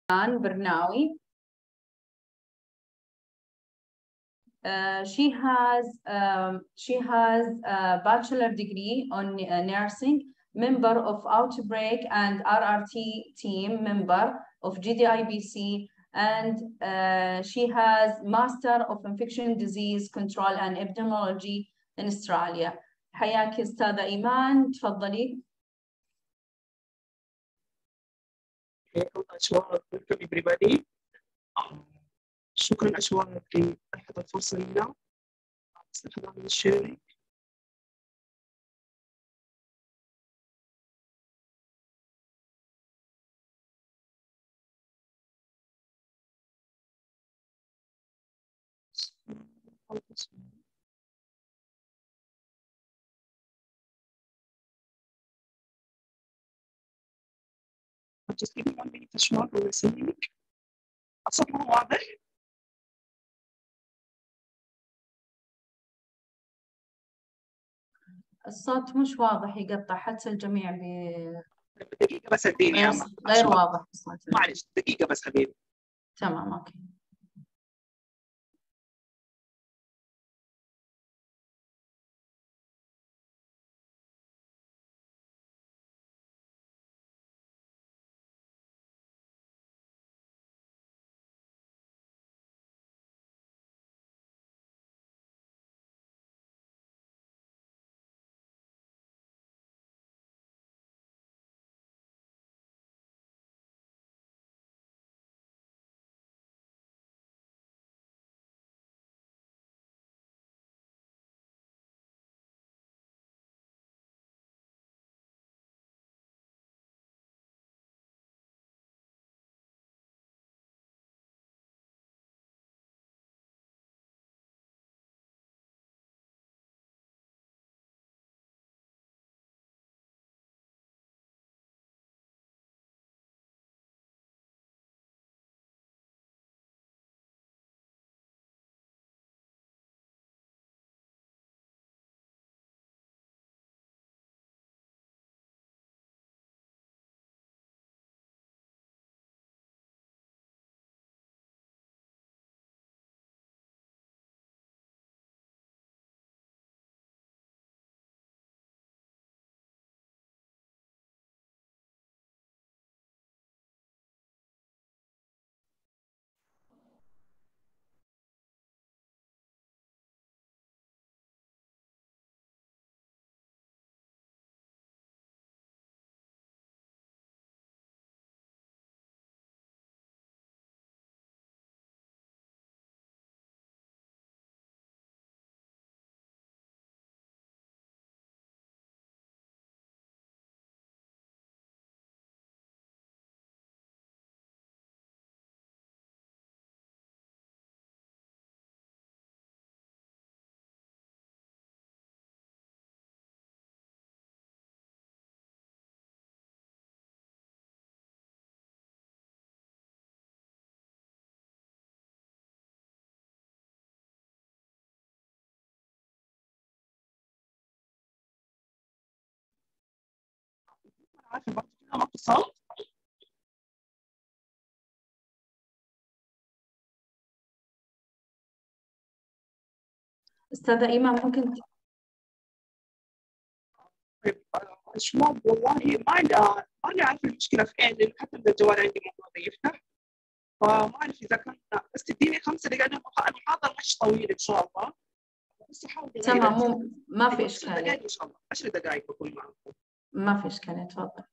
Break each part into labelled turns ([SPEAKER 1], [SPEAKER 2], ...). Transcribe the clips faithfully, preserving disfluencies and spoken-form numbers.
[SPEAKER 1] Bernawi. Uh, she has um, she has a bachelor degree on uh, nursing, member of outbreak and R R T team, member of G D I B C, and uh, she has master of infection disease control and epidemiology in Australia. حياك أستاذة إيمان، تفضلي.
[SPEAKER 2] Welcome everybody. شكرا أشواق لأخذ الفرصة لنا استخدام الشيرنج. Just give me one minute أشواق ونسلمك. الصوت مو واضح؟
[SPEAKER 1] الصوت مش واضح، يقطع حتى الجميع ب...
[SPEAKER 2] دقيقة بس اديني
[SPEAKER 1] غير, غير واضح الصوت.
[SPEAKER 2] معلش دقيقة بس حبيبي.
[SPEAKER 1] تمام اوكي.
[SPEAKER 2] عارفة برضه كده ما اتصال.
[SPEAKER 1] أستاذة إيمان ممكن
[SPEAKER 2] شباب والله ما ماني عارفة المشكلة في ايه، لأن حتى الجوال عندي مو راضي يفتح، فما أعرف إذا كان بس تديني خمسة دقائق. المحاضرة مش طويل إن شاء الله، بس أحاول.
[SPEAKER 1] تمام مو ما في إشكالية.
[SPEAKER 2] إن شاء الله عشر دقائق بكون معكم.
[SPEAKER 1] ما في إشكالية، تفضل.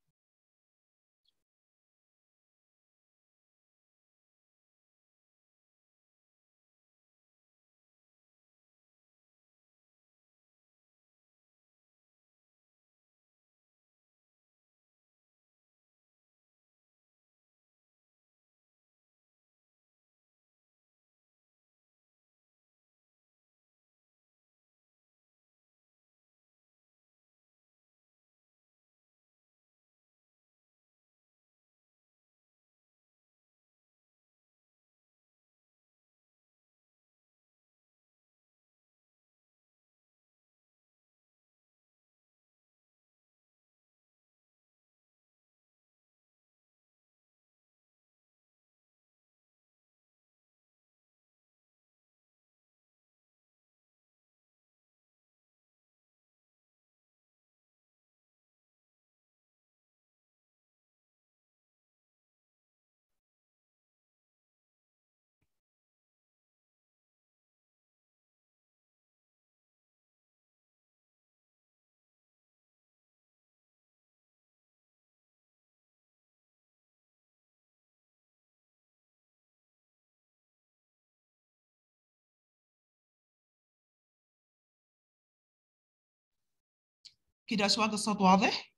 [SPEAKER 2] كده أشواق الصوت واضح؟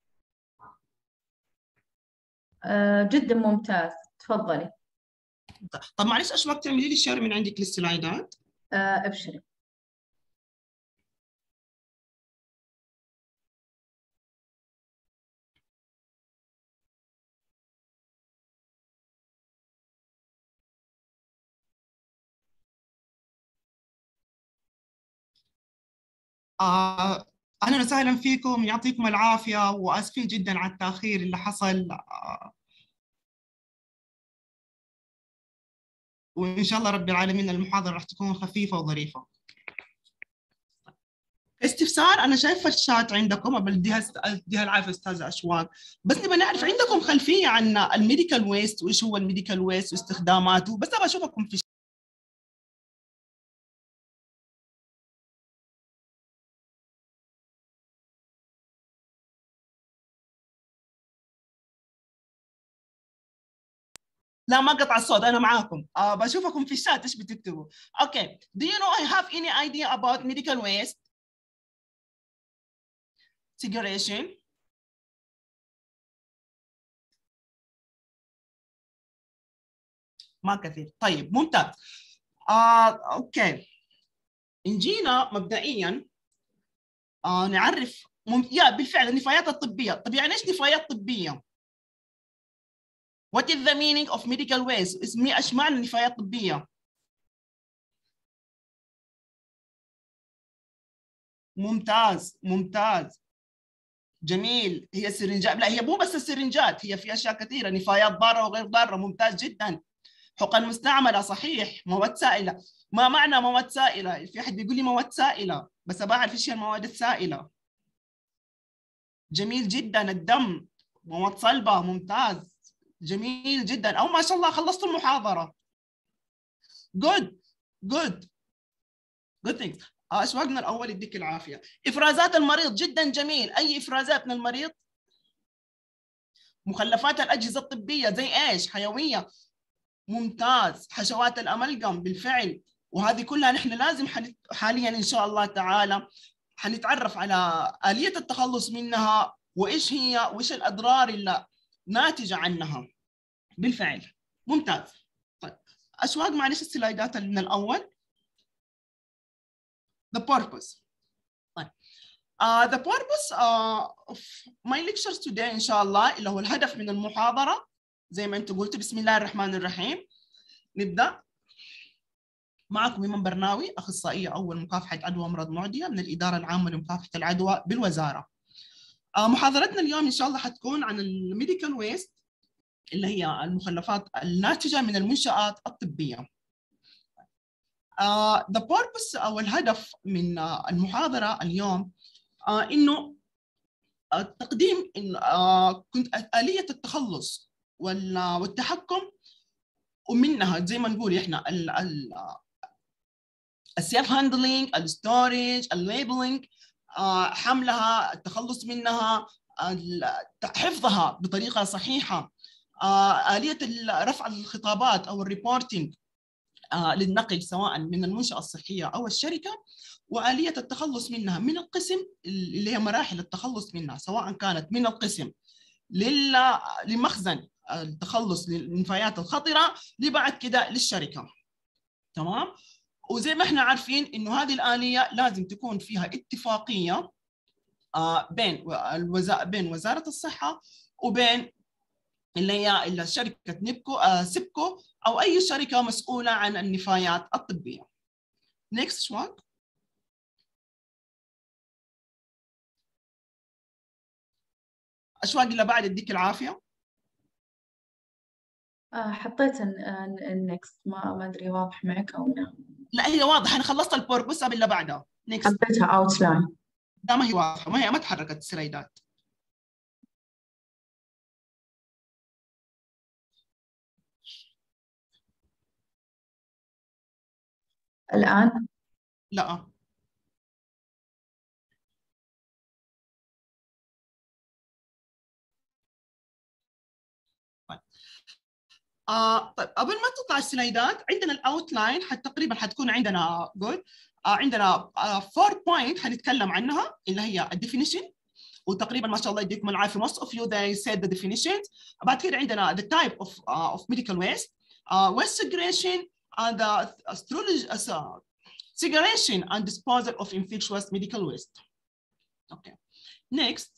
[SPEAKER 1] آه جدا ممتاز، تفضلي.
[SPEAKER 2] طب معلش أشواق تعملي لي شير من عندك للسلايدات.
[SPEAKER 1] آه ابشري.
[SPEAKER 2] آه أهلا وسهلا فيكم، يعطيكم العافية وآسفين جدا على التأخير اللي حصل. آه وإن شاء الله رب العالمين المحاضرة راح تكون خفيفة وظريفة. استفسار، أنا شايفة الشات عندكم، بديها أديها العافية أستاذة أشواق، بس نبغى نعرف عندكم خلفية عن الميديكال ويست وإيش هو الميديكال ويست واستخداماته، بس أبغى أشوفكم في. لا ما قطع الصوت، أنا معاكم. آه بشوفكم في الشات إيش بتكتبوا. أوكي. Do you know I have any idea about medical waste segregation؟ ما كثير. طيب ممتاز. آه أوكي. نجينا مبدئيا آه نعرف مم... يا بالفعل النفايات الطبية. طب يعني إيش نفايات طبية؟ What is the meaning of medical waste؟ اسمي ايش معنى النفايات الطبية؟ ممتاز ممتاز جميل. هي السرنجات، لا هي مو بس السرنجات، هي في اشياء كثيرة، نفايات ضارة وغير ضارة. ممتاز جدا. حقن مستعملة صحيح. مواد سائلة. ما معنى مواد سائلة؟ في احد بيقول لي مواد سائلة، بس بعرف ايش هي المواد السائلة. جميل جدا. الدم. مواد صلبة. ممتاز جميل جدا. او ما شاء الله خلصت المحاضرة. good good good things. أشواقنا الأول يديك العافية. إفرازات المريض جدا جميل. أي إفرازات من المريض؟ مخلفات الأجهزة الطبية زي إيش؟ حيوية. ممتاز. حشوات الأملجم بالفعل. وهذه كلها نحن لازم حاليا إن شاء الله تعالى حنتعرف على آلية التخلص منها وإيش هي وإيش الأضرار اللي ناتجة عنها. بالفعل. ممتاز. طيب أشواق معلش السلايدات من الأول. The purpose. طيب. Uh, the purpose uh, of my lectures today إن شاء الله اللي هو الهدف من المحاضرة زي ما أنتم قلتوا. بسم الله الرحمن الرحيم. نبدأ. معكم إيمان برناوي، أخصائية أول مكافحة عدوى أمراض معدية من الإدارة العامة لمكافحة العدوى بالوزارة. uh, محاضرتنا اليوم إن شاء الله حتكون عن الميديكال ويست اللي هي المخلفات الناتجة من المنشآت الطبية. uh, the purpose أو الهدف من uh, المحاضرة اليوم آه إنه التقديم إن آه كنت آلية التخلص والتحكم ومنها زي ما نقول إحنا السيلف هاندلينج، الستوريج، الليبلينج، حملها، التخلص منها، حفظها بطريقة صحيحة، آه آلية رفع الخطابات أو الريبورتينج آه للنقل سواء من المنشأة الصحية أو الشركة، وآلية التخلص منها من القسم اللي هي مراحل التخلص منها سواء كانت من القسم لمخزن التخلص للنفايات الخطرة لبعد كده للشركة. تمام. وزي ما احنا عارفين إنه هذه الآلية لازم تكون فيها اتفاقية آه بين الوزارة بين وزارة الصحة وبين اللي هي اللي شركة نيبكو آه سيبكو أو أي شركة مسؤولة عن النفايات الطبية. next شوان. أشواق اللي بعد يديك العافية.
[SPEAKER 1] آه حطيت النكست، ما ما أدري واضح معك أو لا.
[SPEAKER 2] لا هي واضحة، أنا خلصت البوربس اللي بعدها. next.
[SPEAKER 1] حطيتها أوتلاين.
[SPEAKER 2] لا ما هي واضحة، ما هي ما تحركت السلايدات.
[SPEAKER 1] الآن؟
[SPEAKER 2] لا. طيب. آه طيب قبل ما تطلع السلايدات عندنا الاوتلاين حت تقريبا حتكون عندنا جود. آه عندنا فور بوينت حنتكلم عنها اللي هي الديفينيشن
[SPEAKER 3] وتقريبا ما شاء الله يديكم العافيه most of you they said the definitions. بعد كده عندنا the type of uh, of medical waste, uh, waste segregation and the uh, segregation and disposal of infectious medical waste. Okay. Next,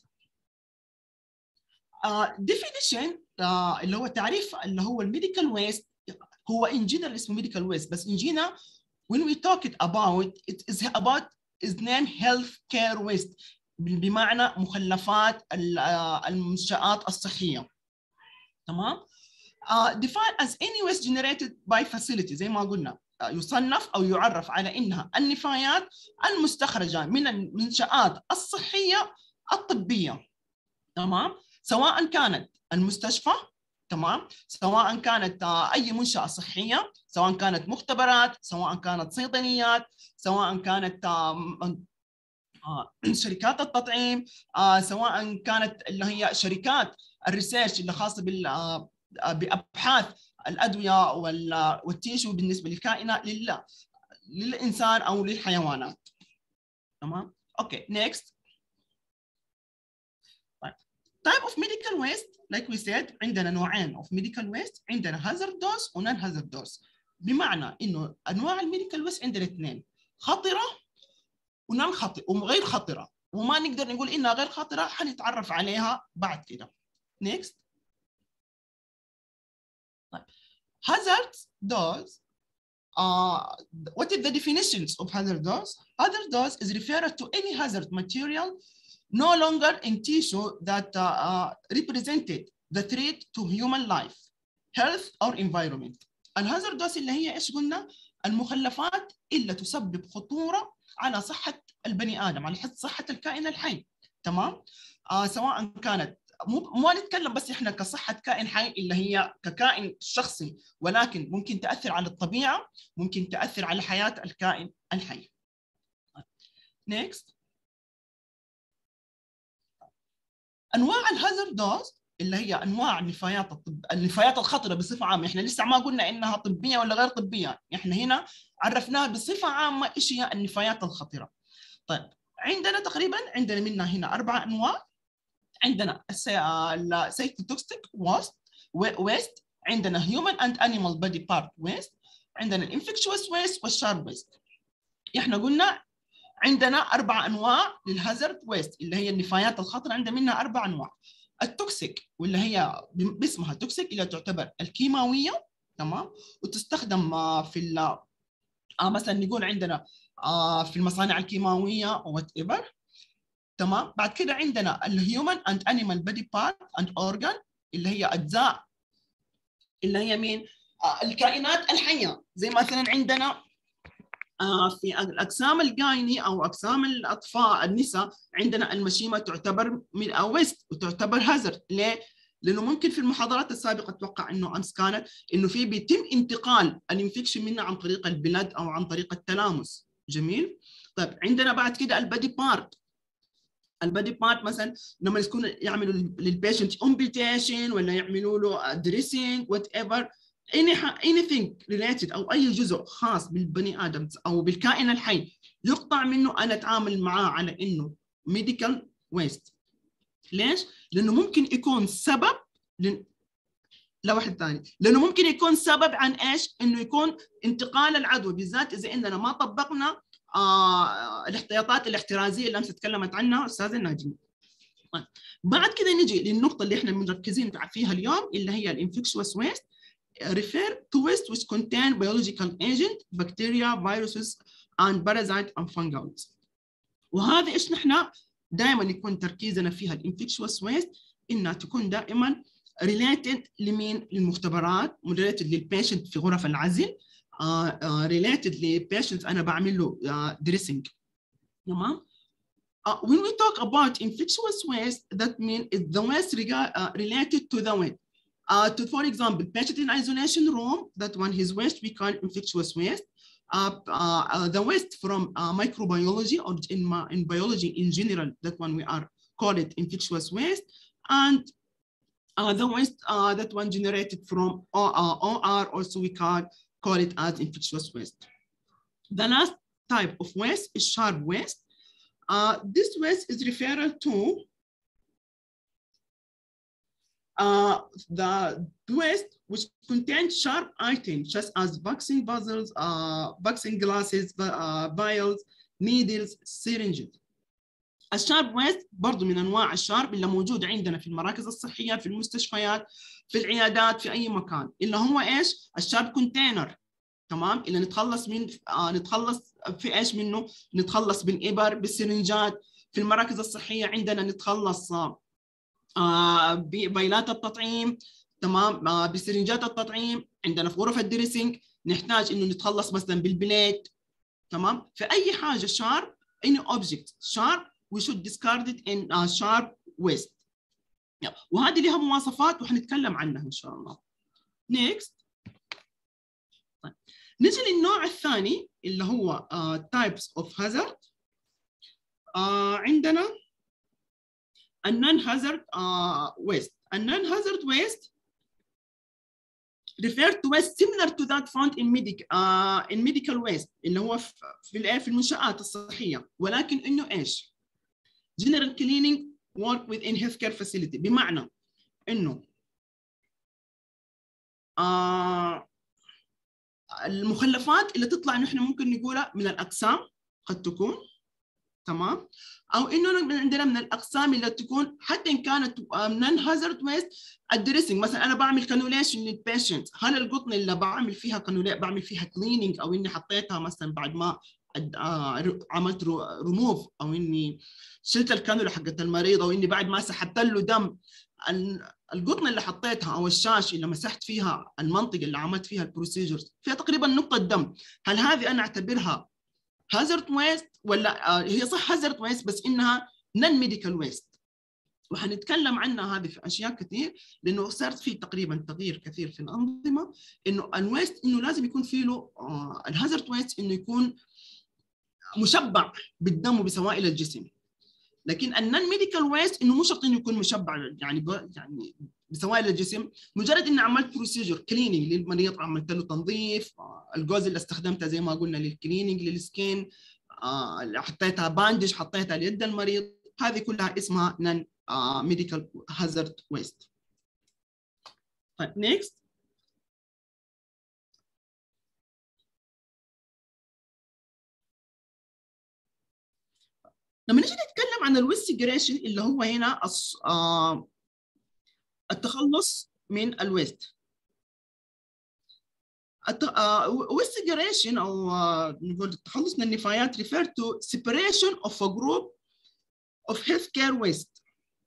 [SPEAKER 3] uh, definition uh, اللي هو تعريف اللي هو الميديكال waste. هو in general اسمه medical waste بس in general when we talk it about it is about is named health care waste بمعنى مخلفات المنشآت الصحية. تمام؟ uh, defined as any waste generated by facility زي ما قلنا uh, يصنف أو يعرف على إنها النفايات المستخرجة من المنشآت الصحية الطبية. تمام؟ سواء كانت المستشفى، تمام، سواء كانت uh, أي منشأة صحية، سواء كانت مختبرات، سواء كانت صيدليات، سواء كانت uh, آه، شركات التطعيم، آه، سواء كانت اللي هي شركات الريسيرش اللي خاصه بال آه، بابحاث الادويه والتيشو بالنسبه للكائنات لله للانسان او للحيوانات. تمام؟ اوكي نيكست. طيب type of medical waste like we said عندنا نوعين of medical waste، عندنا hazardous و non hazardous. بمعنى انه انواع الميديكال ويست عندنا اثنين، خطره ونون خطر وغير خطرة، وما نقدر نقول إنها غير خطرة، حنتعرف عليها بعد كده. Next. طيب. Hazards dose. Uh, what is the definitions of hazard dose? Hazard dose is referred to any hazard material no longer in tissue that uh, uh, represented the threat to human life, health or environment. الهازارد دوز اللي هي إيش قلنا؟ المخلفات اللي تسبب خطورة على صحة البني آدم، على صحة الكائن الحي. تمام؟ آه سواء كانت مو ما نتكلم بس إحنا كصحة كائن حي اللي هي ككائن شخصي، ولكن ممكن تأثر على الطبيعة، ممكن تأثر على حياة الكائن الحي. Next. أنواع الهازارد دوز اللي هي انواع النفايات الطب... النفايات الخطره بصفه عامه. احنا لسه ما قلنا انها طبيه ولا غير طبيه، احنا هنا عرفناها بصفه عامه ايش هي النفايات الخطره. طيب عندنا تقريبا عندنا منها هنا اربع انواع. عندنا السيتوتوكسيك ويست، عندنا هيومن اند انيمال بادي بارت ويست، عندنا الانفكشوس ويست والشارب ويست. احنا قلنا عندنا اربع انواع للهازارد ويست اللي هي النفايات الخطره، عندنا منها اربع انواع. التوكسيك واللي هي باسمها توكسيك اللي تعتبر الكيماويه، تمام، وتستخدم في آه مثلا نقول عندنا آه في المصانع الكيماويه وات ايفر. تمام. بعد كده عندنا الهيومن اند انيمال بادي بارت اند اورجان اللي هي اجزاء اللي هي مين؟ آه الكائنات الحيه، زي مثلا عندنا آه في الاجسام الجايني او اجسام الاطفال النساء عندنا المشيمه تعتبر من ويست وتعتبر هازارد. ليه؟ لانه ممكن في المحاضرات السابقه اتوقع انه امس كانت انه في بيتم انتقال الانفكشن منها عن طريق البلد او عن طريق التلامس. جميل. طيب عندنا بعد كده البادي بارت. البادي بارت مثلا لما يكون يعملوا للبيشنت امبيتيشن ولا يعملوا له دريسنج وات ايفر anything related او اي جزء خاص بالبني ادم او بالكائن الحي يقطع منه، انا اتعامل معاه على انه medical waste. ليش؟ لانه ممكن يكون سبب ل... لواحد ثاني لانه ممكن يكون سبب عن ايش؟ انه يكون انتقال العدوى، بالذات اذا اننا ما طبقنا آه الاحتياطات الاحترازيه اللي امس تكلمت عنها استاذه ناجمه. بعد كده نجي للنقطه اللي احنا مركزين فيها اليوم اللي هي الانفكشوس ويست. refer to waste which contain biological agent, bacteria, viruses, and parasites and fungi. وهذا إيش نحن دائما يكون تركيزنا فيها الانفكشوس ويست إنها تكون دائما related لمين؟ للمختبرات، related للبيشنت في غرف العزل، uh, uh, related لبيشنت أنا بعمل له uh, dressing. تمام؟ Uh, when we talk about infectious waste, that means it's the waste regard, uh, related to the wind. Uh, to, for example, patient in isolation room, that one his waste we call infectious waste. Uh, uh, uh, the waste from uh, microbiology or in, in biology in general, that one we are call it infectious waste. And uh, the waste uh, that one generated from O R also we call, call it as infectious waste. The last type of waste is sharp waste. Uh, this waste is referred to uh, the waste which contains sharp items such as vaccine bottles, uh, vaccine glasses, uh, vials, needles, syringes. الشارب ويست برضو من أنواع الشارب اللي موجود عندنا في المراكز الصحية، في المستشفيات، في العيادات، في أي مكان، اللي هو إيش؟ الشارب كونتينر، تمام؟ اللي نتخلص من آه نتخلص في إيش منه؟ نتخلص بالإبر، بالسرنجات. في المراكز الصحية عندنا نتخلص آه ببيلات التطعيم، تمام؟ آه بسرنجات التطعيم. عندنا في غرف الدريسنج نحتاج إنه نتخلص مثلا بالبليت، تمام؟ في أي حاجة شارب، any object sharp we should discard it in uh, sharp waste. وهذه لها مواصفات وحنتكلم عنها إن شاء الله. Next. طيب. نجي للنوع الثاني اللي هو uh, types of hazard. uh, عندنا a non-hazard uh, waste. A non-hazard waste refer to waste similar to that found in medical uh, in medical waste اللي هو في في المنشآت الصحية، ولكن إنه إيش؟ general cleaning work within healthcare facility. بمعنى إنه آه المخلفات اللي تطلع نحن ممكن نقولها من الأقسام قد تكون، تمام؟ أو إنه عندنا من الأقسام اللي تكون حتى إن كانت non hazard waste الدريسنج. مثلا أنا بعمل كانوليشن للبيشنت، هل القطن اللي بعمل فيها كانولي بعمل فيها كليننج، أو إني حطيتها مثلا بعد ما عملت ريموف، أو إني شلت الكانولا حقت المريض، أو إني بعد ما سحبت له دم، القطن اللي حطيتها أو الشاش اللي مسحت فيها المنطقة اللي عملت فيها البروسيجرز فيها تقريبا نقطة دم، هل هذه أنا أعتبرها hazard waste ولا هي صح hazard waste بس إنها non medical waste؟ وحنتكلم عنها هذه في أشياء كثير، لأنه صارت في تقريبا تغيير كثير في الأنظمة، إنه الويست إنه لازم يكون فيه له آه الهازارد ويست إنه يكون مشبع بالدم وبسوائل الجسم، لكن النون ميديكال ويست إنه مو شرط إنه يكون مشبع يعني يعني بسوائل الجسم، مجرد إني عملت بروسيجر كليننج للمريض، عملت له تنظيف، آه الجوز اللي استخدمتها زي ما قلنا للكليننج للسكين، آه حطيتها باندج، حطيتها ليد المريض، هذه كلها اسمها نون Uh, medical hazard waste. طيب next. لما نيجي نتكلم عن الويست سيجريشن اللي هو هنا uh, التخلص من الويست. ويست سيجريشن أو uh, نقول التخلص من النفايات refer to separation of a group of healthcare waste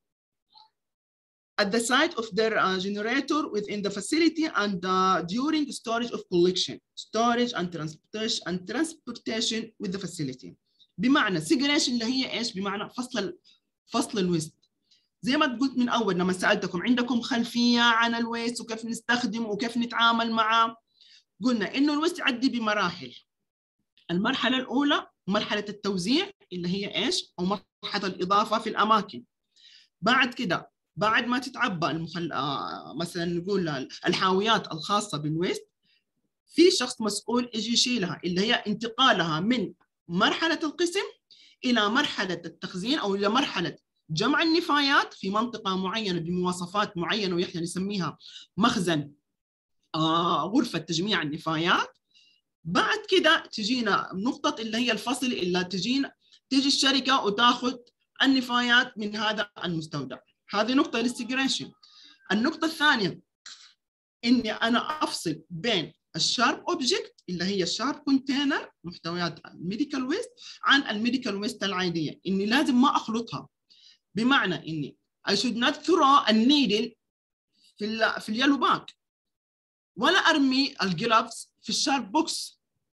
[SPEAKER 3] at the site of their uh, generator within the facility and uh, during storage of collection, storage and transportation and transportation with the facility. بمعنى segregation اللي هي ايش؟ بمعنى فصل فصل الويست. زي ما قلت من اول لما سالتكم عندكم خلفيه عن الويست وكيف نستخدمه وكيف نتعامل معه، قلنا انه الويست يعدي بمراحل. المرحله الاولى مرحله التوزيع اللي هي ايش؟ او مرحله الاضافه في الاماكن. بعد كده بعد ما تتعبى المخل... آه مثلا نقول الحاويات الخاصه بالويست، في شخص مسؤول يجي يشيلها اللي هي انتقالها من مرحله القسم الى مرحله التخزين او الى مرحله جمع النفايات في منطقه معينه بمواصفات معينه ونحن نسميها مخزن آه غرفه تجميع النفايات. بعد كده تجينا نقطه اللي هي الفصل اللي تجينا تيجي الشركه وتاخذ النفايات من هذا المستودع. هذه نقطة للسيجريشن. النقطة الثانية إني أنا أفصل بين الشارب أوبجكت اللي هي الشارب كونتينر محتويات الميديكال ويست عن الميديكال ويست العادية، إني لازم ما أخلطها. بمعنى إني I should not throw a needle في ال في اليلو باك ولا أرمي الجلافز في الشارب بوكس.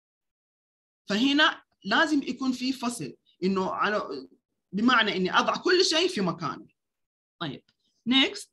[SPEAKER 3] فهنا لازم يكون في فصل، إنه على بمعنى إني أضع كل شيء في مكانه. طيب next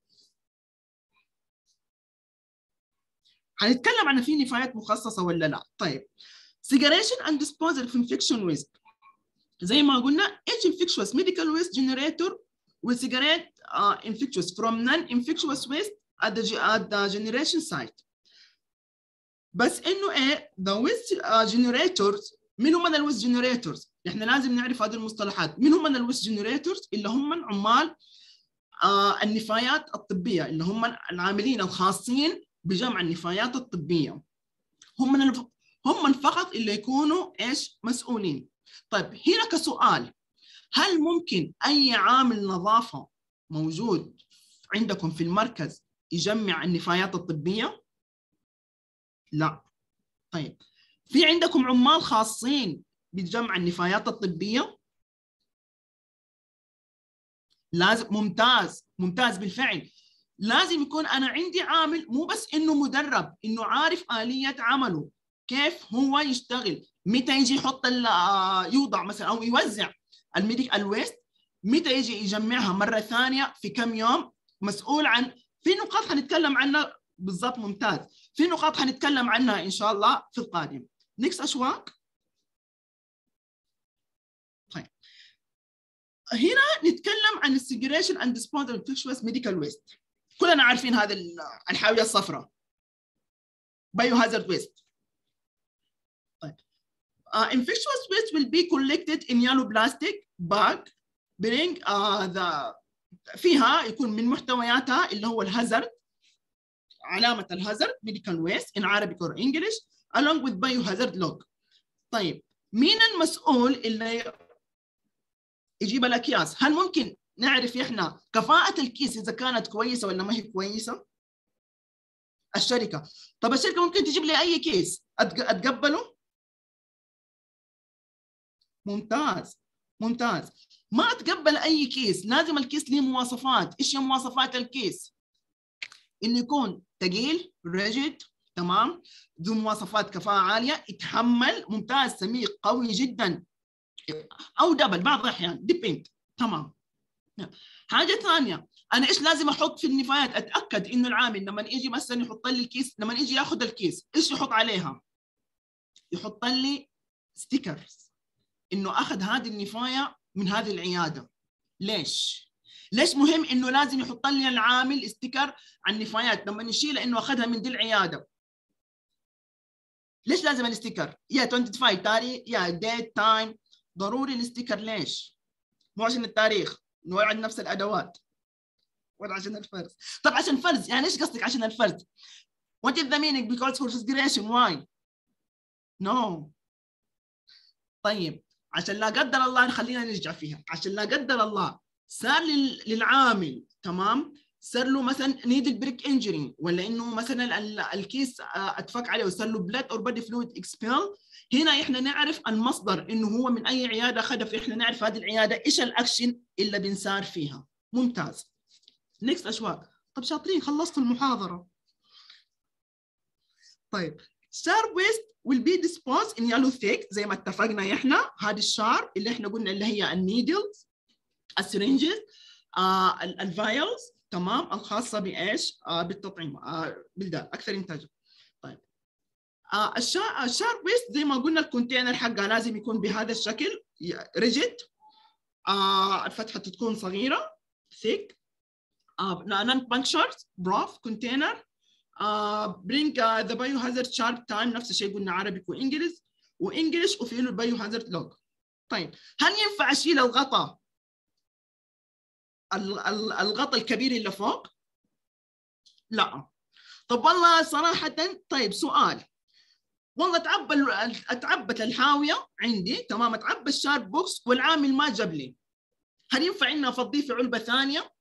[SPEAKER 3] هنتكلم عن في نفايات مخصصة ولا لا. طيب segregation and disposal of infection waste زي ما قلنا each infectious medical waste generator will segregate uh, infectious from non-infectious waste at the, at the generation site. بس إنه إيه the waste uh, generators، من هم ال waste generators؟ إحنا لازم نعرف هذه المصطلحات. من هم ال waste generators؟ اللي هم عمال آه النفايات الطبية اللي هم العاملين الخاصين بجمع النفايات الطبية، هم من الف... هم من فقط اللي يكونوا إيش مسؤولين. طيب هنا كسؤال، هل ممكن أي عامل نظافة موجود عندكم في المركز يجمع النفايات الطبية؟ لا. طيب في عندكم عمال خاصين بجمع النفايات الطبية؟ لازم. ممتاز ممتاز بالفعل. لازم يكون أنا عندي عامل مو بس إنه مدرب، إنه عارف آلية عمله، كيف هو يشتغل، متى يجي يحط يوضع مثلا أو يوزع الميديكال ويست، متى يجي يجمعها مرة ثانية، في كم يوم، مسؤول عن. في نقاط حنتكلم عنها بالضبط. ممتاز. في نقاط حنتكلم عنها إن شاء الله في القادم. نكس أشواق. طيب هنا نتكلم عن السيجريشن اند ديسبوزال اوف infectious ميديكال ويست. كلنا عارفين هذا الحاوية الصفراء، بايو هازارد ويست. طيب uh, infectious waste will be collected in yellow plastic bag bring uh, the فيها يكون من محتوياتها اللي هو الهازارد، علامة الهازارد medical waste in Arabic or English along with biohazard log. طيب مين المسؤول اللي يجيب الأكياس؟ هل ممكن نعرف إحنا كفاءة الكيس إذا كانت كويسة ولا ما هي كويسة؟ الشركة. طب الشركة ممكن تجيب لي أي كيس أتقبله؟ ممتاز ممتاز. ما أتقبل أي كيس، لازم الكيس له مواصفات. إيش هي مواصفات الكيس؟ إنه يكون ثقيل ريجيد، تمام، ذو مواصفات كفاءة عالية، يتحمل، ممتاز، سميك، قوي جدا، أو دبل بعض الأحيان ديبيند. تمام. حاجة ثانية، أنا إيش لازم أحط في النفايات؟ أتأكد إنه العامل لما يجي مثلا يحط لي الكيس، لما يجي ياخذ الكيس إيش يحط عليها؟ يحط لي ستيكرز إنه أخذ هذه النفاية من هذه العيادة. ليش؟ ليش مهم إنه لازم يحط لي العامل ستيكر عن النفايات لما نشيل إنه أخذها من دي العيادة؟ ليش لازم الستيكر؟ يا خمسة وعشرين تاريخ، يا ديت تايم، ضروري الستيكر. ليش؟ مو عشان التاريخ نوعد نفس الأدوات ولا عشان الفرز؟ طب عشان فرز، يعني إيش قصدك عشان الفرز؟ What is the meaning because for segregation? Why? No. طيب عشان لا قدر الله، خلينا نرجع فيها، عشان لا قدر الله صار للعامل، تمام، صار له مثلا نيدل بريك انجري، ولا انه مثلا الكيس اتفك عليه وصار له بلاد اور بادي فلويد اكسبيل، هنا احنا نعرف المصدر انه هو من اي عياده اخذها، فاحنا نعرف هذه العياده ايش الاكشن اللي بنسار فيها. ممتاز. نيكست اشواق. طب شاطرين، خلصتوا المحاضره. طيب sharp waste will be disposed in yellow thick زي ما اتفقنا احنا. هذه الشارب اللي احنا قلنا اللي هي النيدلز، السرنجز، آه الفايلز، تمام، الخاصه بايش؟ آه بالتطعيم، آه بالدال اكثر انتاجا. طيب آه الشارب ويست زي ما قلنا الكونتينر حقها لازم يكون بهذا الشكل ريجيد، آه الفتحه تكون صغيره thick، آه non punctured broth container. Uh, bring uh, the biohazard sharp time، نفس الشيء قلنا عربي وانجليزي وانجليش، وفي له البايوهازارد لوج. طيب هل ينفع اشيل الغطاء الغطاء الكبير اللي فوق؟ لا. طب والله صراحة، طيب سؤال، والله تعبى اتعبت الحاوية عندي، تمام، اتعبى الشارب بوكس والعامل ما جاب لي، هل ينفع اني افضيه في علبة ثانية؟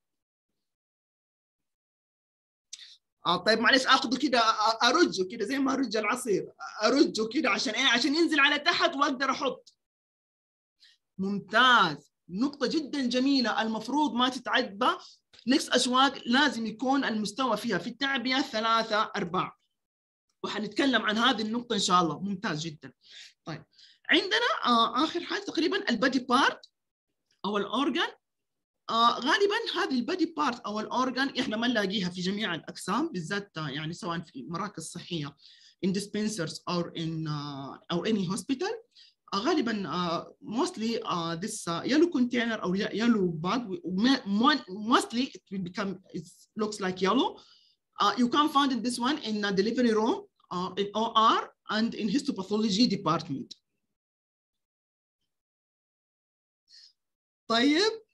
[SPEAKER 3] اه طيب معلش اخذه كده ارجه كده زي ما ارج العصير، ارجه كده عشان ايه؟ عشان ينزل على تحت واقدر احط. ممتاز، نقطة جدا جميلة، المفروض ما تتعدى. نكس اشواق لازم يكون المستوى فيها في التعبئة ثلاثة أرباع، وحنتكلم عن هذه النقطة إن شاء الله. ممتاز جدا. طيب عندنا آه آخر حاجة تقريبا البادي بارت أو الأورجان. آه غالبا هذه البادي بارت او الاورجان احنا ما نلاقيها في جميع الاقسام، بالذات يعني سواء في مراكز صحيه in dispensers or in uh, or any hospital. uh, غالبا uh, mostly uh, this uh, yellow container or yellow bag mostly it will become it looks like yellow. Uh, you can find this one in a delivery room, uh, in O R and in histopathology department. طيب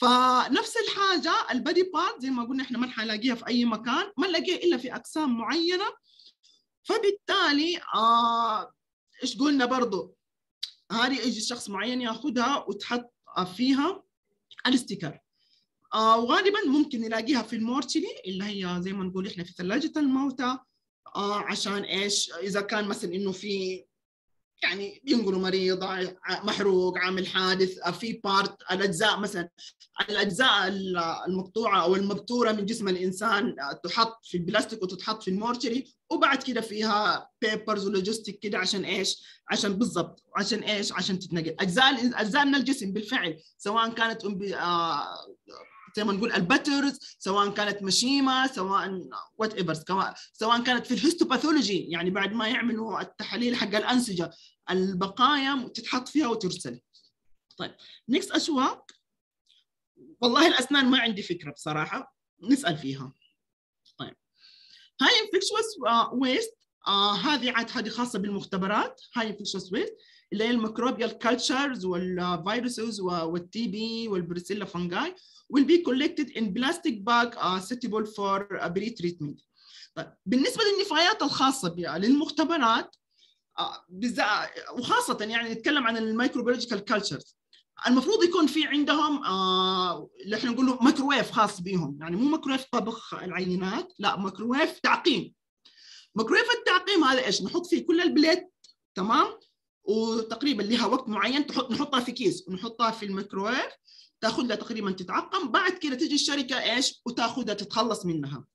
[SPEAKER 3] فنفس الحاجه البادي بارت زي ما قلنا احنا ما حنلاقيها في اي مكان، ما نلاقيها الا في اقسام معينه. فبالتالي آه ايش قلنا برضو، هذه يجي شخص معين ياخذها وتحط فيها الاستيكر. آه وغالبا ممكن نلاقيها في المورتشري اللي هي زي ما نقول احنا في ثلاجه الموتى، آه عشان ايش؟ اذا كان مثلا انه في يعني بينقلوا مريض محروق عامل حادث، في بارت الاجزاء مثلا الاجزاء المقطوعه او المبتوره من جسم الانسان تحط في البلاستيك وتتحط في المورتشري، وبعد كده فيها بيبرز ولوجيستيك كده عشان ايش؟ عشان بالضبط عشان ايش؟ عشان تتنقل اجزاء اجزاء من الجسم بالفعل، سواء كانت آه زي ما نقول البترز، سواء كانت مشيمه، سواء وات ايفر، سواء كانت في الهيستوباثولوجي يعني بعد ما يعملوا التحاليل حق الانسجه البقايا تتحط فيها وترسل. طيب نكست اشواك، والله الاسنان ما عندي فكره بصراحه، نسال فيها. طيب هاي انفكشوس ويست، آه هذه عاد هذه خاصه بالمختبرات، هاي انفكشوس ويست اللي هي الميكروبيال كالتشرز والفيروسز والتي بي والبريسيلا فانجاي will be collected in plastic bag uh, suitable for uh, pre-treatment. طيب بالنسبه للنفايات الخاصه للمختبرات آه وخاصه يعني نتكلم عن الميكروبيولوجيكال كالتشرز، المفروض يكون في عندهم آه اللي احنا نقول له ميكروويف خاص بهم، يعني مو ميكروويف طبخ العينات، لا ميكروويف تعقيم. ميكروويف التعقيم هذا ايش؟ نحط فيه كل البليت تمام، وتقريبا لها وقت معين تحط نحطها في كيس ونحطها في الميكروويف، تاخذ لها تقريبا تتعقم، بعد كده تجي الشركه ايش؟ وتاخذها تتخلص منها.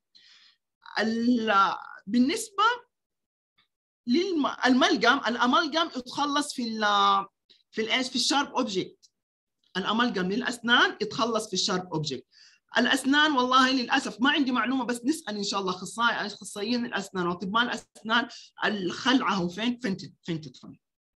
[SPEAKER 3] بالنسبه للملقم، الاملقم يتخلص في ال في الايش؟ في الشارب اوبجكت. الاملقم للاسنان يتخلص في الشارب اوبجكت. الاسنان والله للاسف ما عندي معلومه، بس نسال ان شاء الله اخصائي اخصائيين الاسنان واطباء الاسنان الخلعه فين فين فين تدفن.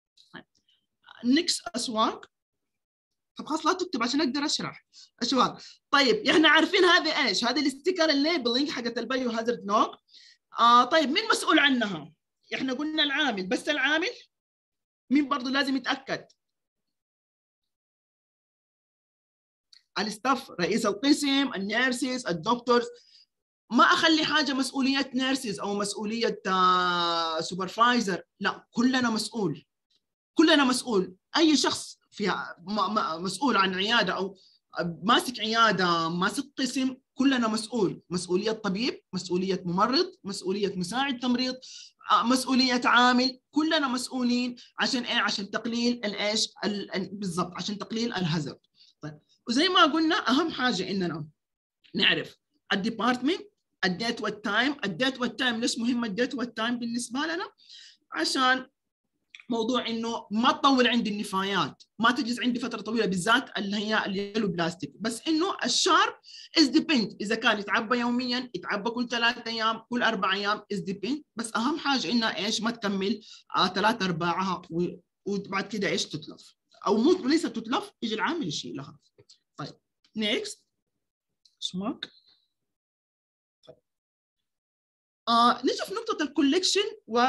[SPEAKER 3] نكس اسواق. طب خلاص لا تكتب عشان اقدر اشرح. اشواق. طيب احنا عارفين هذه ايش؟ هذه الاستيكر الليبلينج حقت البايو هازارد نوك. آه طيب مين مسؤول عنها؟ احنا قلنا العامل، بس العامل مين برضه لازم يتاكد؟ الستاف، رئيس القسم، النيرسز، الدكتورز. ما اخلي حاجه مسؤوليه نيرسز او مسؤوليه آه سوبرفايزر، لا كلنا مسؤول، كلنا مسؤول. اي شخص فيها مسؤول عن عياده او ماسك عياده ماسك قسم، كلنا مسؤول. مسؤوليه طبيب، مسؤوليه ممرض، مسؤوليه مساعد تمريض، مسؤوليه عامل، كلنا مسؤولين. عشان ايه؟ عشان تقليل الايش بالضبط، عشان تقليل الهزر. طيب وزي ما قلنا اهم حاجه اننا نعرف الديبارتمنت، الديت والتايم. الديت والتايم ليش مهم الديت والتايم بالنسبه لنا؟ عشان موضوع انه ما تطول عندي النفايات، ما تجلس عندي فتره طويله، بالذات اللي هي اليلو بلاستيك. بس انه الشارب از ديبند، اذا كان يتعبى يوميا، يتعبى كل ثلاث ايام، كل اربع ايام، از ديبند. بس اهم حاجه انها ايش؟ ما تكمل آه ثلاث ارباعها وبعد كده ايش؟ تتلف، او مو ليس تتلف، يجي العامل يشيلها. طيب نيكست سموك. آه نجي في نقطة الكوليكشن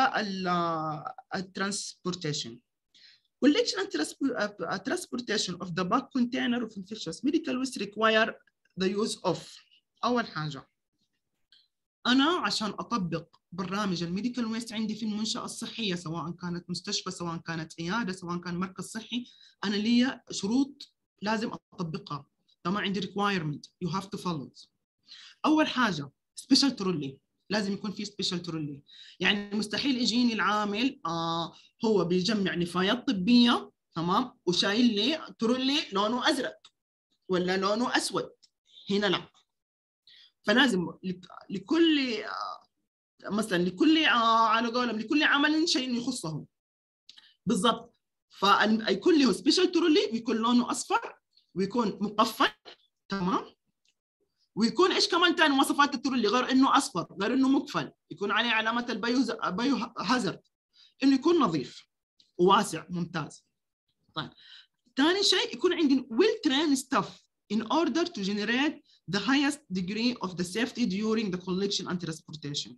[SPEAKER 3] والترانسبورتيشن. Collection and transportation of the bag container of infectious medical waste require the use of. أول حاجة أنا عشان أطبق برنامج الميديكال ويست عندي في المنشأة الصحية، سواء كانت مستشفى، سواء كانت عيادة، سواء كان مركز صحي، أنا لي شروط لازم أطبقها. طبعا عندي requirement you have to follow. أول حاجة special trolley، لازم يكون في سبيشال ترولي. يعني مستحيل يجيني العامل آه هو بيجمع نفايات طبيه تمام وشايل لي ترولي لونه ازرق ولا لونه اسود، هنا لا. فلازم لكل آه مثلا لكل آه على قولهم لكل عمل شيء يخصه بالضبط. فيكون له سبيشال ترولي ويكون لونه اصفر ويكون مقفل تمام، ويكون ايش كمان ثاني مواصفات الترولي غير انه اصفر، غير انه مقفل، يكون عليه علامه البايو بايو هازارد، انه يكون نظيف وواسع ممتاز. طيب ثاني شيء يكون عندي well trained staff in order to generate the highest degree of the safety during the collection and transportation.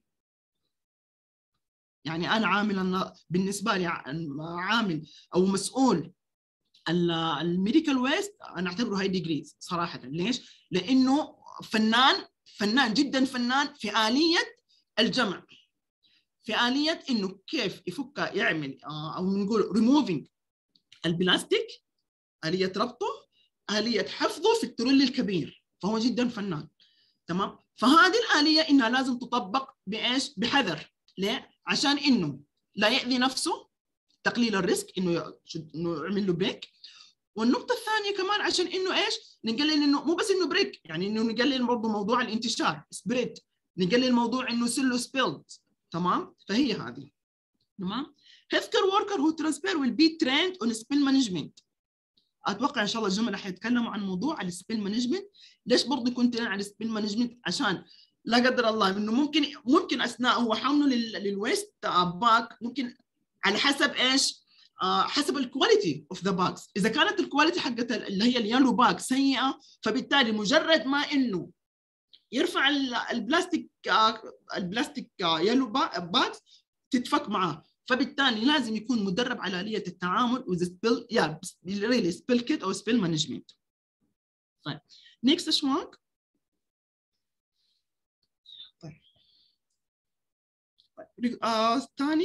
[SPEAKER 3] يعني انا عامل بالنسبه لي عامل او مسؤول الميديكال ويست انا اعتبره هاي ديجريز صراحه. ليش؟ لانه فنان فنان جدا فنان في آلية الجمع، في آلية انه كيف يفك يعمل او نقول ريموفينج البلاستيك، آلية ربطه، آلية حفظه في الترول الكبير، فهو جدا فنان. تمام؟ فهذه الآلية انها لازم تطبق بايش؟ بحذر. ليه؟ عشان انه لا يأذي نفسه، تقليل الريسك انه انه يعمل له بريك. والنقطة الثانية كمان عشان انه ايش؟ نقلل انه مو بس انه بريك، يعني انه نقلل برضه موضوع الانتشار سبريد، نقلل موضوع انه يصير له سبيلد. تمام؟ فهي هذه. تمام؟ healthcare worker who transfer will be trained on spill management. اتوقع ان شاء الله الزملاء حيتكلموا عن موضوع السبيل مانجمنت. ليش برضه كنت على السبيل مانجمنت؟ عشان لا قدر الله انه ممكن ممكن اثناء هو حمله للويست باك، ممكن على حسب ايش؟ آه حسب الكواليتي اوف ذا باكس. اذا كانت الكواليتي حقت اللي هي اليالو باك سيئه، فبالتالي مجرد ما انه يرفع البلاستيك آه البلاستيك آه يالو باكس تتفك معاه. فبالتالي لازم يكون مدرب على آلية التعامل with spill yeah really spill kit أو spill management. طيب next أشواق. طيب طيب آه ثاني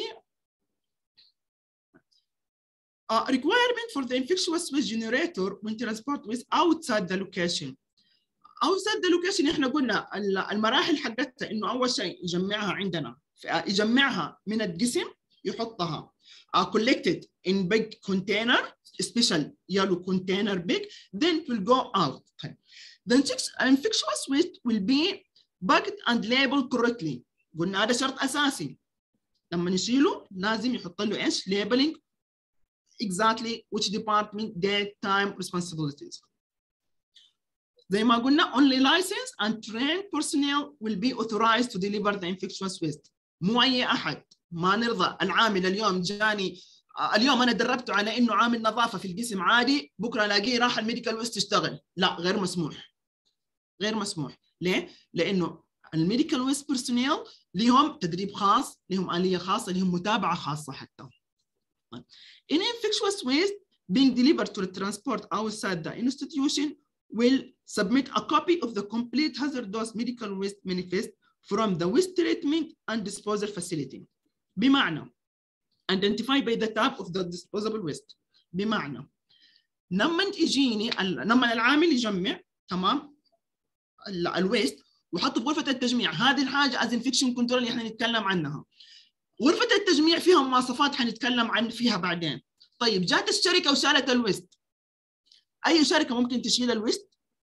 [SPEAKER 3] آه requirement for the infectious waste generator when transport waste outside the location. outside the location احنا قلنا المراحل حقتها انه اول شيء يجمعها عندنا، يجمعها من القسم، يحطها uh, collected in big container, special yellow container big, then it will go out. The infectious waste will be packed and labeled correctly. قلنا هذا شرط أساسي. لما نشيله لازم يحط له إيش؟ labeling exactly which department, date, time, responsibilities. زي ما قلنا only licensed and trained personnel will be authorized to deliver the infectious waste. مو أي أحد. ما نرضى العامل اليوم جاني اليوم انا دربته على انه عامل نظافه في القسم عادي، بكره الاقيه راح الميديكال ويست يشتغل. لا، غير مسموح، غير مسموح. ليه؟ لانه الميديكال ويست بيرسونيل لهم تدريب خاص، لهم آلية خاصه، لهم متابعه خاصه حتى. In infectious waste being delivered to the transport outside the institution will submit a copy of the complete hazardous medical waste manifest from the waste treatment and disposal facility. بمعنى identify by the type of the disposable waste. بمعنى لما يجيني لما العامل يجمع تمام الويست وحطه في غرفه التجميع، هذه الحاجه از انفكشن كنترول اللي احنا نتكلم عنها. غرفه التجميع فيها مواصفات حنتكلم عن فيها بعدين. طيب جات الشركه وشالت الويست. اي شركه ممكن تشيل الويست؟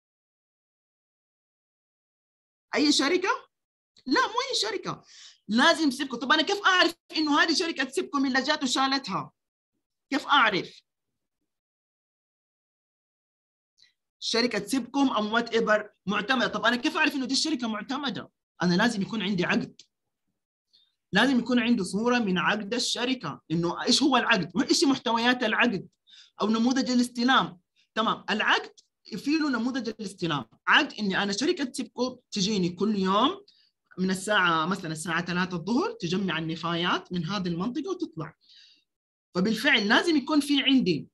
[SPEAKER 3] اي شركه؟ لا، مو اي شركه، لازم سيبكم. طب انا كيف اعرف انه هذه شركه سيبكم اللي جات وشالتها؟ كيف اعرف؟ شركه سيبكم ام وات ايفر معتمده. طب انا كيف اعرف انه دي الشركه معتمده؟ انا لازم يكون عندي عقد، لازم يكون عنده صوره من عقد الشركه، انه ايش هو العقد، ايش محتويات العقد او نموذج الاستلام. تمام، العقد في له نموذج الاستلام. عقد اني انا شركه سيبكم تجيني كل يوم من الساعة مثلا الساعة ثلاثة الظهر تجمع النفايات من هذه المنطقة وتطلع. فبالفعل لازم يكون في عندي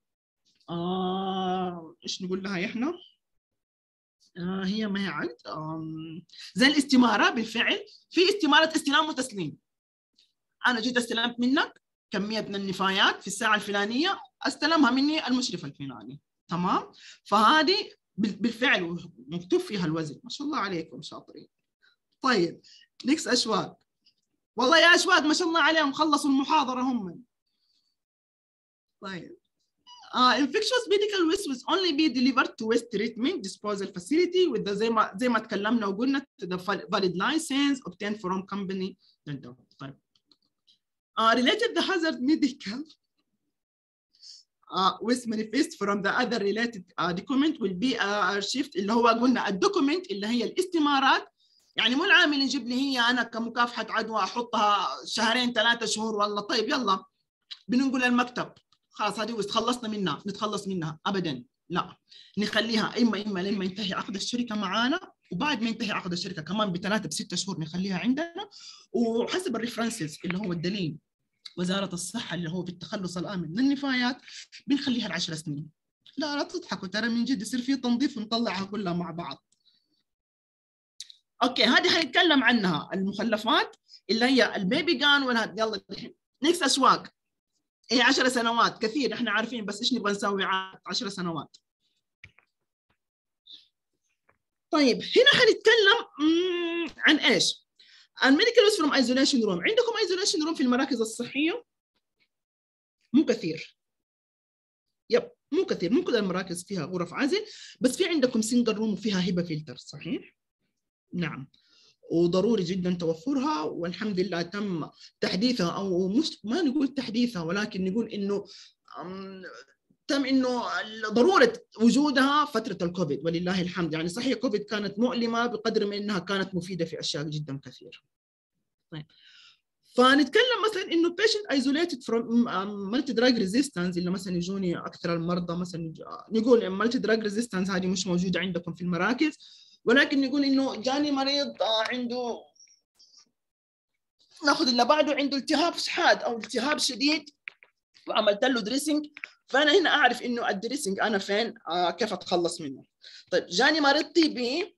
[SPEAKER 3] آه ايش نقول لها احنا؟ آه هي ما هي عقد آه زي الاستمارة. بالفعل في استمارة استلام وتسليم. أنا جيت استلمت منك كمية من النفايات في الساعة الفلانية، استلمها مني المشرف الفلاني. تمام؟ فهذه بالفعل مكتوب فيها الوزن. ما شاء الله عليكم شاطرين. طيب نكس أشواق. والله يا أشواق ما شاء الله عليهم خلصوا المحاضرة هم. طيب uh, infectious medical waste will only be delivered to waste treatment disposal facility with the زي ما زي ما تكلمنا وقلنا the valid license obtained from company. طيب uh, related the hazard medical uh, waste manifest from the other related uh, document will be archived. اللي هو قلنا الدوكيمنت اللي هي الاستمارات. يعني مو العامل يجيب لي هي انا كمكافحه عدوى احطها شهرين ثلاثه شهور والله طيب يلا بننقل المكتب خلاص هذه وتخلصنا منها نتخلص منها. ابدا لا، نخليها اما اما لما ينتهي عقد الشركه معانا، وبعد ما ينتهي عقد الشركه كمان بثلاثه بسته شهور نخليها عندنا، وحسب الريفرنسز اللي هو الدليل وزاره الصحه اللي هو في التخلص الامن من النفايات بنخليها العشر سنين. لا لا تضحكوا، ترى من جد يصير في تنظيف ونطلعها كلها مع بعض. اوكي هذه حنتكلم عنها، المخلفات اللي هي البيبي جان والهاد. يلا الحين نكس اسواق. هي عشر سنوات كثير احنا عارفين، بس ايش نبغى نسوي عشر سنوات؟ طيب هنا حنتكلم عن ايش؟ الميديكال ويست فروم ايزوليشن روم. عندكم ايزوليشن روم في المراكز الصحيه؟ مو كثير. يب مو كثير، مو كل المراكز فيها غرف عزل، بس في عندكم سنجل روم وفيها هبه فلتر، صحيح؟ نعم، وضروري جدا توفرها، والحمد لله تم تحديثها، او مش ما نقول تحديثها ولكن نقول انه تم انه ضروره وجودها فتره الكوفيد ولله الحمد. يعني صحيح كوفيد كانت مؤلمه بقدر من انها كانت مفيده في اشياء جدا كثيره. طيب فنتكلم مثلا انه patient isolated from multi drug resistance، اللي مثلا يجوني اكثر المرضى مثلا نقول multi drug resistance هذه مش موجوده عندكم في المراكز، ولكن نقول انه جاني مريض عنده، ناخذ اللي بعده، عنده التهاب حاد او التهاب شديد وعملت له دريسنج، فانا هنا اعرف انه الدريسنج انا فين، آه كيف اتخلص منه. طيب جاني مريض تي بي،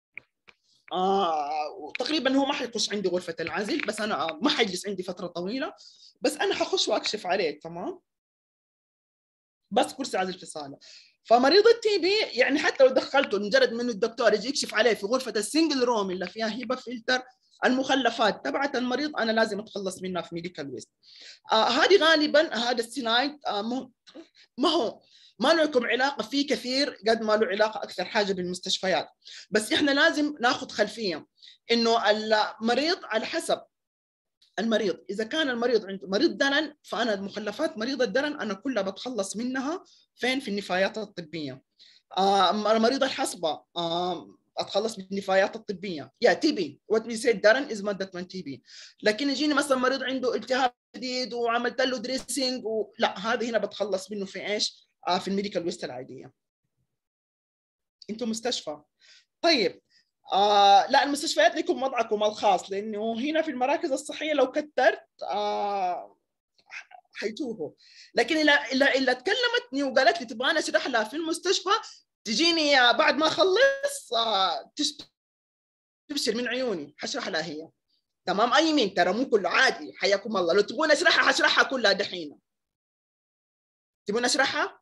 [SPEAKER 3] آه تقريبا هو ما حيخش عندي غرفه العزل، بس انا آه ما حيجلس عندي فتره طويله، بس انا حخش واكشف عليه، تمام، بس كرسي عزل في صاله. فمريض التي بي يعني حتى لو دخلته مجرد منه الدكتور يجي يكشف عليه في غرفه السنجل روم اللي فيها هبه فلتر، المخلفات تبعت المريض انا لازم اتخلص منها في ميديكال ويست. آه هذه غالبا هذا السينايد آه ما هو ما لكم علاقه فيه كثير قد ما له علاقه اكثر حاجه بالمستشفيات، بس احنا لازم ناخذ خلفيه انه المريض على حسب المريض. اذا كان المريض عنده مريض درن، فانا مخلفات مريض الدرن انا كلها بتخلص منها فين؟ في النفايات الطبيه. آه مريض الحصبه آه اتخلص من النفايات الطبيه. يا تي بي وات وي سيد درن از ماده من تي بي. لكن يجيني مثلا مريض عنده التهاب شديد وعملت له دريسنج و... لا هذه هنا بتخلص منه في ايش؟ آه في الميديكال ويست العاديه. انتم مستشفى. طيب آه لا المستشفيات لكم وضعكم الخاص، لانه هنا في المراكز الصحيه لو كترت آه حيتوهوا. لكن الا الا الا تكلمتني وقالت لي تبغاني اشرح لها في المستشفى، تجيني بعد ما اخلص آه تبشر من عيوني حشرح لها هي، تمام. اي مين ترى مو كله عادي، حياكم الله. لو تبغون اشرحها حشرحها كلها دحين. تبغون اشرحها؟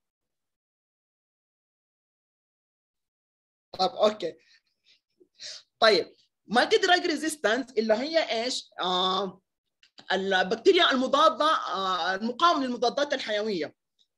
[SPEAKER 3] طب اوكي. طيب مالتي دراج ريزيستنس اللي هي ايش؟ آه البكتيريا المضاده آه المقاومه للمضادات الحيويه.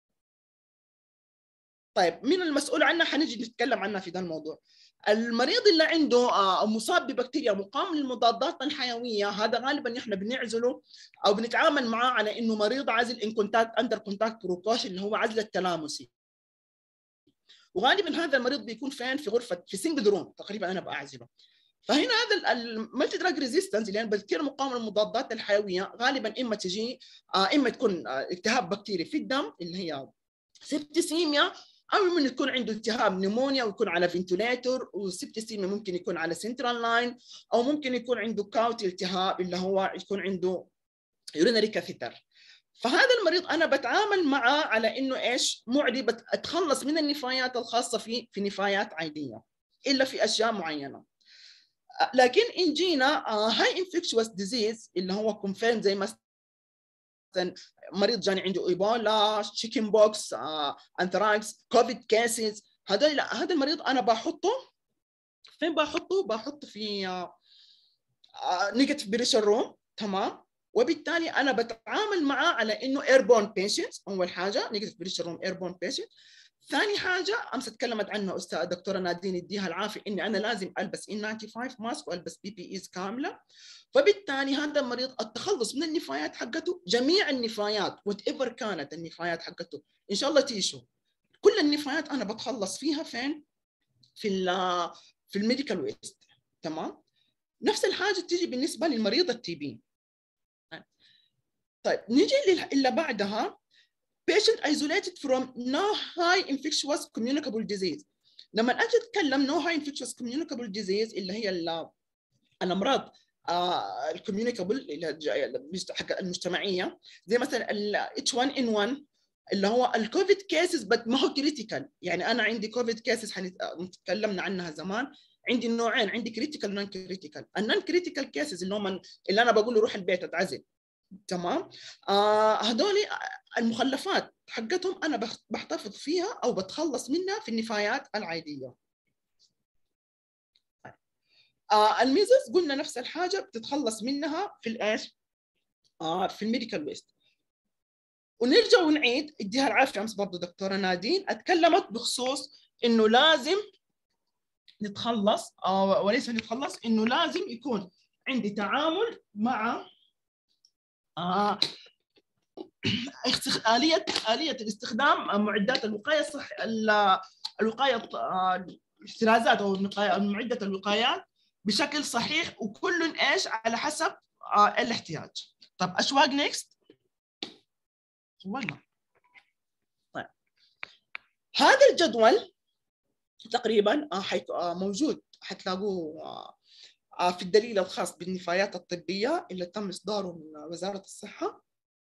[SPEAKER 3] طيب مين المسؤول عنها؟ حنجي نتكلم عنها في ده الموضوع. المريض اللي عنده آه مصاب ببكتيريا مقاومه للمضادات الحيويه، هذا غالبا احنا بنعزله او بنتعامل معاه على انه مريض عزل ان كونتاكت اندر كونتاكت بروكوشن، اللي هو عزل التلامسي. وغالبا هذا المريض بيكون فين؟ في غرفه في سنجل روم تقريبا انا باعزله. فهنا هذا المالتي دراج ريزيستنس اللي يعني بكتيريا مقاومه للمضادات الحيويه غالبا اما تجي اما تكون التهاب بكتيري في الدم اللي هي سبتسيميا، او ممكن يكون عنده التهاب نيمونيا ويكون على فنتوليتور، والسبتسيميا ممكن يكون على سنترال لاين، او ممكن يكون عنده كاوتي التهاب اللي هو يكون عنده يورينري كاثيتر. فهذا المريض انا بتعامل معه على انه ايش؟ معدي، بتخلص من النفايات الخاصه فيه في نفايات عاديه الا في اشياء معينه. لكن ان جينا هاي انفكشوس ديزيز اللي هو كونفيرم زي مثلا مريض جاني عنده ايبولا، تشيكن بوكس، انثراكس، كوفيد كيسز، هذا لا هذا المريض انا بحطه فين؟ بحطه بحطه في نيجاتيف بريشر روم، تمام. وبالتالي انا بتعامل معاه على انه ايربورن بيشنتس. اول حاجه نيجاتيف بريشر روم ايربورن بيشنت. ثاني حاجه امس تكلمت عنها استاذ دكتوره نادين يديها العافيه، اني انا لازم البس إن تسعة وتسعين ماسك والبس بي بي ايز كامله. فبالتالي هذا المريض التخلص من النفايات حقته، جميع النفايات وات ايفر كانت النفايات حقته، ان شاء الله تيشو، كل النفايات انا بتخلص فيها فين؟ في ال في الميديكال ويست، تمام. نفس الحاجه تيجي بالنسبه للمريض التي بي. طيب نيجي اللي بعدها patient isolated from no high infectious communicable disease. لما اجي اتكلم no high infectious communicable disease اللي هي الامراض الكوميونيكابل اللي حق المجتمعيه، زي مثلا ال إتش وان إن وان اللي هو الكوفيد كيسز بس ما هو كريتيكال. يعني انا عندي كوفيد كيسز تكلمنا عنها زمان، عندي النوعين، عندي كريتيكال ونون كريتيكال. النون كريتيكال كيسز اللي هم اللي انا بقول له روح البيت اتعزل، تمام؟ آه هذول المخلفات حقتهم انا بحتفظ فيها او بتخلص منها في النفايات العاديه. آه الميزز قلنا نفس الحاجه بتتخلص منها في الايش؟ آه في الميديكال ويست. ونرجع ونعيد، اديها العافيه امس برضه دكتوره نادين اتكلمت بخصوص انه لازم نتخلص أو وليس نتخلص، انه لازم يكون عندي تعامل مع آه آلية آلية الاستخدام معدات الوقاية الصح الوقاية الاحترازات أو معدة الوقايات بشكل صحيح، وكل ايش على حسب آه الاحتياج. طب اشواق نيكست. طيب هذا الجدول تقريبا آه موجود، حتلاقوه آه في الدليل الخاص بالنفايات الطبية اللي تم إصداره من وزارة الصحة.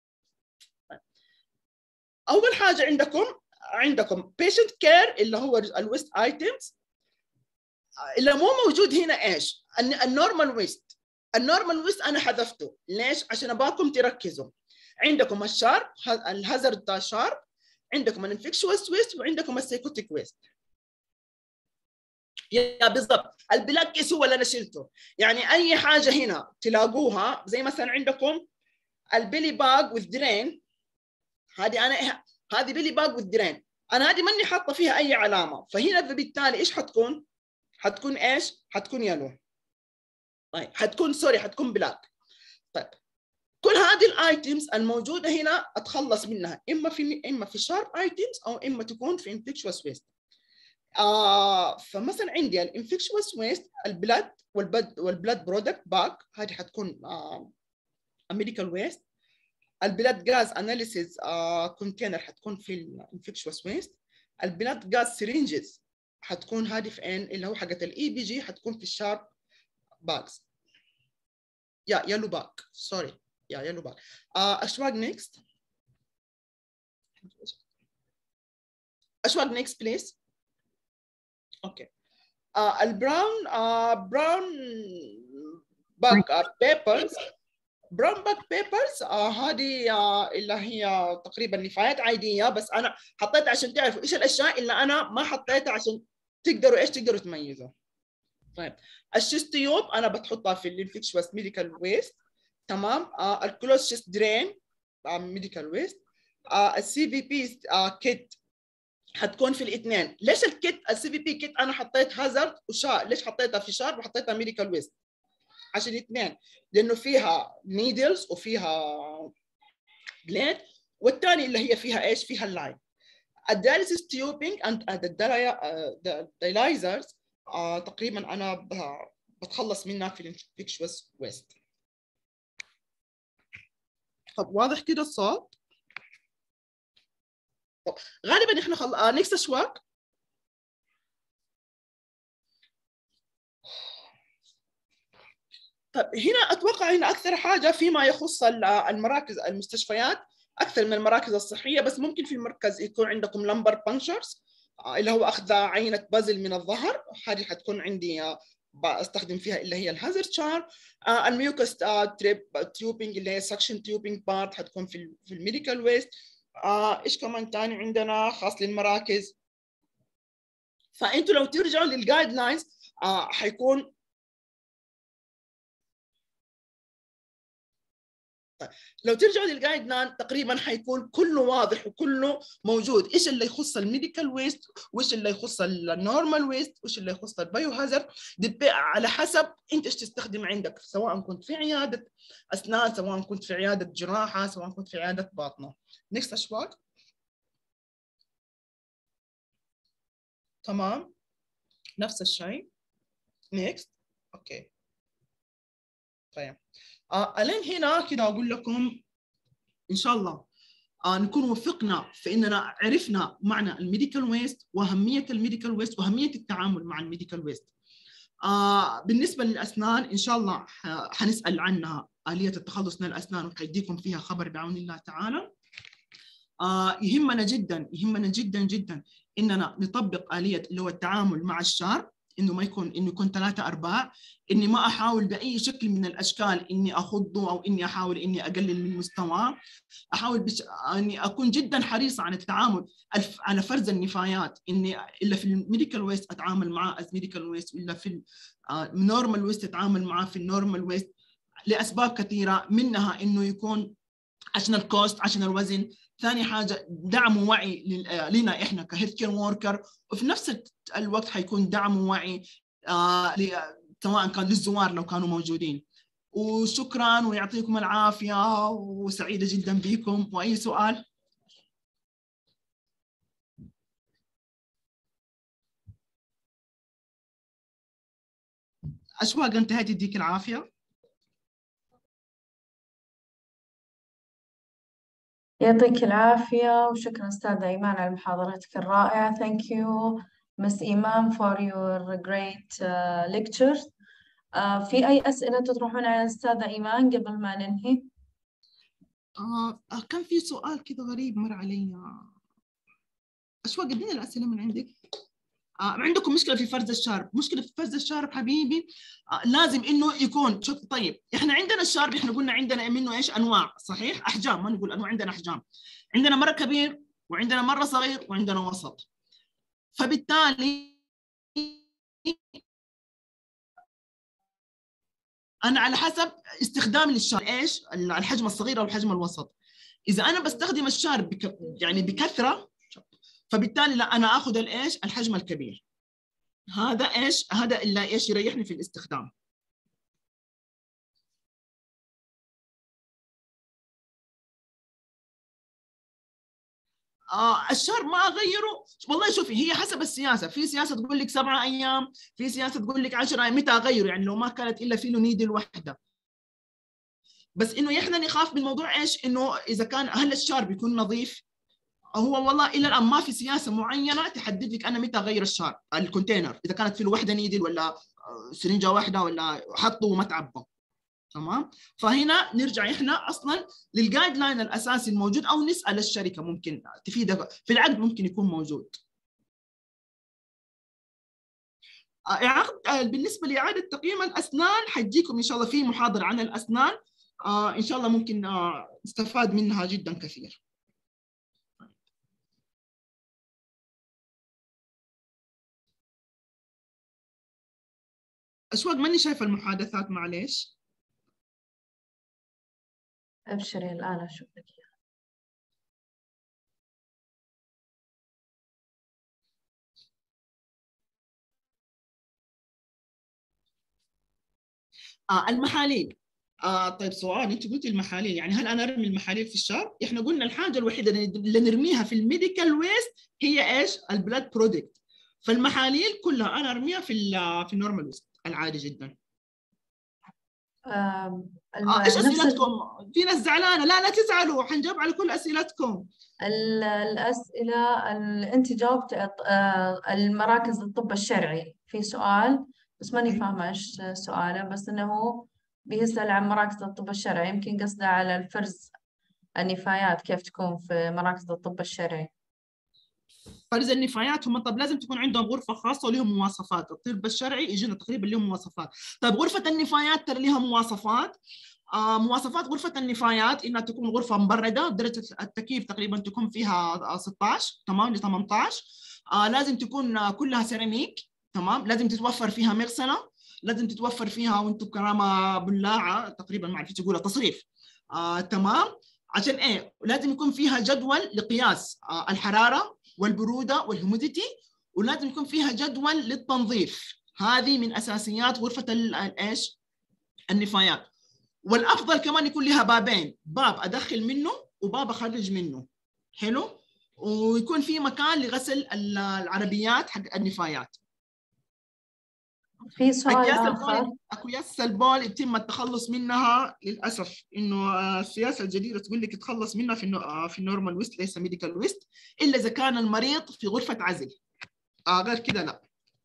[SPEAKER 3] أول حاجة عندكم عندكم patient care اللي هو الويست ايتمز. اللي مو موجود هنا ايش؟ النورمال ويست. النورمال ويست أنا حذفته، ليش؟ عشان أباكم تركزوا. عندكم الشارب، الهازارد بتاع الشارب، عندكم الانفكشوس ويست، وعندكم السيكوتيك ويست. يا بالضبط، البلاك كيس هو اللي انا شلته. يعني اي حاجه هنا تلاقوها زي مثلا عندكم البيلي باج والدرين، هذه انا هذه بيلي باج والدرين، انا هذه ماني حاطه فيها اي علامه، فهنا بالتالي ايش حتكون؟ حتكون ايش؟ حتكون يلو. طيب حتكون سوري حتكون بلاك. طيب كل هذه الايتمز الموجوده هنا اتخلص منها، اما في اما في شارب ايتمز او اما تكون في انفكشوس ويست. آه فمثلا عندي الانفكشوس ويست البلاد والبلد والبلاد برودكت باك، هذه حتكون آه ميديكال ويست. البلاد غاز اناليسيز كونتينر حتكون في الانفكشوس ويست. البلاد غاز سيرينجز حتكون هذه في ان اللي هو حقت الاي بي جي حتكون في الشارب باكس. يا يلو باك سوري يا يلو باك. آه اشواق نيكست. اشواق نيكست بليز. اوكي. آه البراون آه براون باك بيبرز. براون باك بيبرز آه هذه آه اللي هي تقريبا نفايات عاديه، بس انا حطيتها عشان تعرفوا ايش الاشياء اللي انا ما حطيتها عشان تقدروا ايش تقدروا تميزوا. طيب الشيستيوب انا بتحطها في الانفكشوس ميديكال ويست، تمام. آه الكلوز شيست درين آه ميديكال ويست. آه السي في بي آه كيت حتكون في الاثنين. ليش الكيت السي في بي كيت انا حطيت هازارد وشار؟ ليش حطيتها في شارب وحطيتها ميديكال ويست؟ عشان الاثنين، لانه فيها نيدلز وفيها بليد، والثاني اللي هي فيها ايش؟ فيها اللاين. الدياليسيس تيوبينج اند الديلايزرز تقريبا انا بتخلص منها في الانفكشوس ويست. طب واضح كده الصوت؟ طب غالبا احنا خل... آه نكست اشواق. طب هنا اتوقع هنا اكثر حاجه فيما يخص المراكز المستشفيات اكثر من المراكز الصحيه، بس ممكن في المركز يكون عندكم لمبر بانشرز اللي هو اخذ عينه بازل من الظهر، هذه حتكون عندي بستخدم فيها اللي هي الهازارد شار. آه الميوكس آه تريب تيوبينج اللي هي سكشن تيوبينج بارت حتكون في في الميديكال ويست. آه ايش كمان ثاني عندنا خاص للمراكز؟ فانتوا لو ترجعوا للجايد لاينز آه حيكون لو ترجعوا للجايد لاين تقريبا حيكون كله واضح وكله موجود، ايش اللي يخص الميديكال ويست وايش اللي يخص النورمال ويست وايش اللي يخص البايو هازارد، على حسب انت ايش تستخدم عندك، سواء كنت في عياده اسنان، سواء كنت في عياده جراحه، سواء كنت في عياده باطنه. نكست اشواق. تمام نفس الشيء. نيكست. اوكي طيب آه الين هنا كده اقول لكم ان شاء الله آه نكون وفقنا في اننا عرفنا معنى الميديكال ويست واهميه الميديكال ويست واهميه التعامل مع الميديكال ويست. آه بالنسبه للاسنان ان شاء الله حنسال عنها اليه التخلص من الاسنان وحيديكم فيها خبر بعون الله تعالى. آه يهمنا جدا يهمنا جدا جدا اننا نطبق آلية اللي هو التعامل مع الشارب، انه ما يكون انه يكون ثلاثة ارباع، اني ما احاول باي شكل من الاشكال اني اخضه او اني احاول اني اقلل من مستواه. احاول بش... اني اكون جدا حريصه عن التعامل الف... على فرز النفايات، اني الا في الميديكال ويست اتعامل معاه از ميديكال ويست، الا في النورمال ويست اتعامل معاه في النورمال ويست، لاسباب كثيره منها انه يكون عشان الكوست، عشان الوزن. ثاني حاجه دعم ووعي لنا احنا كهيلث كير وركر، وفي نفس الوقت حيكون دعم ووعي آه سواء كان للزوار لو كانوا موجودين. وشكرا ويعطيكم العافيه وسعيده جدا بكم. واي سؤال؟ اشواق انتهت، يديك العافيه.
[SPEAKER 1] يعطيك العافية وشكرا أستاذة إيمان على محاضرتك الرائعة. Thank you Miss إيمان for your great uh, lecture. uh, في أي أسئلة تطرحون على الأستاذة إيمان قبل ما ننهي؟
[SPEAKER 3] آه كان في سؤال كذا غريب مر علي. أشواق اديني الأسئلة من عندك. آه عندكم مشكلة في فرز الشارب. مشكلة في فرز الشارب حبيبي آه لازم إنه يكون شوف. طيب إحنا عندنا الشارب، إحنا قلنا عندنا منه إيش أنواع، صحيح؟ أحجام، ما نقول أنواع، عندنا أحجام. عندنا مرة كبير وعندنا مرة صغير وعندنا وسط. فبالتالي أنا على حسب استخدامي للشارب إيش الحجم الصغير أو الحجم الوسط. إذا أنا بستخدم الشارب بك يعني بكثرة، فبالتالي لا أنا آخذ الإيش الحجم الكبير. هذا إيش هذا اللي إيش يريحني في الاستخدام. آه الشهر ما اغيره. والله شوفي هي حسب السياسه، في سياسه تقول لك سبعة ايام، في سياسه تقول لك عشرة ايام. متى اغيره؟ يعني لو ما كانت الا في له نيدل واحده. بس انه احنا نخاف من موضوع ايش، انه اذا كان هل الشهر بيكون نظيف. هو والله الى الان ما في سياسه معينه تحدد لك انا متى اغير الشهر الكونتينر، اذا كانت في له واحده نيدل ولا سرنجه واحده ولا حطه وما تعبى. تمام. فهنا نرجع احنا اصلا للجايد لاين الاساسي الموجود، او نسال الشركه ممكن تفيدك في العقد، ممكن يكون موجود. إعادة بالنسبة لإعادة تقييم الأسنان حيجيكم إن شاء الله في محاضرة عن الأسنان آه إن شاء الله ممكن آه نستفاد منها جدا كثير. أشواق ماني شايفة المحادثات معليش.
[SPEAKER 1] أبشري الآن أشوف لك.
[SPEAKER 3] آه المحاليل. آه طيب سؤال، انت قلتي المحاليل، يعني هل انا ارمي المحاليل في الشارع؟ احنا قلنا الحاجه الوحيده اللي نرميها في الميديكال ويست هي ايش؟ البلاد برودكت. فالمحاليل كلها انا ارميها في في النورمال ويست العادي جدا.
[SPEAKER 1] آه
[SPEAKER 3] آه ايش اسئلتكم؟ في ناس زعلانه. لا لا تزعلوا، حنجاوب على كل اسئلتكم.
[SPEAKER 1] الأسئلة اللي أنت جاوبت آه المراكز الطب الشرعي في سؤال بس ماني فاهمة إيش سؤاله، بس إنه بيسأل عن مراكز الطب الشرعي، يمكن قصده على الفرز النفايات كيف تكون في مراكز الطب الشرعي.
[SPEAKER 3] فرز النفايات هم طب لازم تكون عندهم غرفه خاصه ولهم مواصفات. الطب الشرعي يجينا تقريبا لهم مواصفات. طيب غرفه النفايات ترى لها مواصفات. آه مواصفات غرفه النفايات انها تكون غرفه مبرده، درجه التكييف تقريبا تكون فيها ستة عشر تمام ل ثمانية عشر. آه لازم تكون آه كلها سيراميك. تمام. لازم تتوفر فيها مغسله، لازم تتوفر فيها وانتم كرامه بلاعه تقريبا ما اعرف تقولها تصريف. آه تمام. عشان ايه؟ لازم يكون فيها جدول لقياس آه الحراره والبروده والهيوميديتي، ولازم يكون فيها جدول للتنظيف. هذه من اساسيات غرفه الايش النفايات. والافضل كمان يكون لها بابين، باب ادخل منه وباب اخرج منه. حلو. ويكون في مكان لغسل العربيات حق النفايات.
[SPEAKER 1] في سؤال
[SPEAKER 3] اكياس
[SPEAKER 1] آخر.
[SPEAKER 3] البول اكياس البول يتم التخلص منها للاسف، انه السياسه الجديده تقول لك تخلص منها في في النورمال ويست ليس ميديكال ويست، الا اذا كان المريض في غرفه عزل. آه غير كده لا.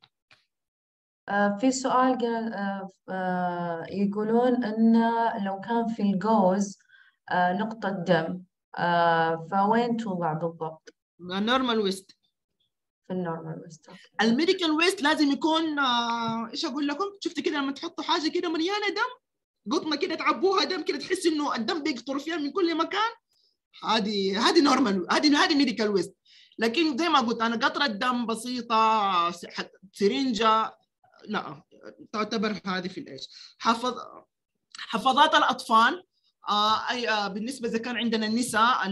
[SPEAKER 1] آه في سؤال قال آه آه يقولون إن لو كان في الجوز آه نقطة دم آه فوين توضع بالضبط؟
[SPEAKER 3] نورمال ويست.
[SPEAKER 1] في النورمال ويست.
[SPEAKER 3] الميديكال ويست لازم يكون آه ايش اقول لكم، شفتي كده لما تحطوا حاجه كده مليانه دم، قطنه كده تعبوها دم كده، تحس انه الدم بيقطر فيها من كل مكان، هذه هذه نورمال، هذه هذه ميديكال ويست. لكن زي ما قلت انا قطره دم بسيطه، سرنجه، لا تعتبر هذه في الايش. حفظ حفاضات الاطفال آه اي آه بالنسبه اذا كان عندنا النساء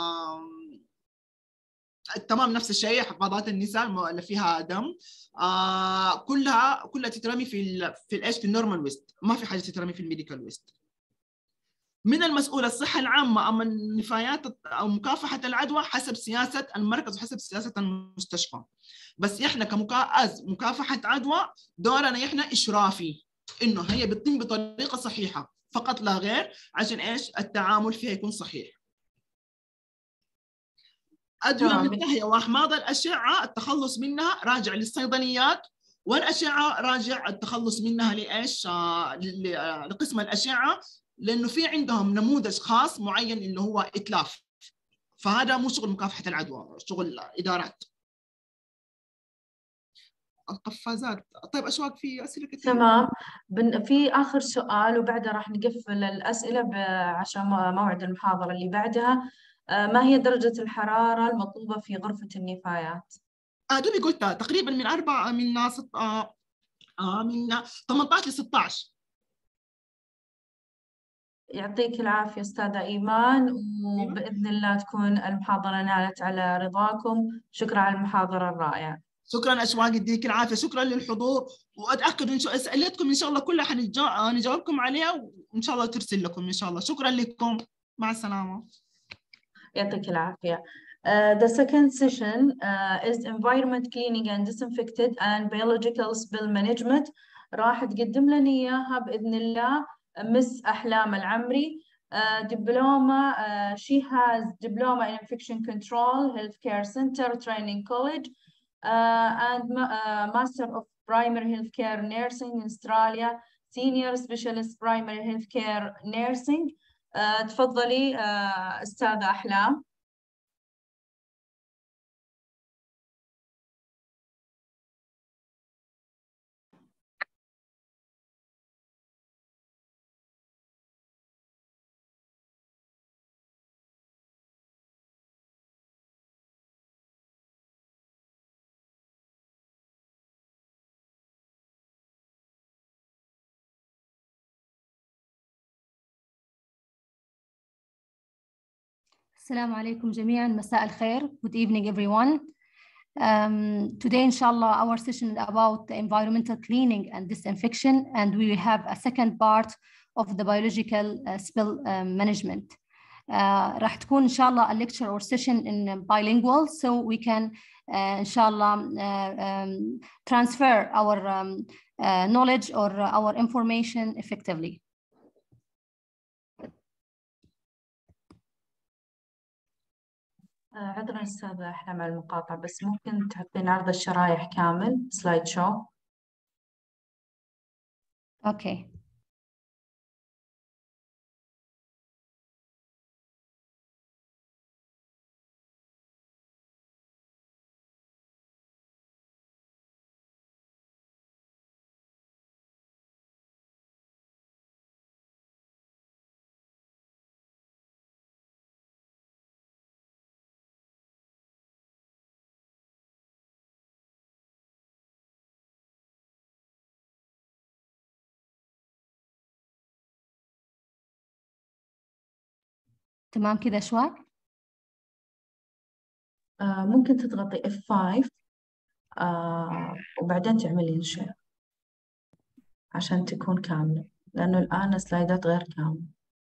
[SPEAKER 3] تمام نفس الشيء، حفاضات النساء اللي فيها دم آه كلها كلها تترمي في ال في الايش في النورمال ويست، ما في حاجه تترمي في الميديكال ويست. من المسؤول الصحه العامه اما النفايات او مكافحه العدوى حسب سياسه المركز وحسب سياسه المستشفى. بس احنا كمكافحه مكافحه عدوى دورنا احنا اشرافي، انه هي بتتم بطريقه صحيحه فقط لا غير، عشان ايش التعامل فيها يكون صحيح. أدوية منتهية وأحماض الأشعة التخلص منها راجع للصيدليات، والأشعة راجع التخلص منها لإيش؟ آه لقسم الأشعة، لأنه في عندهم نموذج خاص معين اللي هو إتلاف، فهذا مو شغل مكافحة العدوى، شغل إدارات. القفازات. طيب أشواق في أسئلة كثير؟
[SPEAKER 1] تمام. في آخر سؤال وبعدها راح نقفل الأسئلة عشان موعد المحاضرة اللي بعدها. ما هي درجة الحرارة المطلوبة في غرفة النفايات؟
[SPEAKER 3] آه دوبي قلتها تقريبا من أربعة من ست آه آه من ثمانية عشر ل ستة عشر.
[SPEAKER 1] يعطيك العافية أستاذة إيمان، وبإذن الله تكون المحاضرة نالت على رضاكم. شكرا على المحاضرة الرائعة.
[SPEAKER 3] شكرا أشواق، يديك العافية، شكرا للحضور، وأتأكد إن شاء الله أسئلتكم إن شاء الله كلها حنجاوبكم عليها، وإن شاء الله ترسل لكم إن شاء الله. شكرا لكم، مع السلامة.
[SPEAKER 1] يعطيك العافية. Uh, the second session uh, is environment cleaning and disinfected and biological spill management. راح تقدم لنا إياها بإذن الله مس أحلام العمري. uh, diploma uh, she has diploma in infection control healthcare center training college uh, and uh, master of primary healthcare nursing in Australia, senior specialist primary healthcare nursing. uh, تفضلي uh, أستاذة أحلام.
[SPEAKER 4] السلام عليكم جميعا، مساء الخير. Good evening everyone. Um, today inshallah our session is about the environmental cleaning and disinfection, and we will have a second part of the biological uh, spill uh, management. Uh, راح تكون إن شاء الله a lecture or session in bilingual, so we can uh, inshallah uh, um, transfer our um, uh, knowledge or our information effectively.
[SPEAKER 1] عذرا أستاذة أحلام على المقاطعة، بس ممكن تحطين عرض الشرايح كامل سلايد شو؟
[SPEAKER 4] أوكي. تمام كده شوي؟
[SPEAKER 1] آه ممكن تضغطي إف فايف آه وبعدين تعملين شير عشان تكون كاملة، لأنه الآن السلايدات غير كاملة.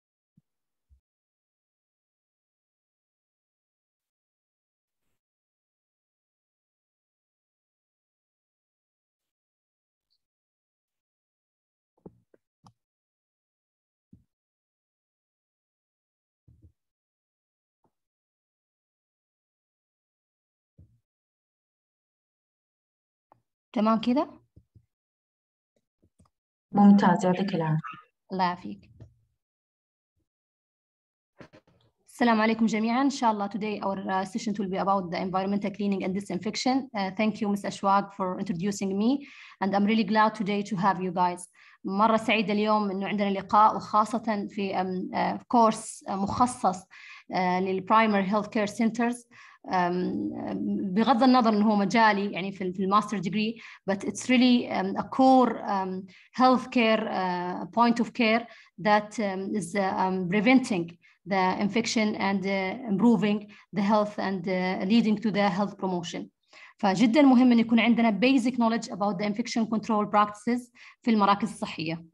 [SPEAKER 4] تمام كده؟
[SPEAKER 1] ممتاز، يعطيك العافية.
[SPEAKER 4] الله يعافيك. Assalamu alaikum jami'an. Inshallah, today our uh, session will be about the environmental cleaning and disinfection. Uh, thank you, Miz Ashwaq, for introducing me, and I'm really glad today to have you guys. مرة سعيدة اليوم إنه عندنا لقاء، وخاصة في um, كورس uh, مخصص uh, للبرايمري هيلث كير سنترز. بغض النظر إنه هو مجالي يعني في في الماستر degree, but it's really um, a core um, healthcare uh, point of care that um, is uh, um, preventing the infection and uh, improving the health and uh, leading to the health promotion. فجدا مهم أن يكون عندنا basic knowledge about the infection control practices في المراكز الصحية.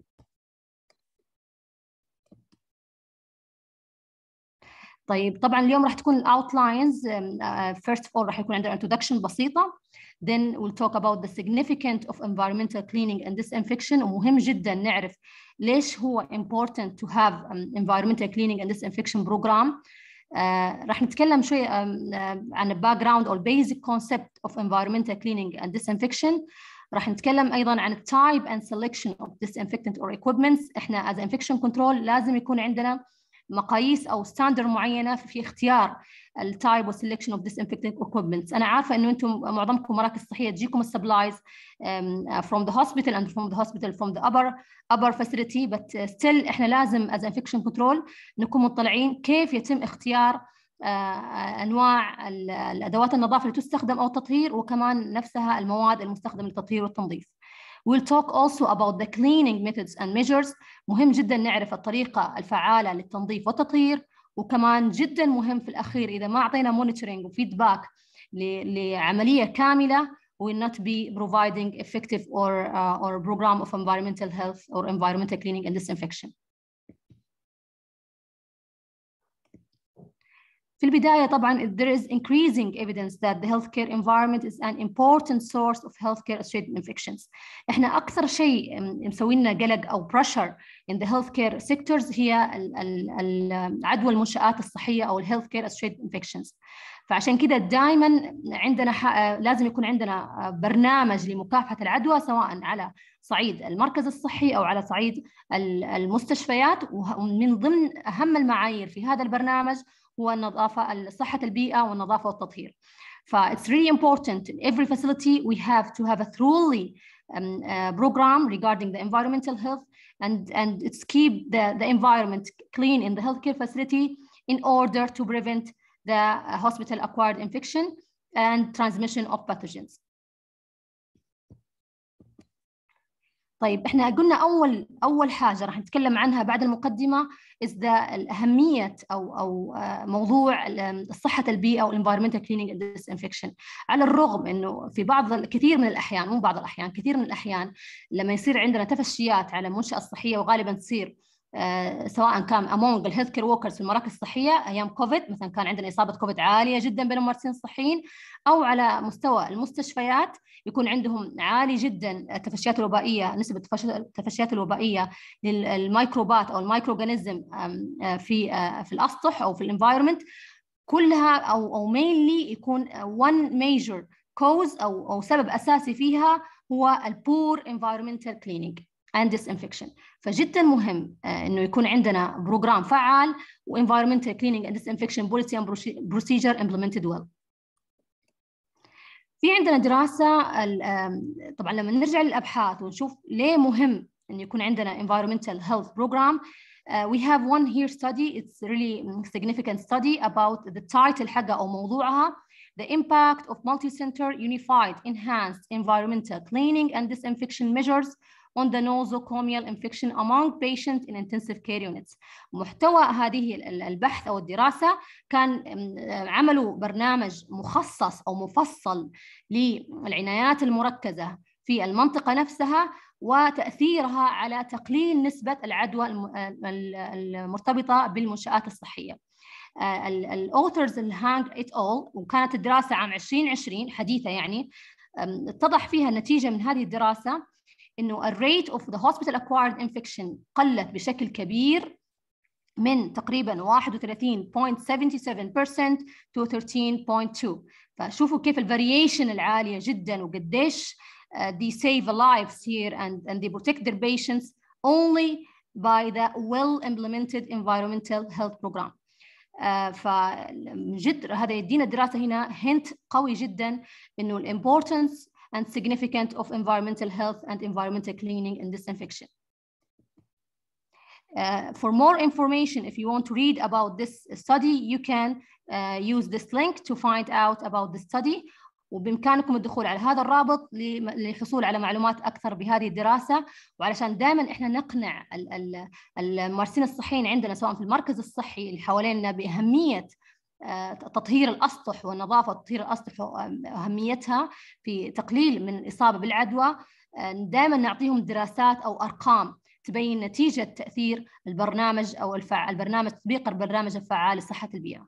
[SPEAKER 4] طيب طبعا اليوم راح تكون outlines. uh, first of all راح يكون عندنا introduction بسيطة, then we'll talk about the significance of environmental cleaning and disinfection. ومهم جدا نعرف ليش هو important to have um, environmental cleaning and disinfection program. uh, راح نتكلم شوي um, uh, عن background or basic concept of environmental cleaning and disinfection. راح نتكلم أيضا عن type and selection of disinfectant or equipments. إحنا as infection control لازم يكون عندنا مقاييس أو ستاندر معينة في اختيار التايب والسلكشن اوف disinfectant equipments. أنا عارفة إنه أنتم معظمكم مراكز صحية تجيكم السبلايز um, from the hospital and from the hospital from the upper upper facility, but still إحنا لازم as infection control نكون مطلعين كيف يتم اختيار uh, أنواع الأدوات النظافة اللي تستخدم أو التطهير، وكمان نفسها المواد المستخدمة للتطهير والتنظيف. We'll talk also about the cleaning methods and measures. مهم جدا نعرف الطريقة الفعالة للتنظيف والتطهير، وكمان جدا مهم في الأخير إذا ما أعطينا monitoring وفيدباك لعملية كاملة will not be providing effective or uh, or program of environmental health or environmental cleaning and disinfection. في البداية طبعاً there is increasing evidence that the healthcare environment is an important source of healthcare associated infections. إحنا أكثر شيء مسوي لنا قلق أو pressure in the healthcare sectors هي العدوى المنشآت الصحية أو healthcare associated infections. فعشان كده دائماً عندنا لازم يكون عندنا برنامج لمكافحة العدوى سواء على صعيد المركز الصحي أو على صعيد المستشفيات. ومن ضمن أهم المعايير في هذا البرنامج هو النظافة، صحة البيئة والنظافة والتطهير. ف it's really important in every facility we have to have a thoroughly um, uh, program regarding the environmental health and and it's keep the the environment clean in the healthcare facility in order to prevent the uh, hospital acquired infection and transmission of pathogens. طيب احنا قلنا اول اول حاجه راح نتكلم عنها بعد المقدمه is the الاهميه او او موضوع صحه البيئه والenvironmental cleaning and disinfection. على الرغم انه في بعض الكثير من الاحيان مو بعض الاحيان كثير من الاحيان لما يصير عندنا تفشيات على المنشاه الصحيه، وغالبا تصير Uh, سواء كان among the healthcare workers في المراكز الصحية أيام كوفيد، مثلا كان عندنا إصابة كوفيد عالية جدا بين الممارسين الصحيين، أو على مستوى المستشفيات يكون عندهم عالي جدا التفشيات الوبائية، نسبة التفشيات الوبائية للميكروبات أو الميكروغانيزم في في الأسطح أو في الانفايرمنت كلها، أو أو mainly يكون one major cause أو أو سبب أساسي فيها هو البور environmental cleaning and disinfection. فجدا مهم انه يكون عندنا بروجرام فعال و environmental cleaning and disinfection policy and procedure implemented well. في عندنا دراسة طبعا لما نرجع للأبحاث ونشوف ليه مهم أن يكون عندنا environmental health program. Uh, we have one here study. It's really significant study about the title حقها أو موضوعها the impact of multi-center unified enhanced environmental cleaning and disinfection measures on the nosocomial infection among patients in intensive care units. محتوى هذه البحث أو الدراسة كان عملوا برنامج مخصص أو مفصل للعنايات المركزة في المنطقة نفسها وتأثيرها على تقليل نسبة العدوى المرتبطة بالمنشآت الصحية. الأوثرز الهانج إت أول، وكانت الدراسة عام عشرين عشرين حديثة يعني، اتضح فيها النتيجة من هذه الدراسة إنه الريت of the hospital acquired infection قلت بشكل كبير من تقريباً واحد وثلاثين فاصلة سبعة وسبعين بالمئة to ثلاثين فاصلة اثنين. فشوفوا كيف الفاريشن العالية جداً وقديش uh, they save lives here and, and they protect their patients only by the well implemented environmental health program. فمن جد هذا يدينا الدراسة هنا هنت قوي جدا إنه ال importance and significance of environmental health and environmental cleaning and disinfection. Uh, for more information, if you want to read about this study, you can uh, use this link to find out about the study. وبإمكانكم الدخول على هذا الرابط للحصول على معلومات أكثر بهذه الدراسة، وعلشان دائما إحنا نقنع الممارسين الصحيين عندنا سواء في المركز الصحي اللي حوالينا بأهمية تطهير الأسطح والنظافة وتطهير الأسطح وأهميتها في تقليل من الإصابة بالعدوى. دائما نعطيهم دراسات أو أرقام تبين نتيجة تأثير البرنامج أو الفعال البرنامج تطبيق البرنامج الفعال لصحة البيئة.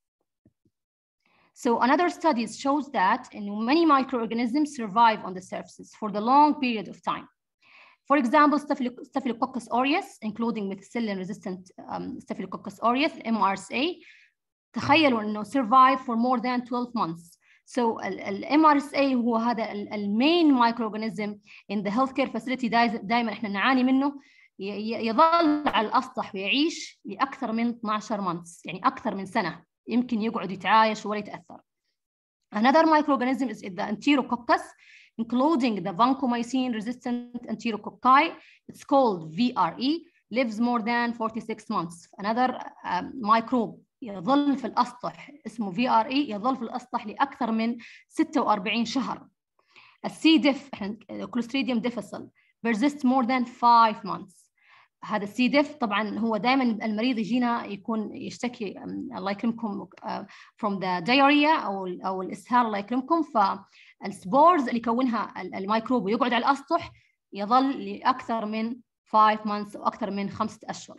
[SPEAKER 4] So another study shows that many microorganisms survive on the surfaces for the long period of time. For example, Staphylococcus aureus, including methicillin-resistant um, Staphylococcus aureus, M R S A, تخيلوا إنه survive for more than twelve months. So ال M R S A هو هذا ال main microorganism in the healthcare facility دائما إحنا نعاني منه، يظل على الأسطح ويعيش لأكثر من اثناشر months، يعني أكثر من سنة يمكن يقعد يتعايش ولا يتأثر. Another microorganism is the Enterococcus, including the vancomycin-resistant Enterococci. It's called V R E, lives more than forty-six months. Another um, microbe يظل في الأسطح اسمه V R E، يظل في الأسطح لأكثر من ستة وأربعين شهر. السي ديف Clostridium difficile persists more than five months. هذا السي ديف طبعا هو دائما المريض يجينا يكون يشتكي الله يكرمكم from the diarrhea او او الاسهال الله يكرمكم، فالسبورز اللي يكونها الميكروب ويقعد على الاسطح يظل لاكثر من five months او اكثر من خمسة اشهر.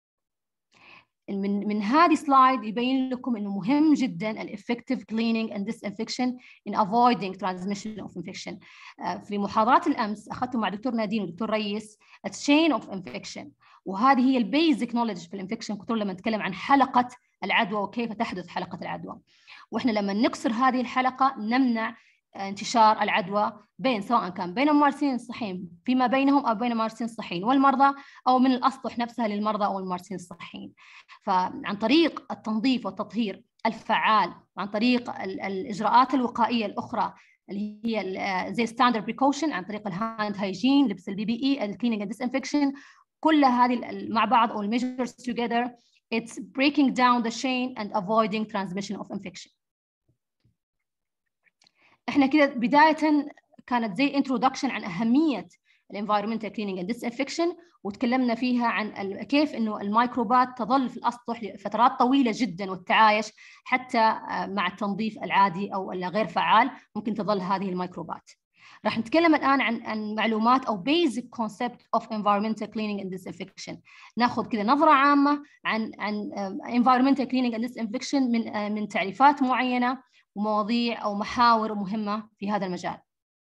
[SPEAKER 4] من من هذه سلايد يبين لكم انه مهم جدا الeffective cleaning and disinfection in avoiding transmission of infection. في محاضرات الامس اخذته مع دكتور نادين ودكتور ريس a chain of infection، وهذه هي البيزك نوليدج في الانفكشن كنترول لما نتكلم عن حلقه العدوى وكيف تحدث حلقه العدوى. واحنا لما نكسر هذه الحلقه نمنع انتشار العدوى بين سواء كان بين الممارسين الصحيين فيما بينهم او بين الممارسين الصحيين والمرضى، او من الاسطح نفسها للمرضى او الممارسين الصحيين. فعن طريق التنظيف والتطهير الفعال، عن طريق الاجراءات الوقائيه الاخرى اللي هي زي ستاندرد بريكوشن، عن طريق الهاند هايجين، لبس البي بي اي، الكليننج اند ديسانفكشن، كل هذه مع بعض او الميجرز together it's breaking down the chain and avoiding transmission of infection. احنا كده بدايه كانت زي introduction عن اهميه الانفايرمنتال كليننج اند ديسانفكشن، وتكلمنا فيها عن كيف انه الميكروبات تظل في الاسطح لفترات طويله جدا والتعايش حتى مع التنظيف العادي او الغير فعال ممكن تظل هذه الميكروبات. راح نتكلم الان عن عن معلومات او basic concept of environmental cleaning and disinfection. ناخذ كذا نظره عامه عن عن environmental cleaning and disinfection من من تعريفات معينه ومواضيع او محاور مهمه في هذا المجال.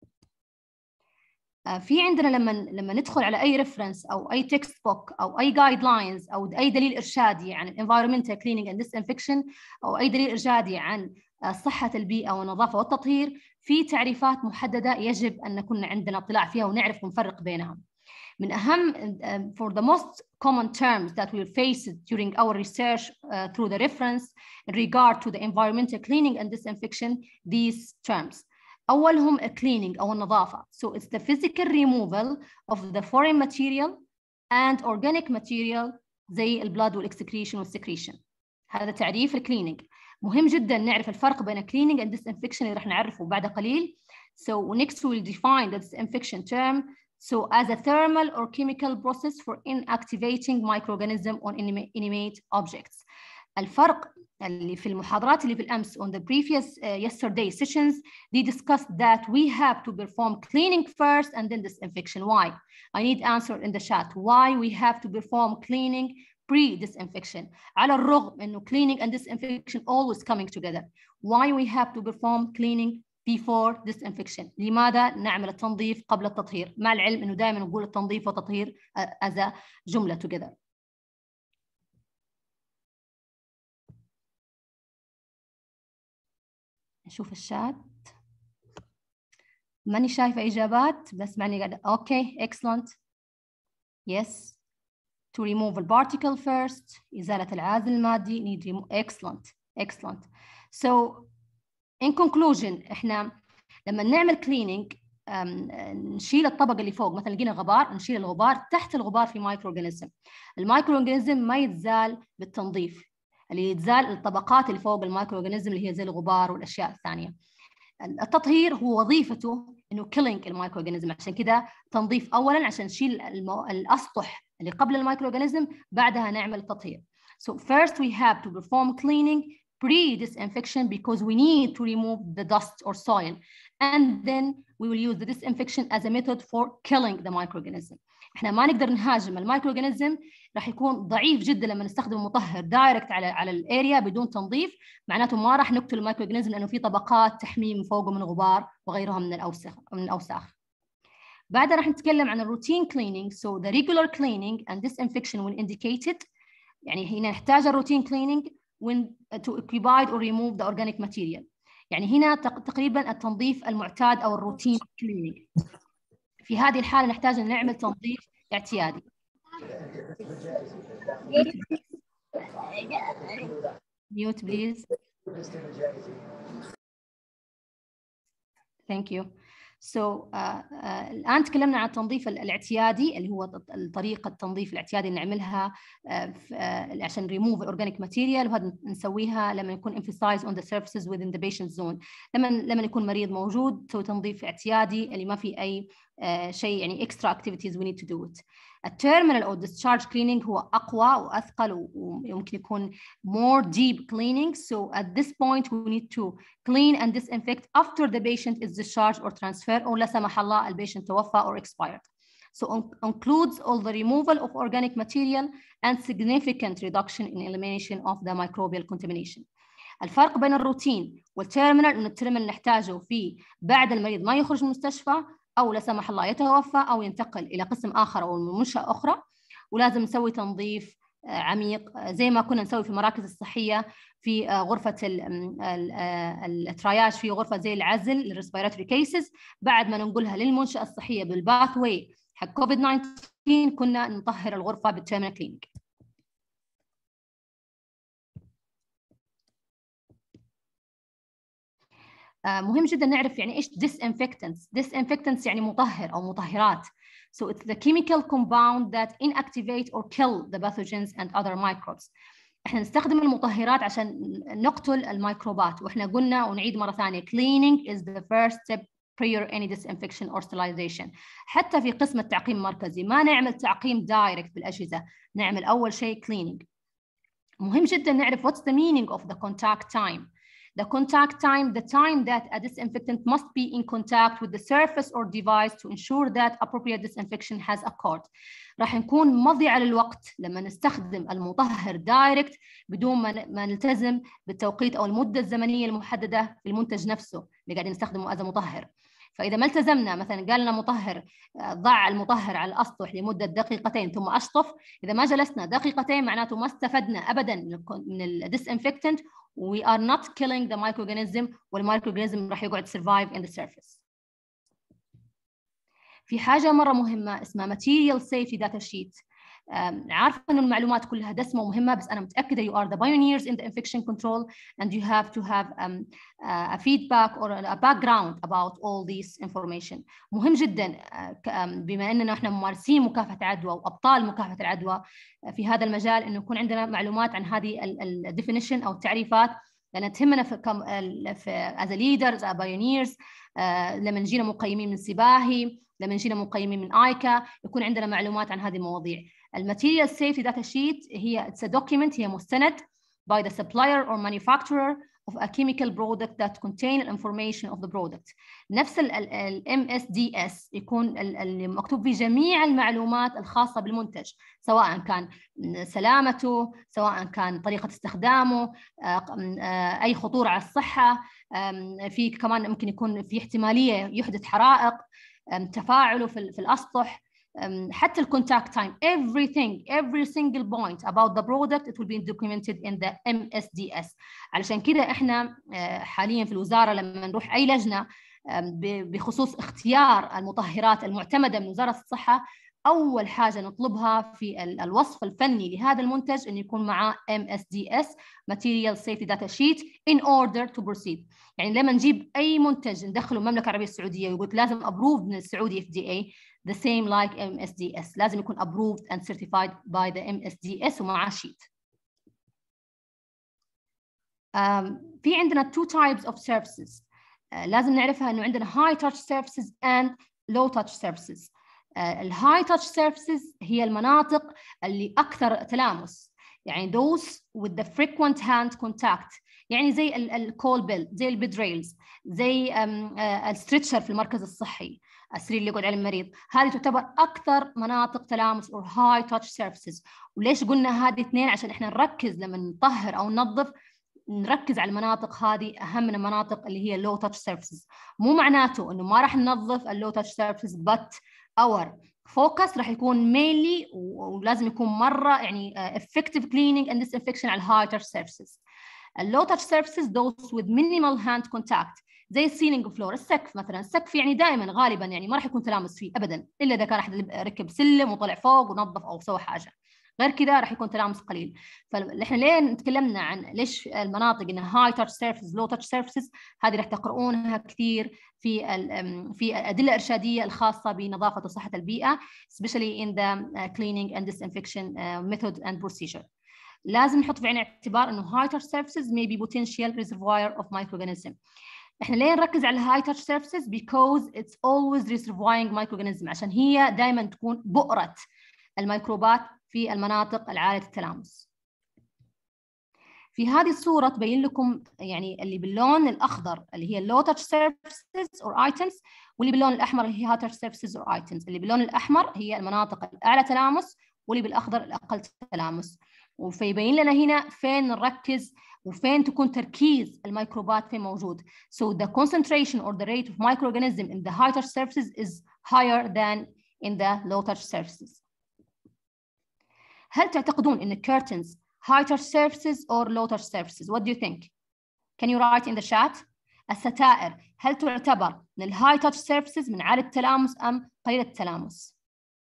[SPEAKER 4] في عندنا لما لما ندخل على اي ريفرنس او اي تكست بوك او اي جايد لاينز او اي دليل ارشادي عن environmental cleaning and disinfection او اي دليل ارشادي عن صحه البيئه والنظافه والتطهير، في تعريفات محدده يجب ان نكون عندنا اطلاع فيها ونعرف ونفرق بينها. من اهم for the most common terms that we face during our research uh, through the reference in regard to the environmental cleaning and disinfection, these terms. أولهم cleaning أو النظافة. So it's the physical removal of the foreign material and organic material زي البلاد والexcretion والsecretion. هذا تعريف الكلينينج. مهم جدا نعرف الفرق بين cleaning and disinfection اللي راح نعرفه بعد قليل. So next we'll define the disinfection term. So as a thermal or chemical process for inactivating microorganism on inanimate objects. الفرق اللي في المحاضرات اللي في الأمس on the previous uh, yesterday sessions, they discussed that we have to perform cleaning first and then disinfection. Why? I need answer in the chat. Why we have to perform cleaning pre-disinfection? على الرغم إنه cleaning and disinfection always coming together. Why we have to perform cleaning before disinfection? لماذا نعمل التنظيف قبل التطهير؟ مع العلم إنه دائما نقول التنظيف والتطهير as a جملة together. نشوف الشات. ماني شايفة إجابات بس معني قاعدة. أوكي excellent. yes to remove the particle first. إزالة العازل المادي. Need remove. Excellent. Excellent. So in conclusion إحنا لما نعمل cleaning نشيل الطبقة اللي فوق، مثلا لقينا غبار نشيل الغبار، تحت الغبار في مايكرو أورجانيزم. المايكرو أورجانيزم ما يتزال بالتنظيف، اللي يتزال الطبقات اللي فوق المايكرو أورجانيزم اللي هي زي الغبار والأشياء الثانية. التطهير هو وظيفته إنه killing المايكرو أورجانيزم، عشان كده تنظيف أولاً عشان نشيل المو... الأسطح اللي قبل المايكرو أورجانيزم، بعدها نعمل التطهير. So first we have to perform cleaning pre-disinfection because we need to remove the dust or soil, and then we will use the disinfection as a method for killing the microorganism. احنا ما نقدر نهاجم المايكروورجانيزم، راح يكون ضعيف جدا لما نستخدم مطهر دايركت على على الاريا بدون تنظيف، معناته ما راح نقتل المايكروورجانيزم لانه في طبقات تحميه من فوقه من غبار وغيرها من الاوساخ من الاوساخ. بعدها راح نتكلم عن الروتين cleaning. So the regular cleaning and disinfection when indicated، يعني هنا نحتاج الروتين cleaning when to occupy or remove the organic material. يعني هنا تقريبا التنظيف المعتاد او الروتين cleaning. في هذه الحالة نحتاج أن نعمل تنظيف اعتيادي. Mute please. Thank you. So uh, uh, الآن تكلمنا عن التنظيف الاعتيادي اللي هو طريقة التنظيف الاعتيادي اللي نعملها uh, uh, عشان remove organic material، وهذا نسويها لما يكون emphasize on the surfaces within the patient zone. لما لما يكون مريض موجود تسوي تنظيف اعتيادي اللي ما في أي uh, شيء يعني extra activities we need to do it. التيرمينال أو discharge cleaning هو أقوى وأثقل ويمكن يكون more deep cleaning. So at this point we need to clean and disinfect after the patient is discharged or transferred or لا سمح الله البيشنت توفى or expired. So includes all the removal of organic material and significant reduction in elimination of the microbial contamination. الفرق بين الروتين والتيرمينال إنه التيرمينال نحتاجه في بعد المريض ما يخرج من المستشفى أو لا سمح الله يتوفى أو ينتقل إلى قسم آخر أو منشأة أخرى، ولازم نسوي تنظيف عميق زي ما كنا نسوي في المراكز الصحية في غرفة الترياج، في غرفة زي العزل للريسبيراتوري كيسز، بعد ما ننقلها للمنشأة الصحية بالباث واي حق كوفيد تسعة عشر كنا نطهر الغرفة بالتيرمينال كلينيك. مهم جدا نعرف يعني ايش disinfectants. disinfectants يعني مطهر او مطهرات. So it's the chemical compound that inactivate or kill the pathogens and other microbes. احنا نستخدم المطهرات عشان نقتل الميكروبات، واحنا قلنا ونعيد مرة ثانية cleaning is the first step prior any disinfection or sterilization. حتى في قسم التعقيم المركزي ما نعمل تعقيم دايركت بالأجهزة، نعمل أول شيء cleaning. مهم جدا نعرف what's the meaning of the contact time. The contact time, the time that a disinfectant must be in contact with the surface or device to ensure that appropriate disinfection has occurred. راح نكون مضيعة للوقت لما نستخدم المطهر دايركت بدون ما ما نلتزم بالتوقيت أو المدة الزمنية المحددة في المنتج نفسه اللي قاعدين نستخدمه as مطهر. فإذا ما التزمنا، مثلا قال لنا مطهر ضع المطهر على الأسطح لمدة دقيقتين ثم أشطف، إذا ما جلسنا دقيقتين معناته ما استفدنا أبدا من الديسانفكتنت. We are not killing the microorganism والمايكروورجانيزم راح يقعد survive in the surface. في حاجة مرة مهمة اسمها material safety data sheet. عارفة إنه المعلومات كلها دسمة ومهمة، بس أنا متأكدة you are the pioneers in the infection control and you have to have um, a feedback or a background about all this information. مهم جدا بما أننا إحنا ممارسين مكافحة العدوى وأبطال مكافحة العدوى في هذا المجال، إنه يكون عندنا معلومات عن هذه ال definition أو التعريفات، لأن تهمنا في في as a leaders as pioneers. لما نجينا مقيمين من سباهي، لما نجينا مقيمين من آيكا، يكون عندنا معلومات عن هذه المواضيع. الماتيريال سيفتي داتا شيت هي it's a document، هي مستند by the supplier or manufacturer of a chemical product that contain information of the product. نفس ال إم إس دي إس يكون اللي مكتوب فيه جميع المعلومات الخاصة بالمنتج، سواء كان سلامته، سواء كان طريقة استخدامه، أي خطورة على الصحة، في كمان ممكن يكون في احتمالية يحدث حرائق، تفاعله في الأسطح، حتى الكونتاكت تايم، everything every single point about the product it will be documented in the إم إس دي إس. علشان كده احنا حاليا في الوزارة لما نروح أي لجنة بخصوص اختيار المطهرات المعتمدة من وزارة الصحة، أول حاجة نطلبها في الوصف الفني لهذا المنتج إنه يكون معاه إم إس دي إس Material Safety Data Sheet in order to proceed. يعني لما نجيب أي منتج ندخله المملكة العربية السعودية ويقول لازم approved من السعودي إف دي إيه the same like إم إس دي إس، لازم يكون approved and certified by the إم إس دي إس ومعاه sheet. um, في عندنا two types of services uh, لازم نعرفها إنه عندنا high touch services and low touch services. الهاي تاتش سيرفيسز هي المناطق اللي أكثر تلامس، يعني those with the frequent hand contact، يعني زي الكول بيل، زي البيد ريلز، زي الستريتشر في المركز الصحي، السرير اللي يقعد عليه المريض. هذه تعتبر أكثر مناطق تلامس or high touch services. وليش قلنا هذه اثنين؟ عشان إحنا نركز لما نطهر أو ننظف نركز على المناطق هذه أهم من المناطق اللي هي low touch services. مو معناته إنه ما راح ننظف ال low touch services but our focus راح يكون mainly ولازم يكون مرة يعني uh, effective cleaning and disinfection على high touch surfaces. ال low touch surfaces those with minimal hand contact زي السيلينج فلور، السقف مثلا. السقف يعني دائما غالبا يعني ما راح يكون تلامس فيه ابدا الا اذا كان احد ركب سلم وطلع فوق ونظف او سوى حاجه، غير كذا راح يكون تلامس قليل. فاحنا ليه تكلمنا عن ليش المناطق انها هاي تاتش سيرفيسز لو تاتش سيرفيسز، هذه راح تقرؤونها كثير في في الادله الارشاديه الخاصه بنظافه وصحه البيئه especially in the cleaning and disinfection method and procedure. لازم نحط في عين الاعتبار انه high touch surfaces may be potential reservoir of microorganism. احنا ليه نركز على الهاي تاتش سيرفيسز؟ because it's always reservoying microorganism، عشان هي دائما تكون بؤرة الميكروبات في المناطق العالية التلامس. في هذه الصورة تبين لكم يعني اللي باللون الأخضر اللي هي low touch surfaces or items، واللي باللون الأحمر اللي هي high touch surfaces or items. اللي باللون الأحمر هي المناطق الأعلى تلامس، واللي بالأخضر الأقل تلامس. وفيبين لنا هنا فين نركز وفين تكون تركيز الميكروبات فين موجود. So the concentration or the rate of microorganism in the high touch surfaces is higher than in the low touch surfaces. هل تعتقدون إن curtains high touch surfaces or low touch surfaces? What do you think? Can you write in the chat? الستائر هل تعتبر من ال high touch surfaces من عالي التلامس أم قليل التلامس؟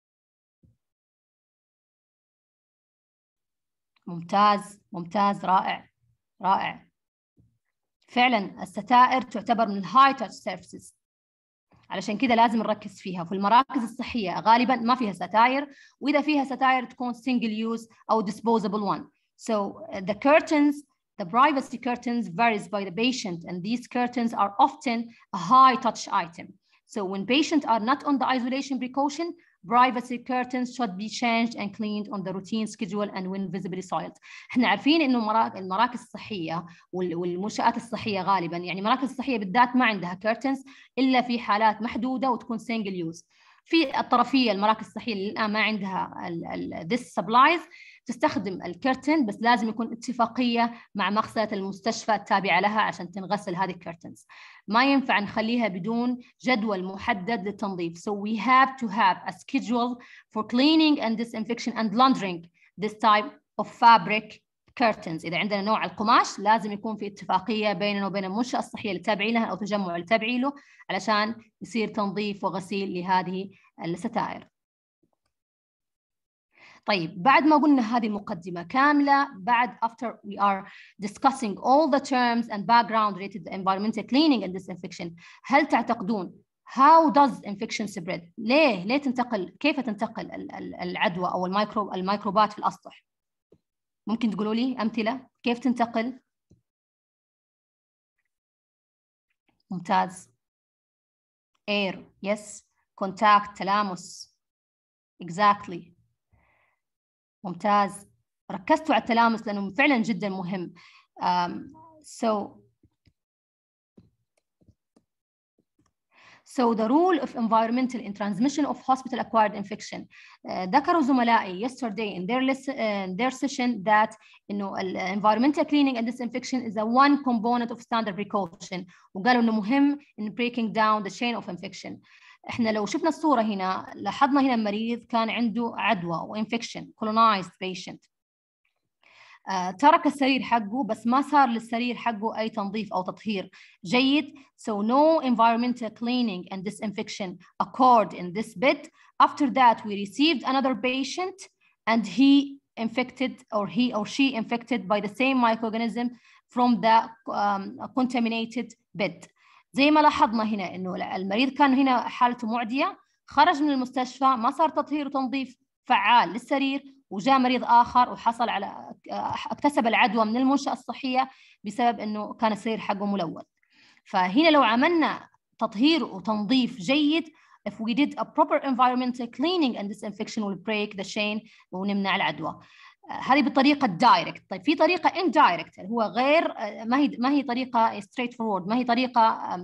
[SPEAKER 4] ممتاز ممتاز رائع رائع. فعلا الستائر تعتبر من الهاي تاتش سيرفيسز، علشان كذا لازم نركز فيها. في المراكز الصحية غالبا ما فيها ستائر، وإذا فيها ستائر تكون single use أو disposable one. So the curtains, the privacy curtains varies by the patient, and these curtains are often a high touch item. So when patients are not on the isolation precaution, privacy curtains should be changed and cleaned on the routine schedule and when visibly soiled. احنا عارفين انه المراكز الصحيه والمنشآت الصحيه غالبا يعني المراكز الصحيه بالذات ما عندها curtains الا في حالات محدوده وتكون single use. في الطرفيه المراكز الصحيه اللي الان ما عندها ال ال this supplies تستخدم الكرتن، بس لازم يكون اتفاقيه مع مغسله المستشفى التابعه لها عشان تنغسل هذه الكرتنز. ما ينفع نخليها بدون جدول محدد للتنظيف. So we have to have a schedule for cleaning and disinfection and laundering this type of fabric curtains. إذا عندنا نوع القماش لازم يكون في اتفاقية بيننا وبين المنشأة الصحية اللي تابعين لها أو تجمع اللي تابعين له علشان يصير تنظيف وغسيل لهذه الستائر. طيب بعد ما قلنا هذه المقدمة كاملة، بعد after we are discussing all the terms and background related to environmental cleaning and disinfection، هل تعتقدون how does infection spread؟ ليه ليه تنتقل كيف تنتقل العدوى أو الميكروب الميكروبات في الأسطح؟ ممكن تقولوا لي أمثلة كيف تنتقل؟ ممتاز. air yes contact تلامس exactly. ممتاز، ركزتوا على التلامس لأنه فعلا جدا مهم. um, so So the role of environmental in transmission of hospital acquired infection. uh, ذكروا زملائي yesterday in their, uh, their session that إنه environmental cleaning and disinfection is a one component of standard precaution، وقالوا إنه مهم in breaking down the chain of infection. احنا لو شفنا الصورة هنا لاحظنا هنا مريض كان عنده عدوى و infection colonized patient. آه ترك السرير حقه بس ما صار للسرير حقه أي تنظيف أو تطهير جيد. So no environmental cleaning and disinfection occurred in this bed. After that we received another patient and he infected or he or she infected by the same microorganism from the um, contaminated bed. زي ما لاحظنا هنا إنه المريض كان هنا حالته معدية، خرج من المستشفى ما صار تطهير وتنظيف فعال للسرير، وجاء مريض آخر وحصل على اكتسب العدوى من المنشأة الصحية بسبب إنه كان السرير حقه ملوث. فهنا لو عملنا تطهير وتنظيف جيد if we did a proper environmental cleaning and disinfection will break the chain ونمنع العدوى. هذه بالطريقة الدايركت. طيب في طريقة indirect اللي هو غير ما هي ما هي طريقة straight forward، ما هي طريقة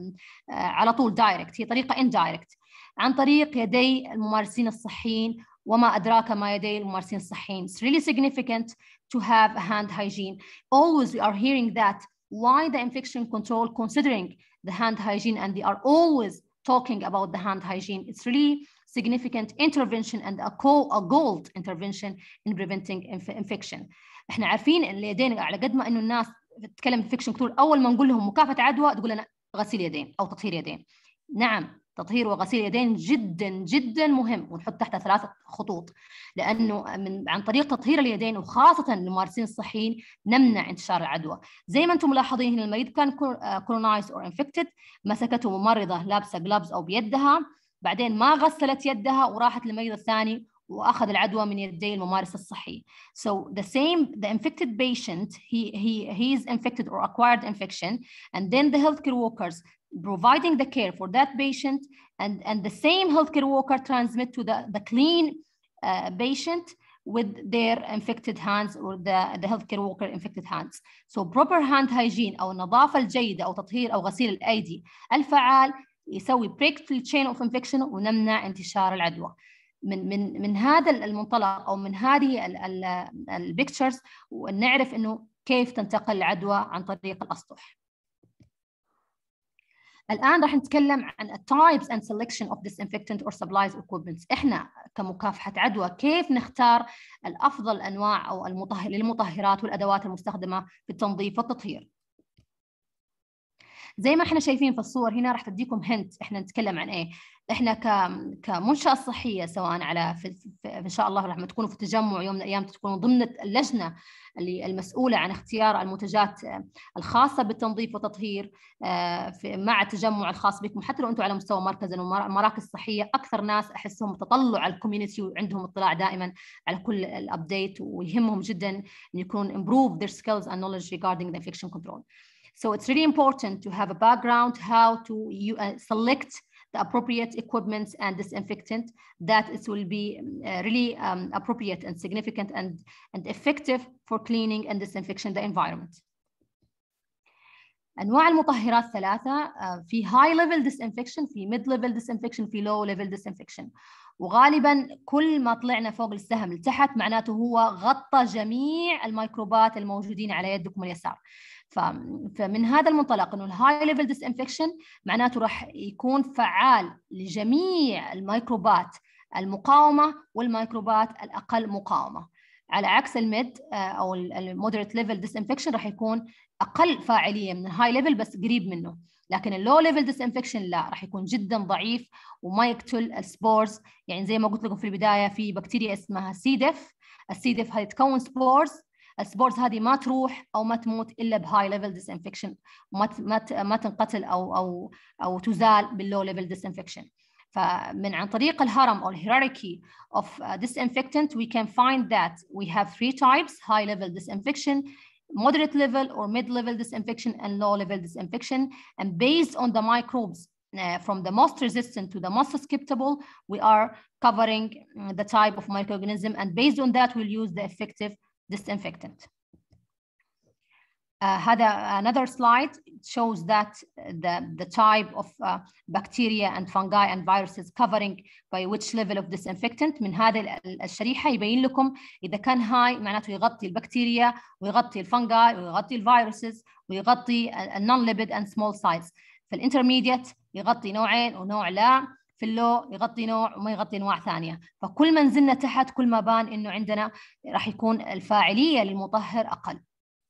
[SPEAKER 4] على طول direct، هي طريقة indirect عن طريق يدي الممارسين الصحيين. وما أدراك ما يدي الممارسين الصحيين. It's really significant to have hand hygiene. Always we are hearing that why the infection control considering the hand hygiene and they are always talking about the hand hygiene. It's really significant intervention and a, a gold intervention in preventing inf infection. احنا عارفين ان اليدين على قد ما انه الناس تتكلم infection control اول ما نقول لهم مكافحة عدوى تقول لنا غسيل يدين او تطهير يدين. نعم تطهير وغسيل يدين جدا جدا مهم، ونحط تحت ثلاثة خطوط، لأنه من عن طريق تطهير اليدين وخاصة للممارسين الصحيين نمنع انتشار العدوى. زي ما أنتم ملاحظين هنا المريض كان colonized or infected، مسكته ممرضة لابسة gloves أو بيدها، بعدين ما غسلت يدها وراحت للمريض الثاني وأخذ العدوى من يدي الممارس الصحي. So the same, the infected patient, he, he, he is infected or acquired infection, and then the healthcare workers providing the care for that patient, and, and the same healthcare worker transmit to the, the clean uh, patient with their infected hands or the, the healthcare worker infected hands. So proper hand hygiene أو النظافة الجيدة أو تطهير أو غسيل الأيدي الفعال يسوي break في chain of infection ونمنع انتشار العدوى. من من من هذا المنطلق أو من هذه البيكتشرز ونعرف إنه كيف تنتقل العدوى عن طريق الأسطح. الآن راح نتكلم عن types and selection of disinfectant or supplies equipments. إحنا كمكافحة عدوى كيف نختار الأفضل أنواع أو المطهر للمطهرات والأدوات المستخدمة في التنظيف والتطهير. زي ما احنا شايفين في الصور هنا راح تديكم هنت احنا نتكلم عن ايه. احنا كمنشأة صحية سواء على في, في ان شاء الله راح تكونوا في التجمع يوم من الايام تكونوا ضمن اللجنة اللي المسؤولة عن اختيار المنتجات الخاصة بالتنظيف والتطهير في مع التجمع الخاص بكم. حتى لو انتم على مستوى مركز ومراكز صحية اكثر ناس احسهم تطلع على الكوميونتي وعندهم اطلاع دائما على كل الابديت ويهمهم جدا ان يكونوا improve their skills and knowledge regarding the infection control. So it's really important to have a background how to you, uh, select the appropriate equipment and disinfectant that it will be uh, really um, appropriate and significant and, and effective for cleaning and disinfection the environment. أنواع المطهرات ثلاثة، uh, في high level disinfection، في mid level disinfection، في low level disinfection. وغالبا كل ما طلعنا فوق السهم لتحت معناته هو غطى جميع الميكروبات الموجودين على يدكم اليسار. فمن هذا المنطلق انه الهاي ليفل ديسانفكشن معناته راح يكون فعال لجميع الميكروبات المقاومه والميكروبات الاقل مقاومه، على عكس الميد او المودريت ليفل ديسانفكشن راح يكون اقل فاعليه من الهاي ليفل بس قريب منه. لكن اللو ليفل ديسانفكشن لا، راح يكون جدا ضعيف وما يقتل السبورز. يعني زي ما قلت لكم في البدايه في بكتيريا اسمها سي ديف، السي ديف هذه تكون سبورز، السبورز هذه ما تروح او ما تموت الا بهاي ليفل ديسانفكشن، وما ما ما تنقتل او او او تزال باللو ليفل ديسانفكشن. فمن عن طريق الهرم او الهيراركي of uh, disinfectant we can find that we have three types: high level disinfection, moderate level or mid level disinfection, and low level disinfection. And based on the microbes uh, from the most resistant to the most susceptible, we are covering uh, the type of microorganism, and based on that we'll use the effective disinfectant. Uh, هذا another slide shows that the the type of uh, bacteria and fungi and viruses covering by which level of disinfectant. من هذه الشريحة يبين لكم إذا كان هاي معناته يغطي البكتيريا ويغطي الفنجاي ويغطي الفيروسز ويغطي النون ليبيد and small size. فالintermediate يغطي نوعين ونوع لا. في اللو يغطي نوع وما يغطي انواع ثانيه، فكل ما نزلنا تحت كل ما بان انه عندنا راح يكون الفاعليه للمطهر اقل.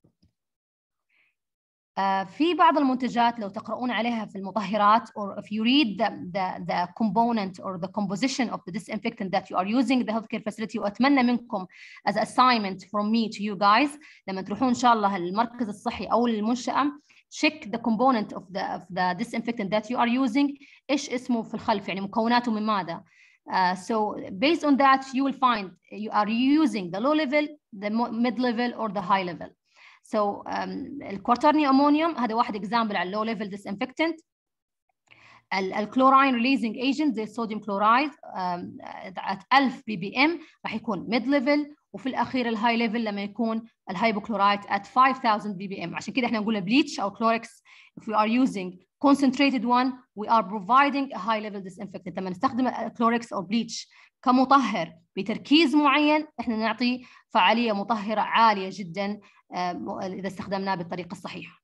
[SPEAKER 4] Uh, في بعض المنتجات لو تقرؤون عليها في المطهرات or if you read the, the, the component or the composition of the disinfectant that you are using the healthcare facility، وأتمنى منكم as assignment from me to you guys لما تروحون إن شاء الله المركز الصحي أو المنشأة check the component of the, of the disinfectant that you are using، إيش اسمه في الخلف، يعني مكوناته من ماذا. Uh, so based on that you will find you are using the low level, the mid level or the high level. So um, الكوارترني أمونيوم هذا واحد example على low level disinfectant. الكلوراين releasing agent زي الصوديوم كلورايد at ألف بي بي إم راح يكون mid level، وفي الأخير الهاي ليفل لما يكون الهايبوكلورايد at five thousand بي بي إم. عشان كده احنا نقول bleach أو كلوركس if we are using concentrated one we are providing a high level disinfectant. لما نستخدم كلوركس أو bleach كمطهر بتركيز معين احنا نعطي فعالية مطهرة عالية جدا إذا استخدمناه بالطريقة الصحيحة.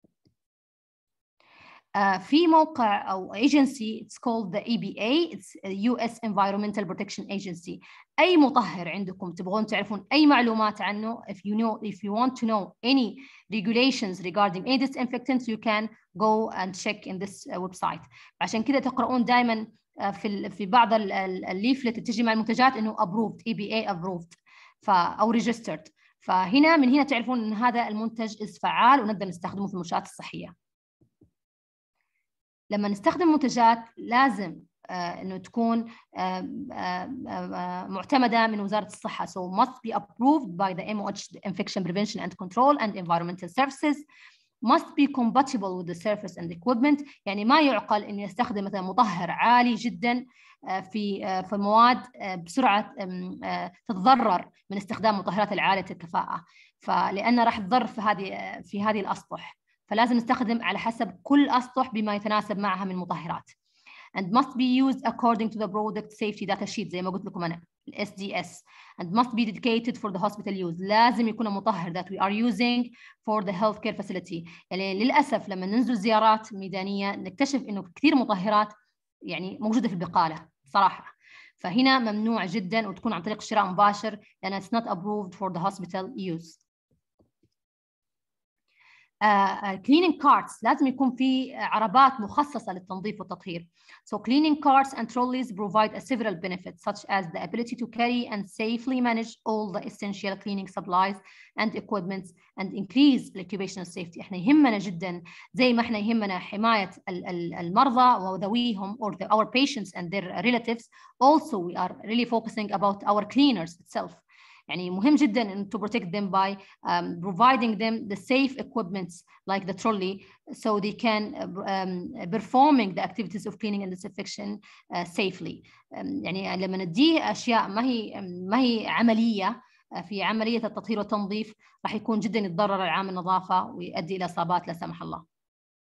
[SPEAKER 4] Uh, في موقع أو agency it's called the E B A, it's U S Environmental Protection Agency. أي مطهر عندكم تبغون تعرفون أي معلومات عنه if you know if you want to know any regulations regarding any disinfectants you can go and check in this uh, website. عشان كده تقرؤون دائما uh, في في بعض الليفلت تجي مع المنتجات إنه approved E B A approved ف أو registered. فهنا من هنا تعرفون إن هذا المنتج فعال ونقدر نستخدمه في المنشآت الصحية. لما نستخدم منتجات لازم آه إنه تكون آه آه آه معتمدة من وزارة الصحة. So must be approved by the M O H Infection Prevention and Control and Environmental Services. Must be compatible with the surface and equipment. يعني ما يعقل إنه يستخدم مثلا مطهر عالي جدا في في مواد بسرعة تتضرر من استخدام مطهرات العالية الكفاءة، فلأنها راح تضر في هذه في هذه الأسطح، فلازم نستخدم على حسب كل أسطح بما يتناسب معها من مطهرات. and must be used according to the product safety data sheet زي ما قلت لكم أنا ال S D S and must be dedicated for the hospital use. لازم يكون مطهر that we are using for the healthcare facility. يعني للأسف لما ننزل زيارات ميدانية نكتشف إنه كثير مطهرات يعني موجودة في البقالة صراحة، فهنا ممنوع جدا وتكون عن طريق شراء مباشر لأن it's not approved for the hospital use. Uh, cleaning carts لازم يكون في عربات مخصصة للتنظيف والتطهير. So cleaning carts and trolleys provide several benefits such as the ability to carry and safely manage all the essential cleaning supplies and equipment and increase occupational safety. احنا يهمنا جدا زي ما احنا يهمنا حماية المرضى وذويهم or the, our patients and their relatives. Also we are really focusing about our cleaners itself. يعني مهم جدا to protect them by um, providing them the safe equipments like the trolley so they can um, performing the activities of cleaning and disinfection uh, safely. um, يعني لما نديه أشياء ما هي ما هي عملية في عملية التطهير والتنظيف راح يكون جدا يتضرر العامل النظافة ويؤدي إلى إصابات لا سمح الله.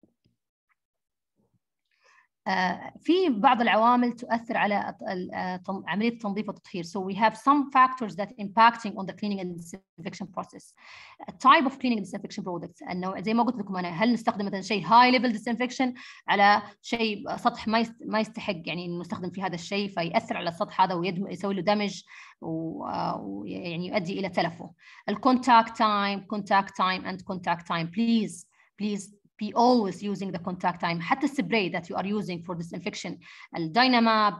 [SPEAKER 4] في بعض العوامل تؤثر على عملية التنظيف والتطهير. So we have some factors that impacting on the cleaning and disinfection process. A type of cleaning and disinfection products. أنه زي ما قلت لكم أنا هل نستخدم مثلا شيء high level disinfection على شيء سطح ما ما يستحق يعني إنه نستخدم في هذا الشيء فيأثر على السطح هذا ويسوي له دمج ويعني يؤدي إلى تلفه. ال contact time, contact time and contact time. Please, please. Be always using the contact time. حتى السبراي that you are using for disinfection. الدايناماب،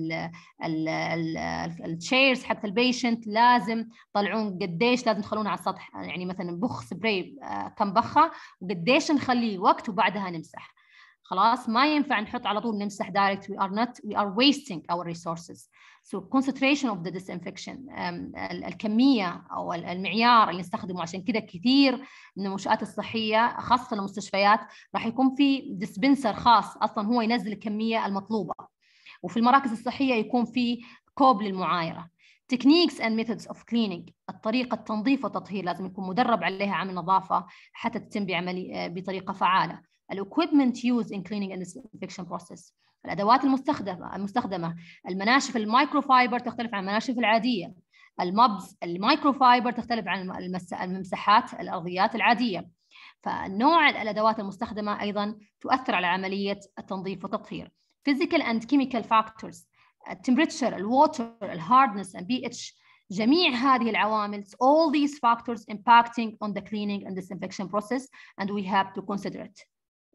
[SPEAKER 4] الشيرز حق البيشنت لازم طلعون قديش لازم تخلونه على السطح. يعني مثلا بخ سبراي كم بخة وقديش نخليه وقت وبعدها نمسح. خلاص ما ينفع نحط على طول نمسح دايركت. We are not we are wasting our resources. So concentration of the disinfection الكمية أو المعيار اللي نستخدمه. عشان كده كثير من المنشآت الصحية خاصة المستشفيات راح يكون في ديسبنسر خاص أصلا هو ينزل الكمية المطلوبة، وفي المراكز الصحية يكون في كوب للمعايرة. techniques and methods of cleaning الطريقة التنظيف والتطهير لازم يكون مدرب عليها عامل نظافة حتى تتم بعملي بطريقة فعالة. equipment used in cleaning and disinfection process الأدوات المستخدمة المستخدمة المناشف المايكروفايبر تختلف عن المناشف العادية. المبز المايكروفايبر تختلف عن الممسحات الأرضيات العادية. فنوع الأدوات المستخدمة أيضا تؤثر على عملية التنظيف والتطهير. physical and chemical factors, temperature, water, hardness and pH. جميع هذه العوامل, all these factors impacting on the cleaning and disinfection process, and we have to consider it.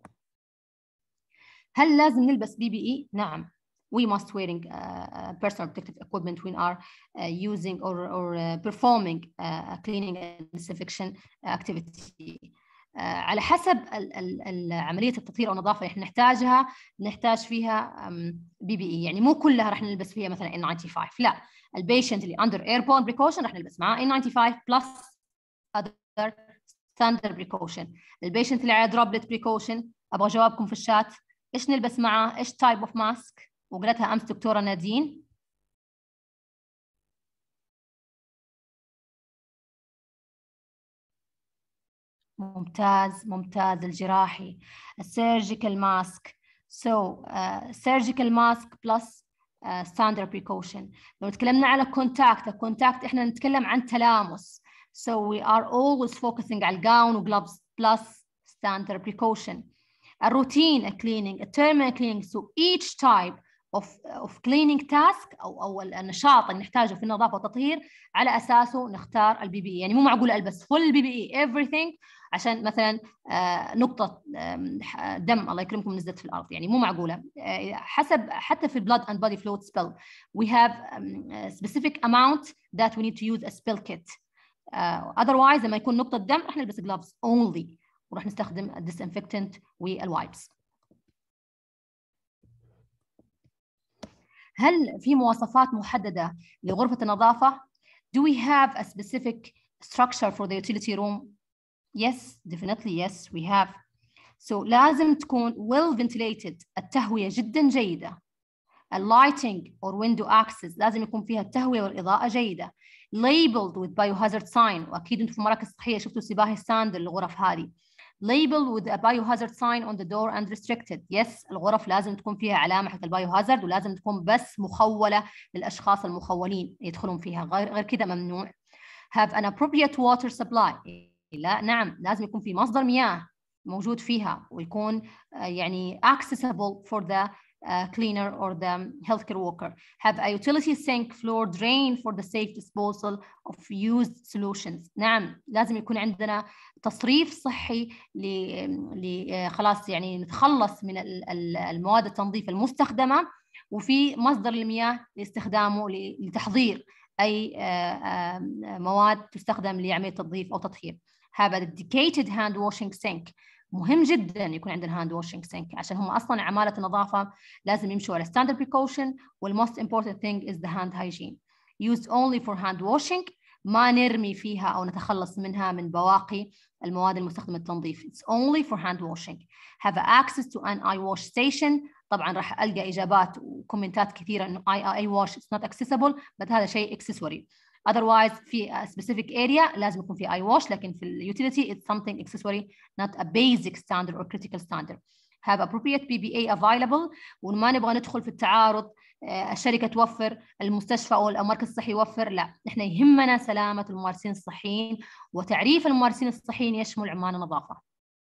[SPEAKER 4] هل لازم نلبس بي بي إي؟ نعم. We must wearing uh, personal protective equipment when are uh, using or, or uh, performing uh, cleaning and disinfection activity. Uh, على حسب ال ال عملية التطهير أو النظافة اللي احنا نحتاجها نحتاج فيها بي بي إي، يعني مو كلها راح نلبس فيها مثلا إن تسعة وتسعين، لا، البيشنت اللي under airborne precaution راح نلبس معاه إن تسعة وتسعين plus other standard precaution. البيشنت اللي على droplet precaution أبغى جوابكم في الشات، إيش نلبس معاه؟ إيش type of mask؟ وقالتها أمس دكتورة نادين. ممتاز ممتاز. الجراحي السيرجيكال ماسك. so uh, surgical mask plus uh, standard precaution. لو تكلمنا على contact الكونتاكت احنا نتكلم عن تلامس, so we are always focusing على الجاون وجلوفز plus standard precaution. الروتين cleaning, التيرمال cleaning, so each type of of cleaning task او او النشاط اللي نحتاجه في النظافه والتطهير على اساسه نختار البي بي اي. يعني مو معقول البس فل بي بي اي everything عشان مثلا نقطه دم الله يكرمكم نزلت في الارض، يعني مو معقوله. حسب حتى في البلاد اند بودي فلويد spill we have a specific amount that we need to use a spill kit. uh, otherwise لما يكون نقطه دم راح نلبس gloves only وراح نستخدم الديسانفكتنت والوايبس. هل في مواصفات محددة لغرفة النظافة؟ Do we have a specific structure for the utility room? Yes, definitely yes, we have. So لازم تكون well ventilated, التهوية جدا جيدة. اللايتنج or window access لازم يكون فيها التهوية والإضاءة جيدة. Labeled with biohazard sign, وأكيد أنتم في المراكز الصحية شفتوا سباهي ستاندر للغرف هذه. Labeled with a biohazard sign on the door and restricted. Yes, الغرف لازم تكون فيها علامة حق البايوهازارد ولازم تكون بس مخولة للأشخاص المخولين يدخلون فيها، غير غير كذا ممنوع. Have an appropriate water supply. لا نعم لازم يكون في مصدر مياه موجود فيها ويكون uh, يعني accessible for the uh, cleaner or the healthcare worker. Have a utility sink floor drain for the safe disposal of used solutions. نعم لازم يكون عندنا تصريف صحي ل خلاص يعني نتخلص من المواد التنظيف المستخدمة وفي مصدر المياه لاستخدامه لتحضير أي مواد تستخدم لعملية تنظيف أو تطهير. Have a dedicated hand washing sink. مهم جدا يكون عندنا hand washing sink عشان هم أصلا عمالة النظافة لازم يمشوا على standard precaution وال most important thing is the hand hygiene. Used only for hand washing. ما نرمي فيها أو نتخلص منها من بواقي المواد المستخدمة للتنظيف. It's only for hand washing. Have access to an eye wash station. طبعا راح ألقى إجابات وكومنتات كثيرة إنه eye wash is not accessible, but هذا شيء accessory. Otherwise في a specific area لازم يكون في eye wash, لكن في ال utility it's something accessory, not a basic standard or critical standard. Have appropriate بي بي إي available. وما نبغى ندخل في التعارض الشركة توفر المستشفى أو المركز الصحي يوفر، لا، إحنا يهمنا سلامة الممارسين الصحيين، وتعريف الممارسين الصحيين يشمل عمال النظافة.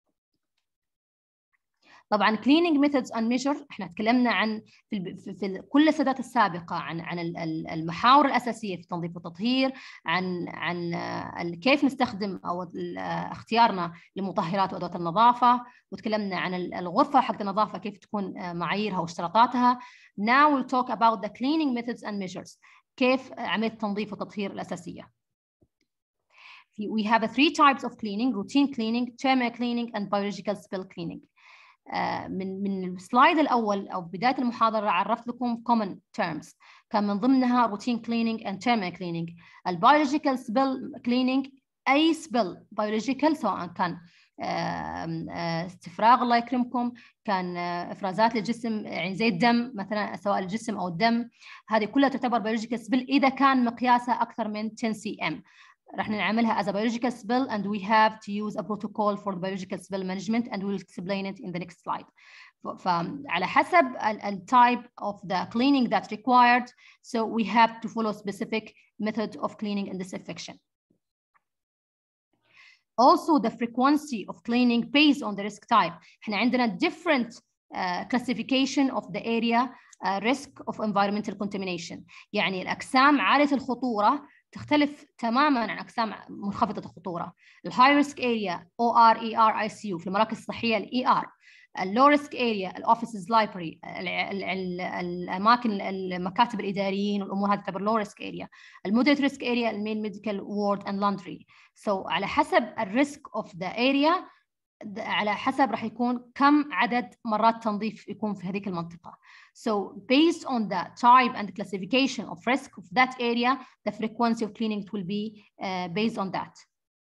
[SPEAKER 4] طبعا cleaning methods and measures احنا تكلمنا عن في, في, في كل السدات السابقه عن عن المحاور الاساسيه في التنظيف والتطهير، عن عن كيف نستخدم او اختيارنا لمطهرات وادوات النظافه، وتكلمنا عن الغرفه حق النظافه كيف تكون معاييرها واشتراطاتها. Now we'll talk about the cleaning methods and measures. كيف عمليه التنظيف والتطهير الاساسيه. We have three types of cleaning: routine cleaning, thermal cleaning, and biological spill cleaning. من من السلايد الأول أو بداية المحاضرة عرفت لكم common terms كان من ضمنها routine cleaning and thermal cleaning. البيولوجيكال spill cleaning أي spill biological سواء كان استفراغ الله يكرمكم، كان إفرازات للجسم يعني زي الدم مثلا سواء الجسم أو الدم، هذه كلها تعتبر biological spill إذا كان مقياسها أكثر من عشرة سي إم. راح نعملها as a biological spill and we have to use a protocol for the biological spill management and we'll explain it in the next slide. فعلى حسب ال type of the cleaning that's required, so we have to follow specific method of cleaning and disinfection. Also the frequency of cleaning based on the risk type. احنا عندنا different uh, classification of the area uh, risk of environmental contamination. يعني الأقسام عالية الخطورة تختلف تماماً عن أقسام منخفضة الخطورة. الهاي ريسك اريا او ار اي ار اي سي يو في المراكز الصحية الاي ار. اللو ريسك اريا الاوفيسز لايبرري الاماكن المكاتب الاداريين والامور هذه تعتبر لو ريسك اريا. المودريت ريسك اريا المين ميديكال وورد اند لاندري. سو على حسب الريسك اوف ذا اريا على حسب راح يكون كم عدد مرات تنظيف يكون في هذيك المنطقة. So based on the type and classification of risk of that area, the frequency of cleaning will be uh, based on that.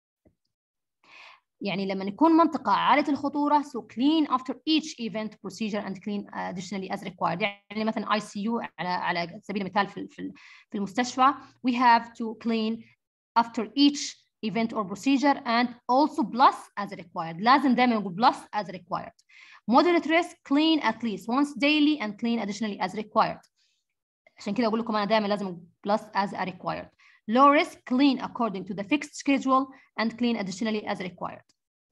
[SPEAKER 4] يعني لما يكون منطقة عالية الخطورة so clean after each event procedure and clean additionally as required. يعني مثلا آي سي يو على على سبيل المثال في في المستشفى we have to clean after each event or procedure and also plus as required. لازم دائما نقول plus as required. Moderate risk clean at least once daily and clean additionally as required. عشان كده أقول لكم أنا دائما لازم plus as required. Low risk clean according to the fixed schedule and clean additionally as required.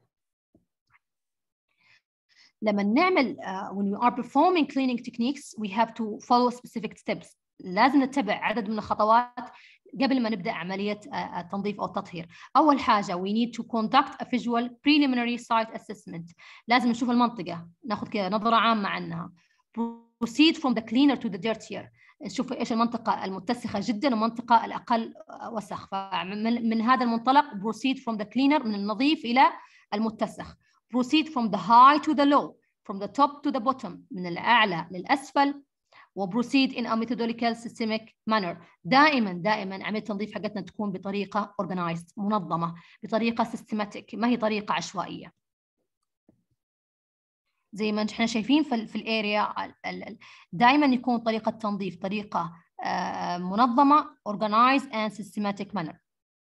[SPEAKER 4] لما نعمل uh, when we are performing cleaning techniques we have to follow specific steps. لازم نتبع عدد من الخطوات قبل ما نبدأ عملية التنظيف أو التطهير. أول حاجة we need to conduct a visual preliminary site assessment. لازم نشوف المنطقة ناخذ كده نظرة عامة عنها. Proceed from the cleaner to the dirtier. نشوف إيش المنطقة المتسخة جدا والمنطقة الأقل وسخ. فمن من هذا المنطلق proceed from the cleaner من النظيف إلى المتسخ. Proceed from the high to the low, from the top to the bottom من الأعلى للأسفل. وبروسيد in a methodological systemic manner. دائما دائما عملية التنظيف حقتنا تكون بطريقة organized منظمة بطريقة systematic ما هي طريقة عشوائية. زي ما احنا شايفين في في الاريا دائما يكون طريقة تنظيف طريقة منظمة organized and systematic manner.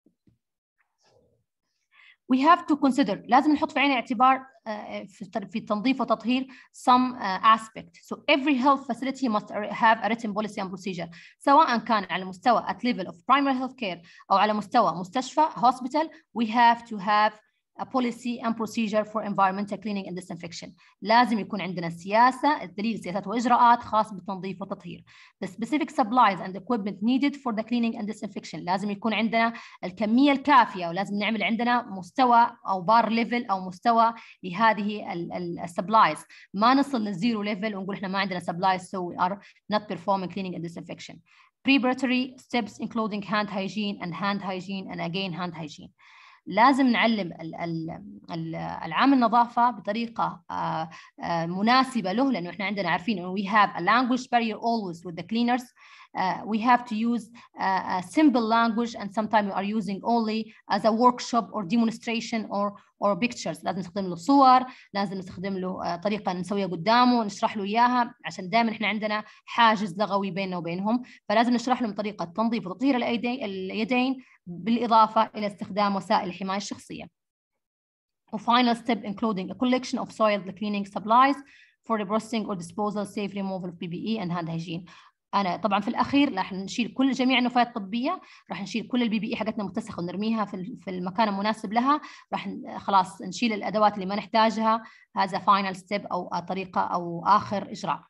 [SPEAKER 4] We have to consider لازم نحط في عين الاعتبار في التنظيف وتطهير some aspect. So every health facility must have a written policy and procedure. سواء كان على مستوى at level of primary health care أو على مستوى مستشفى hospital we have to have a policy and procedure for environmental cleaning and disinfection. لازم يكون عندنا سياسة الدليل سياسات وإجراءات خاص بالتنظيف والتطهير. The specific supplies and equipment needed for the cleaning and disinfection. لازم يكون عندنا الكمية الكافية ولازم نعمل عندنا مستوى أو بار ليفل أو مستوى لهذه السبلايز. ما نصل للزيرو ليفل ونقول إحنا ما عندنا سبلايز so we are not performing cleaning and disinfection. Preparatory steps including hand hygiene and hand hygiene and again hand hygiene. لازم نعلم العامل النظافة بطريقة مناسبة له لأنه إحنا عندنا عارفين إنه we have a language barrier always with the cleaners. Uh, we have to use uh, a simple language and sometimes we are using only as a workshop or demonstration or or pictures. لازم نستخدم له صور، لازم نستخدم له uh, طريقة نسويها قدامه نشرح له إياها عشان دائما إحنا عندنا حاجز لغوي بيننا وبينهم. فلازم نشرح لهم طريقة تنظيف وتطهير اليدين بالإضافة إلى استخدام وسائل الحماية الشخصية. A final step including a collection of soiled cleaning supplies for the processing or disposal, safe removal of P P E and hand hygiene. أنا طبعًا في الأخير راح نشيل كل جميع النفايات الطبية، راح نشيل كل البي بي إي حقتنا متسخة ونرميها في في المكان المناسب لها، راح خلاص نشيل الأدوات اللي ما نحتاجها. هذا final step أو طريقة أو آخر إجراء.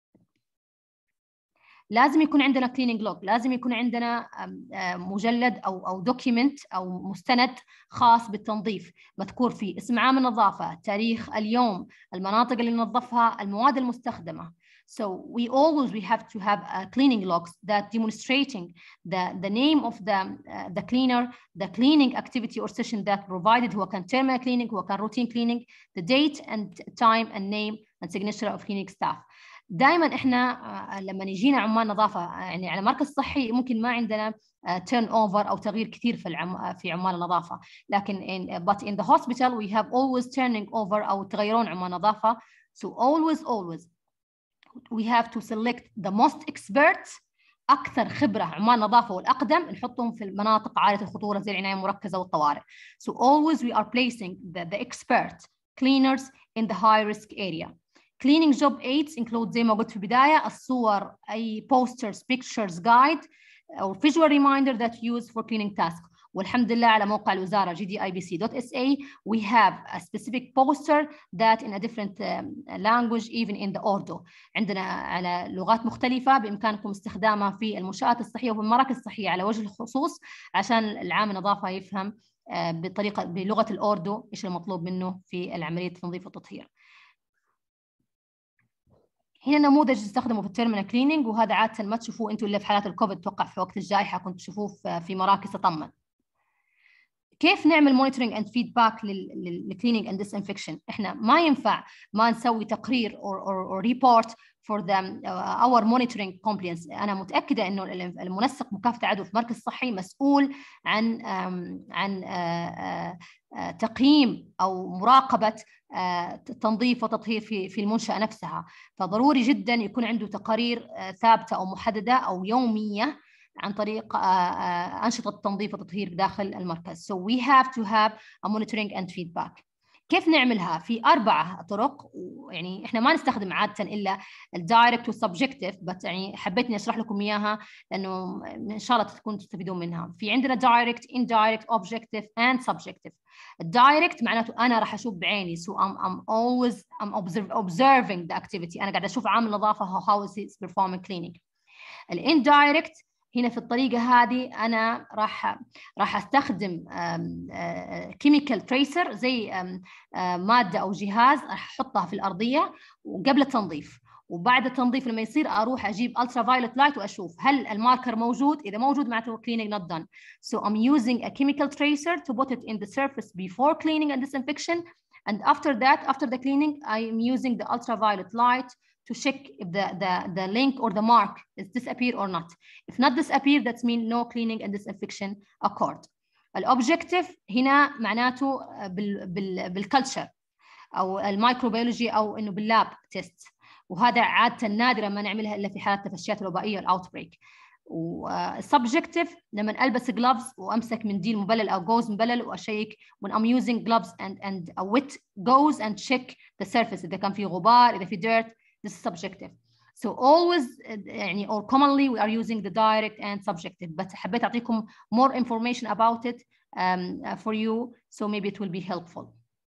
[SPEAKER 4] لازم يكون عندنا cleaning log، لازم يكون عندنا مجلد أو أو document أو مستند خاص بالتنظيف مذكور فيه اسم عامل النظافة، تاريخ اليوم، المناطق اللي ننظفها، المواد المستخدمة. So we always we have to have a cleaning logs that demonstrating the the name of the uh, the cleaner, the cleaning activity or session that provided هو كان terminal cleaning هو كان routine cleaning, the date and time and name and signature of cleaning staff. دائما احنا لما يجينا عمال نظافه يعني على مركز صحي ممكن ما عندنا turn over او تغيير كثير في العم في عمال النظافه، لكن in, but in the hospital we have always turning over او تغيرون عمال نظافه. So always always we have to select the most experts، أكثر خبرة عمال نظافة والأقدم نحطهم في المناطق عالية الخطورة زي العناية المركزة والطوارئ. So always we are placing the, the expert cleaners in the high risk area. Cleaning job aids include زي ما قلت في البداية الصور أي posters, pictures, guide or visual reminder that used for cleaning task. والحمد لله على موقع الوزارة جي دي آي بي سي دوت إس إيه we have a specific poster that in a different language even in the Urdu. عندنا على لغات مختلفة بإمكانكم استخدامها في المنشآت الصحية وفي المراكز الصحية على وجه الخصوص عشان العامل النظافة يفهم بطريقة بلغة الأردو إيش المطلوب منه في العملية التنظيف والتطهير. هنا نموذج استخدمه في التيرمينال كليننج، وهذا عادة ما تشوفوه أنتم إلا في حالات الكوفيد، توقع في وقت الجائحة كنت تشوفوه في مراكز تطمن. كيف نعمل مونيتورنج اند فيدباك للكليننج اند ديسانفكشن؟ احنا ما ينفع ما نسوي تقرير او ريبورت for the uh, our monitoring compliance. انا متاكده انه المنسق مكافحه العدوى في مركز صحي مسؤول عن um, عن uh, uh, تقييم او مراقبه uh, تنظيف وتطهير في في المنشاه نفسها، فضروري جدا يكون عنده تقارير uh, ثابته او محدده او يوميه عن طريق أنشطة التنظيف والتطهير داخل المركز. So we have to have a monitoring and feedback. كيف نعملها؟ في أربعة طرق، يعني إحنا ما نستخدم عادة إلا الدايركت والسبجكتيف، بس يعني حبيت إني أشرح لكم إياها لأنه إن شاء الله تكونوا تستفيدون منها. في عندنا direct, indirect, objective and subjective. الدايركت معناته أنا راح أشوف بعيني، so I'm, I'm always I'm observe, observing the activity. أنا قاعدة أشوف عامل نظافة how is he performing cleaning. الindirect هنا في الطريقة هذه أنا راح راح أستخدم كيميكال تريسر زي مادة أو جهاز راح أحطها في الأرضية وقبل التنظيف، وبعد التنظيف لما يصير أروح أجيب ألترا فايولت لايت وأشوف هل الماركر موجود. إذا موجود معناته cleaning not done. So I'm using a chemical tracer to put it in the surface before cleaning and disinfection, and after that, after the cleaning, I'm using the ultraviolet light to check if the, the, the link or the mark is disappear or not. If not disappear, that means no cleaning and disinfection occurred. الأوبجكتيف هنا معناته بال, بال, بالكلتشر أو الميكروبيولوجي أو إنه باللاب تيست، وهذا عادة نادرة ما نعملها إلا في حالات التفشيات الوبائية الأوتبريك. والسبجكتيف لما ألبس gloves وأمسك منديل مبلل أو جوز مبلل وأشيك when I'm using gloves and, and a wet gauze and check the surface إذا كان في غبار إذا في dirt. This is subjective. So always يعني or commonly we are using the direct and subjective, but حبيت أعطيكم more information about it um, for you, so maybe it will be helpful.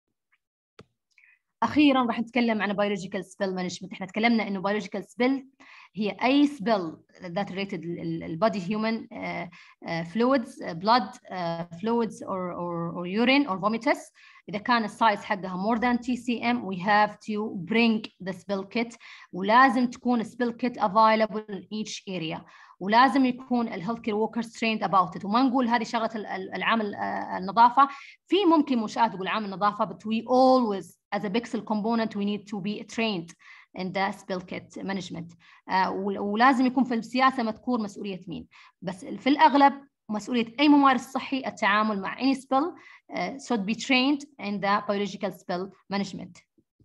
[SPEAKER 4] أخيراً راح نتكلم عن biological spill management. إحنا تكلمنا إنه biological spill هي أي spill that related البودي human uh, uh, fluids, uh, blood uh, fluids or, or, or urine or vomitus. إذا كان السايز حقها more than T C M we have to bring the spill kit، ولازم تكون spill kit available in each area، ولازم يكون الهيلث كير workers trained about it. وما نقول هذه شغلة العامل النظافة، في ممكن منشآت تقول عامل نظافة but we always as a pixel component we need to be trained in the spill kit management. uh, ولازم يكون في السياسة مذكور مسؤولية مين، بس في الأغلب مسؤولية أي ممارس صحي التعامل مع any spill uh, should be trained in the biological spill management.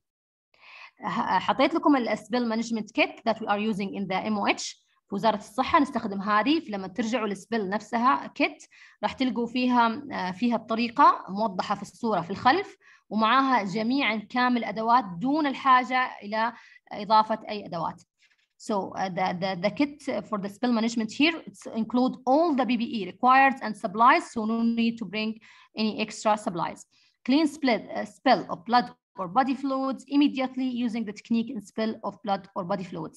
[SPEAKER 4] حطيت لكم ال spill management kit that we are using in the M O H في وزارة الصحة. نستخدم هذه لما ترجعوا للسبيل نفسها كيت راح تلقوا فيها فيها الطريقة موضحة في الصورة في الخلف، ومعها جميعا كامل أدوات دون الحاجة إلى إضافة أي أدوات. So uh, the, the, the kit for the spill management here it's include all the B B E required and supplies, so no need to bring any extra supplies. Clean split, uh, spill of blood or body fluids immediately using the technique in spill of blood or body fluids.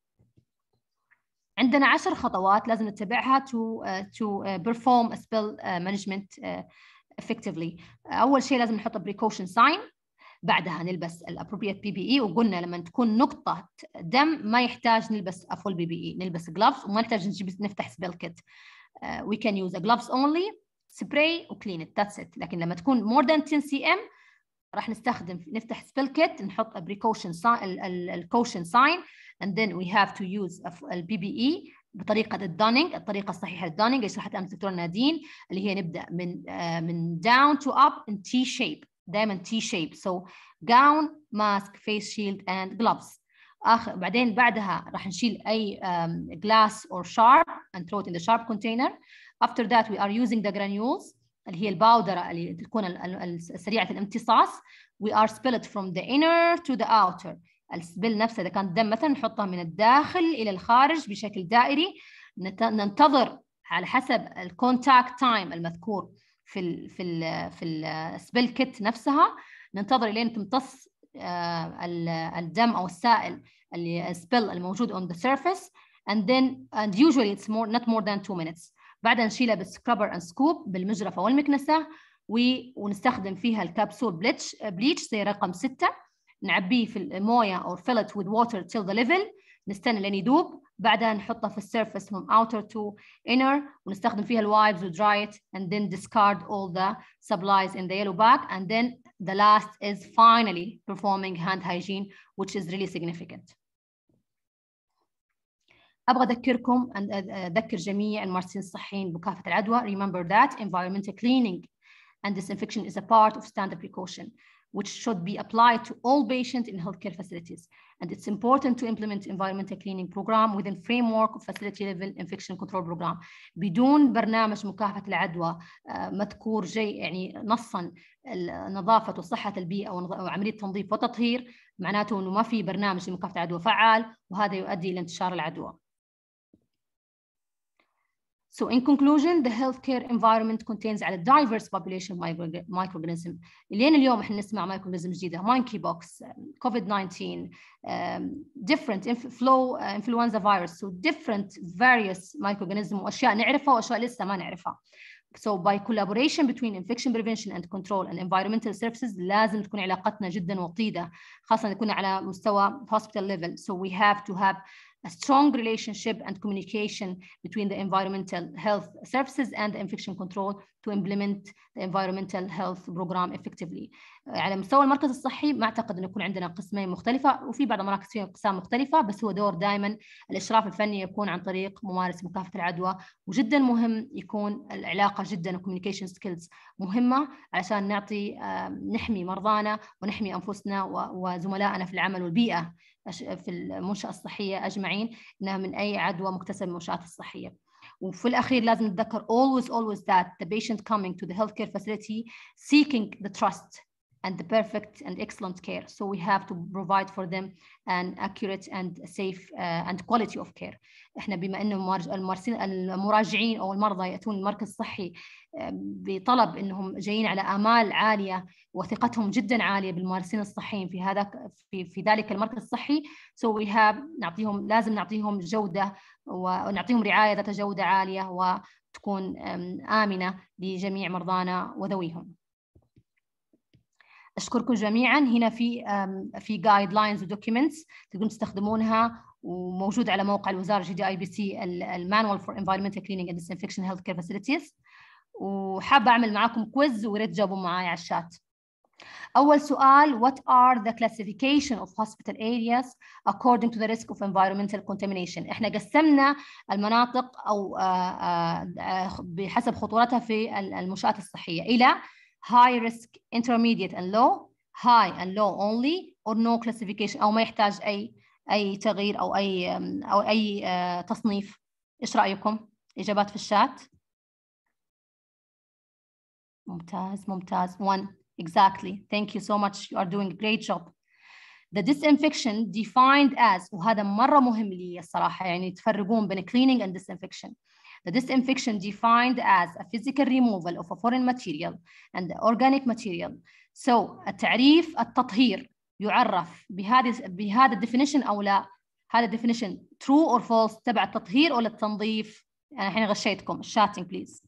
[SPEAKER 4] عندنا عشر خطوات لازم نتبعها to uh, to uh, perform a spill uh, management uh, effectively. أول شيء لازم نحط precaution sign، بعدها نلبس ال appropriate P P E، وقلنا لما تكون نقطة دم ما يحتاج نلبس a full P P E، نلبس gloves وما نحتاج نجيب نفتح spill kit. uh, we can use a gloves only, spray و clean it, that's it. لكن لما تكون more than ten C M راح نستخدم نفتح spill kit نحط a precaution sign ال ال caution sign and then we have to use ال P P E بطريقة الدونينج، الطريقة الصحيحة للدونينج اللي شرحتها الدكتورة نادين، اللي هي نبدأ من uh, من down to up in T shape، دائما T shape. So gown, mask, face shield and gloves. آخر بعدين بعدها راح نشيل أي um, glass or sharp and throw it in the sharp container. After that we are using the granules اللي هي الباودرة اللي تكون سريعة الامتصاص. We are spill it from the inner to the outer. السبيل نفسه إذا كان دم مثلا نحطها من الداخل إلى الخارج بشكل دائري. ننتظر على حسب الكونتاكت تايم المذكور في ال في ال في السبيل كيت نفسها، ننتظر لين تمتص الدم او السائل اللي سبيل الموجود on the surface and then and usually it's more not more than two minutes. بعدها نشيلها بالسكرابر and سكوب بالمجرفة والمكنسة ونستخدم فيها الكبسول بليتش بليتش زي رقم ستة، نعبيه في المويه او fill it with water till the level، نستنى لين يذوب، بعدها نحطه في السيرفس from outer to inner ونستخدم فيها الوايبز و dry it and then discard all the supplies in the yellow bag and then the last is finally performing hand hygiene which is really significant. أبغى أذكركم أذكر جميع الممارسين الصحيين بمكافحة العدوى remember that environmental cleaning and disinfection is a part of standard precaution which should be applied to all patients in healthcare facilities. And it's important to implement environmental cleaning program within framework of facility level infection control program. بدون برنامج مكافحة العدوى مذكور جي يعني نصا نظافة وصحة البيئة وعملية تنظيف وتطهير، معناته إنه ما في برنامج لمكافحة العدوى فعال، وهذا يؤدي إلى انتشار العدوى. So in conclusion, the healthcare environment contains a diverse population microorganism. لين اليوم احنا نسمع microorganism جديدة، monkeypox, COVID nineteen, um, different flow uh, influenza virus, so different various microorganism وأشياء نعرفها وأشياء لسه ما نعرفها. So by collaboration between infection prevention and control and environmental services لازم تكون علاقتنا جدا وطيدة، خاصة نكون على مستوى hospital level. So we have to have a strong relationship and communication between the environmental health services and the infection control to implement the environmental health program effectively. على مستوى المركز الصحي ما أعتقد أن يكون عندنا قسمين مختلفة، وفي بعض المراكز فيها أقسام مختلفة، بس هو دور دائما الإشراف الفني يكون عن طريق ممارس مكافحة العدوى، وجدا مهم يكون العلاقة جدا وكوميونيكيشن سكيلز مهمة علشان نعطي نحمي مرضانا ونحمي أنفسنا وزملائنا في العمل والبيئة في المنشأة الصحية أجمعين إنها من أي عدوى مكتسبة من المنشآت الصحية. وفي الأخير لازم نتذكر always always that the patient coming to the healthcare facility seeking the trust and the perfect and excellent care. So we have to provide for them an accurate and safe uh, and quality of care. احنا بما انه الممارسين المراجعين او المرضى ياتون المركز الصحي بطلب انهم جايين على امال عاليه وثقتهم جدا عاليه بالممارسين الصحيين في هذا في في ذلك المركز الصحي. So we have نعطيهم لازم نعطيهم جوده ونعطيهم رعايه ذات جوده عاليه وتكون امنه لجميع مرضانا وذويهم. أشكركم جميعاً. هنا في في جايد لاينز ودوكيومنتس تقدرون تستخدمونها وموجود على موقع الوزارة جي دي اي بي سي المانوال فور انفايرمنتال كلينينج اند ديسانفكشن هيلث كير فاسيلتيز. وحابة أعمل معاكم كويز وريت تجاوبوا معايا على الشات. أول سؤال: What are the classification of hospital areas according to the risk of environmental contamination؟ إحنا قسمنا المناطق أو بحسب خطورتها في المنشآت الصحية إلى high risk, intermediate and low, high and low only, or no classification أو ما يحتاج أي أي تغيير أو أي أو أي تصنيف. إيش رأيكم؟ إجابات في الشات. ممتاز ممتاز. One exactly. Thank you so much. You are doing a great job. The disinfection defined as، وهذا مرة مهم لي الصراحة، يعني تفرقون بين cleaning and disinfection. The disinfection defined as a physical removal of a foreign material and organic material. So التعريف التطهير يعرف بهذه بهذا definition أو لا؟ هذا definition true or false تبع التطهير ولا التنظيف؟ أنا الحين غشيتكم. chatting please.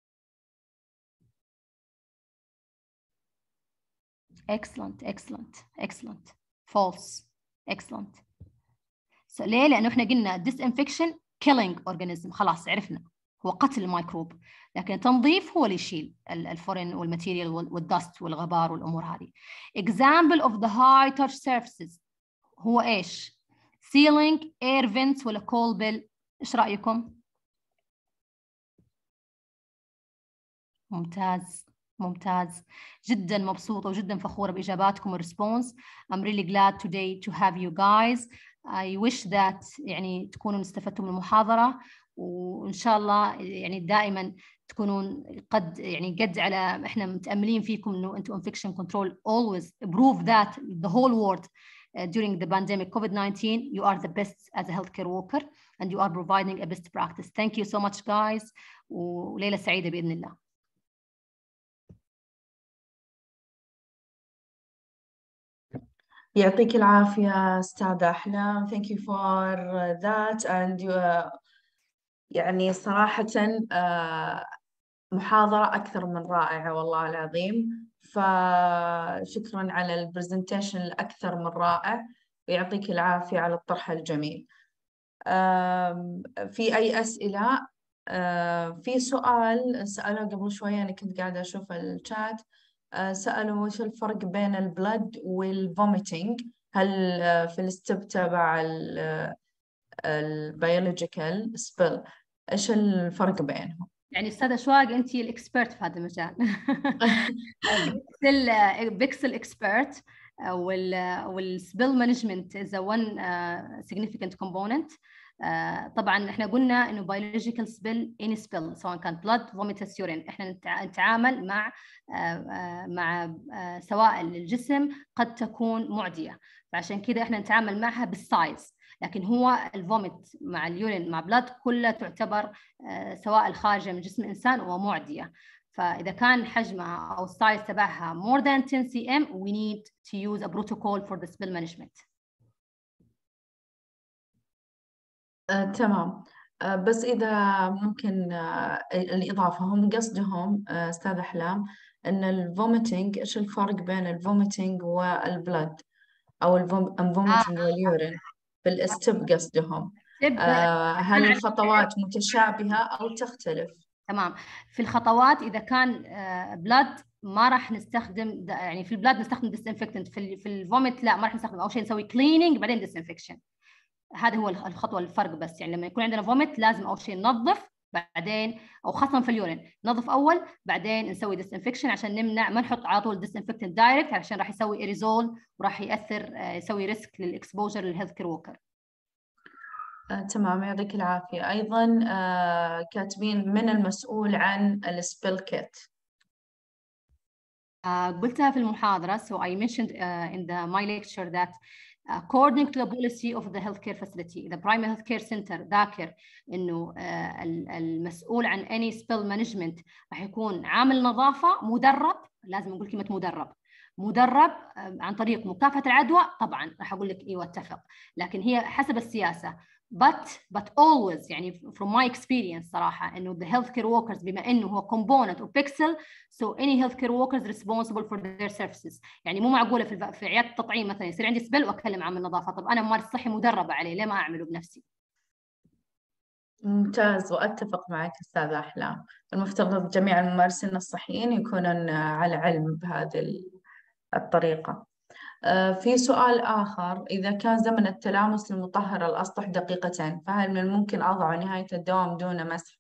[SPEAKER 4] Excellent excellent excellent. False. Excellent. So ليه؟ لأنه إحنا قلنا disinfection killing organism، خلاص عرفنا هو قتل الميكروب، لكن التنظيف هو اللي يشيل الفورين والماتيريال والدست والغبار والأمور هذه. Example of the high touch surfaces هو إيش؟ Ceiling, air vents ولا coal bill؟ إيش رأيكم؟ ممتاز ممتاز. جدا مبسوطة وجدا فخورة بإجاباتكم والريسبونس. I'm really glad today to have you guys. I wish that يعني تكونوا استفدتوا من المحاضرة، وإن شاء الله يعني دائما تكونون قد يعني قد على إحنا متأملين فيكم إنه أنتم infection control always prove that the whole world uh, during the pandemic COVID nineteen. You are the best as a healthcare worker and you are providing a best practice. Thank you so much guys, وليلة سعيدة بإذن الله.
[SPEAKER 1] يعطيك العافية أستاذة أحلام. Thank you for that and you, يعني صراحة محاضرة أكثر من رائعة والله العظيم. فشكرا على البرزنتيشن الأكثر من رائع ويعطيك العافية على الطرح الجميل. في أي أسئلة؟ في سؤال سأله قبل شوية، أنا كنت قاعدة أشوف الشات، سألوا وش الفرق بين البلد والفوميتينج؟ هل في الستيب تبع البيولوجيكال سبيل إيش الفرق بينهم؟
[SPEAKER 4] يعني أستاذة شواق أنتي الإكسبرت في هذا المجال. بيكسل بيكسل إكسبرت والسبيل مانجمنت is a one uh, significant component. uh, طبعا احنا قلنا انه biological spill any spill سواء كان blood vomitus urine احنا نتعامل مع uh, uh, مع uh, سوائل للجسم قد تكون معدية، فعشان كده احنا نتعامل معها بالسايز. لكن هو الفوميت مع اليورين مع بلاد كلها تعتبر uh, سوائل خارجة من جسم الإنسان ومعدية. فإذا كان حجمها أو السايز تبعها more than ten centimeters we need to use a protocol for the spill management.
[SPEAKER 1] آه، تمام. آه، بس إذا ممكن آه، الإضافة، هم قصدهم آه، أستاذ أحلام أن الفوميتينج، إيش الفرق بين الفوميتينج والبلد أو الفوميتينج آه. واليورين في الاستب قصدهم. آه، هل الخطوات متشابهة أو تختلف؟
[SPEAKER 4] تمام. في الخطوات إذا كان بلاد ما راح نستخدم، يعني في البلاد نستخدم ديسانفكتنت، في في الفوميت لا ما راح نستخدم. أول شيء نسوي كليننج بعدين ديسانفكشن. هذا هو الخطوة الفرق بس. يعني لما يكون عندنا فوميت لازم أول شيء ننظف بعدين، أو خاصة في اليورين ننظف أول بعدين نسوي ديسانفكشن عشان نمنع، ما نحط على طول ديسانفكتنت دايركت عشان راح يسوي إيريزول وراح يأثر يسوي ريسك للإكسبوجر للهيلث كير ووكر.
[SPEAKER 1] آه، تمام يعطيك العافية. أيضا آه، كاتبين من المسؤول عن السبيل كيت؟
[SPEAKER 4] آه، قلتها في المحاضرة. so I mentioned uh, in the my lecture that according to the policy of the healthcare facility the primary healthcare center ذاكر إنه uh, المسؤول عن any spill management راح يكون عامل نظافة مدرب. لازم نقول كلمة مدرب. مدرب عن طريق مكافحة العدوى. طبعا راح أقول لك إيوه اتفق، لكن هي حسب السياسة. but but always يعني from my experience صراحة إنه the healthcare workers بما إنه هو component of pixel so any healthcare workers responsible for their services. يعني مو معقولة في في عيادة التطعيم مثلا يصير عندي سبل وأكلم عن النظافة. طب أنا ممارس صحي مدربة عليه، ليه ما أعمله بنفسي؟
[SPEAKER 1] ممتاز، وأتفق معك أستاذة أحلام. المفترض جميع الممارسين الصحيين يكونون على علم بهذه الطريقة. في سؤال آخر، إذا كان زمن التلامس للمطهر الأسطح دقيقتين فهل من الممكن أضع نهاية الدوام دون مسح؟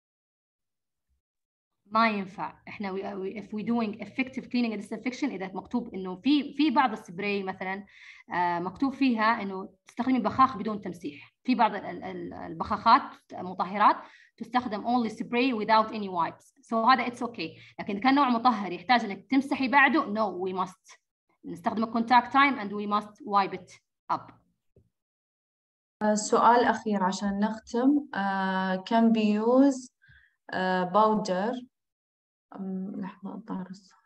[SPEAKER 4] ما ينفع. احنا we, if we doing effective cleaning and disinfection إذا مكتوب إنه في في بعض السبراي مثلا مكتوب فيها إنه تستخدمي بخاخ بدون تمسيح. في بعض البخاخات مطهرات تستخدم only spray without any wipes. so هذا it's okay. لكن كان نوع مطهر يحتاج إنك تمسحي بعده no we must نستخدم contact time and we must wipe it up.
[SPEAKER 1] سؤال أخير عشان نختم. uh, can be used uh, powder um, لحظة أطار الصوت.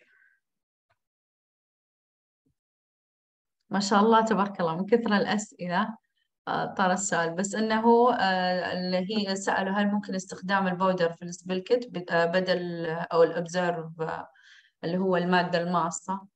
[SPEAKER 1] ما شاء الله تبارك الله من كثر الأسئلة طار السؤال. بس إنه uh, اللي هي سألوا هل ممكن استخدام البودر في السبيل كيت بدل أو الأبزرف اللي هو المادة الماصة؟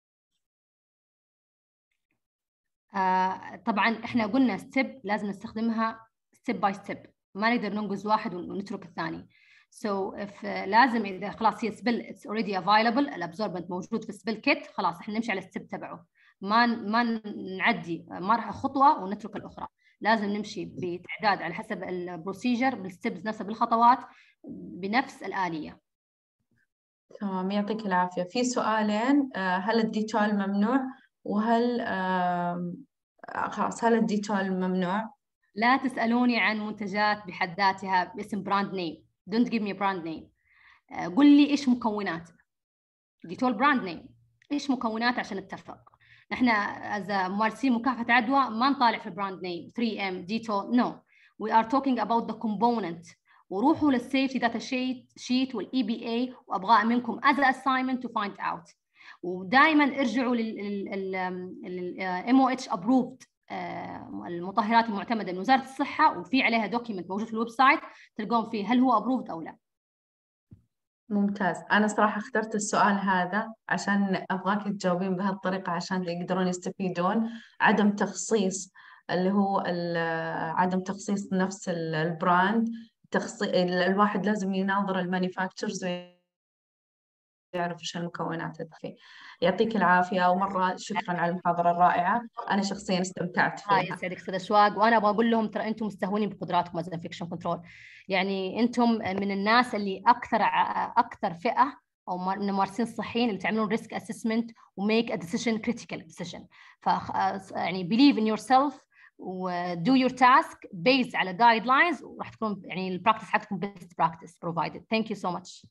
[SPEAKER 4] آه طبعا احنا قلنا ستيب لازم نستخدمها ستيب باي ستيب، ما نقدر ننقز واحد ونترك الثاني. so if لازم اذا خلاص هي سبيل اتس اوريدي افايلبل الابزوربنت موجود في السبيل كيت خلاص احنا نمشي على الستيب تبعه، ما ما نعدي مرحله خطوه ونترك الاخرى. لازم نمشي بتعداد على حسب البروسيجر بالستيبس نفسها بالخطوات بنفس الآلية.
[SPEAKER 1] تمام يعطيك العافية. في سؤالين، هل الديتول ممنوع؟ وهل آه خلاص هل الديتول ممنوع؟
[SPEAKER 4] لا تسألوني عن منتجات بحد ذاتها باسم براند نيم. don't give me brand name. آه قل لي إيش مكونات ديتول براند نيم، إيش مكونات عشان نتفق. احنا از ممارسين مكافحه عدوى ما نطالع في البراند نيم ثري إم ديتول نو وي ار توكينج اباوت ذا كومبوننت. وروحوا للسيفتي داتا شيت شيت والاي بي اي وابغى منكم از اساينمنت تو فايند اوت. ودائما ارجعوا للام او اتش ابروفد المطهرات المعتمده من وزاره الصحه وفي عليها دوكيمنت موجود في الويب سايت تلقون فيه هل هو ابروفد او لا.
[SPEAKER 1] ممتاز. أنا صراحة اخترت السؤال هذا عشان أبغاك تجاوبين بهالطريقة عشان يقدرون يستفيدون. عدم تخصيص اللي هو عدم تخصيص نفس البراند، تخصيص الواحد لازم يناظر المانيفاكتشرز ويعرف ايش المكونات اللي فيه. يعطيك العافية ومرة شكرا على المحاضرة الرائعة، أنا شخصيا استمتعت
[SPEAKER 4] اه
[SPEAKER 1] فيها.
[SPEAKER 4] يسعدك استاذ اشواق. وانا ابغى اقول لهم ترى انتم مستهونين بقدراتكم از انفكشن كنترول. يعني انتم من الناس اللي اكثر اكثر فئه او من الممارسين الصحيين اللي تعملون ريسك اسسمنت وميك ا ديسيجن كريتيكال ديسيجن. ف يعني believe in yourself و do your task based على guidelines وراح تكون يعني البراكتس حقتكم best practice provided. Thank you so much.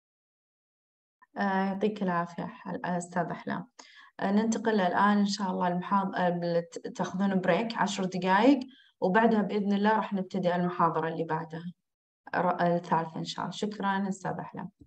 [SPEAKER 1] آه، يعطيك العافية أستاذ أحلام. آه، ننتقل الآن إن شاء الله المحاضرة، تاخذون بريك عشر دقائق وبعدها بإذن الله راح نبتدي المحاضرة اللي بعدها الثالثة إن شاء الله. شكرا أستاذ أحلام.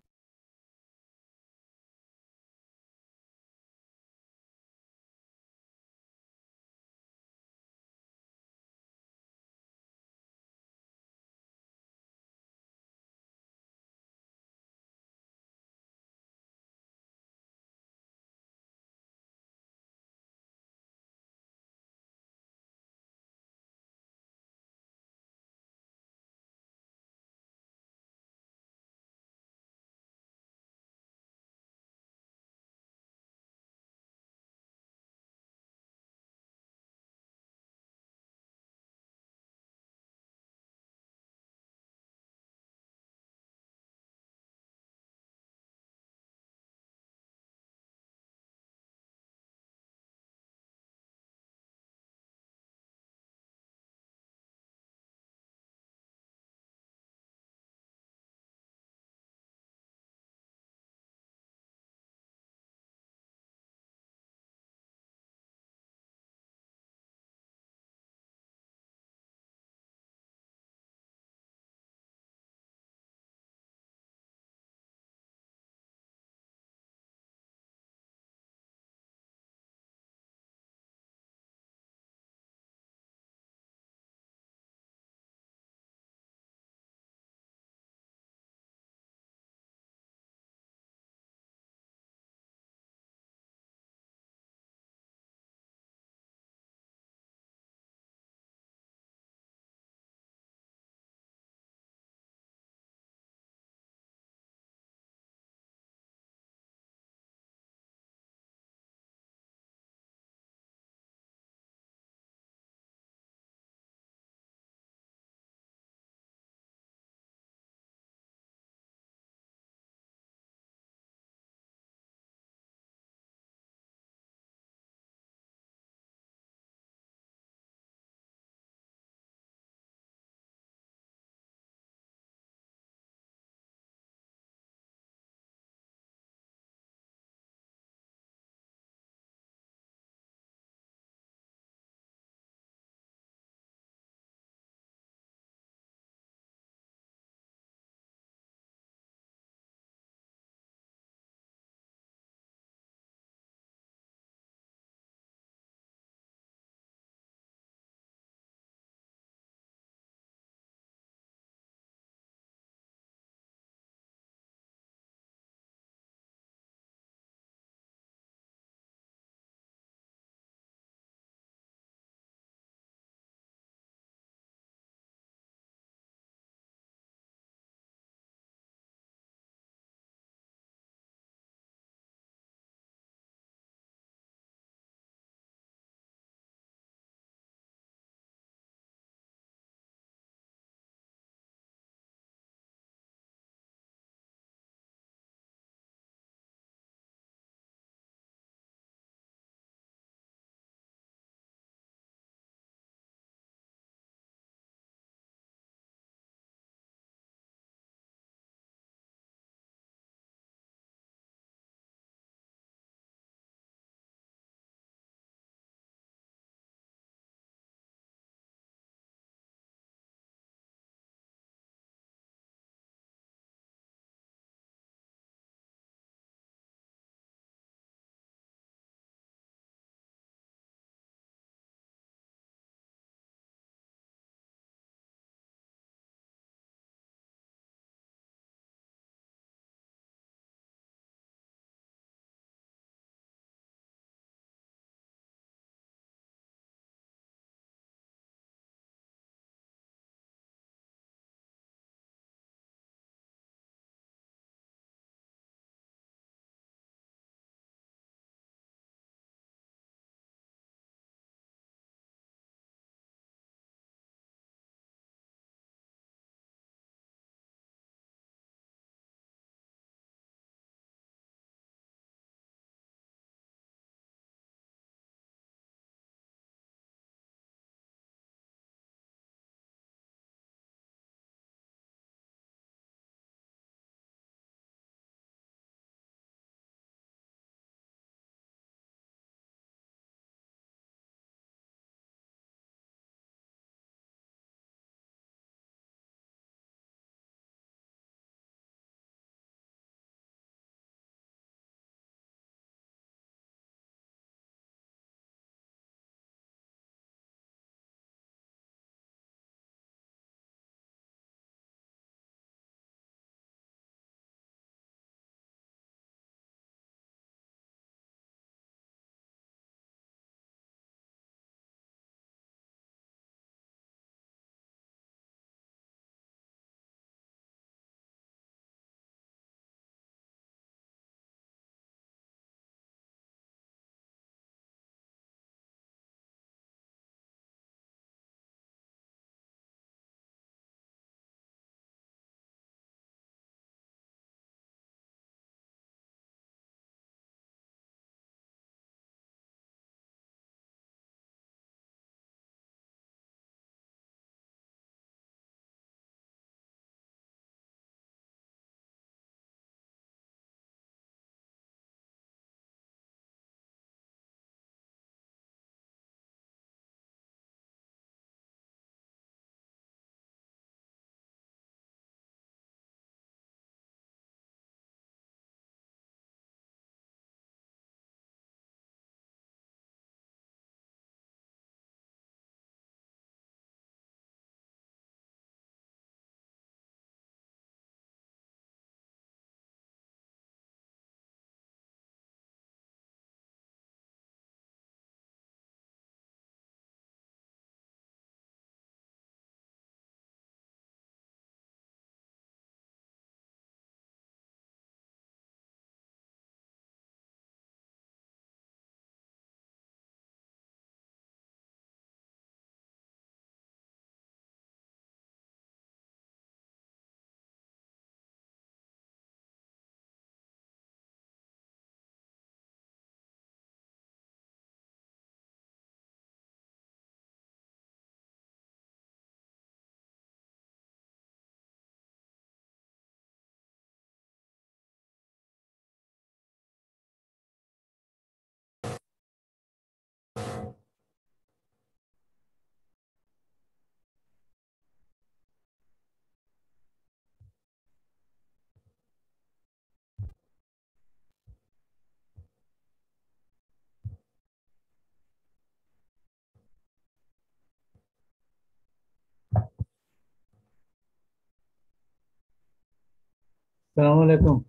[SPEAKER 5] Assalamu alaikum.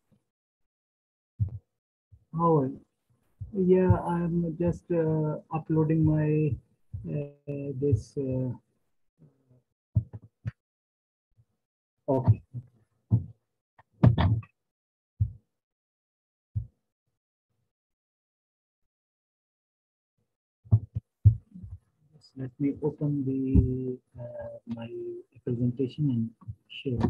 [SPEAKER 5] How are you? Yeah, I'm just uh, uploading my uh, this. Uh, okay. Let me open the uh, my presentation and share.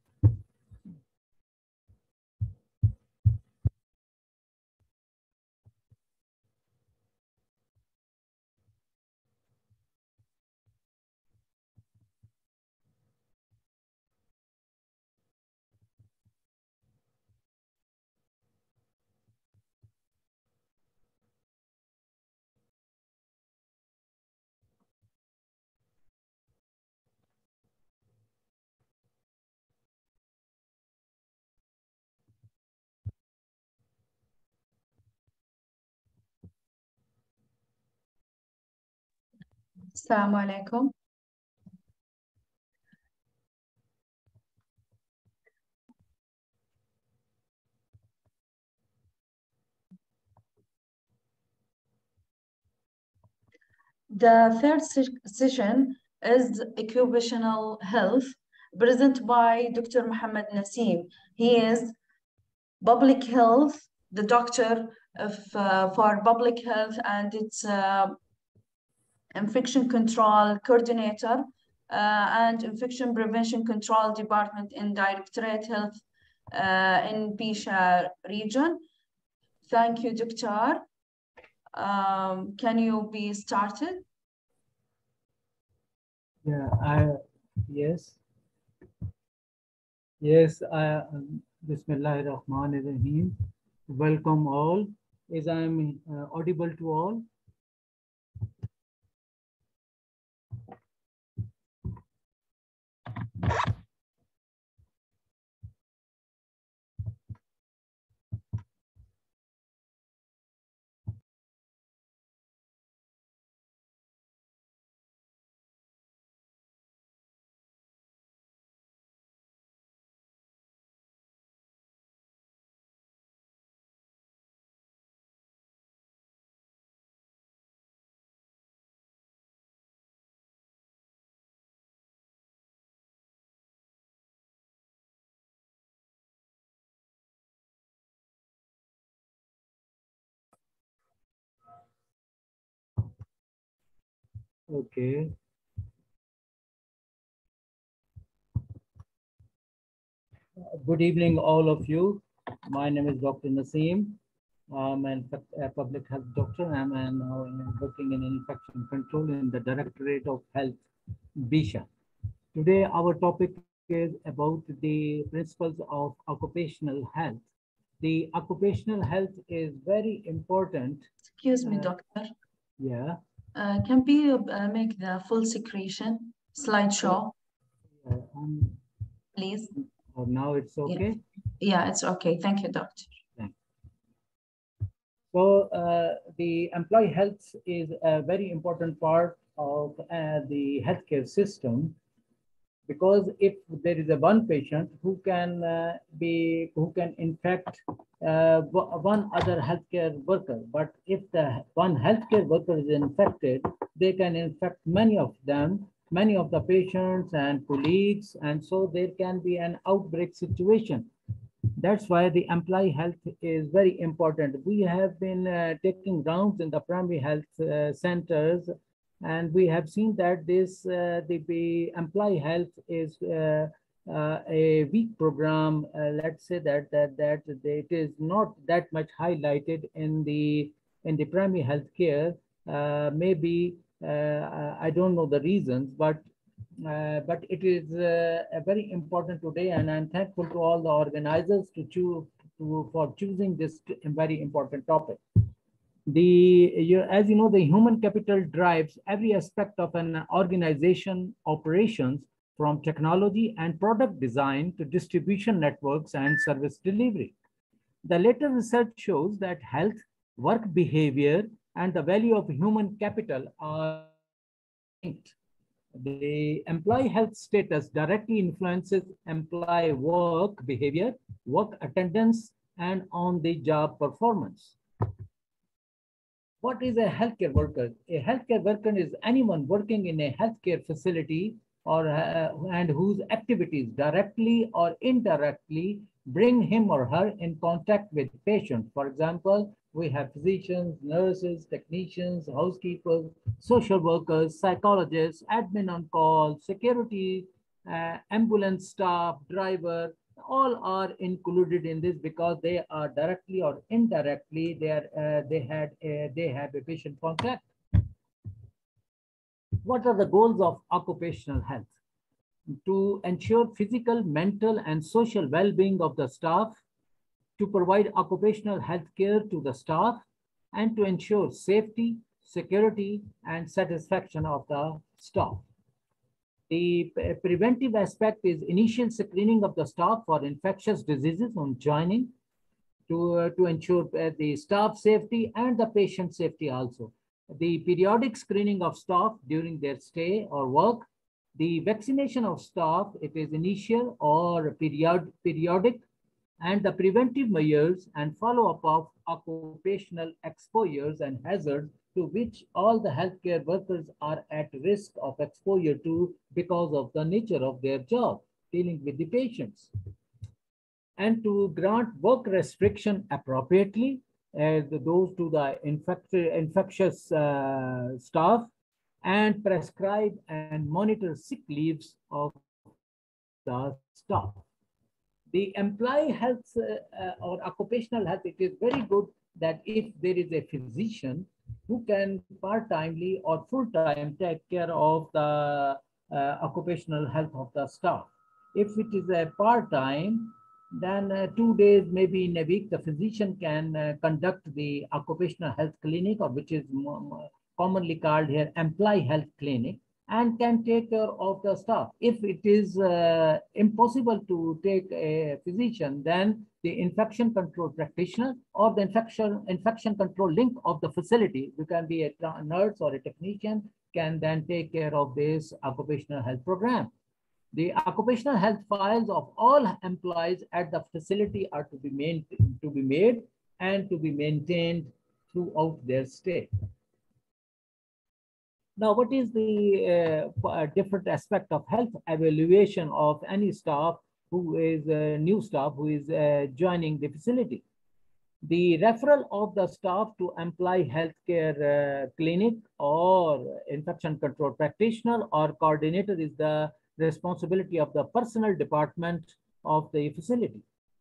[SPEAKER 1] Assalamu alaikum. The third se session is occupational health, presented by Doctor Mohammed Nassim. He is public health, the doctor of, uh, for public health and its uh, infection control coordinator uh, and infection prevention control department in Directorate Health uh, in Bisha region. Thank you, Doctor. Um, can you be started?
[SPEAKER 5] Yeah, I yes. Yes, I um, Bismillahir Rahmanir Rahim. Welcome all. Is I am uh, audible to all? Okay. Good evening, all of you. My name is Doctor Nassim. I'm a public health doctor. I'm now working in infection control in the Directorate of Health, Bisha. Today, our topic is about the principles of occupational health. The occupational health is very important.
[SPEAKER 1] Excuse me,
[SPEAKER 5] uh,
[SPEAKER 1] doctor.
[SPEAKER 5] Yeah.
[SPEAKER 1] Uh, can we uh, make the full secretion slideshow?
[SPEAKER 5] Uh, um,
[SPEAKER 1] Please.
[SPEAKER 5] Or now it's okay?
[SPEAKER 1] Yeah, yeah, it's okay. Thank you, doctor.
[SPEAKER 5] Thanks. So uh, the employee health is a very important part of uh, the healthcare system, because if there is a one patient who can uh, be who can infect uh, one other healthcare worker, but if the one healthcare worker is infected, they can infect many of them, many of the patients and colleagues, and so there can be an outbreak situation. That's why the employee health is very important. We have been uh, taking rounds in the primary health uh, centers, and we have seen that this uh, the, the employee health is uh, uh, a weak program. Uh, let's say that that that it is not that much highlighted in the in the primary health care. Uh, maybe uh, I don't know the reasons, but uh, but it is uh, very important today, and I'm thankful to all the organizers to choose to, for choosing this very important topic. The you, as you know, the human capital drives every aspect of an organization operations, from technology and product design to distribution networks and service delivery. The latest research shows that health, work behavior, and the value of human capital are linked. The employee health status directly influences employee work behavior, work attendance, and on-the-job performance. What is a healthcare worker? A healthcare worker is anyone working in a healthcare facility or uh, and whose activities directly or indirectly bring him or her in contact with patients. For example, we have physicians, nurses, technicians, housekeepers, social workers, psychologists, admin on call, security, uh, ambulance staff, driver, all are included in this because they are directly or indirectly they are uh, they had a, they have a patient contact. What are the goals of occupational health? To ensure physical, mental, and social well-being of the staff, to provide occupational health care to the staff, and to ensure safety, security, and satisfaction of the staff. The preventive aspect is initial screening of the staff for infectious diseases on joining to, uh, to ensure uh, the staff safety and the patient safety also. The periodic screening of staff during their stay or work. The vaccination of staff, it is initial or period, periodic, and the preventive measures and follow-up of occupational exposures and hazards to which all the healthcare workers are at risk of exposure to because of the nature of their job, dealing with the patients. And to grant work restriction appropriately, as those to the infect infectious uh, staff, and prescribe and monitor sick leaves of the staff. The employee health uh, or occupational health, it is very good that if there is a physician who can part-timely or full-time take care of the uh, occupational health of the staff. If it is a part-time, then uh, two days maybe in a week, the physician can uh, conduct the occupational health clinic, or which is commonly called here employee health clinic, and can take care of the staff. If it is uh, impossible to take a physician, then the infection control practitioner or the infection, infection control link of the facility, who can be a nurse or a technician, can then take care of this occupational health program. The occupational health files of all employees at the facility are to be made, to be made and to be maintained throughout their stay. Now, what is the uh, different aspect of health evaluation of any staff who is a new staff who is uh, joining the facility? The referral of the staff to employee healthcare uh, clinic or infection control practitioner or coordinator is the responsibility of the personnel department of the facility.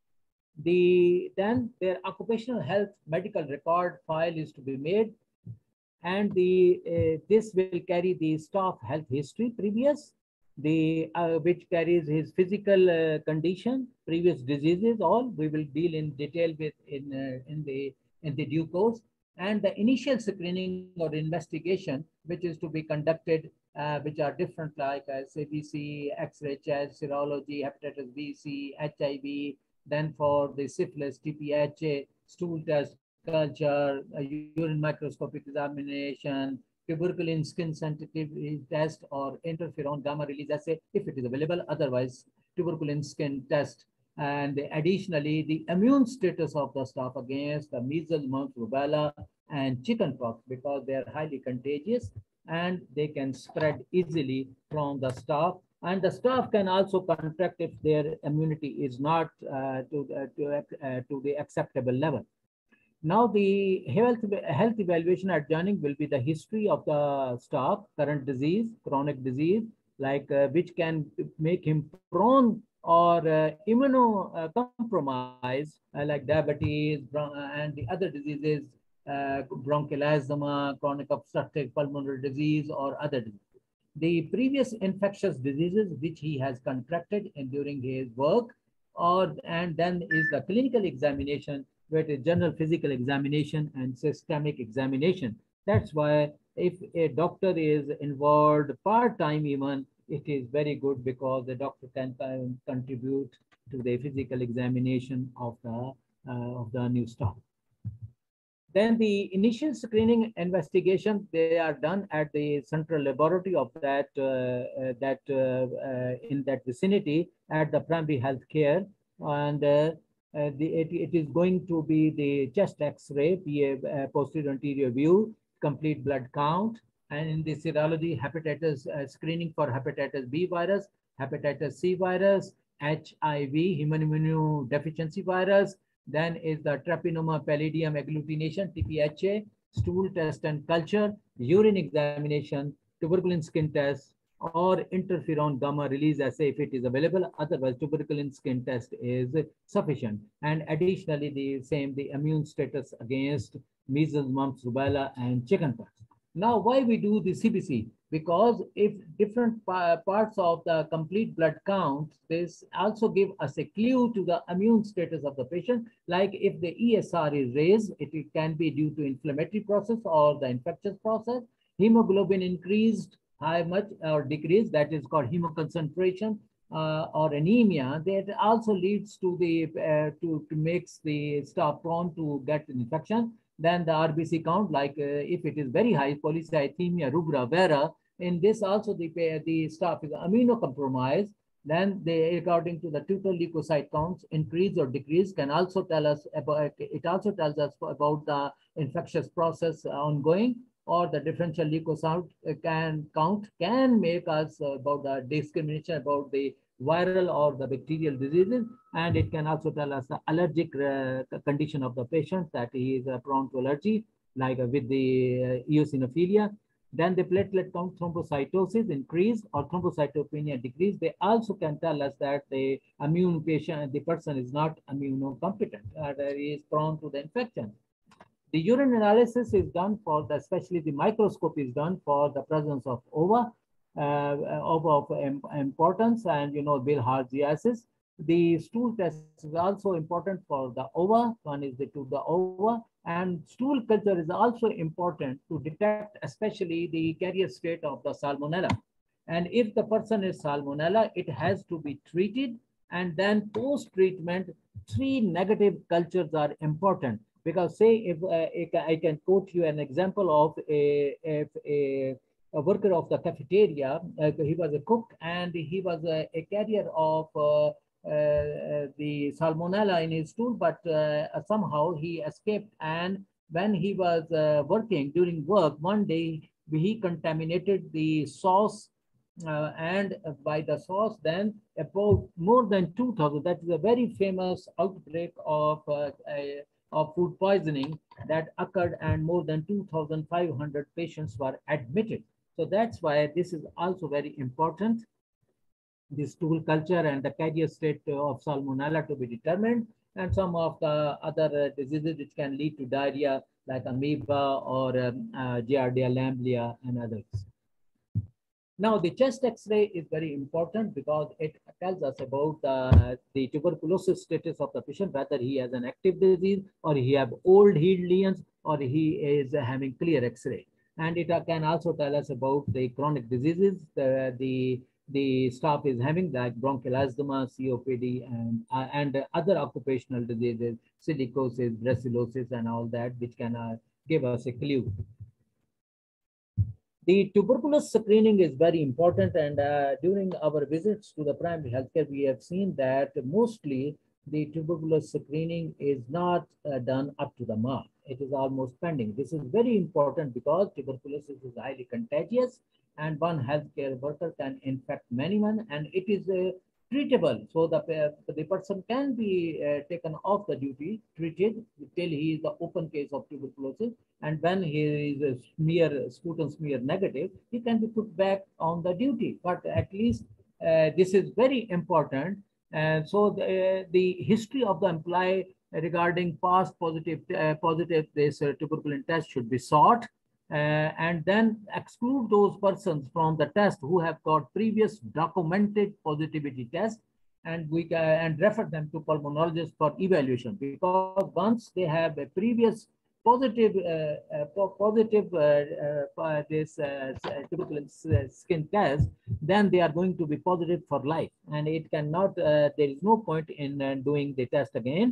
[SPEAKER 5] The, then their occupational health medical record file is to be made, and the uh, this will carry the staff health history previous, the uh, which carries his physical uh, condition, previous diseases, all we will deal in detail with in uh, in the in the due course, and the initial screening or investigation which is to be conducted, uh, which are different, like uh, C B C, X-ray chest, serology, hepatitis B, C, H I V, then for the syphilis, T P H A, stool test, culture, uh, urine microscopic examination, tuberculin skin sensitivity test, or interferon gamma release assay if it is available, otherwise tuberculin skin test. And additionally, the immune status of the staff against the measles, mumps, rubella, and chickenpox, because they are highly contagious and they can spread easily from the staff. And the staff can also contract if their immunity is not uh, to, uh, to, uh, to the acceptable level. Now, the health, health evaluation at joining will be the history of the staff, current disease, chronic disease, like uh, which can make him prone or uh, immunocompromised, uh, like diabetes and the other diseases, uh, bronchial asthma, chronic obstructive pulmonary disease, or other diseases. The previous infectious diseases which he has contracted in during his work, or and then is the clinical examination, where the general physical examination and systemic examination. That's why if a doctor is involved part-time even, it is very good because the doctor can uh, contribute to the physical examination of the, uh, of the new staff. Then the initial screening investigation, they are done at the central laboratory of that, uh, uh, that uh, uh, in that vicinity at the primary health care. And uh, uh, the, it, it is going to be the chest x-ray, uh, posterior anterior view, complete blood count, and in the serology, hepatitis uh, screening for hepatitis B virus, hepatitis C virus, H I V, human immunodeficiency virus. Then is the Treponema pallidum agglutination, T P H A, stool test and culture, urine examination, tuberculin skin test, or interferon gamma release assay if it is available. Otherwise, tuberculin skin test is sufficient. And additionally, the same, the immune status against measles, mumps, rubella, and chickenpox. Now, why we do the C B C? Because if different pa parts of the complete blood count, this also give us a clue to the immune status of the patient. Like if the E S R is raised, it, it can be due to inflammatory process or the infectious process. Hemoglobin increased, high much or decreased, that is called hemoconcentration uh, or anemia. That also leads to the uh, to, to makes the staff prone to get an infection. Then the R B C count, like uh, if it is very high, polycythemia rubra vera, in this also the, the staff is immunocompromised. Then they, according to the total leukocyte counts, increase or decrease can also tell us about, it also tells us about the infectious process ongoing, or the differential leukocyte can count can make us about the discrimination about the viral or the bacterial diseases. And it can also tell us the allergic uh, condition of the patient, that he is uh, prone to allergy, like uh, with the uh, eosinophilia. Then the platelet count, thrombocytosis increase or thrombocytopenia decrease. They also can tell us that the immune patient, the person is not immunocompetent, uh, he is prone to the infection. The urine analysis is done for the, especially the microscope is done for the presence of ova, uh, ova of importance, and you know, bilharziasis. The stool test is also important for the ova. One is the to the ova, and stool culture is also important to detect, especially the carrier state of the salmonella. And if the person is salmonella, it has to be treated, and then post-treatment, three negative cultures are important. Because say if uh, I can quote you an example of a, a, a, a worker of the cafeteria, uh, he was a cook and he was a, a carrier of uh, uh, the salmonella in his stool, but uh, somehow he escaped. And when he was uh, working during work, one day he contaminated the sauce, uh, and by the sauce, then about more than two thousand, that is a very famous outbreak of uh, a, of food poisoning that occurred, and more than two thousand five hundred patients were admitted. So that's why this is also very important, this stool culture and the carrier state of salmonella to be determined, and some of the other uh, diseases which can lead to diarrhea like amoeba or um, uh, Giardia lamblia and others. Now, the chest X-ray is very important because it tells us about uh, the tuberculosis status of the patient, whether he has an active disease or he have old healed lesions or he is uh, having clear X-ray. And it uh, can also tell us about the chronic diseases the, the, the staff is having, like bronchial asthma, C O P D, and, uh, and other occupational diseases, silicosis, brucellosis, and all that, which can uh, give us a clue. The tuberculosis screening is very important, and uh, during our visits to the primary healthcare, we have seen that mostly the tuberculosis screening is not uh, done up to the mark. It is almost pending. This is very important because tuberculosis is highly contagious, and one healthcare worker can infect many one, and it is uh, treatable. So the, uh, the person can be uh, taken off the duty, treated till he is the open case of tuberculosis. And when he is a smear, sputum smear negative, he can be put back on the duty. But at least uh, this is very important. And so the, uh, the history of the employee regarding past positive, uh, positive this uh, tuberculin test should be sought. Uh, and then exclude those persons from the test who have got previous documented positivity test, and we can and refer them to pulmonologist for evaluation, because once they have a previous positive uh, uh, positive uh, uh, this uh, tuberculin skin test, then they are going to be positive for life, and it cannot uh, there is no point in uh, doing the test again.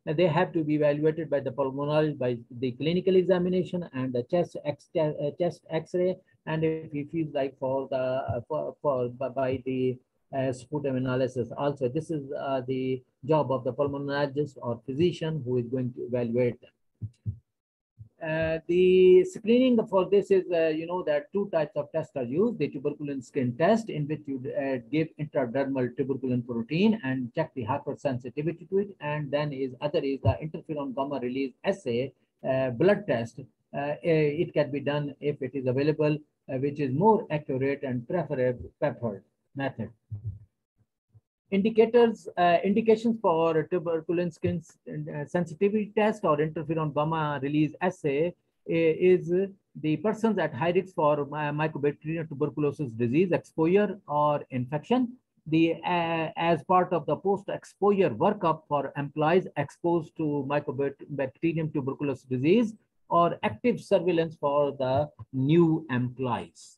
[SPEAKER 5] they have to be evaluated by the pulmonologist by the clinical examination and the chest X, uh, chest X-ray, and if he feels like for the uh, for, for by the uh, sputum analysis. Also, this is uh, the job of the pulmonologist or physician who is going to evaluate them. Uh, the screening for this is, uh, you know, that two types of tests are used. The tuberculin skin test, in which you uh, give intradermal tuberculin protein and check the hypersensitivity to it. And then is other is the interferon gamma release assay uh, blood test. Uh, it can be done if it is available, uh, which is more accurate and preferable preferred method. Indicators, uh, indications for tuberculin skin uh, sensitivity test or interferon gamma release assay is the persons at high risk for Mycobacterium tuberculosis disease exposure or infection. The uh, as part of the post-exposure workup for employees exposed to Mycobacterium tuberculosis disease or active surveillance for the new employees.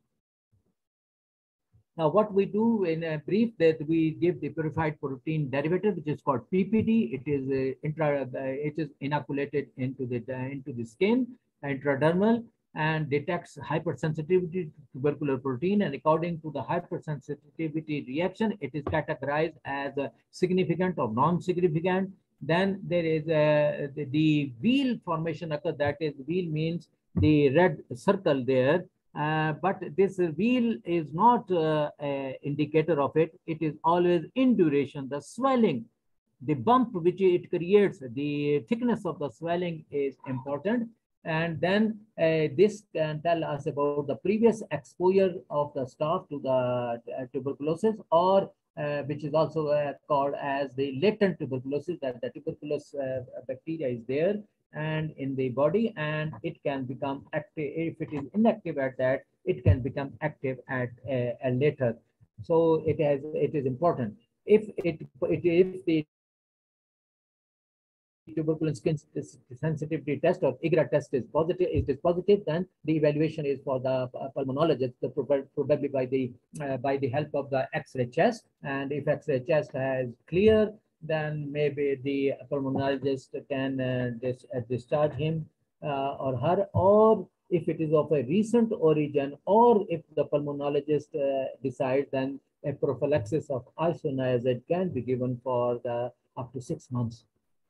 [SPEAKER 5] Now, what we do in a brief that we give the purified protein derivative, which is called P P D. It is uh, intra, uh, it is inoculated into the uh, into the skin, intradermal, and detects hypersensitivity to tubercular protein. And according to the hypersensitivity reaction, it is categorized as uh, significant or non-significant. Then there is uh, the, the wheel formation occurs. That is, wheel means the red circle there. Uh, but this wheel is not uh, an indicator of it. It is always in duration. The swelling, the bump which it creates, the thickness of the swelling is important. And then uh, this can tell us about the previous exposure of the staff to the uh, tuberculosis, or uh, which is also uh, called as the latent tuberculosis, that the tuberculosis uh, bacteria is there and in the body, and it can become active. If it is inactive at that, it can become active at a, a later. So it has it is important. If it, it if the tuberculin skin sensitivity test or I G R A test is positive, it is positive, then the evaluation is for the pulmonologist, probably by the uh, by the help of the X-ray chest. And if X-ray chest has clear, then maybe the pulmonologist can uh, dis uh, discharge him uh, or her, or if it is of a recent origin, or if the pulmonologist uh, decides, then a prophylaxis of isoniazid can be given for the up to six months.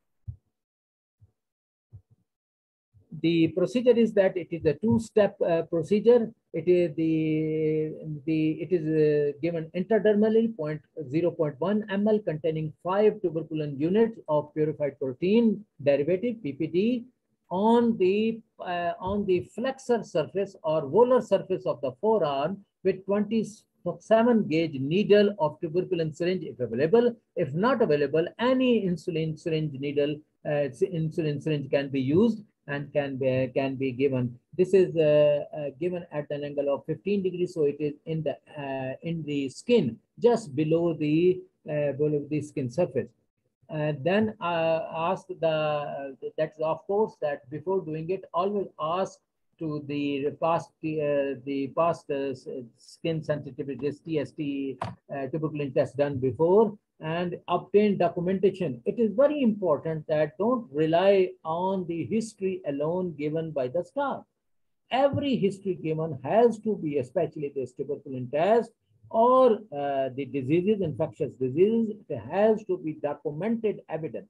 [SPEAKER 5] The procedure is that it is a two-step uh, procedure. It is the the it is uh, given intradermally zero point one milliliters containing five tuberculin units of purified protein derivative P P D on the uh, on the flexor surface or volar surface of the forearm with twenty-seven gauge needle of tuberculin syringe if available. If not available, any insulin syringe needle uh, insulin syringe can be used and can be can be given. This is uh, uh, given at an angle of fifteen degrees, so it is in the uh, in the skin, just below the uh, below the skin surface. And then uh, ask the uh, that's of course that before doing it, always ask to the past uh, the past uh, skin sensitivity T S T uh, tuberculin test done before, and obtain documentation. It is very important that don't rely on the history alone given by the staff. Every history given has to be, especially this tuberculin test or uh, the diseases, infectious diseases, it has to be documented evidence.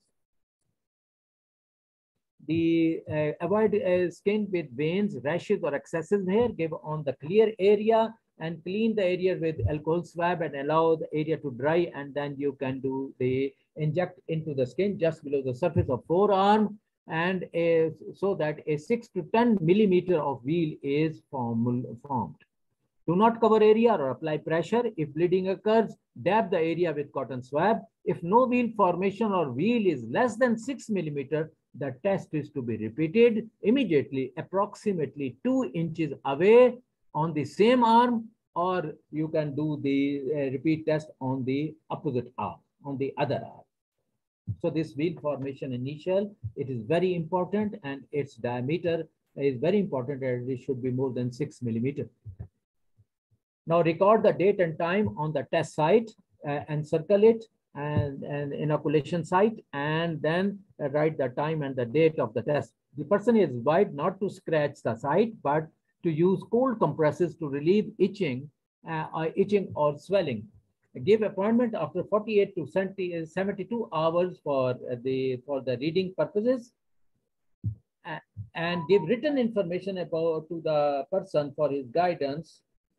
[SPEAKER 5] The uh, avoid uh, skin with veins, rashes, or excessive hair. Give on the clear area and clean the area with alcohol swab and allow the area to dry, and then you can do the inject into the skin just below the surface of forearm, and a, so that a six to ten millimeter of wheal is form, formed. Do not cover area or apply pressure. If bleeding occurs, dab the area with cotton swab. If no wheal formation or wheal is less than six millimeter, the test is to be repeated immediately, approximately two inches away on the same arm, or you can do the uh, repeat test on the opposite arm, on the other arm. So this wheal formation initial, it is very important, and its diameter is very important, and it should be more than six millimeter. Now record the date and time on the test site uh, and circle it. and an inoculation site, and then write the time and the date of the test. The person is advised not to scratch the site, but to use cold compresses to relieve itching, uh, or itching or swelling. Give appointment after forty-eight to seventy-two hours for the for the reading purposes, uh, and give written information about to the person for his guidance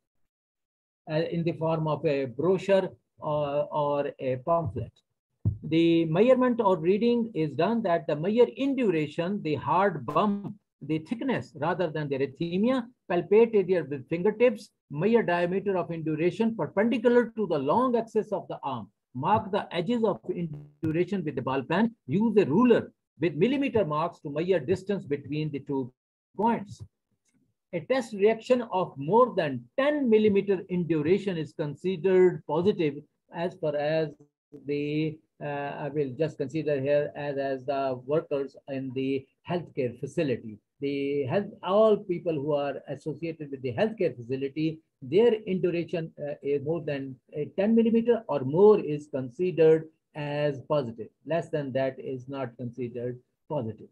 [SPEAKER 5] uh, in the form of a brochure or, or a pamphlet. The measurement or reading is done that the measure in duration, the hard bump, the thickness rather than the erythema, palpate area with fingertips, measure diameter of induration perpendicular to the long axis of the arm, mark the edges of induration with the ball pen, use a ruler with millimeter marks to measure distance between the two points. A test reaction of more than ten millimeter induration is considered positive as far as the uh, I will just consider here as, as the workers in the healthcare facility. The health, all people who are associated with the healthcare facility, their induration uh, is more than uh, ten millimeter or more is considered as positive. Less than that is not considered positive.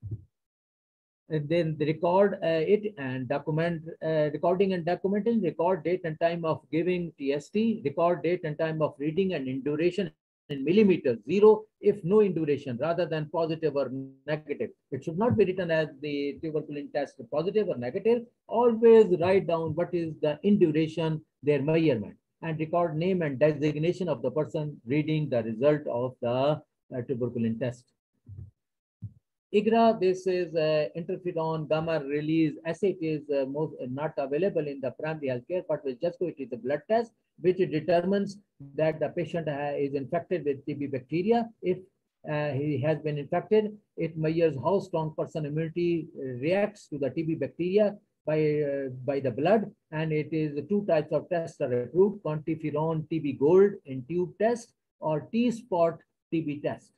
[SPEAKER 5] And then the record uh, it and document uh, recording and documenting, record date and time of giving T S T, record date and time of reading and induration in millimeters, zero if no induration rather than positive or negative. It should not be written as the tuberculin test positive or negative. Always write down what is the induration, their measurement, and record name and designation of the person reading the result of the uh, tuberculin test. I G R A, this is uh, interferon gamma release assay. It is uh, most, uh, not available in the primary healthcare, but with JESCO, it is a blood test which determines that the patient uh, is infected with T B bacteria. If uh, he has been infected, it measures how strong person immunity reacts to the T B bacteria by, uh, by the blood. And it is two types of tests are approved: quantiferon T B gold in tube test or T-spot T B test.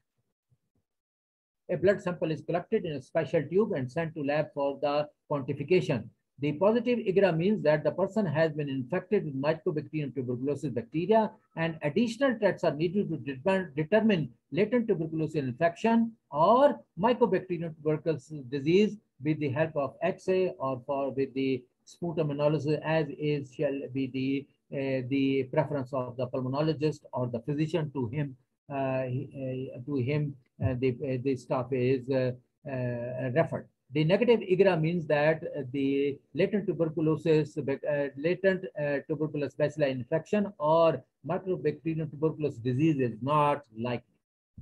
[SPEAKER 5] A blood sample is collected in a special tube and sent to lab for the quantification. The positive I G R A means that the person has been infected with Mycobacterium tuberculosis bacteria, and additional tests are needed to determine, determine latent tuberculosis infection or Mycobacterium tuberculosis disease with the help of X-ray or for with the sputum analysis, as is shall be the uh, the preference of the pulmonologist or the physician to him. Uh, he, uh, to him, uh, the, uh, the staff is uh, uh, referred. The negative I G R A means that uh, the latent tuberculosis, uh, latent uh, tuberculosis bacilli infection or Mycobacterium tuberculosis disease is not likely.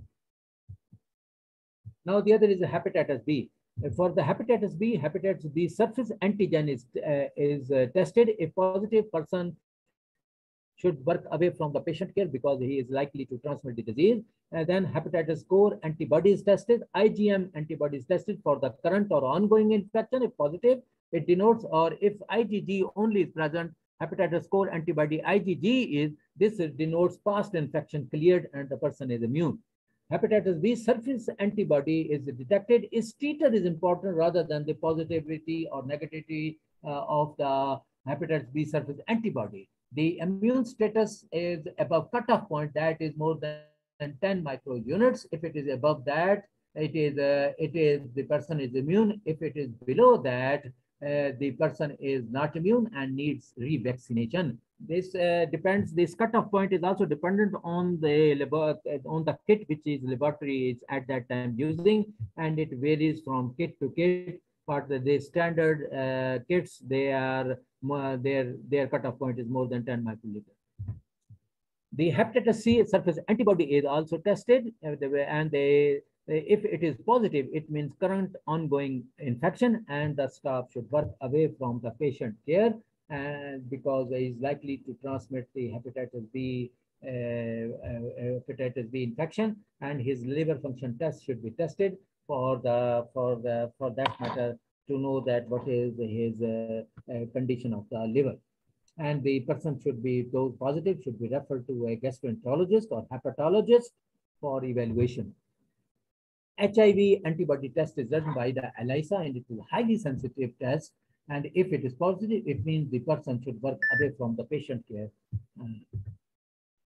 [SPEAKER 5] Now the other is the hepatitis B. For the hepatitis B, hepatitis B surface antigen is, uh, is uh, tested. If positive person should work away from the patient care because he is likely to transmit the disease. And then hepatitis core antibodies tested, I G M antibodies tested for the current or ongoing infection. If positive, it denotes, or if I G G only is present, hepatitis core antibody I G G is, this denotes past infection cleared and the person is immune. Hepatitis B surface antibody is detected. Its titer is important rather than the positivity or negativity uh, of the hepatitis B surface antibody. The immune status is above cutoff point, that is more than ten microunits. If it is above that, it is uh, it is the person is immune. If it is below that, uh, the person is not immune and needs revaccination. This uh, depends. This cutoff point is also dependent on the on the kit which is laboratory is at that time using, and it varies from kit to kit. But the standard uh, kits, they are uh, their their cutoff point is more than ten microliter. The hepatitis C surface antibody is also tested, and they, if it is positive, it means current ongoing infection, and the staff should work away from the patient care, and because he is likely to transmit the hepatitis B uh, uh, hepatitis B infection, and his liver function test should be tested for the for the for that matter to know that what is his uh, uh, condition of the liver. And the person should be, those positive should be referred to a gastroenterologist or hepatologist for evaluation. H I V antibody test is done by the ELISA, and it is a highly sensitive test. And if it is positive, it means the person should work away from the patient care. Um,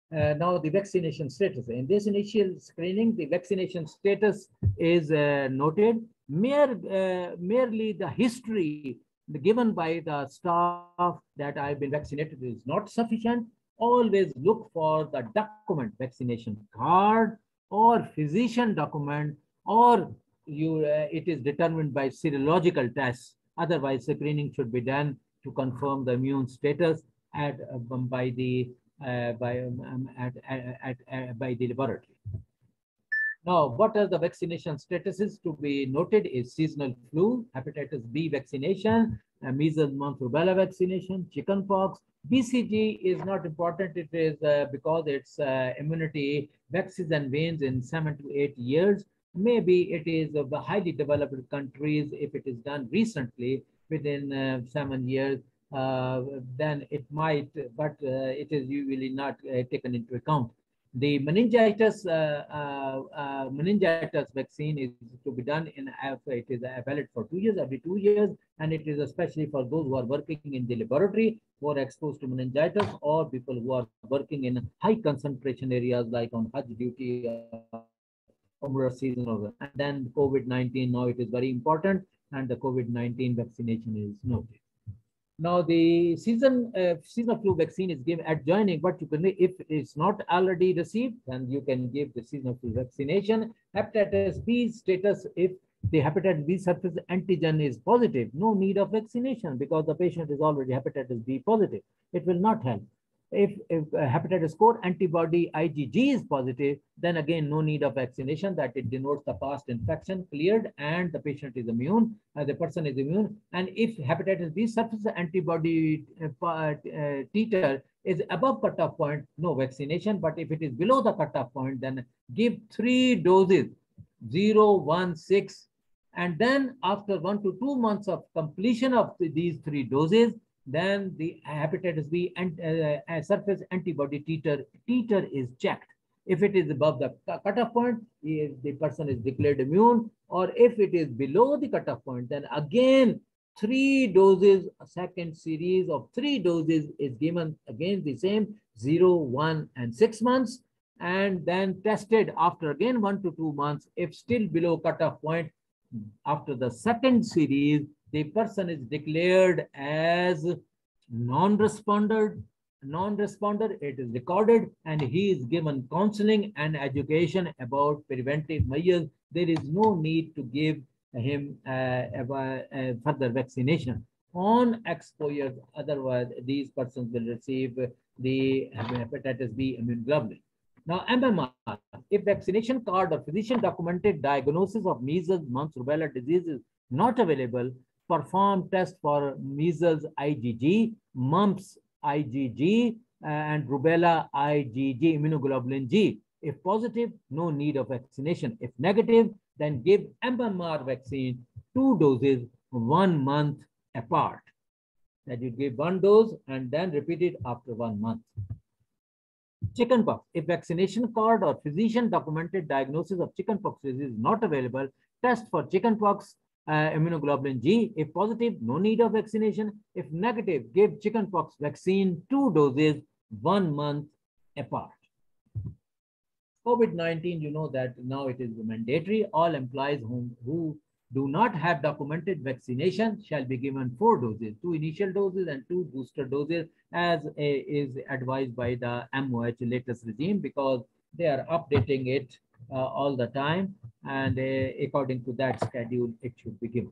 [SPEAKER 5] Uh, now the vaccination status. In this initial screening, the vaccination status is uh, noted. Mere, uh, merely the history given by the staff that I've been vaccinated is not sufficient. Always look for the document, vaccination card or physician document, or you uh, it is determined by serological tests. Otherwise, screening should be done to confirm the immune status at um, by the uh, by um, at, at, at, at by the laboratory. Now, what are the vaccination statuses to be noted is seasonal flu, hepatitis B vaccination, uh, measles, mumps, rubella vaccination, chickenpox. B C G is not important. It is uh, because it's uh, immunity waxes and wanes in seven to eight years. Maybe it is of the highly developed countries. If it is done recently within uh, seven years, uh, then it might, but uh, it is usually not uh, taken into account. The meningitis uh, uh, uh, meningitis vaccine is to be done in it is valid for two years, every two years, and it is especially for those who are working in the laboratory, who are exposed to meningitis, or people who are working in high concentration areas like on Hajj duty, Umrah season, or and then COVID nineteen. Now it is very important, and the COVID nineteen vaccination is noted. Now the season uh, seasonal flu vaccine is given adjoining, but you can, if it's not already received, then you can give the seasonal flu vaccination. Hepatitis B status, if the hepatitis B surface antigen is positive, no need of vaccination because the patient is already hepatitis B positive. It will not help. If, if uh, hepatitis core antibody I G G is positive, then again, no need of vaccination, that it denotes the past infection cleared and the patient is immune, uh, the person is immune. And if hepatitis B surface antibody uh, uh, titer is above cutoff point, no vaccination. But if it is below the cutoff point, then give three doses, zero, one, six. And then after one to two months of completion of the, these three doses, then the hepatitis B and uh, surface antibody titer, titer is checked. If it is above the cutoff point, the person is declared immune, or if it is below the cutoff point, then again three doses, a second series of three doses is given, again the same, zero, one, and six months, and then tested after again one to two months. If still below cutoff point, after the second series, the person is declared as non-responder, non-responder, it is recorded, and he is given counseling and education about preventive measures. There is no need to give him uh, uh, uh, further vaccination on exposure. Otherwise, these persons will receive the hepatitis B immunoglobulin. Now, M M R, if vaccination card or physician documented diagnosis of measles, mumps, rubella disease is not available, perform test for measles I G G, mumps I G G, uh, and rubella I G G, immunoglobulin G. If positive, no need of vaccination. If negative, then give M M R vaccine, two doses, one month apart. That you give one dose and then repeat it after one month. Chickenpox, if vaccination card or physician documented diagnosis of chickenpox disease is not available, test for chickenpox uh, immunoglobulin G. If positive, no need of vaccination. If negative, give chickenpox vaccine, two doses, one month apart. COVID nineteen, you know that now it is mandatory. All employees whom, who do not have documented vaccination shall be given four doses, two initial doses and two booster doses, as a, is advised by the M O H latest regime, because they are updating it uh, all the time, and uh, according to that schedule, it should be given.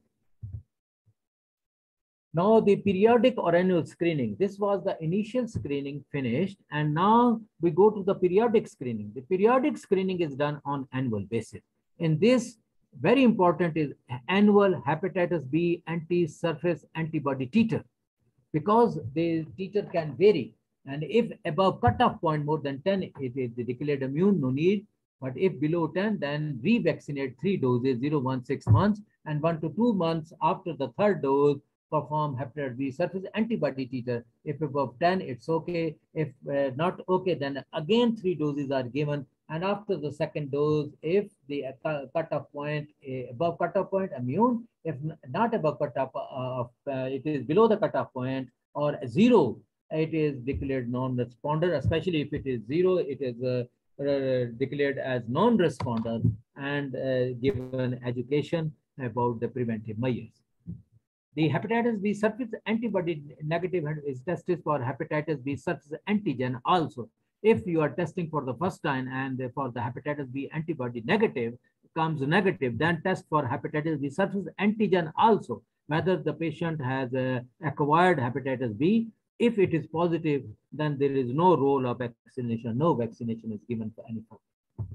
[SPEAKER 5] Now the periodic or annual screening. This was the initial screening finished, and now we go to the periodic screening. The periodic screening is done on annual basis. In this, very important is annual hepatitis B anti-surface antibody titer, because the titer can vary. And if above cutoff point more than ten, it is declared immune, no need. But if below ten, then revaccinate three doses, zero, one, six months, and one to two months after the third dose, perform hepatitis B surface antibody titer. If above ten, it's okay. If uh, not okay, then again three doses are given. And after the second dose, if the uh, cutoff point, uh, above cutoff point, immune. If not above cutoff, uh, uh, it is below the cutoff point or zero, it is declared non-responder, especially if it is zero, it is uh, uh, declared as non-responder and uh, given education about the preventive measures. The hepatitis B surface antibody negative is tested for hepatitis B surface antigen also. If you are testing for the first time and for the hepatitis B antibody negative comes negative, then test for hepatitis B surface antigen also, whether the patient has uh, acquired hepatitis B. If it is positive, then there is no role of vaccination. No vaccination is given for any purpose.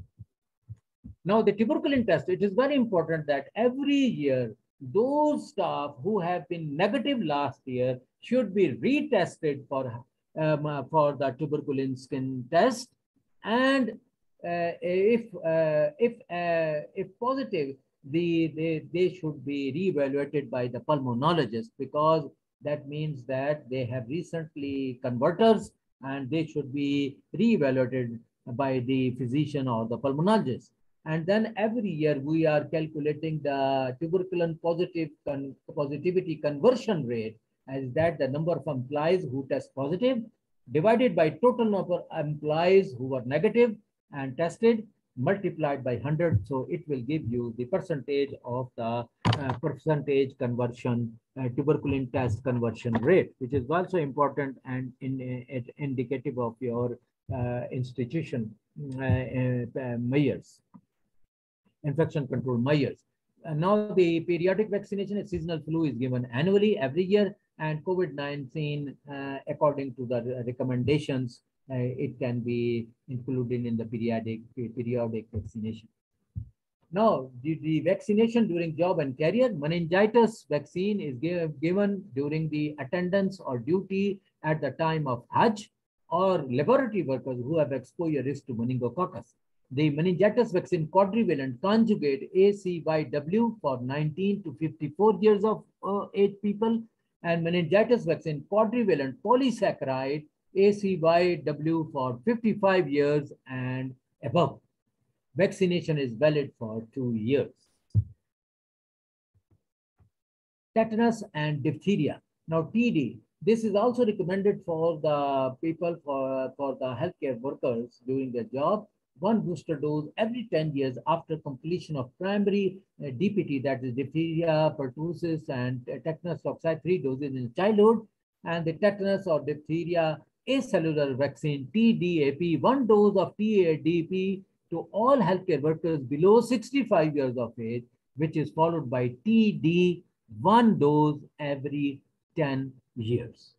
[SPEAKER 5] Now, the tuberculin test, it is very important that every year, those staff who have been negative last year should be retested for, um, uh, for the tuberculin skin test. And uh, if, uh, if, uh, if positive, the, they, they should be reevaluated by the pulmonologist, because that means that they have recently converters and they should be reevaluated by the physician or the pulmonologist. And then every year we are calculating the tuberculin positive con positivity conversion rate, as that the number of employees who test positive divided by total number of employees who were negative and tested multiplied by one hundred. So it will give you the percentage of the uh, percentage conversion, uh, tuberculin test conversion rate, which is also important and in, uh, indicative of your uh, institution uh, uh, measures. Infection control measures. And now the periodic vaccination of seasonal flu is given annually every year, and COVID nineteen, uh, according to the recommendations, uh, it can be included in the periodic periodic vaccination. Now, the, the vaccination during job and career, meningitis vaccine is give, given during the attendance or duty at the time of Hajj, or laboratory workers who have exposure risk to meningococcus. The meningitis vaccine quadrivalent conjugate A C Y W for nineteen to fifty-four years of uh, age people, and meningitis vaccine quadrivalent polysaccharide A C Y W for fifty-five years and above. Vaccination is valid for two years. Tetanus and diphtheria. Now T D, this is also recommended for the people, for, for the healthcare workers doing their job. One booster dose every ten years after completion of primary uh, D P T, that is diphtheria, pertussis, and uh, tetanus toxoid, three doses in childhood, and the tetanus or diphtheria acellular vaccine T D A P, one dose of T D A P to all healthcare workers below sixty-five years of age, which is followed by T D, one dose every ten years.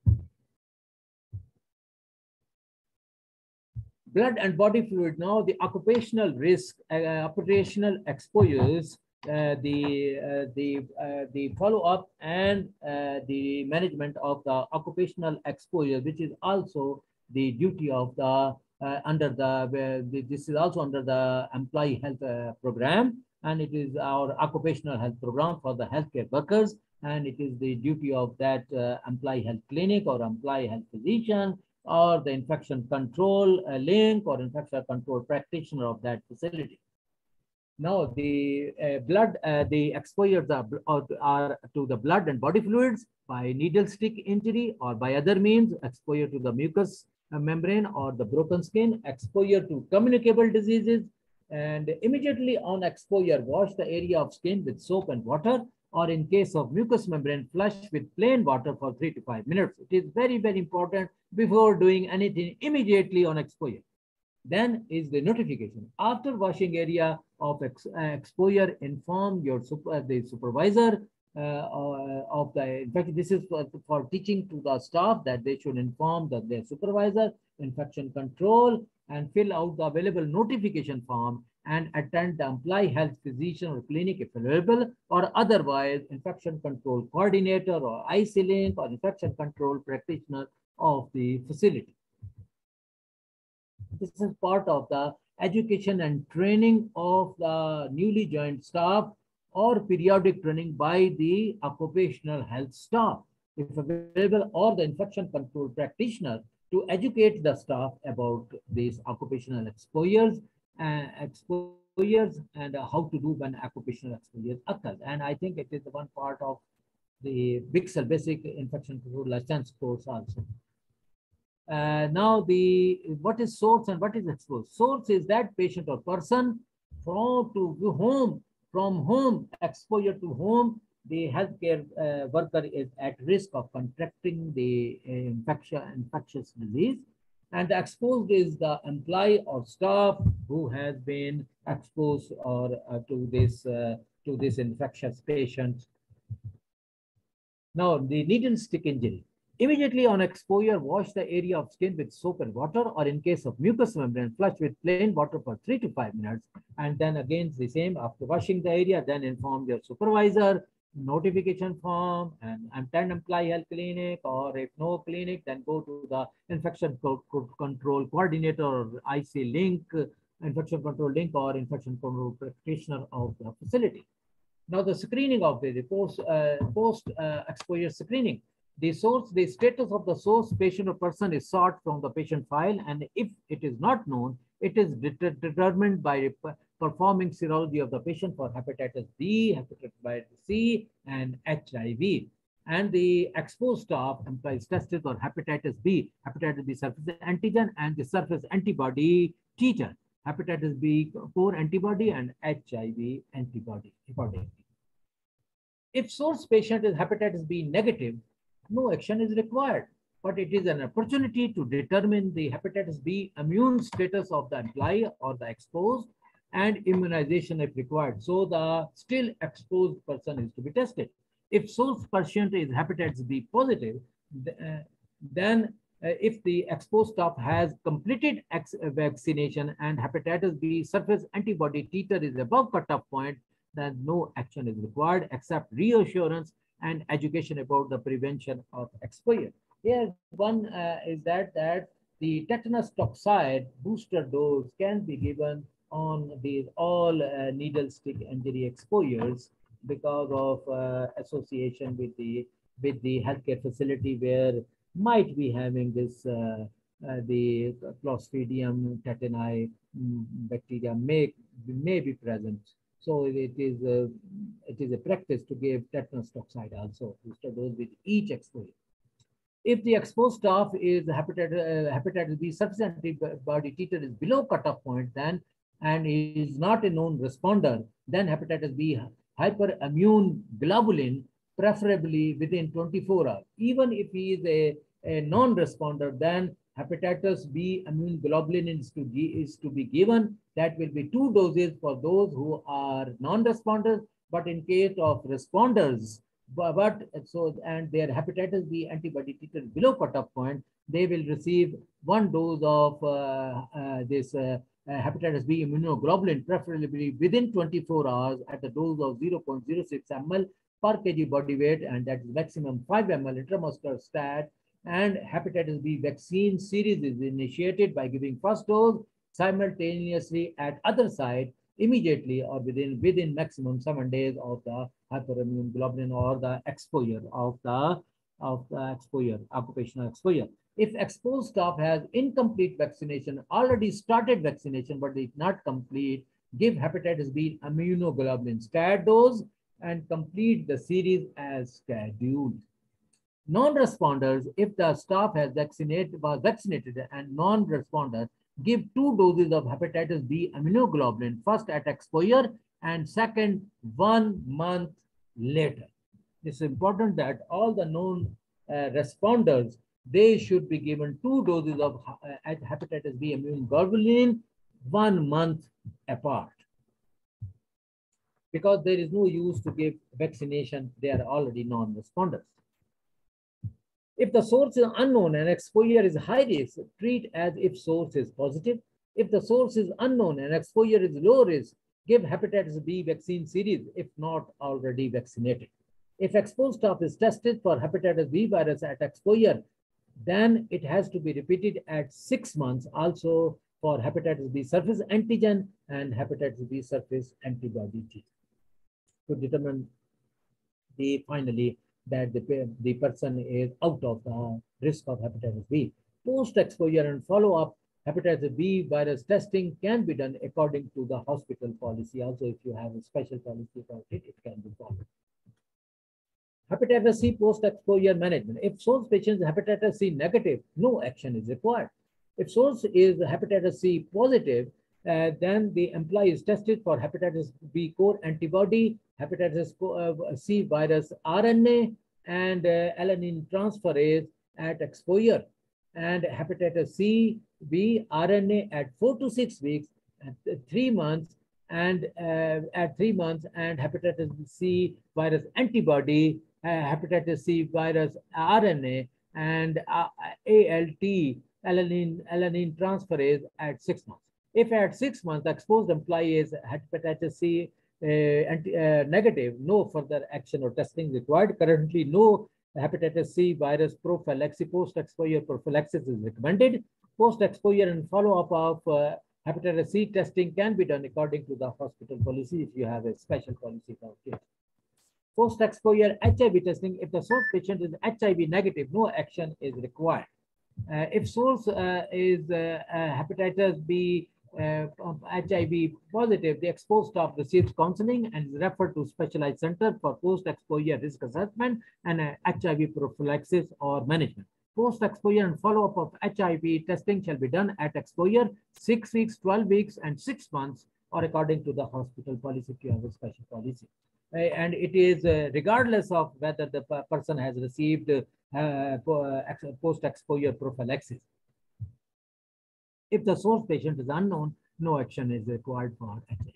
[SPEAKER 5] Blood and body fluid. Now, the occupational risk, uh, occupational exposures, uh, the uh, the uh, the follow-up and uh, the management of the occupational exposure, which is also the duty of the uh, under the, uh, the this is also under the employee health uh, program, and it is our occupational health program for the healthcare workers, and it is the duty of that uh, employee health clinic or employee health physician, or the infection control uh, link or infection control practitioner of that facility. Now, the uh, blood, uh, the exposures are, are to the blood and body fluids by needle stick injury or by other means, exposure to the mucous uh, membrane or the broken skin, exposure to communicable diseases, and immediately on exposure, wash the area of skin with soap and water, or in case of mucous membrane, flush with plain water for three to five minutes. It is very, very important before doing anything immediately on exposure. Then is the notification. After washing area of ex uh, exposure, inform your super, uh, the supervisor uh, uh, of the, in fact, this is for, for teaching to the staff that they should inform the, their supervisor, infection control, and fill out the available notification form and attend the employee health physician or clinic if available, or otherwise infection control coordinator or I C link or infection control practitioner of the facility. This is part of the education and training of the newly joined staff or periodic training by the occupational health staff, if available, or the infection control practitioner to educate the staff about these occupational exposures and exposures and uh, how to do when occupational exposures occurs. And I think it is one part of the B I C S L basic infection control license course also. Uh, now, the what is source and what is exposed? Source is that patient or person from to whom, from whom exposure to whom the healthcare uh, worker is at risk of contracting the uh, infection, infectious disease. And the exposed is the employee or staff who has been exposed or uh, to this uh, to this infectious patient. Now, the needle stick injury. Immediately on exposure, wash the area of skin with soap and water, or in case of mucous membrane, flush with plain water for three to five minutes. And then again, the same after washing the area, then inform your supervisor, notification form, and attend employee health clinic, or if no clinic, then go to the infection co co control coordinator or I C link, uh, infection control link, or infection control practitioner of the facility. Now, the screening of the post, uh, post uh, exposure screening. The source, the status of the source patient or person is sought from the patient file, and if it is not known, it is det determined by performing serology of the patient for hepatitis B, hepatitis C, and H I V. And the exposed staff employs tested for hepatitis B, hepatitis B surface antigen, and the surface antibody titer, hepatitis B core antibody, and H I V antibody. If source patient is hepatitis B negative, no action is required, but it is an opportunity to determine the hepatitis B immune status of the employee or the exposed, and immunization if required. So the still exposed person is to be tested. If source patient is hepatitis B positive, uh, then uh, if the exposed staff has completed vaccination and hepatitis B surface antibody titer is above cutoff point, then no action is required except reassurance and education about the prevention of exposure. Here, one uh, is that that the tetanus toxoid booster dose can be given on these all uh, needle stick injury exposures because of uh, association with the with the healthcare facility where might be having this uh, uh, the Clostridium tetani bacteria may may be present. So it is a, it is a practice to give tetanus toxoid also booster dose with each exposure. If the exposed staff is hepatitis, uh, hepatitis B surface antibody titer is below cutoff point, then and is not a known responder, then hepatitis B hyperimmune globulin, preferably within twenty-four hours. Even if he is a, a non-responder, then hepatitis B immune globulin is to, is to be given. That will be two doses for those who are non-responders, but in case of responders, but, but so and their hepatitis B antibody titer below cutoff point, they will receive one dose of uh, uh, this uh, uh, hepatitis B immunoglobulin, preferably within twenty-four hours at the dose of zero point zero six milliliters per kg body weight, and that is maximum five milliliters intramuscular stat. And hepatitis B vaccine series is initiated by giving first dose simultaneously at other site immediately or within within maximum seven days of the hyperimmune globulin or the exposure of the of the exposure, occupational exposure. If exposed staff has incomplete vaccination, already started vaccination but is not complete, give hepatitis B immunoglobulin stat dose and complete the series as scheduled. Non-responders, if the staff has vaccinated was vaccinated and non-responder, give two doses of hepatitis B immunoglobulin, first at exposure and second one month later. It's important that all the known uh, responders, they should be given two doses of uh, hepatitis B immunoglobulin one month apart. Because there is no use to give vaccination, they are already non-responders. If the source is unknown and exposure is high risk, treat as if source is positive. If the source is unknown and exposure is low risk, give hepatitis B vaccine series if not already vaccinated. If exposed staff is tested for hepatitis B virus at exposure, then it has to be repeated at six months also for hepatitis B surface antigen and hepatitis B surface antibody T to determine the finally that the, the person is out of the risk of hepatitis B. Post-exposure and follow-up hepatitis B virus testing can be done according to the hospital policy. Also, if you have a special policy about it, it can be followed. Hepatitis C post-exposure management. If source patient is hepatitis C negative, no action is required. If source is hepatitis C positive, uh, then the employee is tested for hepatitis B core antibody, hepatitis C virus R N A, and uh, alanine transferase at exposure, and hepatitis C B R N A at four to six weeks, at three months, and uh, at three months, and hepatitis C virus antibody, uh, hepatitis C virus R N A, and uh, A L T, alanine, alanine transferase at six months. If at six months the exposed employee is hepatitis C uh, anti, uh, negative, no further action or testing required. Currently, no hepatitis C virus prophylaxis, post-exposure prophylaxis is recommended. Post-exposure and follow-up of uh, hepatitis C testing can be done according to the hospital policy if you have a special policy for it. Post-exposure H I V testing, if the source patient is H I V negative, no action is required. Uh, if source uh, is uh, uh, hepatitis B uh, H I V positive, the exposed staff receives counseling and is referred to specialized center for post-exposure risk assessment and uh, H I V prophylaxis or management. Post-exposure and follow-up of H I V testing shall be done at exposure, six weeks, twelve weeks, and six months, or according to the hospital policy if you have a special policy. Uh, and it is uh, regardless of whether the person has received uh, post-exposure prophylaxis. If the source patient is unknown, no action is required for H I V.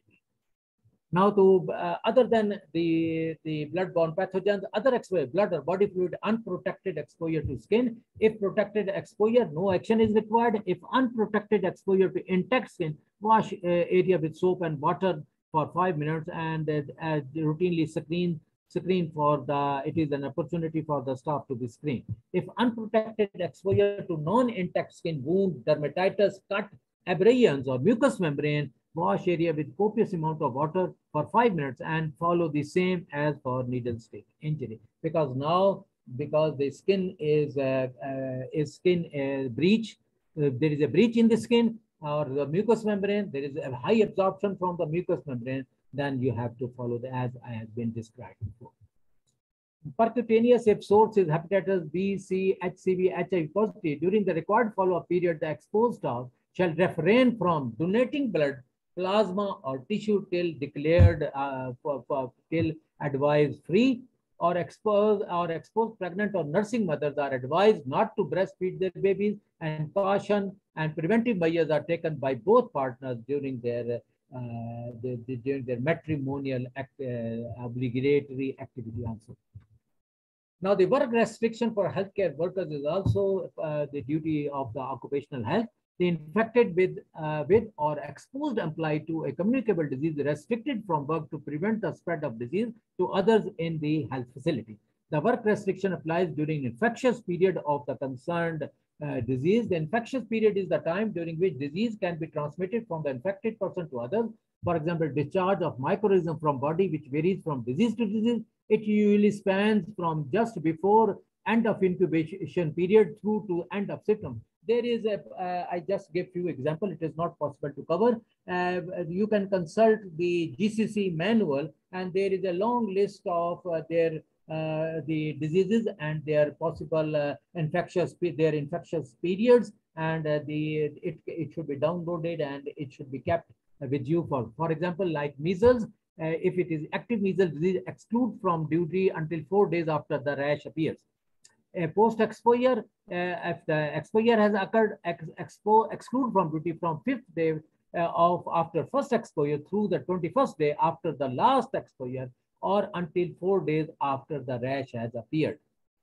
[SPEAKER 5] Now, to uh, other than the, the blood-borne pathogens, other exposure, blood or body fluid, unprotected exposure to skin. If protected exposure, no action is required. If unprotected exposure to intact skin, wash uh, area with soap and water for five minutes and uh, uh, routinely screen screen for the, it is an opportunity for the staff to be screened. If unprotected exposure to non-intact skin, wound, dermatitis, cut, abrasions or mucous membrane, wash area with copious amount of water for five minutes and follow the same as for needle stick injury. Because now, because the skin is, uh, uh, is skin uh, breach, uh, there is a breach in the skin or the mucous membrane, there is a high absorption from the mucous membrane, then you have to follow the as I have been described before. Percutaneous, if source is hepatitis B, C, H C V, H I V positive, during the required follow-up period, the exposed staff shall refrain from donating blood, plasma, or tissue till declared uh, for, for, till advised free, or exposed or exposed pregnant or nursing mothers are advised not to breastfeed their babies, and caution and preventive measures are taken by both partners during their uh, the, the, during their matrimonial act, uh, obligatory activity also. Now, the work restriction for healthcare workers is also uh, the duty of the occupational health. The infected with, uh, with or exposed employee to a communicable disease restricted from work to prevent the spread of disease to others in the health facility. The work restriction applies during infectious period of the concerned uh, disease. The infectious period is the time during which disease can be transmitted from the infected person to others. For example, discharge of microorganism from body, which varies from disease to disease. It usually spans from just before end of incubation period through to end of symptom. There is a, uh, I just give few example, it is not possible to cover. Uh, you can consult the G C C manual and there is a long list of uh, their uh, the diseases and their possible uh, infectious, their infectious periods, and uh, the it, it should be downloaded and it should be kept with you for, for example, like measles. Uh, if it is active measles disease, exclude from duty until four days after the rash appears. A post-exposure, uh, if the exposure has occurred, ex expo exclude from duty from fifth day uh, of after first exposure through the twenty-first day after the last exposure, or until four days after the rash has appeared.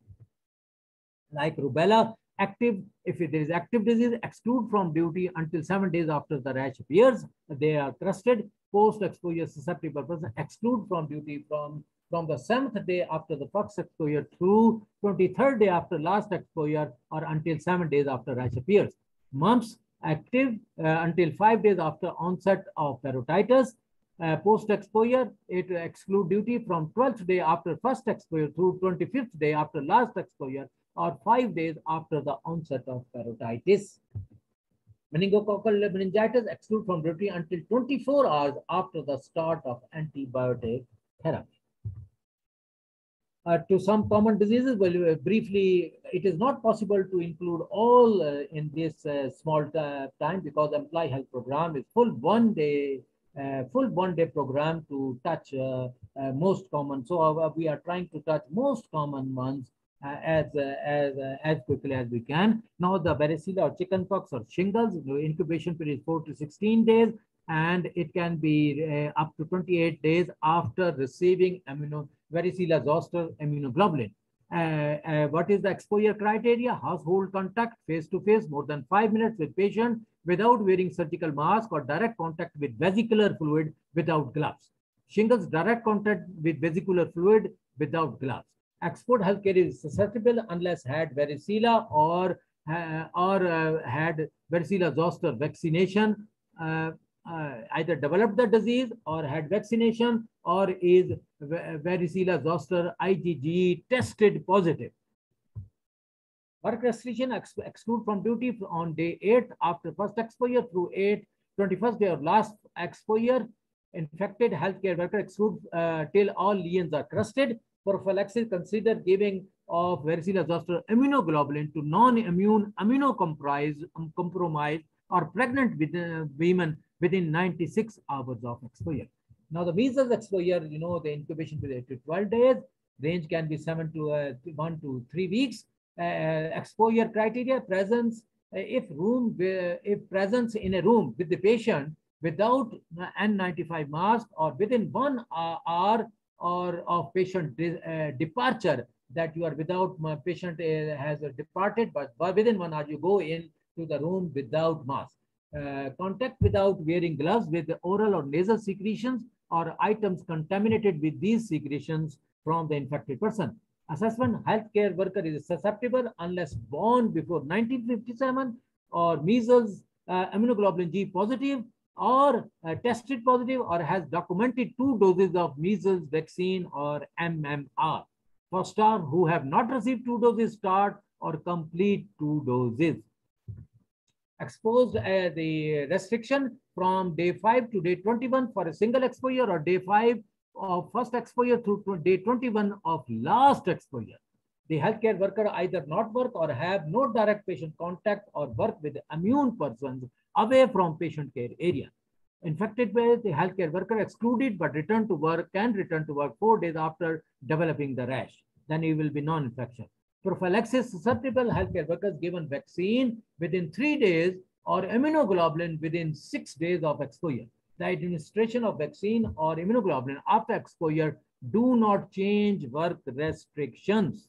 [SPEAKER 5] Like rubella, active, if it is active disease, exclude from duty until seven days after the rash appears. They are trusted. Post-exposure susceptible person, exclude from duty from, from the seventh day after the first exposure through twenty-third day after last exposure, or until seven days after rash appears. Mumps, active uh, until five days after onset of parotitis. Uh, post-exposure, it exclude duty from twelfth day after first exposure through twenty-fifth day after last exposure, or five days after the onset of parotitis. Meningococcal meningitis, exclude from duty until twenty-four hours after the start of antibiotic therapy. uh, to some common diseases. Well, uh, briefly, it is not possible to include all uh, in this uh, small time because employee health program is full one day, uh, full one day program to touch uh, uh, most common. So uh, we are trying to touch most common ones uh, as uh, as uh, as quickly as we can. Now the varicella or chickenpox or shingles, the incubation period is four to sixteen days, and it can be uh, up to twenty-eight days after receiving immuno varicella zoster immunoglobulin. Uh, uh, what is the exposure criteria? Household contact, face-to-face, more than five minutes with patient without wearing surgical mask, or direct contact with vesicular fluid without gloves. Shingles, direct contact with vesicular fluid without gloves. Export healthcare is susceptible unless had varicella or, uh, or uh, had varicella zoster vaccination, uh, uh, either developed the disease or had vaccination, or is varicella zoster I G G tested positive. Work restriction ex exclude from duty on day eight after first exposure through eight, twenty-first day of last exposure. Infected healthcare worker exclude uh, till all lesions are crusted. Prophylaxis consider giving of varicella zoster immunoglobulin to non-immune immunocompromised um, compromised or pregnant with, uh, women within ninety-six hours of exposure. Now the measles exposure, you know, the incubation period to twelve days, range can be seven to uh, one to three weeks. Uh, exposure criteria: presence, uh, if room, uh, if presence in a room with the patient without N ninety-five mask, or within one hour or of patient de uh, departure, that you are without, my patient uh, has uh, departed, but, but within one hour you go in to the room without mask. Uh, contact without wearing gloves with oral or nasal secretions or items contaminated with these secretions from the infected person. Assessment: healthcare worker is susceptible unless born before nineteen fifty-seven, or measles uh, immunoglobulin G positive, or uh, tested positive, or has documented two doses of measles vaccine or M M R. For staff who have not received two doses, start or complete two doses. Exposed uh, the restriction from day five to day twenty-one for a single exposure, or day five of first exposure through day twenty-one of last exposure. The healthcare worker either not work or have no direct patient contact, or work with immune persons away from patient care area. Infected by the healthcare worker excluded but return to work, can return to work four days after developing the rash. Then he will be non-infection. Prophylaxis: susceptible healthcare workers given vaccine within three days or immunoglobulin within six days of exposure. The administration of vaccine or immunoglobulin after exposure do not change work restrictions.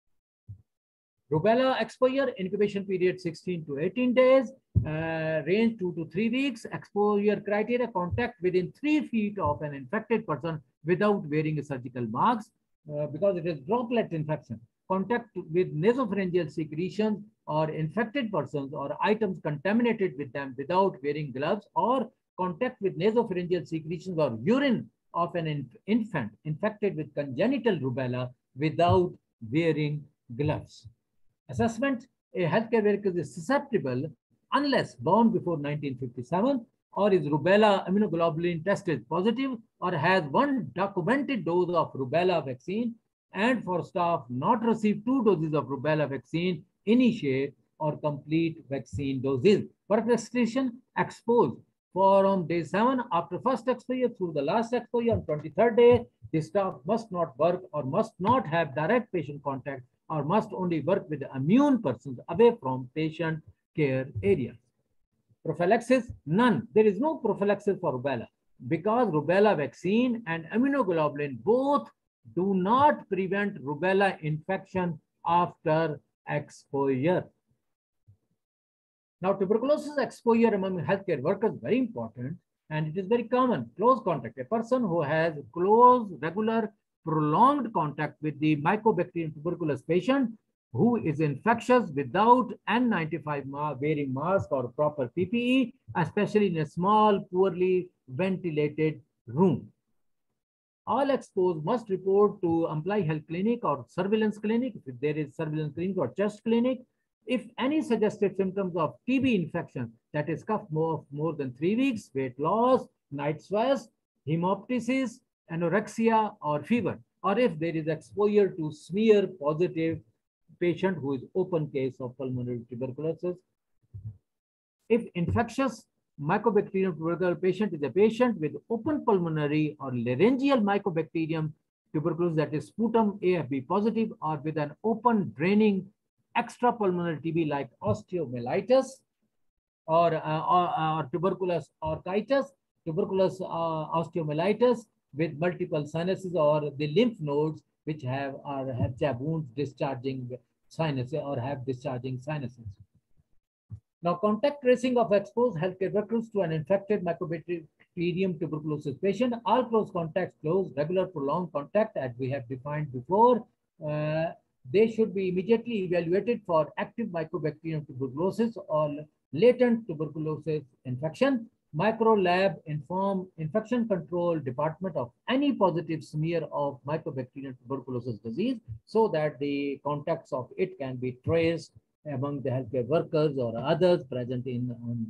[SPEAKER 5] Rubella exposure, incubation period sixteen to eighteen days, uh, range two to three weeks. Exposure criteria: contact within three feet of an infected person without wearing a surgical mask, uh, because it is droplet infection. Contact with nasopharyngeal secretions or infected persons or items contaminated with them without wearing gloves, or contact with nasopharyngeal secretions or urine of an inf infant infected with congenital rubella without wearing gloves. Assessment: a healthcare worker is susceptible unless born before nineteen fifty-seven, or is rubella immunoglobulin tested positive, or has one documented dose of rubella vaccine, and for staff not receive two doses of rubella vaccine, initiate or complete vaccine doses. Work restriction: exposed from day seven after first exposure through the last exposure on twenty-third day, the staff must not work or must not have direct patient contact, or must only work with immune persons away from patient care areas. Prophylaxis: none. There is no prophylaxis for rubella because rubella vaccine and immunoglobulin both do not prevent rubella infection after exposure. Now, tuberculosis exposure among healthcare workers is very important, and it is very common. Close contact: a person who has close, regular, prolonged contact with the Mycobacterium tuberculosis patient who is infectious without N ninety-five ma wearing mask or proper P P E, especially in a small, poorly ventilated room. All exposed must report to employee health clinic or surveillance clinic, if there is surveillance clinic or chest clinic. If any suggested symptoms of T B infection, that is cough more, more than three weeks, weight loss, night sweats, hemoptysis, anorexia, or fever, or if there is exposure to smear positive patient who is open case of pulmonary tuberculosis. If infectious Mycobacterium tuberculosis patient is a patient with open pulmonary or laryngeal Mycobacterium tuberculosis, that is sputum A F B positive, or with an open draining extrapulmonary T B like osteomyelitis or, uh, or, or tuberculous orchitis, tuberculous uh, osteomyelitis with multiple sinuses, or the lymph nodes which have or have, have wounds discharging sinuses or have discharging sinuses. Now, contact tracing of exposed healthcare workers to an infected Mycobacterium tuberculosis patient. All close contacts, close, regular, prolonged contact, as we have defined before, uh, they should be immediately evaluated for active Mycobacterium tuberculosis or latent tuberculosis infection. Microlab inform infection control department of any positive smear of Mycobacterium tuberculosis disease, so that the contacts of it can be traced among the healthcare workers or others present in um,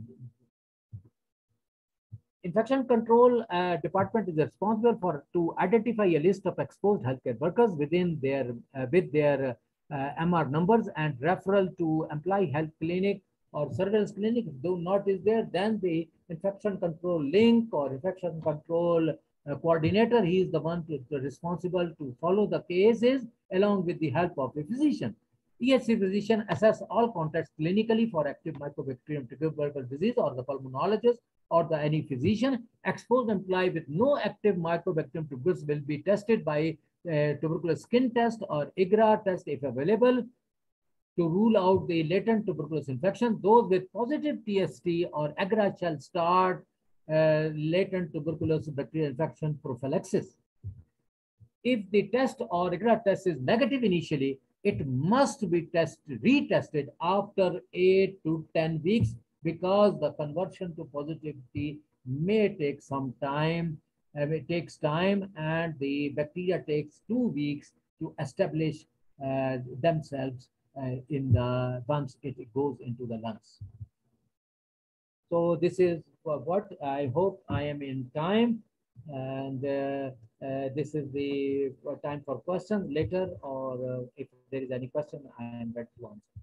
[SPEAKER 5] infection control uh, department is responsible for to identify a list of exposed healthcare workers within their uh, with their uh, M R numbers and referral to employee health clinic or surveillance clinic. If though not is there, then the infection control link or infection control uh, coordinator, he is the one to, to responsible to follow the cases along with the help of the physician. E H C physician assess all contacts clinically for active Mycobacterium tuberculosis disease, or the pulmonologist or the any physician. Exposed employee with no active Mycobacterium tuberculosis will be tested by uh, tuberculosis skin test or I G R A test if available to rule out the latent tuberculosis infection. Those with positive T S T or I G R A shall start uh, latent tuberculosis bacterial infection prophylaxis. If the test or I G R A test is negative initially, it must be tested, retested after eight to ten weeks, because the conversion to positivity may take some time. Uh, it takes time, and the bacteria takes two weeks to establish uh, themselves uh, in the once it goes into the lungs. So this is what I hope I am in time, and uh, uh, this is the time for questions later, or uh, if there is any question, I am ready to answer.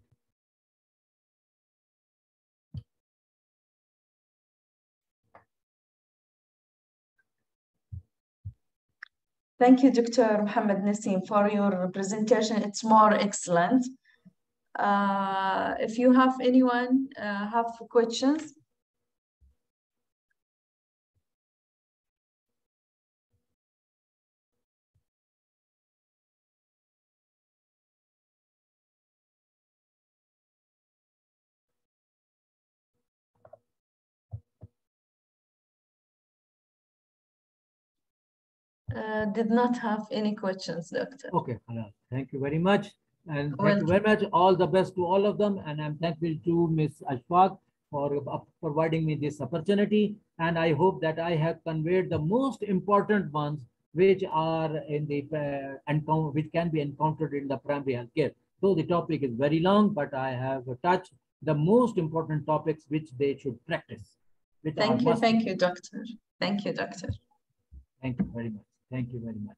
[SPEAKER 1] Thank you, Doctor Mohammed Nassim, for your presentation. It's more excellent. Uh, if you have anyone uh, have questions. Uh, did not have any questions, Doctor.
[SPEAKER 5] Okay, thank you very much. And thank
[SPEAKER 1] Welcome.
[SPEAKER 5] you very much. All the best to all of them. And I'm thankful to Miz Ashfaq for providing me this opportunity. And I hope that I have conveyed the most important ones which are in the uh, encounter, which can be encountered in the primary healthcare. So the topic is very long, but I have touched the most important topics which they should practice.
[SPEAKER 1] Thank you, thank you, Doctor. Thank you, Doctor.
[SPEAKER 5] Thank you very much. Thank you very much.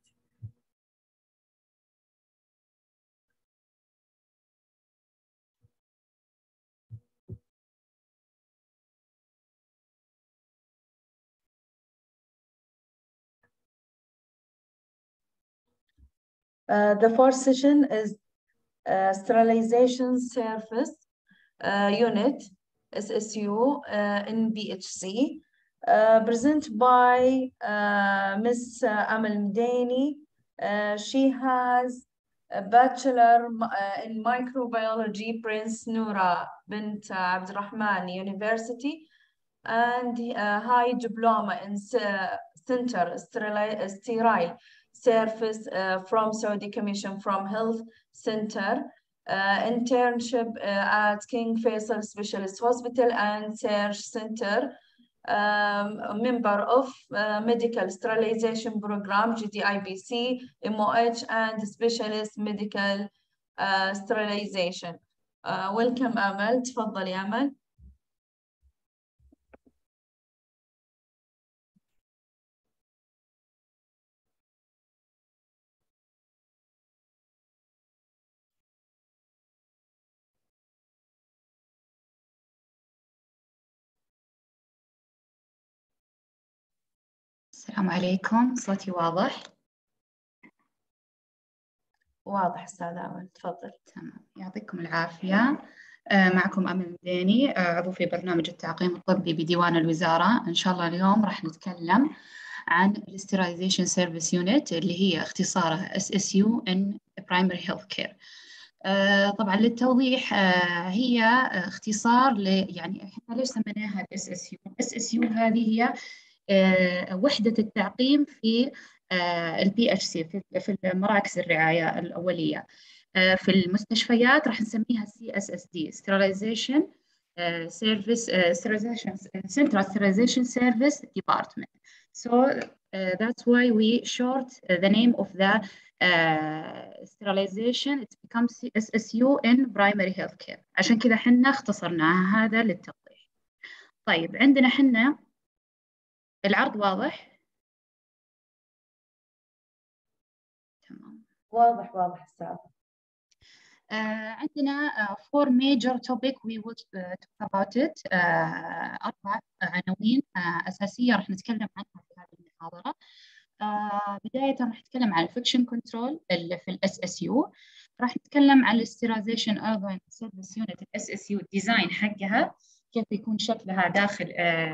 [SPEAKER 1] Uh, the fourth session is uh, sterilization surface uh, unit, S S U, uh, in B H C, uh, presented by uh, Miz Amal Mdaini. Uh, she has a bachelor uh, in microbiology, Prince Noura bint Abd Rahman University, and a high diploma in uh, center sterile, sterile surface uh, from Saudi Commission from Health Center, uh, internship uh, at King Faisal Specialist Hospital and Research Center, um, a member of uh, Medical Sterilization Program, G D I B C, M O H, and Specialist Medical uh, Sterilization. Uh, welcome, Amal. تفضلي, Amal.
[SPEAKER 6] السلام عليكم، صوتي واضح؟
[SPEAKER 1] واضح أستاذة أمل، تفضل.
[SPEAKER 6] تمام، يعطيكم العافية. آه، معكم أمل مديني، آه، عضو في برنامج التعقيم الطبي بديوان الوزارة. إن شاء الله اليوم راح نتكلم عن Sterilization Service Unit اللي هي اختصارها إس إس يو in Primary Health Care. آه، طبعا للتوضيح، آه، هي اختصار ل يعني احنا ليش سميناها إس إس يو؟ إس إس يو هذه هي آه، وحدة التعقيم في البي اتش سي في المراكز الرعاية الأولية. آه، في المستشفيات راح نسميها سي اس اس دي Sterilization Service Sterilization Central Sterilization Service Department. So uh, that's why we short uh, the name of the uh, sterilization. It becomes إس إس يو in primary health care. عشان كذا حنا اختصرناها، هذا للتوضيح. طيب عندنا حنا العرض واضح؟ تمام،
[SPEAKER 1] واضح واضح أستاذ.
[SPEAKER 6] Uh, عندنا uh, four major topic we will uh, talk about it. uh, أربع عناوين uh, أساسية راح نتكلم عنها في هذه المحاضرة. uh, بداية راح نتكلم عن الفكشن كنترول اللي في الاس اس يو. راح نتكلم عن الاستيرايزيشن ايضا سيرفيس يونت الاس اس يو، الديزاين حقها كيف يكون شكلها داخل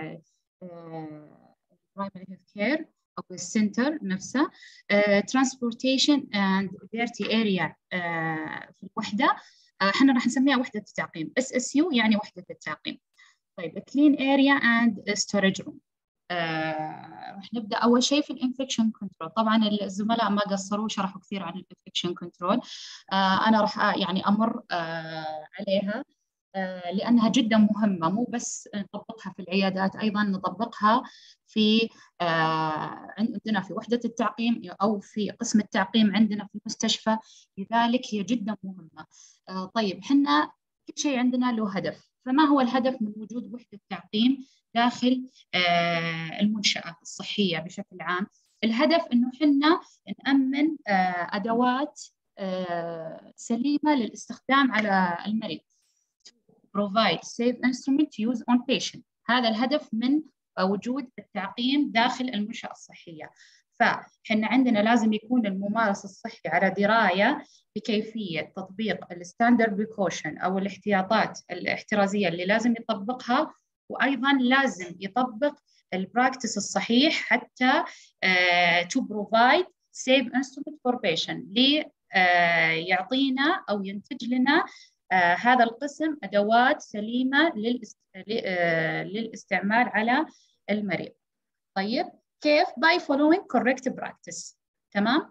[SPEAKER 6] برايمري هيلث كير أو السنتر نفسه. ترانسبورتيشن اند ديرتي اريا في الوحدة، احنا uh, راح نسميها وحدة التعقيم. اس اس يو يعني وحدة التعقيم. طيب كلين اريا اند ستورج روم. راح نبدا اول شيء في الانفكشن كنترول. طبعا الزملاء ما قصروا، شرحوا كثير عن الانفكشن كنترول. uh, انا راح يعني امر uh, عليها لأنها جدا مهمة، مو بس نطبقها في العيادات، أيضا نطبقها في عندنا في وحدة التعقيم أو في قسم التعقيم عندنا في المستشفى، لذلك هي جدا مهمة. طيب حنا كل شيء عندنا له هدف، فما هو الهدف من وجود وحدة تعقيم داخل المنشأة الصحية بشكل عام؟ الهدف إنه حنا نأمن أدوات سليمة للاستخدام على المريض. provide safe instrument to use on patient. هذا الهدف من وجود التعقيم داخل المنشأة الصحية. فحنا عندنا لازم يكون الممارس الصحي على دراية بكيفية تطبيق الستاندرد بريكوشن أو الاحتياطات الاحترازية اللي لازم يطبقها، وأيضا لازم يطبق البراكتس الصحيح حتى uh, to provide safe instrument for patient لي uh, يعطينا أو ينتج لنا آه هذا القسم أدوات سليمة للإست... آه للاستعمال على المريض. طيب كيف؟ by following correct practice. تمام؟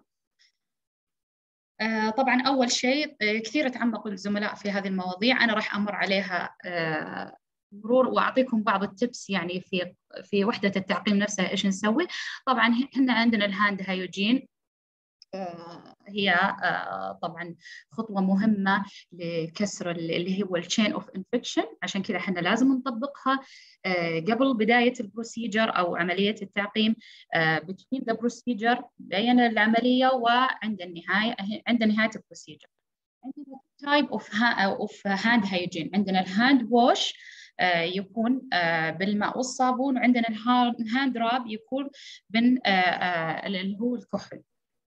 [SPEAKER 6] آه طبعا أول شيء آه كثير تعمقوا الزملاء في هذه المواضيع، أنا راح أمر عليها آه مرور وأعطيكم بعض التبس يعني في في وحدة التعقيم نفسها إيش نسوي. طبعا هنا عندنا الهاند هايجين، هي طبعا خطوة مهمة لكسر اللي هو التشين اوف انفكشن، عشان كذا احنا لازم نطبقها قبل بداية البروسيجر أو عملية التعقيم، between the procedure بين العملية وعند النهاية عند نهاية البروسيجر. عندنا type of of hand hygiene، عندنا الهاند ووش يكون بالماء والصابون، وعندنا الهاند راب يكون من اللي هو الكحول.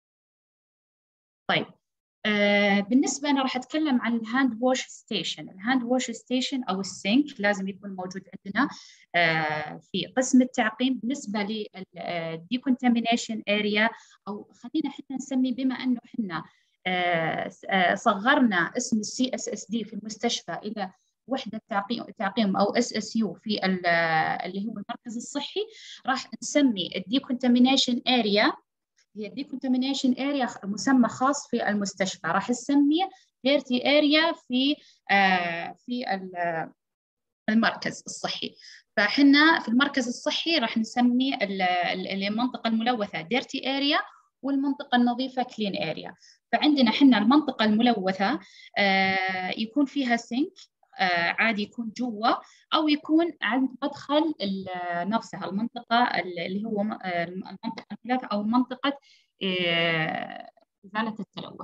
[SPEAKER 6] طيب آه بالنسبة أنا راح أتكلم عن الهاند ووش ستيشن. الهاند ووش ستيشن أو السينك لازم يكون موجود عندنا آه في قسم التعقيم. بالنسبة للديكونتامينيشن اريا، أو خلينا حتى نسمي بما أنه حنا آه آه صغرنا اسم السي اس اس دي في المستشفى إلى وحدة تعقيم تعقيم أو اس اس يو في اللي هو المركز الصحي، راح نسمي الديكونتامينيشن اريا هي decontamination area مسمى خاص في المستشفى، راح نسميه dirty area في آه في المركز الصحي. فحنا في المركز الصحي راح نسمي المنطقة الملوثة dirty area والمنطقة النظيفة clean area. فعندنا حنا المنطقة الملوثة آه يكون فيها سينك آه عادي يكون جوا، أو يكون عند مدخل نفسها المنطقة اللي هو المنطقة الملوثة أو منطقة إزالة التلوث.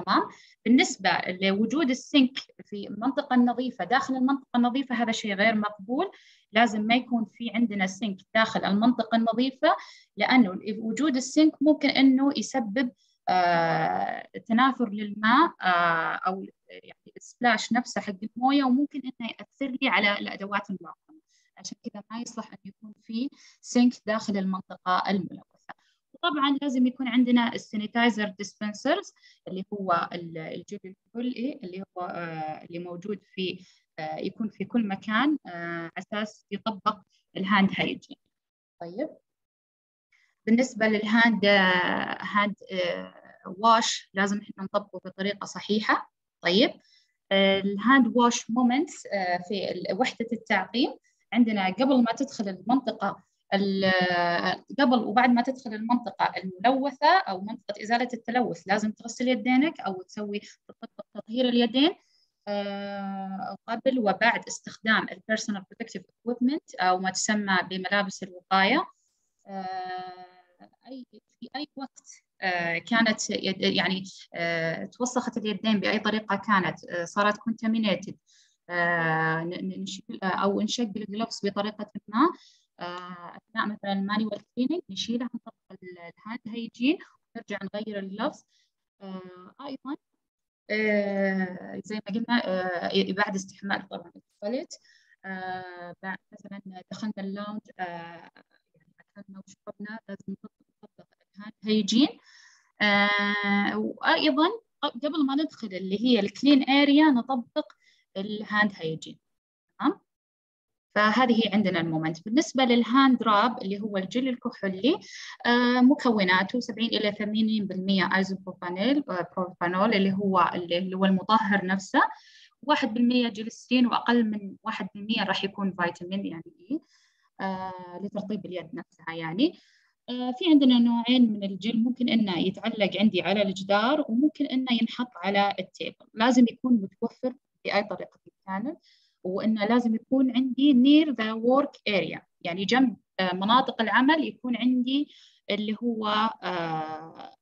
[SPEAKER 6] تمام. بالنسبة لوجود السينك في المنطقة النظيفة داخل المنطقة النظيفة هذا شيء غير مقبول، لازم ما يكون في عندنا سينك داخل المنطقة النظيفة، لأنه وجود السينك ممكن أنه يسبب آه تناثر للماء آه أو يعني السبلاش نفسه حق الموية، وممكن أنه يأثر لي على الأدوات المعقمة. عشان كذا ما يصلح أن يكون في سينك داخل المنطقة الملوثة. طبعا لازم يكون عندنا السانيتايزر ديسبنسرز اللي هو الجل الكحولي اللي هو آه اللي موجود في آه يكون في كل مكان آه اساس يطبق الهاند هايجين. طيب بالنسبه للهاند آه هاند آه واش لازم احنا نطبقه بطريقه صحيحه. طيب آه الهاند واش مومنتس آه في وحده التعقيم عندنا قبل ما تدخل المنطقه قبل وبعد ما تدخل المنطقة الملوثة أو منطقة إزالة التلوث لازم تغسل يدينك أو تسوي تطهير اليدين قبل وبعد استخدام البيرسونال بروتكتيف equipment أو ما تسمى بملابس الوقاية. أي في أي وقت كانت يعني توسخت اليدين بأي طريقة كانت صارت contaminated أو نشق الجلوفز بطريقة ما اثناء مثلا المانيوال كليننج نشيلها نطبق الهاند هايجين ونرجع نغير الجلوفز. آه ايضا آه زي ما قلنا آه بعد استحمال طبعا التواليت آه بعد مثلا دخلنا اللونج آه يعني اكلنا وشربنا لازم نطبق الهاند هايجين. آه وايضا قبل ما ندخل اللي هي الكلين اريا نطبق الهاند هايجين. تمام. فهذه هي عندنا المومنت. بالنسبة للهاند راب اللي هو الجل الكحولي آه مكوناته سبعين إلى ثمانين بالمئة ايزوبروبانول بروبانول اللي هو اللي هو المطهر نفسه، واحد بالمئة جليسرين، وأقل من واحد بالمئة راح يكون فيتامين يعني إيه آه لترطيب اليد نفسها يعني. آه في عندنا نوعين من الجل، ممكن إنه يتعلق عندي على الجدار وممكن إنه ينحط على التيبل. لازم يكون متوفر بأي طريقة كانت، وإنه لازم يكون عندي near the work area يعني جنب مناطق العمل يكون عندي اللي هو آه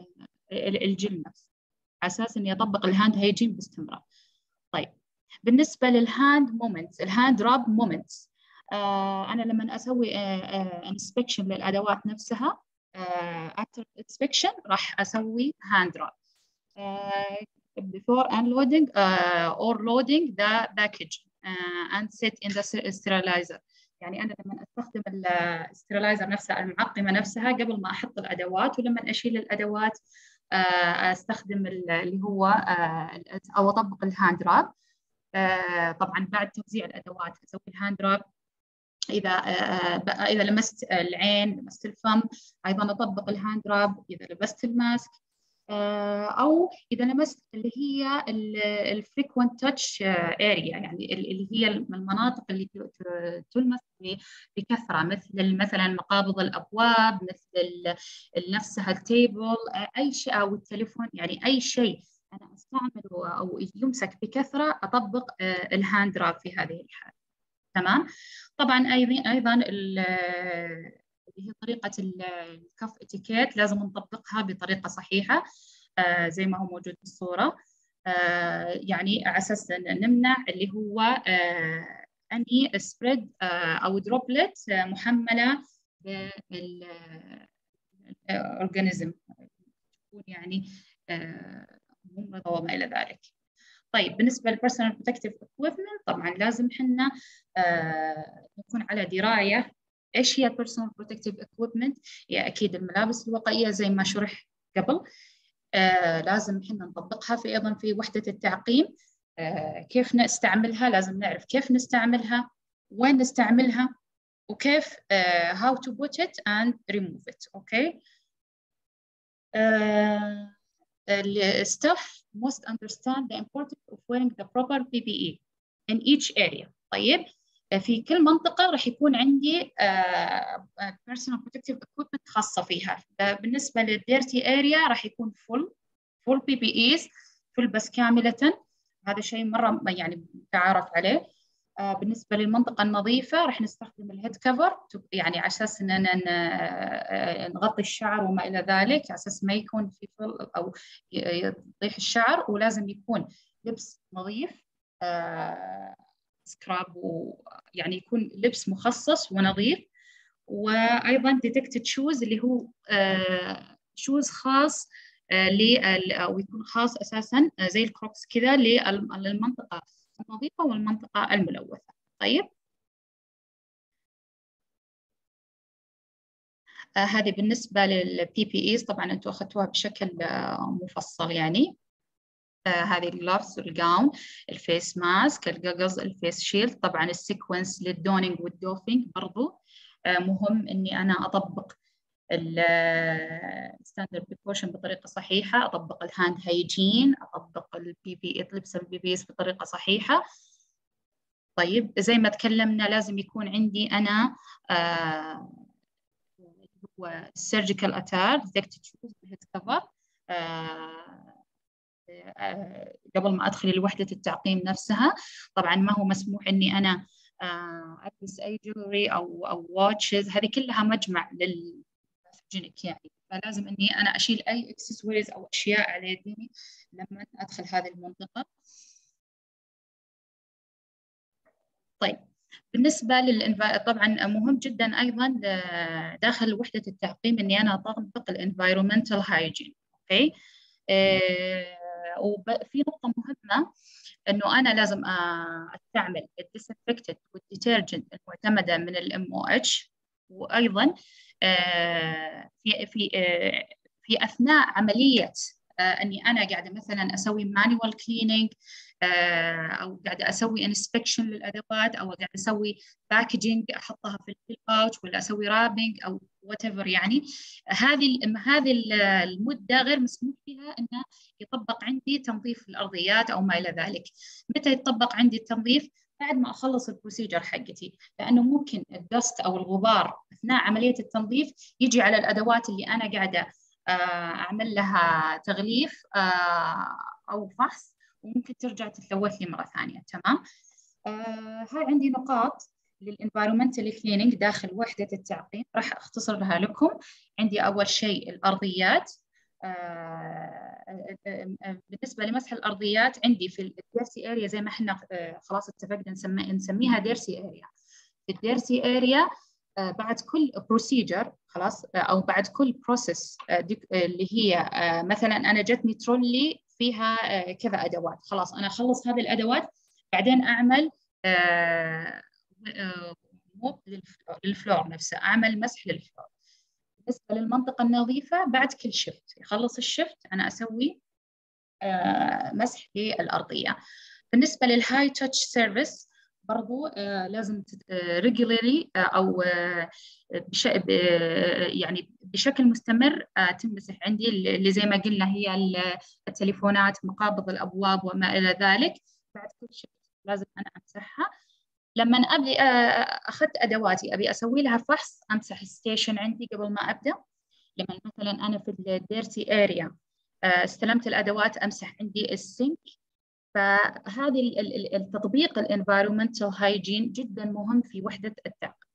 [SPEAKER 6] الجل نفسه على أساس إني أطبق الهاند هايجين باستمرار. طيب بالنسبة للهاند مومنتس الهاند راب مومنتس آه أنا لما أسوي آه inspection للأدوات نفسها آه after inspection راح أسوي هاند راب آه before unloading uh, or loading the package uh, and set in the sterilizer. يعني أنا لما أستخدم الستيرلايزر نفسها المعقمة نفسها قبل ما أحط الأدوات، ولما أشيل الأدوات uh, أستخدم اللي هو uh, أو أطبق الهاند راب. uh, طبعا بعد توزيع الأدوات أسوي الهاند راب. إذا uh, إذا لمست العين لمست الفم أيضا أطبق الهاند راب. إذا لبست الماسك أو إذا لمست اللي هي الفريكوينت تاتش اريا يعني اللي هي المناطق اللي تلمس بكثرة، مثل مثلا مقابض الأبواب، مثل نفسها التيبل، أي شيء أو التليفون، يعني أي شيء أنا أستعمله أو يمسك بكثرة أطبق الهاند راب في هذه الحالة. تمام. طبعا أيضا أيضا اللي هي طريقة الكف اتيكيت لازم نطبقها بطريقة صحيحة آه زي ما هو موجود في الصورة آه يعني على أساس نمنع اللي هو آه أني سبريد آه أو دروبلت آه محملة بالأورجانيزم تكون يعني آه ممرضة وما إلى ذلك. طيب بالنسبة للبيرسونال بروتكتيف equipment طبعا لازم حنا آه نكون على دراية ايش هي البيرسونال بروتكتيف equipment. هي اكيد الملابس الوقائية زي ما شرح قبل آه لازم حنا نطبقها في ايضا في وحدة التعقيم آه كيف نستعملها، لازم نعرف كيف نستعملها، وين نستعملها، وكيف آه how to put it and remove it. اوكي آه staff must understand the importance of wearing the proper بي بي إي in each area. طيب في كل منطقة راح يكون عندي uh, personal protective equipment خاصة فيها. بالنسبة للديرتي area راح يكون full full بي بي إيز full بس كاملة. هذا شيء مرة يعني متعارف عليه. آه بالنسبة للمنطقة النظيفة راح نستخدم الهيد كفر، يعني على أساس أننا نغطي الشعر وما إلى ذلك، على أساس ما يكون في فل أو يطيح الشعر، ولازم يكون لبس نظيف آه سكراب، ويعني يكون لبس مخصص ونظيف. وأيضا ديتكتد شوز اللي هو آه شوز خاص آه أو يكون خاص أساسا آه زي الكروكس كذا للمنطقة النظيفة والمنطقة الملوثة. طيب آه هذه بالنسبة للبي بي إيز، طبعا أنتم أخذتوها بشكل آه مفصل يعني. آه هذه الجلافز والجاون، الفيس ماسك، الجاجلز، الفيس شيلد، طبعا السيكونس للدونينج والدوفينج برضو آه مهم إني أنا أطبق الستاندرد بريكوشن بطريقة صحيحة، أطبق الهاند هايجين، أطبق البي بي لبس البي بي إس بطريقة صحيحة. طيب زي ما تكلمنا لازم يكون عندي أنا آه هو السيرجيكال أتار، ديتكتد شوز، بالهيد كفر قبل ما أدخل لوحدة التعقيم نفسها. طبعا ما هو مسموح إني أنا آه ألبس أي جولري أو أو واتشز، هذه كلها مجمع للجينيك يعني، فلازم إني أنا أشيل أي إكسسوارز أو أشياء على يدي لما أدخل هذه المنطقة. طيب بالنسبة للإنفا... طبعا مهم جدا أيضا داخل وحدة التعقيم إني أنا أطبق الانفايرومنتال هايجين. أوكي آه وفي نقطة مهمة إنه أنا لازم أستعمل الديسنفكتنت والديترجنت المعتمدة من الام او اتش، وأيضا آه في في آه في أثناء عملية آه أني أنا قاعدة مثلا أسوي مانوال كلينينج أو قاعدة أسوي انسبكشن للأدوات، أو قاعدة أسوي باكجينج أحطها في الباوتش، ولا أسوي رابنج أو whatever يعني. هذه هذه المدة غير مسموح فيها أنه يطبق عندي تنظيف الأرضيات أو ما إلى ذلك. متى يطبق عندي التنظيف؟ بعد ما أخلص البروسيجر حقتي، لأنه ممكن الدست أو الغبار أثناء عملية التنظيف يجي على الأدوات اللي أنا قاعدة أعمل لها تغليف أو فحص، وممكن ترجع تتلوث لي مرة ثانية. تمام. آه هاي عندي نقاط للانفايرومنتال كليننج داخل وحدة التعقيم، راح أختصر لها لكم. عندي أول شيء الأرضيات. آه بالنسبة لمسح الأرضيات عندي في الديرسي اريا زي ما احنا آه خلاص اتفقنا نسمي نسميها ديرسي اريا. في الديرسي اريا آه بعد كل بروسيجر خلاص آه أو بعد كل بروسيس آه اللي هي آه مثلا أنا جتني ترولي فيها آه كذا أدوات، خلاص أنا أخلص هذه الأدوات بعدين أعمل آه آه موب للفلور, للفلور نفسه، أعمل مسح للفلور. بالنسبة للمنطقة النظيفة بعد كل شفت يخلص الشفت أنا أسوي آه مسح للأرضية. بالنسبة للهاي تاتش سيرفيس برضو آه لازم ريجولاري آه أو آه بش يعني بشكل مستمر آه تمسح عندي اللي زي ما قلنا هي التليفونات، مقابض الأبواب وما إلى ذلك. بعد كل شفت لازم أنا أمسحها. لما أبدي أخذت أدواتي أبي أسوي لها فحص أمسح الستيشن عندي قبل ما أبدأ. لما مثلا أنا في الديرتي أريا استلمت الأدوات أمسح عندي السينك. فهذه التطبيق الانفايرومنتال هايجين جدا مهم في وحدة التعقيم.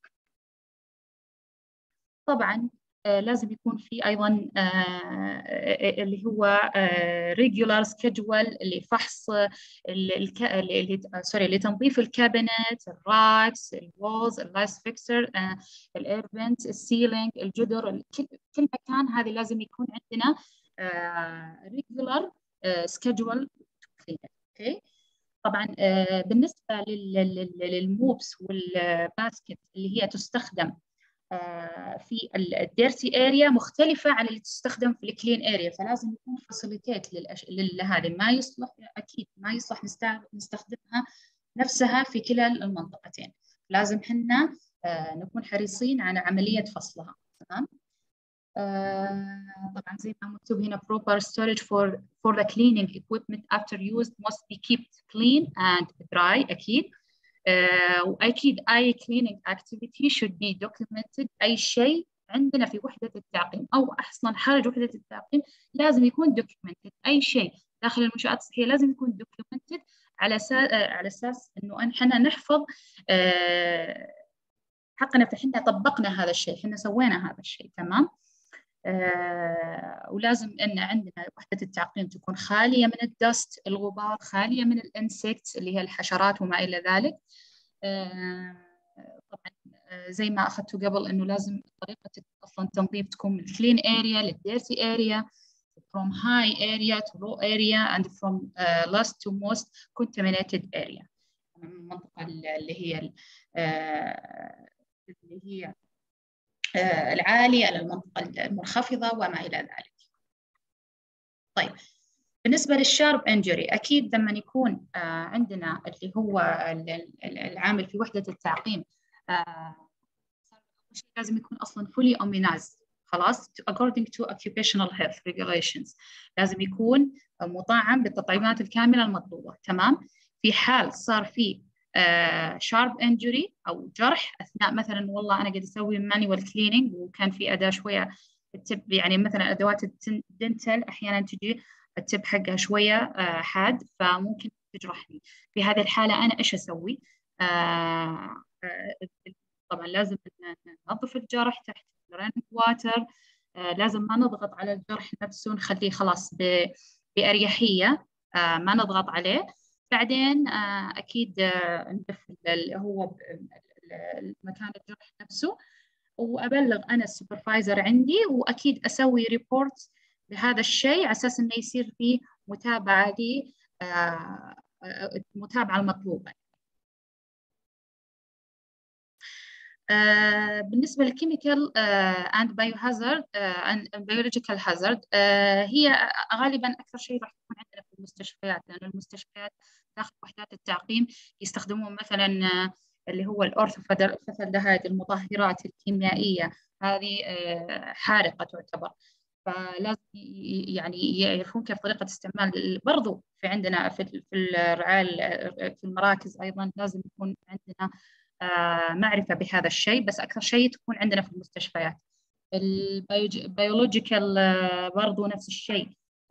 [SPEAKER 6] طبعا آه لازم يكون في أيضا آه اللي هو آه regular schedule لفحص اللي سوري لتنظيف الكابينت، الراكس، الوولز، اللايس فيكسر، الاير فنت، السيلينج، الجدر، كل كل مكان هذه لازم يكون عندنا آه regular آه schedule to clean it. okay. طبعا آه بالنسبة للموبس والباسكت اللي هي تستخدم في الديرتي اريا مختلفة عن اللي تستخدم في الكلين اريا، فلازم يكون فاسيليتيت لهذه، ما يصلح اكيد ما يصلح نستخدمها نفسها في كلا المنطقتين، لازم حنا نكون حريصين على عملية فصلها. تمام. طبعا زي ما مكتوب هنا proper storage for for the cleaning equipment after use must be kept clean and dry. أكيد Uh, وأكيد أي cleaning activity should be documented. أي شيء عندنا في وحدة التعقيم أو أصلا خارج وحدة التعقيم لازم يكون documented. أي شيء داخل المنشآت الصحية لازم يكون documented على اساس على اساس انه احنا نحفظ حقنا، فاحنا طبقنا هذا الشيء، احنا سوينا هذا الشيء. تمام. آه ولازم ان عندنا وحده التعقيم تكون خاليه من الدست، الغبار، خاليه من الانسكتس اللي هي الحشرات وما الى ذلك. آه طبعا آه زي ما اخذته قبل انه لازم طريقه اصلا التنظيف تكون من clean area للdirty area، from high area to low area and from uh, last to most contaminated area، من المنطقه اللي هي آه اللي هي آه العاليه الى المنطقه المنخفضه وما الى ذلك. طيب بالنسبه للشارب انجري، اكيد لما يكون آه عندنا اللي هو العامل في وحده التعقيم آه لازم يكون اصلا fully immunized، خلاص according to occupational health regulations، لازم يكون مطعم بالتطعيمات الكامله المطلوبه. تمام. في حال صار في شارب uh, انجري او جرح اثناء مثلا والله انا قاعد اسوي مانيوال كليننج وكان في اداه شويه التب، يعني مثلا ادوات الدنتل احيانا تجي التب حقها شويه uh, حاد فممكن تجرحني. في هذه الحاله انا ايش اسوي؟ uh, uh, طبعا لازم ننظف الجرح تحت رننج واتر، آه لازم ما نضغط على الجرح نفسه، نخليه خلاص بأريحية، آه ما نضغط عليه. بعدين آه أكيد آه ندف هو مكان الجرح نفسه، وأبلغ أنا السوبرفايزر عندي، وأكيد أسوي ريبورت لهذا الشيء على أساس إنه يصير فيه متابعة لي آه المتابعة المطلوبة. Uh, بالنسبة للكيميكال اند بايو هازارد اند بيولوجيكال هازارد هي غالبا أكثر شيء راح تكون عندنا في المستشفيات، لأن المستشفيات داخل وحدات التعقيم يستخدمون مثلا uh, اللي هو الأورثوفالدهايد، المطهرات الكيميائية هذه uh, حارقة تعتبر، فلازم يعني يعرفون كيف طريقة استعمال. برضو في عندنا في في الرعاية في المراكز أيضا لازم يكون عندنا معرفة بهذا الشيء، بس أكثر شيء تكون عندنا في المستشفيات. البيولوجيكال برضو نفس الشيء،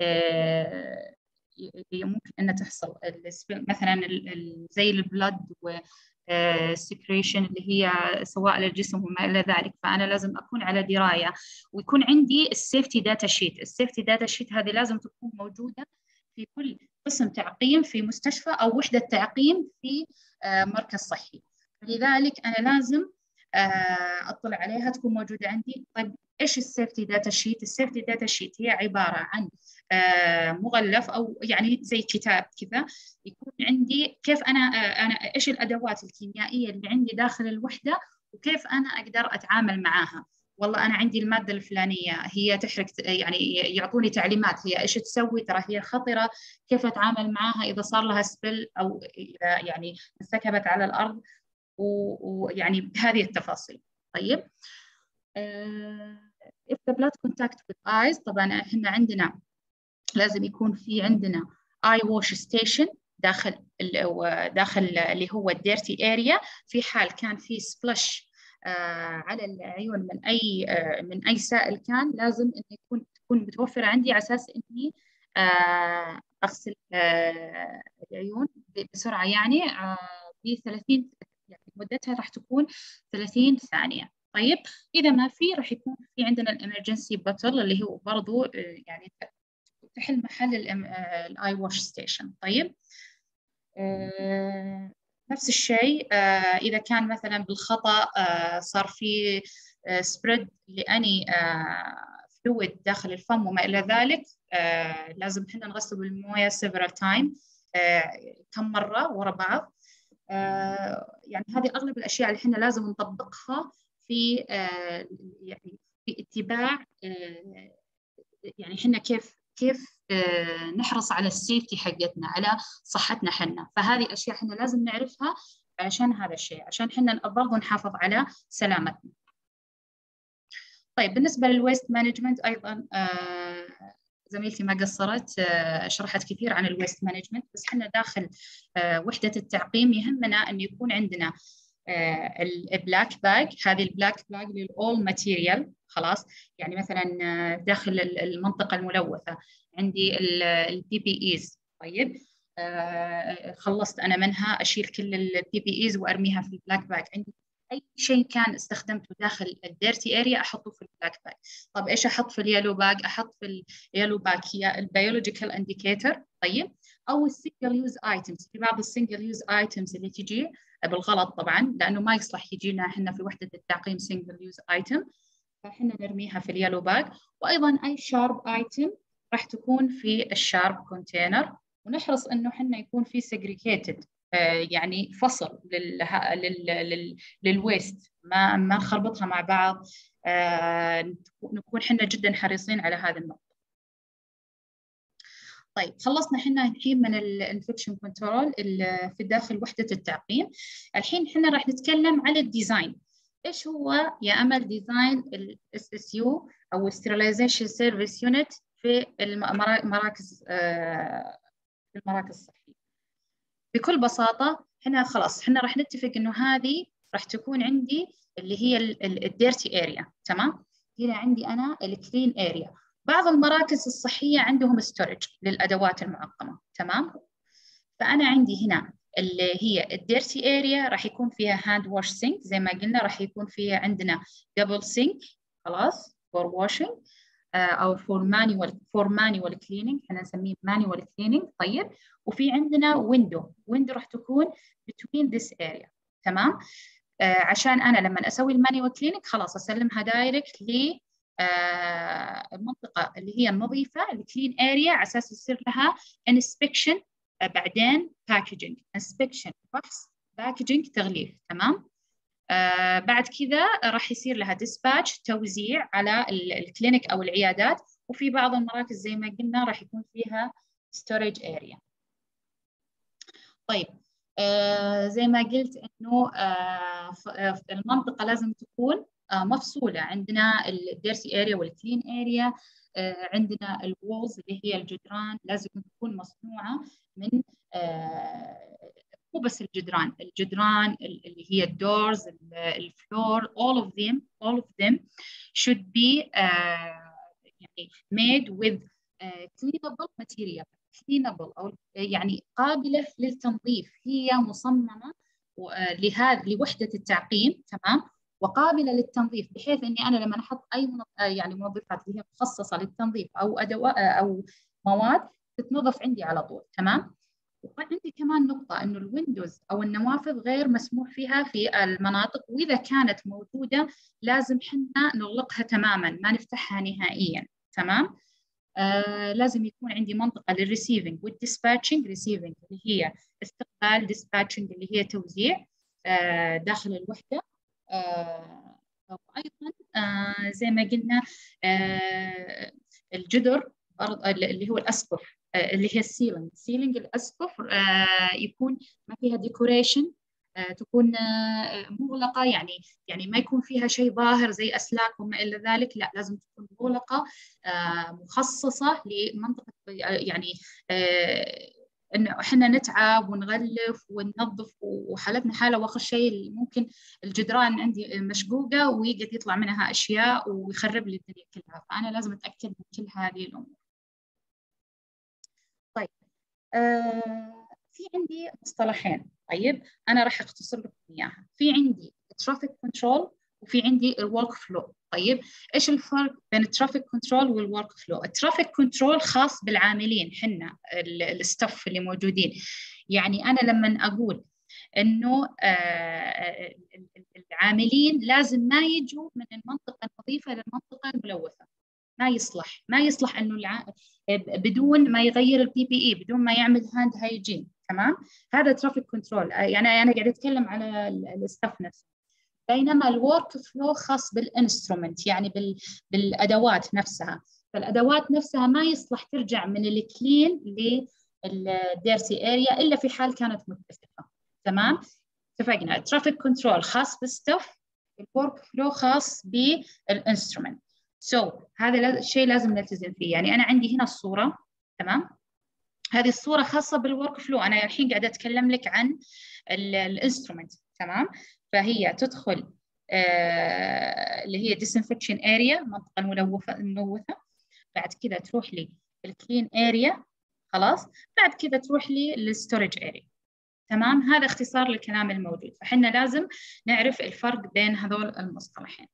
[SPEAKER 6] ممكن أن تحصل مثلا زي البلد والسكريشن اللي هي سواء للجسم وما إلى ذلك، فأنا لازم أكون على دراية، ويكون عندي السيفتي داتا شيت. السيفتي داتا شيت هذه لازم تكون موجودة في كل قسم تعقيم في مستشفى أو وحدة تعقيم في مركز صحي، لذلك أنا لازم أطلع عليها تكون موجودة عندي. طيب إيش السيفتي داتا شيت؟ السيفتي داتا شيت هي عبارة عن مغلف أو يعني زي كتاب كذا يكون عندي كيف أنا أنا إيش الأدوات الكيميائية اللي عندي داخل الوحدة وكيف أنا أقدر أتعامل معاها. والله أنا عندي المادة الفلانية هي تحرق، يعني يعطوني تعليمات هي إيش تسوي، ترى هي خطرة، كيف أتعامل معاها إذا صار لها سبل أو إذا يعني انسكبت على الأرض، ويعني بهذه التفاصيل. طيب uh, if the blood contact with eyes، طبعا احنا عندنا لازم يكون في عندنا eye wash station داخل داخل اللي هو الديرتي اريا، في حال كان في سبلش uh, على العيون من اي uh, من اي سائل كان لازم انه يكون تكون متوفره عندي على اساس اني uh, اغسل uh, العيون بسرعه، يعني ب ثلاثين يعني مدتها راح تكون ثلاثين ثانية. طيب إذا ما في راح يكون في عندنا الإمرجنسي باتل اللي هو برضو يعني تحل محل الآي واش ستيشن. طيب آه نفس الشيء آه إذا كان مثلا بالخطأ آه صار في آه سبريد لأني آه فلويد داخل الفم وما إلى ذلك، آه لازم إحنا نغسله بالموية several time آه كم مرة ورا بعض. آه يعني هذه أغلب الأشياء اللي إحنا لازم نطبقها في آه يعني في اتباع آه يعني إحنا كيف كيف آه نحرص على السيفتي حقتنا، على صحتنا حنا. فهذه أشياء إحنا لازم نعرفها عشان هذا الشيء، عشان إحنا برضو نحافظ على سلامتنا. طيب بالنسبة للويست مانجمنت أيضا آه زميلتي ما قصرت شرحت كثير عن الويست مانجمنت، بس احنا داخل وحدة التعقيم يهمنا أن يكون عندنا البلاك باج. هذه البلاك باج للأول ماتيريال، خلاص يعني مثلا داخل المنطقة الملوثة عندي البي بي إيز. طيب آه خلصت انا منها اشيل كل البي بي ايز وارميها في البلاك باك. عندي اي شيء كان استخدمته داخل الديرتي اريا احطه في البلاك باك. طب ايش احط في اليلو باك؟ احط في اليلو باك هي البيولوجيكال انديكيتور، طيب، او السنجل يوز ايتمز. في بعض السنجل يوز ايتمز اللي تجي بالغلط طبعا، لانه ما يصلح يجينا احنا في وحده التعقيم سنجل يوز ايتم، فاحنا نرميها في اليلو باك. وايضا اي شارب ايتم راح تكون في الشارب كونتينر، ونحرص انه احنا يكون في سيجريجيتد، يعني فصل لل لل لل للويست، ما ما نخربطها مع بعض. آه نكون احنا جدا حريصين على هذا النقطه. طيب خلصنا احنا الحين من الانفكشن كنترول في داخل وحده التعقيم. الحين احنا راح نتكلم على الديزاين. ايش هو يا امل ديزاين الاس اس يو او sterilization service unit في المراكز آه في المراكز الصحيه؟ بكل بساطه احنا خلاص احنا راح نتفق انه هذه راح تكون عندي اللي هي الديرتي اريا، تمام؟ هنا عندي انا الكلين اريا. بعض المراكز الصحيه عندهم ستورج للادوات المعقمه، تمام؟ فانا عندي هنا اللي هي الديرتي اريا راح يكون فيها هاند واش سينك، زي ما قلنا راح يكون فيها عندنا دبل سينك، خلاص، فور واشنج او فور مانيوال فور مانيوال كليننج، احنا نسميه مانيوال كليننج، طيب. وفي عندنا ويندو ويندو راح تكون between this area، تمام؟ آه عشان انا لما اسوي المانيوال كليننج خلاص اسلمها دايركت ل آه المنطقه اللي هي النظيفه الكلين اريا، على اساس يصير لها انسبكشن، آه بعدين باكجينج، انسبكشن، فحص، باكجينج، تغليف، تمام؟ آه بعد كذا راح يصير لها ديسباتش، توزيع على الكلينيك او العيادات. وفي بعض المراكز زي ما قلنا راح يكون فيها ستورج اريا. طيب آه زي ما قلت انه آه المنطقه لازم تكون آه مفصوله. عندنا الديرتي اريا والكلين اريا، آه عندنا الوولز اللي هي الجدران لازم تكون مصنوعه من آه مو بس الجدران، الجدران اللي هي الدورز، الفلور، all of them all of them should be uh, يعني made with uh, cleanable material. cleanable أو يعني قابلة للتنظيف، هي مصممة لهذا لوحدة التعقيم، تمام؟ وقابلة للتنظيف، بحيث إني أنا لما أحط أي يعني منظفات اللي هي مخصصة للتنظيف أو أدوات أو مواد تتنظف عندي على طول، تمام؟ وعندي كمان نقطة إنه الويندوز أو النوافذ غير مسموح فيها في المناطق، وإذا كانت موجودة لازم حنا نغلقها تماماً، ما نفتحها نهائياً، تمام؟ آه لازم يكون عندي منطقة للريسيفنج والديسباتشنج. ريسيفنج اللي هي استقبال، ديسباتشنج اللي هي توزيع آه داخل الوحدة. آه وأيضاً آه زي ما قلنا آه الجدر اللي هو الأسقف اللي هي السيلينج سيلينج الأسقف آه يكون ما فيها ديكوريشن، آه تكون آه مغلقة، يعني يعني ما يكون فيها شيء ظاهر زي أسلاك وما إلى ذلك، لا لازم تكون مغلقة، آه مخصصة لمنطقة يعني آه إنه إحنا نتعب ونغلف وننظف، وحالتنا حالة وآخر شيء ممكن الجدران عندي مشقوقة ويقعد يطلع منها أشياء ويخرب لي الدنيا كلها، فأنا لازم أتأكد من كل هذه الأمور. طيب آه في عندي مصطلحين، طيب أنا راح أختصر لكم إياها. في عندي traffic control وفي عندي الورك فلو. طيب إيش الفرق بين الترافيك كنترول والورك فلو؟ الترافيك كنترول خاص بالعاملين حنا الستاف اللي موجودين، يعني أنا لما أقول إنه آه العاملين لازم ما يجوا من المنطقة النظيفة للمنطقة الملوثة، ما يصلح ما يصلح انه الع... بدون ما يغير البي بي اي، بدون ما يعمل هاند هايجين، تمام؟ هذا ترافيك كنترول، يعني انا قاعده اتكلم على الستاف نفسه. بينما الورك فلو خاص بالانسترومنت، يعني بال... بالادوات نفسها، فالادوات نفسها ما يصلح ترجع من الكلين للديرتي اريا الا في حال كانت متفقه، تمام؟ اتفقنا. الترافيك كنترول خاص بالستاف، الورك فلو خاص بالانسترومنت. سو so, هذا الشيء لازم نلتزم فيه. يعني أنا عندي هنا الصورة، تمام؟ هذه الصورة خاصة بالورك فلو، أنا الحين قاعدة أتكلم لك عن الانسترومنت، تمام؟ فهي تدخل آه اللي هي disinfection area، منطقة الملوثة الملوثة، بعد كذا تروح لي الكلين area، خلاص. بعد كذا تروح لي للستورج اريا. تمام، هذا اختصار للكلام الموجود. فحنا لازم نعرف الفرق بين هذول المصطلحين.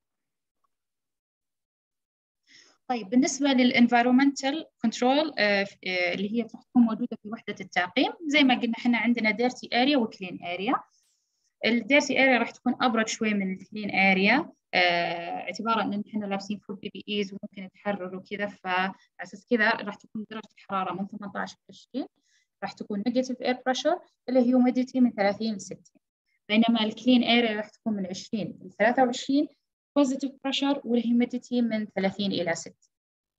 [SPEAKER 6] طيب بالنسبة للانفيرومنتال كنترول اللي هي راح تكون موجودة في وحدة التعقيم، زي ما قلنا احنا عندنا ديرتي اريا وكلين اريا. الديرتي اريا راح تكون ابرد شوي من الكلين اريا، آه، اعتبارا ان احنا لابسين فول بي بي ايز وممكن نتحرر وكذا، فعلى اساس كذا راح تكون درجة الحرارة من ثمانية عشر ل عشرين، راح تكون نيجاتيف اير بريشر الهيوميديتي من ثلاثين ل ستين، بينما الكلين اريا راح تكون من عشرين ل ثلاثة وعشرين بوزيتيف بريشر والهيوميديتي من ثلاثين إلى ستين.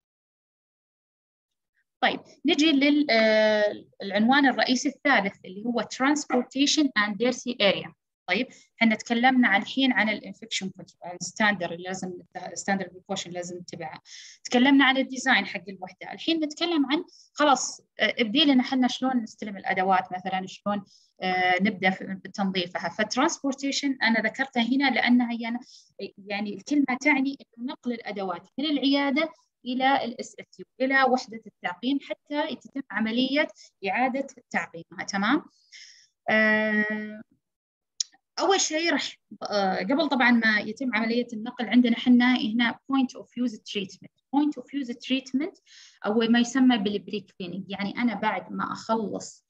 [SPEAKER 6] طيب نجي للعنوان الرئيسي الثالث اللي هو Transportation and Dirty Area. طيب احنا تكلمنا عن الحين عن الانفكشن كنترول ستاندرد اللي لازم ستاندرد بريكوشن لازم نتبعها، تكلمنا عن الديزاين حق الوحده، الحين نتكلم عن خلاص ابدي لنا احنا شلون نستلم الادوات مثلا، شلون آه نبدا بتنظيفها. فالترانسبورتيشن انا ذكرتها هنا لانها هي يعني الكلمه تعني انه نقل الادوات من العياده الى الاس اس يو الى وحده التعقيم حتى تتم عمليه اعاده تعقيمها. تمام. آه أول شيء راح قبل طبعا ما يتم عملية النقل عندنا حنا هنا point of use treatment. point of use treatment أو ما يسمى بالبري كلينينج، يعني أنا بعد ما أخلص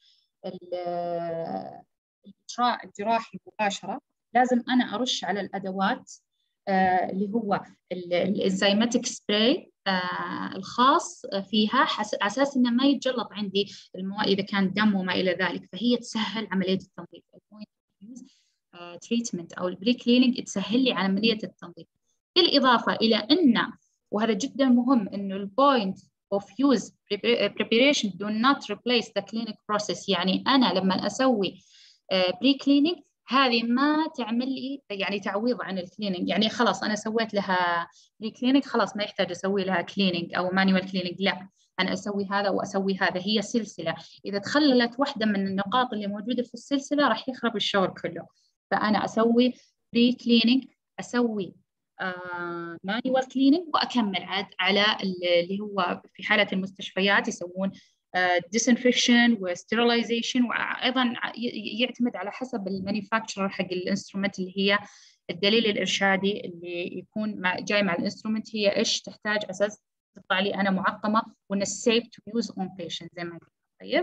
[SPEAKER 6] الإجراء الجراحي مباشرة لازم أنا أرش على الأدوات آه اللي هو الإنزيماتيك سبراي آه الخاص فيها على أساس إنه ما يتجلط عندي المواد إذا كان دم وما إلى ذلك، فهي تسهل عملية التنظيف. point of use تريتمنت او البري كليننج تسهل لي عمليه التنظيف، بالاضافه الى ان وهذا جدا مهم انه البوينت اوف يوز preparation do not replace the clinic process. يعني انا لما اسوي بري كليننج هذه ما تعمل لي يعني تعويض عن الكليننج، يعني خلاص انا سويت لها بري كليننج خلاص ما يحتاج اسوي لها كليننج او مانوال كليننج، لا أنا أسوي هذا وأسوي هذا، هي سلسلة، إذا تخللت واحدة من النقاط اللي موجودة في السلسلة راح يخرب الشغل كله. فأنا أسوي بري كليننج، أسوي مانوال uh, كليننج وأكمل عاد على اللي هو في حالة المستشفيات يسوون ديسانفكشن uh, وستيرلايزيشن، وأيضا يعتمد على حسب المانيفاكتشرر حق الانسترومنت اللي هي الدليل الإرشادي اللي يكون مع جاي مع الانسترومنت هي إيش تحتاج أساس تطلع لي أنا معقمة وإن safe to use on patient زي ما قلت. طيب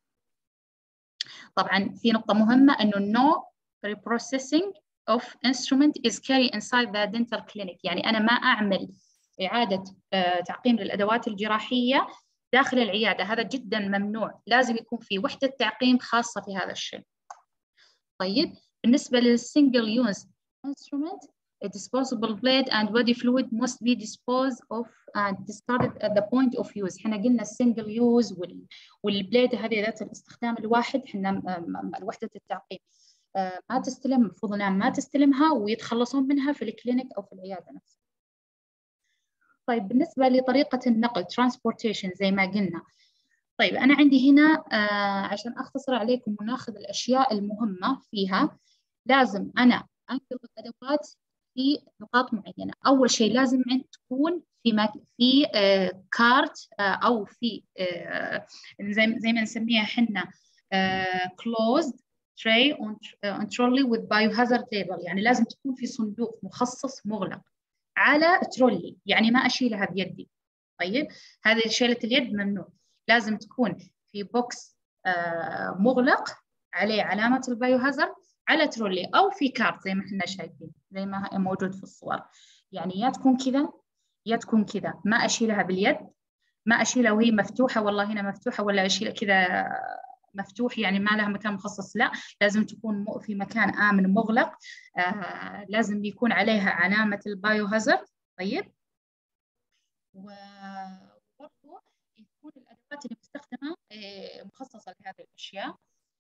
[SPEAKER 6] طبعا في نقطة مهمة إنه no reprocessing of instrument is carried inside the dental clinic، يعني أنا ما أعمل إعادة تعقيم للأدوات الجراحية داخل العيادة، هذا جدا ممنوع، لازم يكون في وحدة تعقيم خاصة في هذا الشيء. طيب بالنسبة للsingle use instrument, a disposable blade and body fluid must be disposed of and discarded at the point of use. احنا قلنا السنجل يوز والبليد هذه ذات الاستخدام الواحد، احنا وحدة التعقيم ما تستلم، المفروض انها ما تستلمها ويتخلصون منها في الكلينيك او في العيادة نفسها. طيب بالنسبة لطريقة النقل transportation زي ما قلنا، طيب أنا عندي هنا آه عشان أختصر عليكم وناخذ الأشياء المهمة فيها، لازم أنا أنقل الأدوات في نقاط معينة. أول شيء لازم عند تكون في مك... في آه كارت آه أو في آه زي زي ما نسميها إحنا آه closed tray on, on trolley with biohazard label، يعني لازم تكون في صندوق مخصص مغلق على ترولي، يعني ما أشيلها بيدي. طيب هذه شيلة اليد ممنوع، لازم تكون في بوكس آه مغلق عليه علامة البايوهازارد على ترولي أو في كارت زي ما احنا شايفين زي ما موجود في الصور، يعني يا تكون كذا يا تكون كذا، ما أشيلها باليد، ما أشيلها وهي مفتوحة والله هنا مفتوحة ولا أشيلها كذا مفتوح يعني ما لها مكان مخصص، لا لازم تكون في مكان آمن مغلق، آه لازم يكون عليها علامة البايوهازارد. طيب وبرضه يكون الأدوات اللي مستخدمة مخصصة لهذه الأشياء،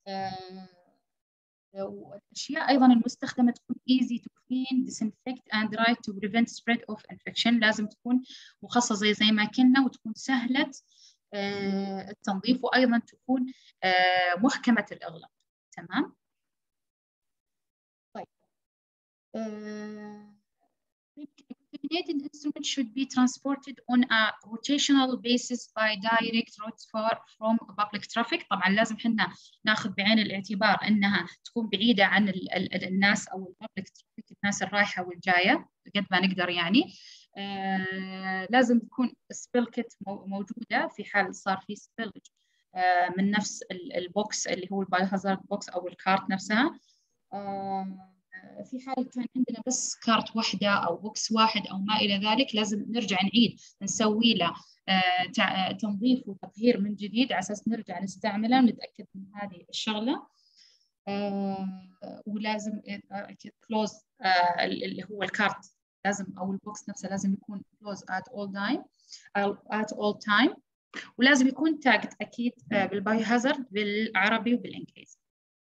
[SPEAKER 6] والأشياء أيضا المستخدمة تكون easy to clean, disinfect and dry to prevent spread of infection، لازم تكون مخصصة زي ما كنا وتكون سهلة التنظيف وأيضا تكون محكمة الإغلاق. تمام. طيب contaminated instrument should be transported on a rotational basis by direct routes from public traffic. طبعا لازم حنا ناخذ بعين الاعتبار انها تكون بعيده عن ال ال الناس او الببليك ترافيك، الناس الرايحه والجايه قد ما نقدر يعني. آه لازم تكون سبيل كيت موجوده في حال صار في سبيل آه من نفس البوكس اللي هو البايو هازارد بوكس او الكارت نفسها. آه في حال كان عندنا بس كارت واحدة أو بوكس واحد أو ما إلى ذلك، لازم نرجع نعيد نسوي له تنظيف وتطهير من جديد على أساس نرجع نستعمله ونتأكد من هذه الشغلة. ولازم كلوز اللي هو الكارت لازم أو البوكس نفسه لازم يكون close at all time at all time ولازم يكون تاجد أكيد بالبايو هازارد بالعربي وبالإنجليزي.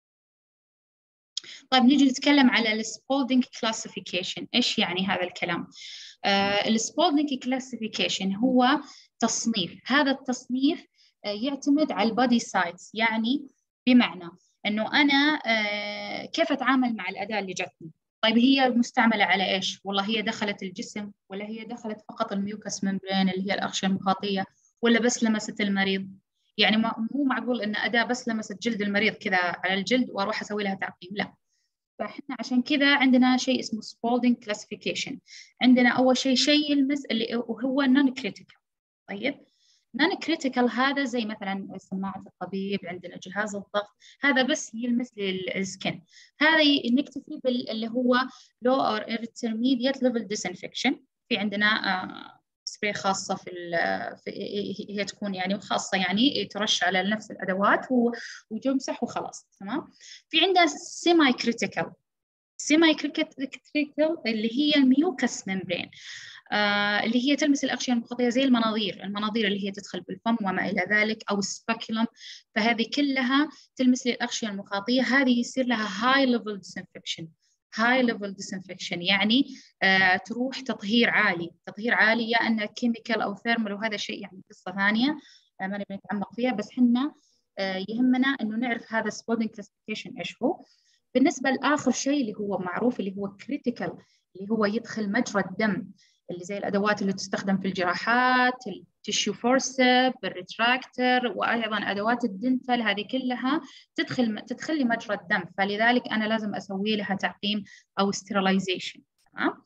[SPEAKER 6] طيب نيجي نتكلم على السبولدينج كلاسيفيكيشن. إيش يعني هذا الكلام؟ آه السبولدينج كلاسيفيكيشن هو تصنيف. هذا التصنيف آه يعتمد على البادي سايتس، يعني بمعنى إنه أنا آه كيف أتعامل مع الأداة اللي جتني. طيب هي مستعملة على إيش؟ والله هي دخلت الجسم ولا هي دخلت فقط الميوكس ممبرين اللي هي الأغشية المخاطية ولا بس لمست المريض؟ يعني مو معقول إن أداة بس لمست جلد المريض كذا على الجلد وأروح أسوي لها تعقيم، لا. فإحنا عشان كذا عندنا شيء اسمه Spaulding Classification. عندنا أول شيء شيء يلمس اللي هو non critical. طيب non critical هذا زي مثلا سماعة الطبيب، عندنا جهاز الضغط، هذا بس يلمس للسكن. هذا نكتفي باللي هو low or intermediate level disinfection. في عندنا آه سبراي خاصة في, في هي تكون يعني خاصة يعني ترش على نفس الأدوات وتمسح وخلاص تمام. في عندنا سيماي كريتيكال. سيماي كريتيكال اللي هي الميوكس ممبرين آه اللي هي تلمس الأغشية المخاطية زي المناظير، المناظير اللي هي تدخل بالفم وما إلى ذلك أو السباكيولم، فهذه كلها تلمس الأغشية المخاطية. هذه يصير لها high level disinfection. high level disinfection يعني آه تروح تطهير عالي، تطهير عالي يا أنها كيميكال أو ثيرمال، وهذا شيء يعني قصة ثانية آه ما نبي نتعمق فيها، بس حنا آه يهمنا إنه نعرف هذا Spaulding classification إيش هو. بالنسبة لآخر شيء اللي هو معروف اللي هو critical، اللي هو يدخل مجرى الدم، اللي زي الأدوات اللي تستخدم في الجراحات، التيشيو فورسب، الريتراكتر، وأيضا أدوات الدنتال، هذه كلها تدخل تدخل لي مجرى الدم، فلذلك أنا لازم أسوي لها تعقيم أو sterilization. تمام؟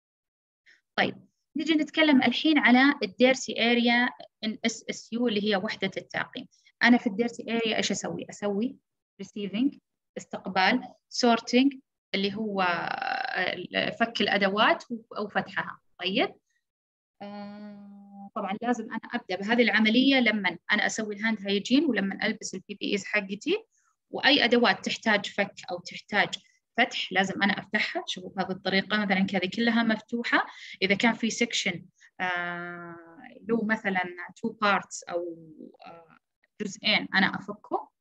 [SPEAKER 6] طيب نيجي نتكلم الحين على الديرتي اريا ان اس اس يو اللي هي وحدة التعقيم. أنا في الديرتي اريا إيش أسوي؟ أسوي receiving استقبال، sorting اللي هو فك الأدوات أو فتحها. طيب آه طبعا لازم أنا أبدأ بهذه العملية لما أنا أسوي الهاند هايجين ولما ألبس البي بي إيز حقتي، وأي أدوات تحتاج فك أو تحتاج فتح لازم أنا أفتحها. شوفوا بهذه الطريقة مثلا هذه كلها مفتوحة. إذا كان في سكشن آه له مثلا two parts أو آه جزئين أنا أفكه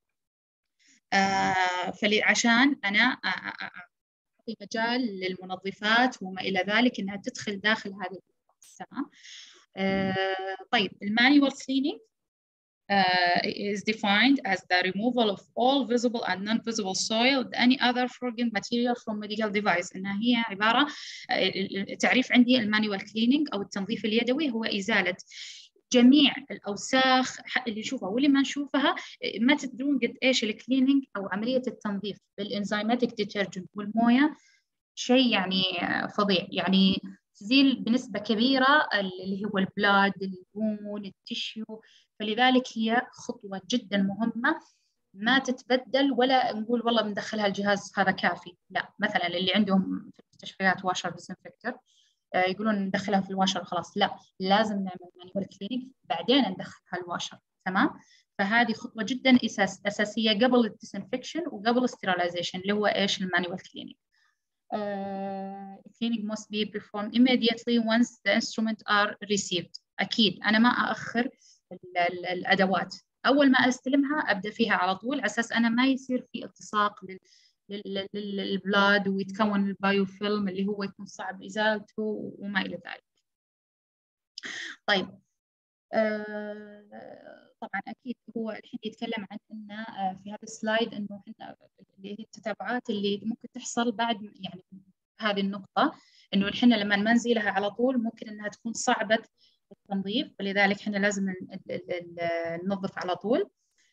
[SPEAKER 6] آه فعشان أنا أعطي مجال للمنظفات وما إلى ذلك إنها تدخل داخل هذه التمام. آه طيب المانيوال cleaning uh, is defined as the removal of all visible and non-visible soil and any other foreign material from medical device. إنها هي عبارة تعريف عندي المانيوال cleaning أو التنظيف اليدوي هو إزالة جميع الأوساخ اللي نشوفها واللي ما نشوفها. ما تدرون قد إيش الكلينينج أو عملية التنظيف بالإنزيماتيك ديترجنت والموية شيء يعني فظيع، يعني تزيل بنسبة كبيرة اللي هو البلاد، البون، التشيو، فلذلك هي خطوة جدا مهمة ما تتبدل ولا نقول والله بندخلها الجهاز هذا كافي. لا، مثلا اللي عندهم في المستشفيات واشر ديسنفكتر يقولون ندخلها في الواشر خلاص، لا، لازم نعمل مانيوال كلينيك بعدين ندخلها الواشر. تمام؟ فهذه خطوة جدا أساس أساسية قبل الديسنفكشن وقبل الستيرلايزيشن اللي هو إيش المانيوال كلينيك. cleaning must be performed immediately once the instruments are received. أكيد أنا ما أأخر ال ال الأدوات، أول ما أستلمها أبدأ فيها على طول على أساس أنا ما يصير في التصاق للبلاد ويتكون البايوفيلم اللي هو يكون صعب إزالته وما إلى ذلك. طيب آه طبعا أكيد هو الحين يتكلم عن إن آه في هذا السلايد إنه إحنا اللي هي التتابعات اللي ممكن تحصل بعد يعني هذه النقطة إنه إحنا لما ما نزيلها على طول ممكن إنها تكون صعبة التنظيف، فلذلك إحنا لازم ننظف على طول.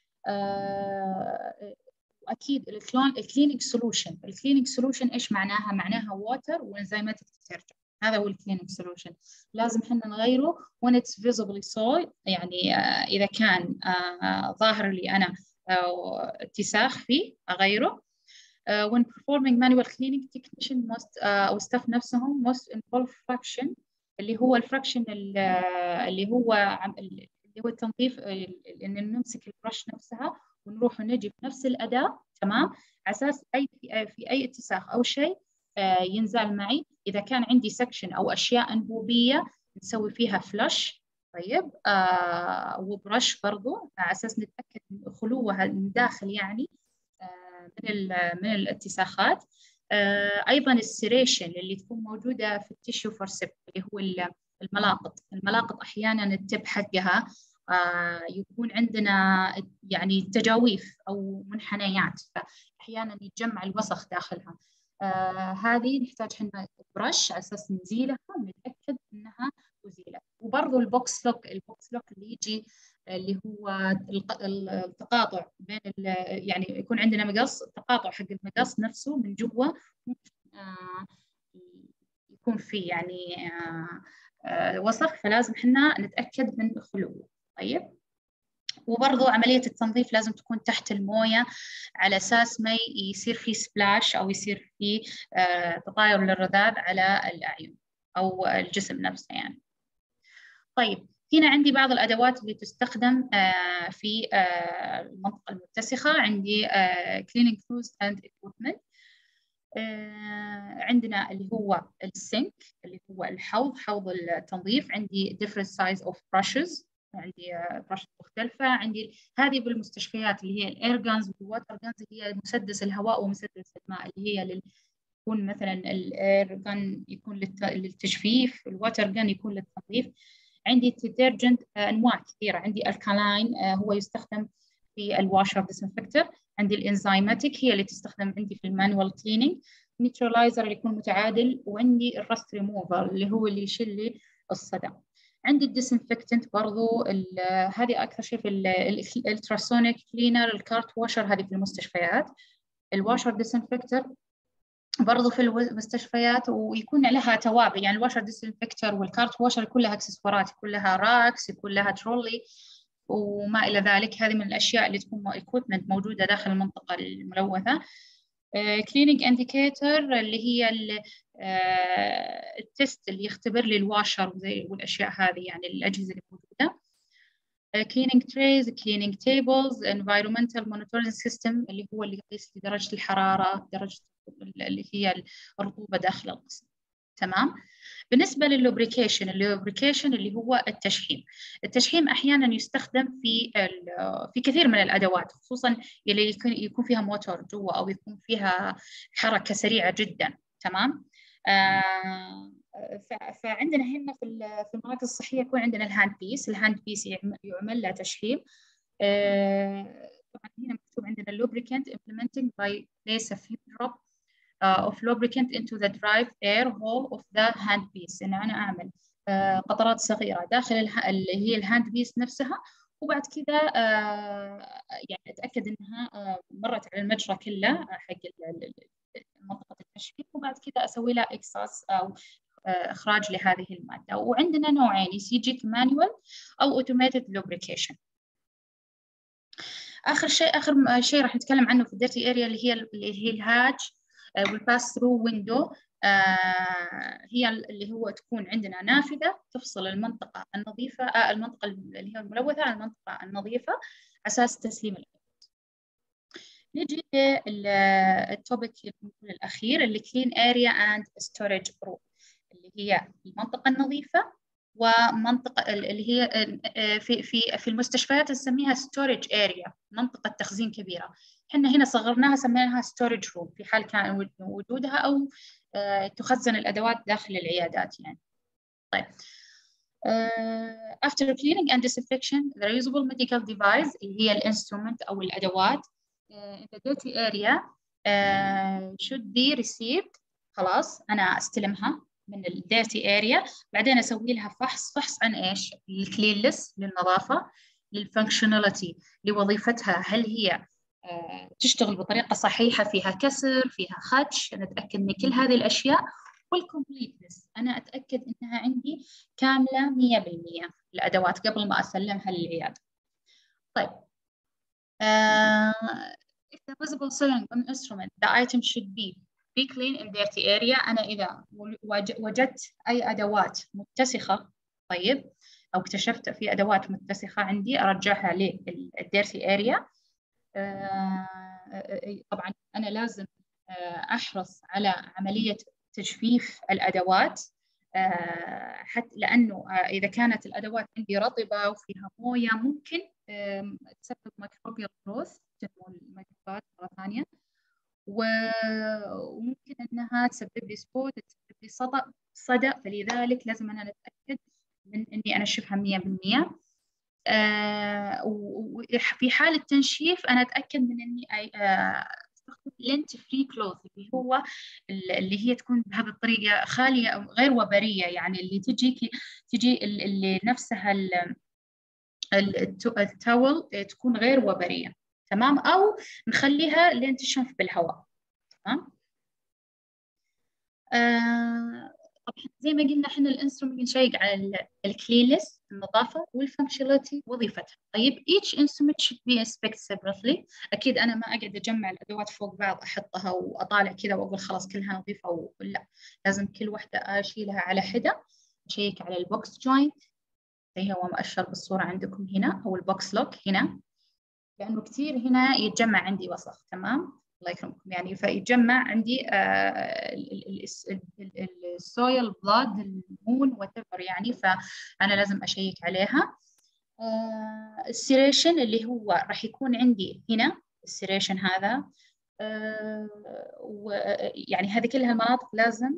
[SPEAKER 6] واكيد الكليننج سولوشن، الكليننج سولوشن ايش معناها؟ معناها ووتر وانزيماتيك ديترجنت، هذا هو الكليننج سولوشن. لازم احنا نغيره when it's visibly soil، يعني آه اذا كان آه ظاهر لي انا آه اتساخ فيه اغيره. uh, when performing manual cleaning technician must uh, او staff نفسهم must involve fraction، اللي هو الفراكشن اللي هو اللي هو التنظيف، ان نمسك البرش نفسها ونروح ونجي بنفس الأداة، تمام، على أساس أي في أي اتساخ أو شيء ينزل معي. إذا كان عندي سكشن أو أشياء أنبوبية نسوي فيها فلش، طيب، آه وبرش برضو على أساس نتأكد من خلوها من داخل يعني آه من من الاتساخات. آه أيضا السيريشن اللي تكون موجودة في التيشو فورسيب، اللي هو الملاقط. الملاقط أحيانا التب حقها آه يكون عندنا يعني تجاويف أو منحنيات، فأحيانا يتجمع الوسخ داخلها. آه هذه نحتاج حنا برش على أساس نزيلها ونتأكد أنها أزيلت. وبرضو البوكس لوك، البوكس لوك اللي يجي اللي هو التقاطع بين يعني يكون عندنا مقص، التقاطع حق المقص نفسه من جوا آه يكون فيه يعني آه آه وسخ، فلازم حنا نتأكد من خلوه. طيب، وبرضو عملية التنظيف لازم تكون تحت الموية على أساس ما يصير في سبلاش أو يصير في آه تطاير للرذاذ على الأعين أو الجسم نفسه يعني. طيب، هنا عندي بعض الأدوات اللي تستخدم آه في آه المنطقة المتسخة. عندي آه cleaning tools and equipment. آه عندنا اللي هو السينك اللي هو الحوض، حوض التنظيف. عندي different size of brushes، عندي برش مختلفة. عندي هذه بالمستشفيات اللي هي الاير جانز والواتر جانز، اللي هي مسدس الهواء ومسدس الماء، اللي هي لل... يكون مثلا الاير جان يكون للت... للتجفيف، الواتر جان يكون للتنظيف. عندي ديترجنت انواع كثيرة. عندي الكالاين هو يستخدم في الواشر ديسنفكتور. عندي الانزيماتيك هي اللي تستخدم عندي في المانوال كليننج. نيوترلايزر اللي يكون متعادل. وعندي الرست ريموفر اللي هو اللي يشيل لي الصدى. عندي الديسنفكتنت برضو، هذه أكثر شيء في الالتراسونيك كلينر، الكارت واشر هذه في المستشفيات. الواشر ديسنفكتر برضو في المستشفيات، ويكون لها توابع يعني الواشر ديسنفكتر والكارت واشر يكون لها اكسسوارات، يكون لها راكس، يكون لها ترولي وما إلى ذلك. هذه من الأشياء اللي تكون equipment موجودة داخل المنطقة الملوثة. كليننج uh, انديكيتور اللي هي التست uh, اللي يختبر لي الواشر والاشياء هذه، يعني الاجهزه اللي موجوده. كليننج تريز، كليننج تيبلز، انفايرمنتال مونيتورنج سيستم اللي هو اللي يقيس لي درجه الحراره، درجه اللي هي الرطوبه داخل القسم. تمام. بالنسبة لللوبريكيشن، اللوبريكيشن اللي هو التشحيم. التشحيم أحيانا يستخدم في في كثير من الأدوات، خصوصا اللي يكون فيها موتور جوا أو يكون فيها حركة سريعة جدا. تمام. آه فعندنا هنا في في المراكز الصحية يكون عندنا الهاند بيس، الهاند بيس يعمل لها تشحيم. آه طبعا هنا مكتوب عندنا اللوبريكانت implementing by place a few drop Uh, of lubricant into the drive air hole of the handpiece. إن أنا أعمل uh, قطرات صغيرة داخل اللي هي الهاند بيس نفسها، وبعد كذا uh, يعني أتأكد إنها uh, مرت على المجرى كله حق منطقة التشحيم، وبعد كذا أسوي لها إكساس أو uh, إخراج لهذه المادة. وعندنا نوعين، يجيك manual أو automated lubrication. آخر شيء آخر شيء راح نتكلم عنه في الديرتي اريا اللي هي اللي هي الهاج والباس ثرو ويندو. هي اللي هو تكون عندنا نافذة تفصل المنطقة النظيفة آه المنطقة اللي هي الملوثة عن المنطقة النظيفة أساس تسليم الأدوات. نجي للتوبيك الأخير اللي clean area and storage room، اللي هي المنطقة النظيفة ومنطقة اللي هي في في في المستشفيات نسميها storage area، منطقة تخزين كبيرة. احنا هنا صغرناها سميناها storage room في حال كان وجودها أو تخزن الأدوات داخل العيادات يعني. طيب. Uh, after cleaning and disinfection, the reusable medical device اللي هي الانسترومنت أو الأدوات uh, in the dirty area uh, should be received. خلاص أنا أستلمها من الديرتي اريا، بعدين اسوي لها فحص فحص عن ايش؟ الكلينلس للنظافه، للفانكشناليتي لوظيفتها، هل هي تشتغل بطريقه صحيحه، فيها كسر، فيها خدش، نتاكد من كل هذه الاشياء. والكومبليتنس انا اتاكد انها عندي كامله مية بالمية الادوات قبل ما اسلمها للعياده. طيب uh, if the visible selling on instrument the item should be be clean in dirty area. أنا إذا وجدت أي أدوات متسخة طيب أو اكتشفت في أدوات متسخة عندي أرجعها للديرتي اريا. طبعا أنا لازم أحرص على عملية تجفيف الأدوات، حتى لأنه إذا كانت الأدوات عندي رطبة وفيها موية ممكن تسبب ميكروبيال جروث، تنمو الميكروبات مرة ثانية، وممكن أنها تسبب لي سبوت، تسبب لي صدأ صدأ فلذلك لازم أنا نتأكد من إني أنشفها مية بالمية. وفي حال التنشيف أنا أتأكد من إني استخدم لينت فري كلوث اللي هو اللي هي تكون بهذه الطريقة خالية أو غير وبرية، يعني اللي تجي تجي اللي نفسها التاول تكون غير وبرية، تمام، أو نخليها لين تشنف بالهواء، تمام. آه طبعا زي ما قلنا احنا الانسترومنت نشيك على الكلينلس النظافه والفانكشناليتي وظيفتها. طيب each instrument should be inspected separately. اكيد انا ما اقعد اجمع الادوات فوق بعض احطها واطالع كذا واقول خلاص كلها نظيفه، ولا لازم كل واحده اشيلها على حده. اشيك على البوكس جوينت زي هو مؤشر بالصوره عندكم هنا، او البوكس لوك هنا، لانه كثير هنا يتجمع عندي وسخ، تمام، الله يكرمكم، يعني فيتجمع عندي السويل بلاد المون واتيفر، يعني فأنا لازم أشيك عليها. السيريشن اللي هو راح يكون عندي هنا، السيريشن هذا ويعني هذه كلها المناطق لازم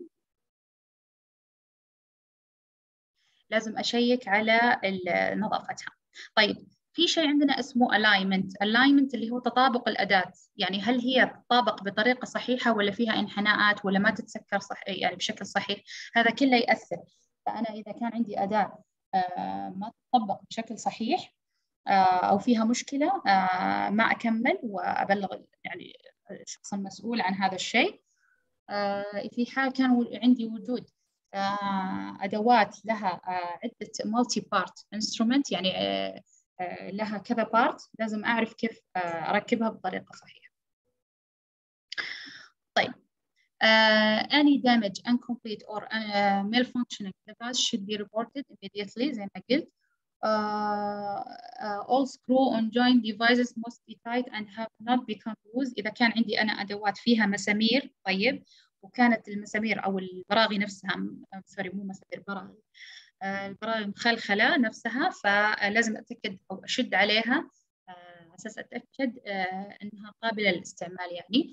[SPEAKER 6] لازم أشيك على نظافتها. طيب في شيء عندنا اسمه alignment. alignment اللي هو تطابق الأداة، يعني هل هي تطابق بطريقة صحيحة ولا فيها انحناءات ولا ما تتسكر صح يعني بشكل صحيح، هذا كله يأثر. فأنا إذا كان عندي أداة ما تطبق بشكل صحيح أو فيها مشكلة ما أكمل وأبلغ يعني الشخص المسؤول عن هذا الشيء. في حال كان عندي وجود أدوات لها عدة multi part instrument، يعني لها كذا بارت، لازم أعرف كيف أركبها بطريقة صحيحة. طيب uh, any damage, incomplete or uh, malfunctioning device should be reported immediately زي ما قلت. Uh, uh, all screw on joint devices must be tight and have not become loose. إذا كان عندي أنا أدوات فيها مسامير طيب وكانت المسامير أو البراغي نفسها سوري مو مسامير براغي البراغي مخلخلة نفسها، فلازم أتأكد أو أشد عليها على أساس أتأكد أنها قابلة للاستعمال يعني.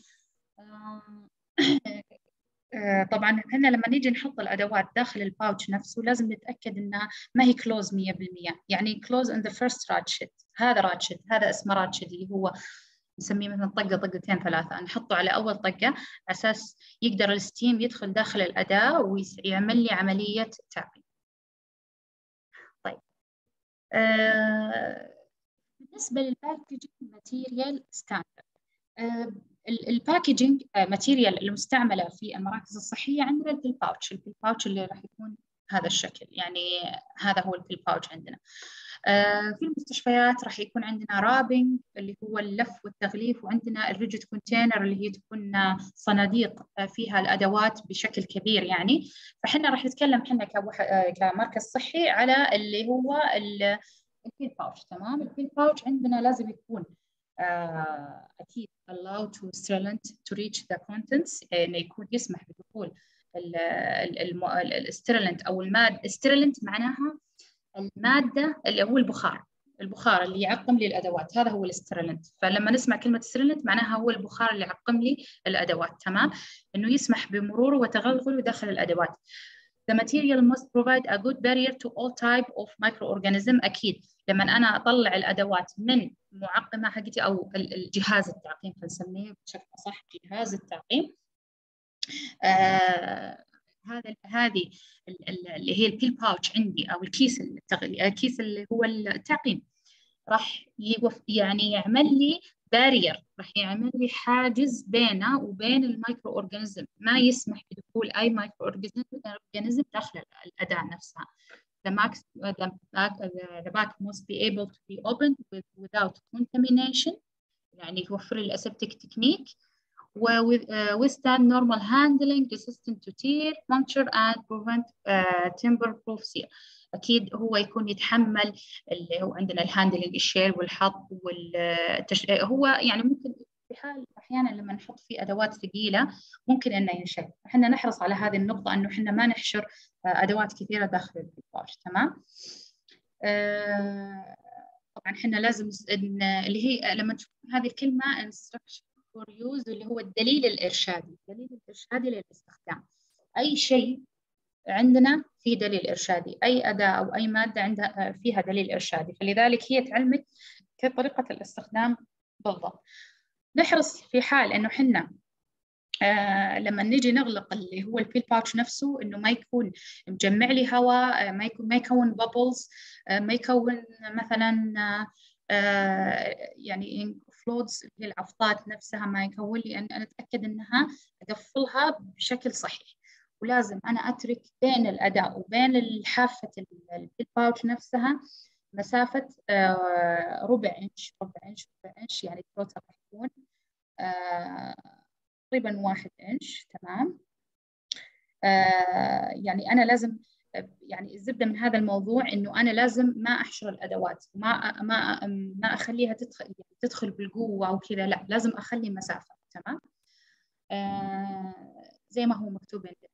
[SPEAKER 6] طبعا هنا لما نيجي نحط الأدوات داخل الباوتش نفسه لازم نتأكد أنها ما هي كلوز مية بالمية، يعني كلوز in the first ratchet. هذا راتشت، هذا اسمه راتشت اللي هو نسميه مثلا طقة طقتين ثلاثة، نحطه على أول طقة على أساس يقدر الستيم يدخل داخل الأداة ويعمل لي عملية تعقيم. طيب آه بالنسبة للباكجينج ماتيريال ستاندرد، آه الباكجينج ماتيريال المستعملة في المراكز الصحية عندنا البيل باوتش، البيل باوتش اللي راح يكون هذا الشكل، يعني هذا هو البيل باوتش عندنا. في المستشفيات راح يكون عندنا رابنج اللي هو اللف والتغليف، وعندنا الريجيد كونتينر اللي هي تكون صناديق فيها الأدوات بشكل كبير يعني. فحنا راح نتكلم حنا كمركز صحي على اللي هو البيل باوتش، تمام. البيل باوتش عندنا لازم يكون آه أكيد allow to sterilant to reach the contents، إنه يكون يسمح بدخول الستيرلنت أو المادة. ستيرلنت معناها المادة اللي هو البخار، البخار اللي يعقم لي الأدوات، هذا هو الستيرلنت. فلما نسمع كلمة ستيرلنت معناها هو البخار اللي يعقم لي الأدوات، تمام، إنه يسمح بمروره وتغلغله داخل الأدوات. The material must provide a good barrier to all type of microorganism. أكيد لما أنا أطلع الأدوات من معقمة حقتي أو الجهاز التعقيم، فنسميه بشكل صح جهاز التعقيم، آه هذا هذه اللي هي البيل باوتش عندي او الكيس التغلي الكيس اللي هو التعقيم راح يوف يعني يعمل لي بارير، راح يعمل لي حاجز بينه وبين المايكرو اورجانيزم، ما يسمح بدخول اي مايكرو اورجانيزم داخل الاداة نفسها. The max the back the back must be able to be opened with, without contamination، يعني يوفر لي الاسeptic تكنيك، و uh, withstand normal handling, resistant to tear, puncture and prevent uh, timber proof seal. أكيد هو يكون يتحمل اللي هو عندنا الهاندلنج الشيل والحط والتش... هو يعني ممكن في حال أحيانا لما نحط فيه أدوات ثقيلة ممكن إنه ينشل. إحنا نحرص على هذه النقطة إنه إحنا ما نحشر أدوات كثيرة داخل الباوتش. تمام. آه... طبعا إحنا لازم إن اللي هي لما تشوف هذه الكلمة instruction for use اللي هو الدليل الإرشادي، الدليل الإرشادي للاستخدام. أي شيء عندنا في دليل إرشادي، أي أداة أو أي مادة عندها فيها دليل إرشادي، فلذلك هي تعلمك كيف طريقة الاستخدام بالضبط. نحرص في حال إنه حنا آه لما نيجي نغلق اللي هو البيل باوتش نفسه إنه ما يكون مجمع لي هواء، ما يكون ما يكون بابلز، آه ما يكون مثلا آه يعني فلودز اللي هي العفطات نفسها، ما يكون لي أن أتأكد إنها أقفلها بشكل صحيح. ولازم أنا أترك بين الأداة وبين الحافة البيل باوتش نفسها مسافة آه ربع إنش ربع إنش ربع إنش، يعني التوتال راح يكون آه تقريبا واحد إنش. تمام. آه يعني أنا لازم يعني الزبدة من هذا الموضوع إنه أنا لازم ما أحشر الأدوات، ما ما ما أخليها تدخل يعني تدخل بالقوة أو كذا، لا لازم أخلي مسافة. تمام. آه زي ما هو مكتوب عندنا.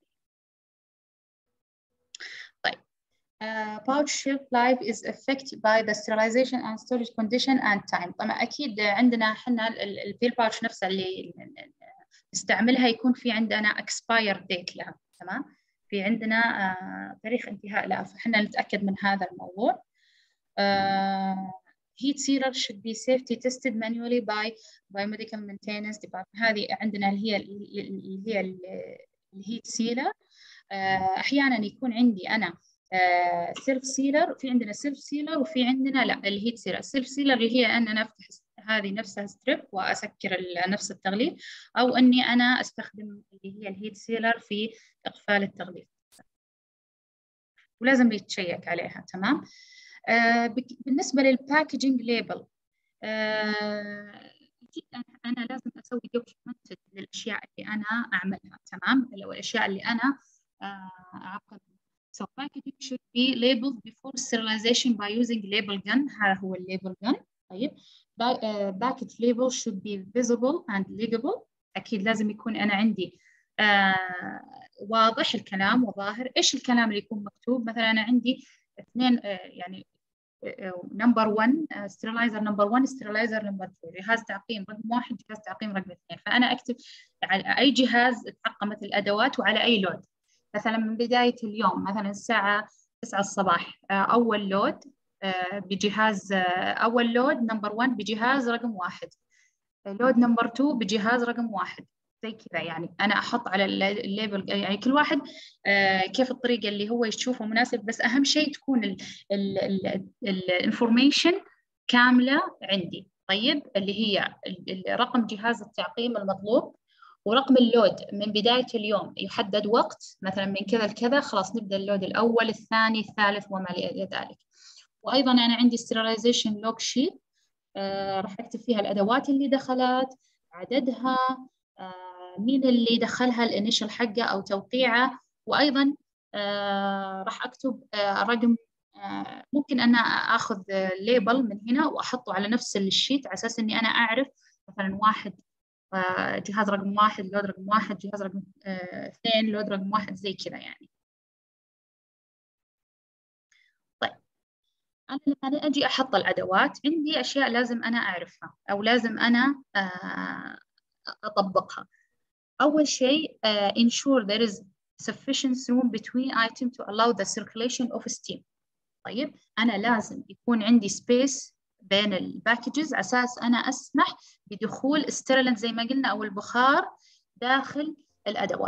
[SPEAKER 6] طيب. Uh, pouch shelf life is affected by the sterilization and storage condition and time. طبعا أكيد عندنا حنا البيل باوتش نفسها اللي نستعملها يكون في عندنا expire date لها. تمام. في عندنا uh, تاريخ انتهاء لها، فحنا نتأكد من هذا الموضوع. uh, heat sealer should be safety tested manually by biomedical maintenance department. هذه عندنا اللي هي اللي هي الهيت سيلر. أحيانا يكون عندي أنا سيلف سيلر، في عندنا سيلف سيلر وفي عندنا لا الهيت سيلر. السيلف سيلر اللي هي أن أنا أفتح هذه نفسها ستريب وأسكر نفس التغليف، أو أني أنا أستخدم اللي هي الهيت سيلر في إقفال التغليف، ولازم يتشيك عليها. تمام. آه بالنسبة للباكجينج ليبل، آه أنا لازم أسوي دوكيومنتد للأشياء اللي أنا أعملها. تمام. الأشياء اللي أنا أعقدها. So packaging should be labeled before sterilization by using label gun. هذا هو الليبل gun. طيب. Package label should be visible and legible. أكيد لازم يكون أنا عندي آه واضح الكلام وظاهر. إيش الكلام اللي يكون مكتوب؟ مثلا أنا عندي اثنين آه يعني نمبر واحد ستيرلايزر نمبر واحد ستيرلايزر نمبر اثنين، جهاز تعقيم رقم واحد جهاز تعقيم رقم اثنين، فأنا أكتب على أي جهاز تعقمت الأدوات وعلى أي لود. مثلا من بداية اليوم مثلا الساعة تسعة الصباح أول لود بجهاز أول لود نمبر واحد بجهاز رقم واحد، لود نمبر اثنين بجهاز رقم واحد، زي كذا. يعني أنا أحط على الليبل يعني كل واحد كيف الطريقة اللي هو يشوفه مناسب، بس أهم شيء تكون الانفورميشن كاملة عندي. طيب. اللي هي رقم جهاز التعقيم المطلوب ورقم اللود من بداية اليوم، يحدد وقت مثلا من كذا لكذا خلاص نبدأ اللود الأول الثاني الثالث وما إلى ذلك. وأيضا أنا عندي sterilization log sheet آه راح أكتب فيها الأدوات اللي دخلت، عددها، آه مين اللي دخلها الانيشال حقه أو توقيعه، وأيضا آه راح أكتب آه رقم. آه ممكن أنا أخذ ليبل من هنا وأحطه على نفس الشيت على أساس إني أنا أعرف مثلا واحد جهاز رقم واحد لود رقم واحد، جهاز رقم آه، اثنين لود رقم واحد، زي كذا يعني. طيب. أنا لما أجي أحط الأدوات عندي أشياء لازم أنا أعرفها أو لازم أنا آه، أطبقها. أول شيء uh, ensure there is sufficient room between items to allow the circulation of steam. طيب. أنا لازم يكون عندي space بين الباكجز على أساس أنا أسمح بدخول ستيرلنت زي ما قلنا أو البخار داخل الأدوات.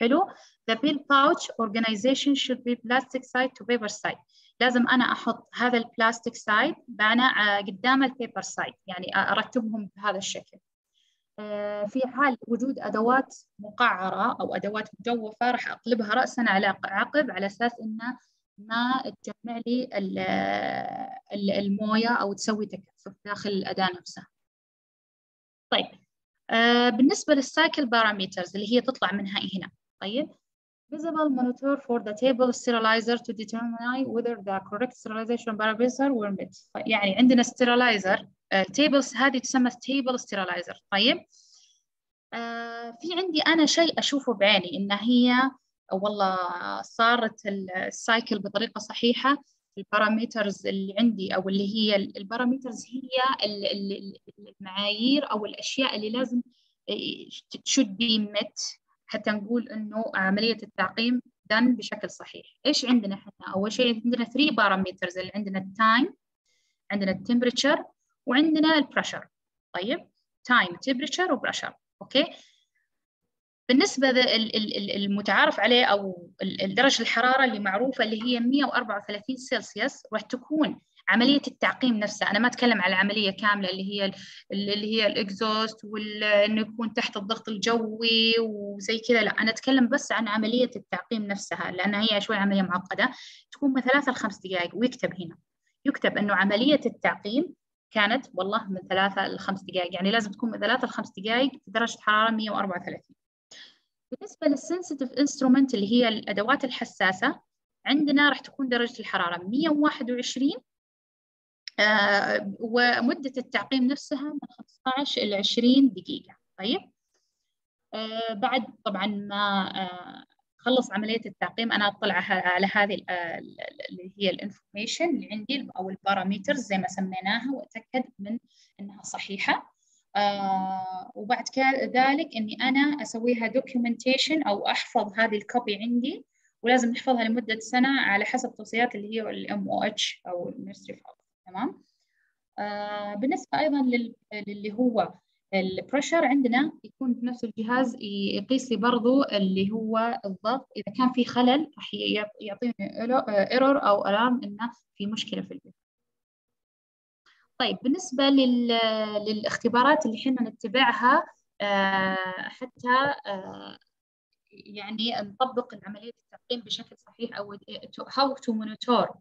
[SPEAKER 6] حلو. the pill pouch organization should be plastic side to paper side. لازم أنا أحط هذا البلاستيك سايد أنا قدام البيبر سايد، يعني أرتبهم بهذا الشكل. في حال وجود أدوات مقعرة أو أدوات مجوفة راح أقلبها رأسا على عقب على أساس إنه ما تجمع لي الموية أو تسوي تكثف داخل الأداة نفسها. طيب آه بالنسبة للسايكل بارامترز اللي هي تطلع منها هنا. طيب visible monitor for the table sterilizer to determine whether the correct sterilization parameters were met. يعني عندنا sterilizer التيبلز هذه تسمى table sterilizer. طيب آه في عندي أنا شيء أشوفه بعيني إن هي والله صارت السايكل بطريقة صحيحة. البارامترز اللي عندي أو اللي هي البارامترز هي المعايير أو الأشياء اللي لازم should be met حتى نقول إنه عملية التعقيم done بشكل صحيح. إيش عندنا إحنا؟ أول شيء عندنا three parameters اللي عندنا التايم، عندنا التمبريتشر، وعندنا البريشر. طيب تايم تمبريتشر وبريشر. أوكي. بالنسبة المتعارف عليه أو درجة الحرارة اللي معروفة اللي هي مئة وأربعة وثلاثين سلسيوس راح تكون عملية التعقيم نفسها. أنا ما أتكلم على العملية كاملة اللي هي اللي هي الإكزوست وإنه يكون تحت الضغط الجوي وزي كذا، لا أنا أتكلم بس عن عملية التعقيم نفسها لأنها هي شوي عملية معقدة. تكون من ثلاثة لخمس دقائق، ويكتب هنا يكتب إنه عملية التعقيم كانت والله من ثلاثة لخمس دقائق، يعني لازم تكون من ثلاثة لخمس دقائق في درجة حرارة مئة وأربعة وثلاثين. بالنسبة للسنسيتيف انسترومنت اللي هي الأدوات الحساسة عندنا راح تكون درجة الحرارة مئة وواحد وعشرين آه ومدة التعقيم نفسها من خمسة عشر إلى عشرين دقيقة. طيب آه بعد طبعا ما آه خلص عملية التعقيم أنا أطلع على هذه اللي هي الانفورميشن اللي عندي أو البارامترز زي ما سميناها وأتأكد من أنها صحيحة. آه وبعد ذلك إني أنا أسويها documentation أو أحفظ هذه الكوبي عندي، ولازم نحفظها لمدة سنة على حسب توصيات اللي هي ال إم أو إتش أو المينستري اوف هيلث. تمام. آه بالنسبة أيضا للي هو البريشر عندنا يكون بنفس الجهاز يقيس لي برضو اللي هو الضغط، إذا كان في خلل راح يعطيني ايرور أو ألارم إنه في مشكلة في البيت. طيب بالنسبة لل... للاختبارات اللي احنا نتبعها آه حتى آه يعني نطبق عملية التعقيم بشكل صحيح أو how to monitor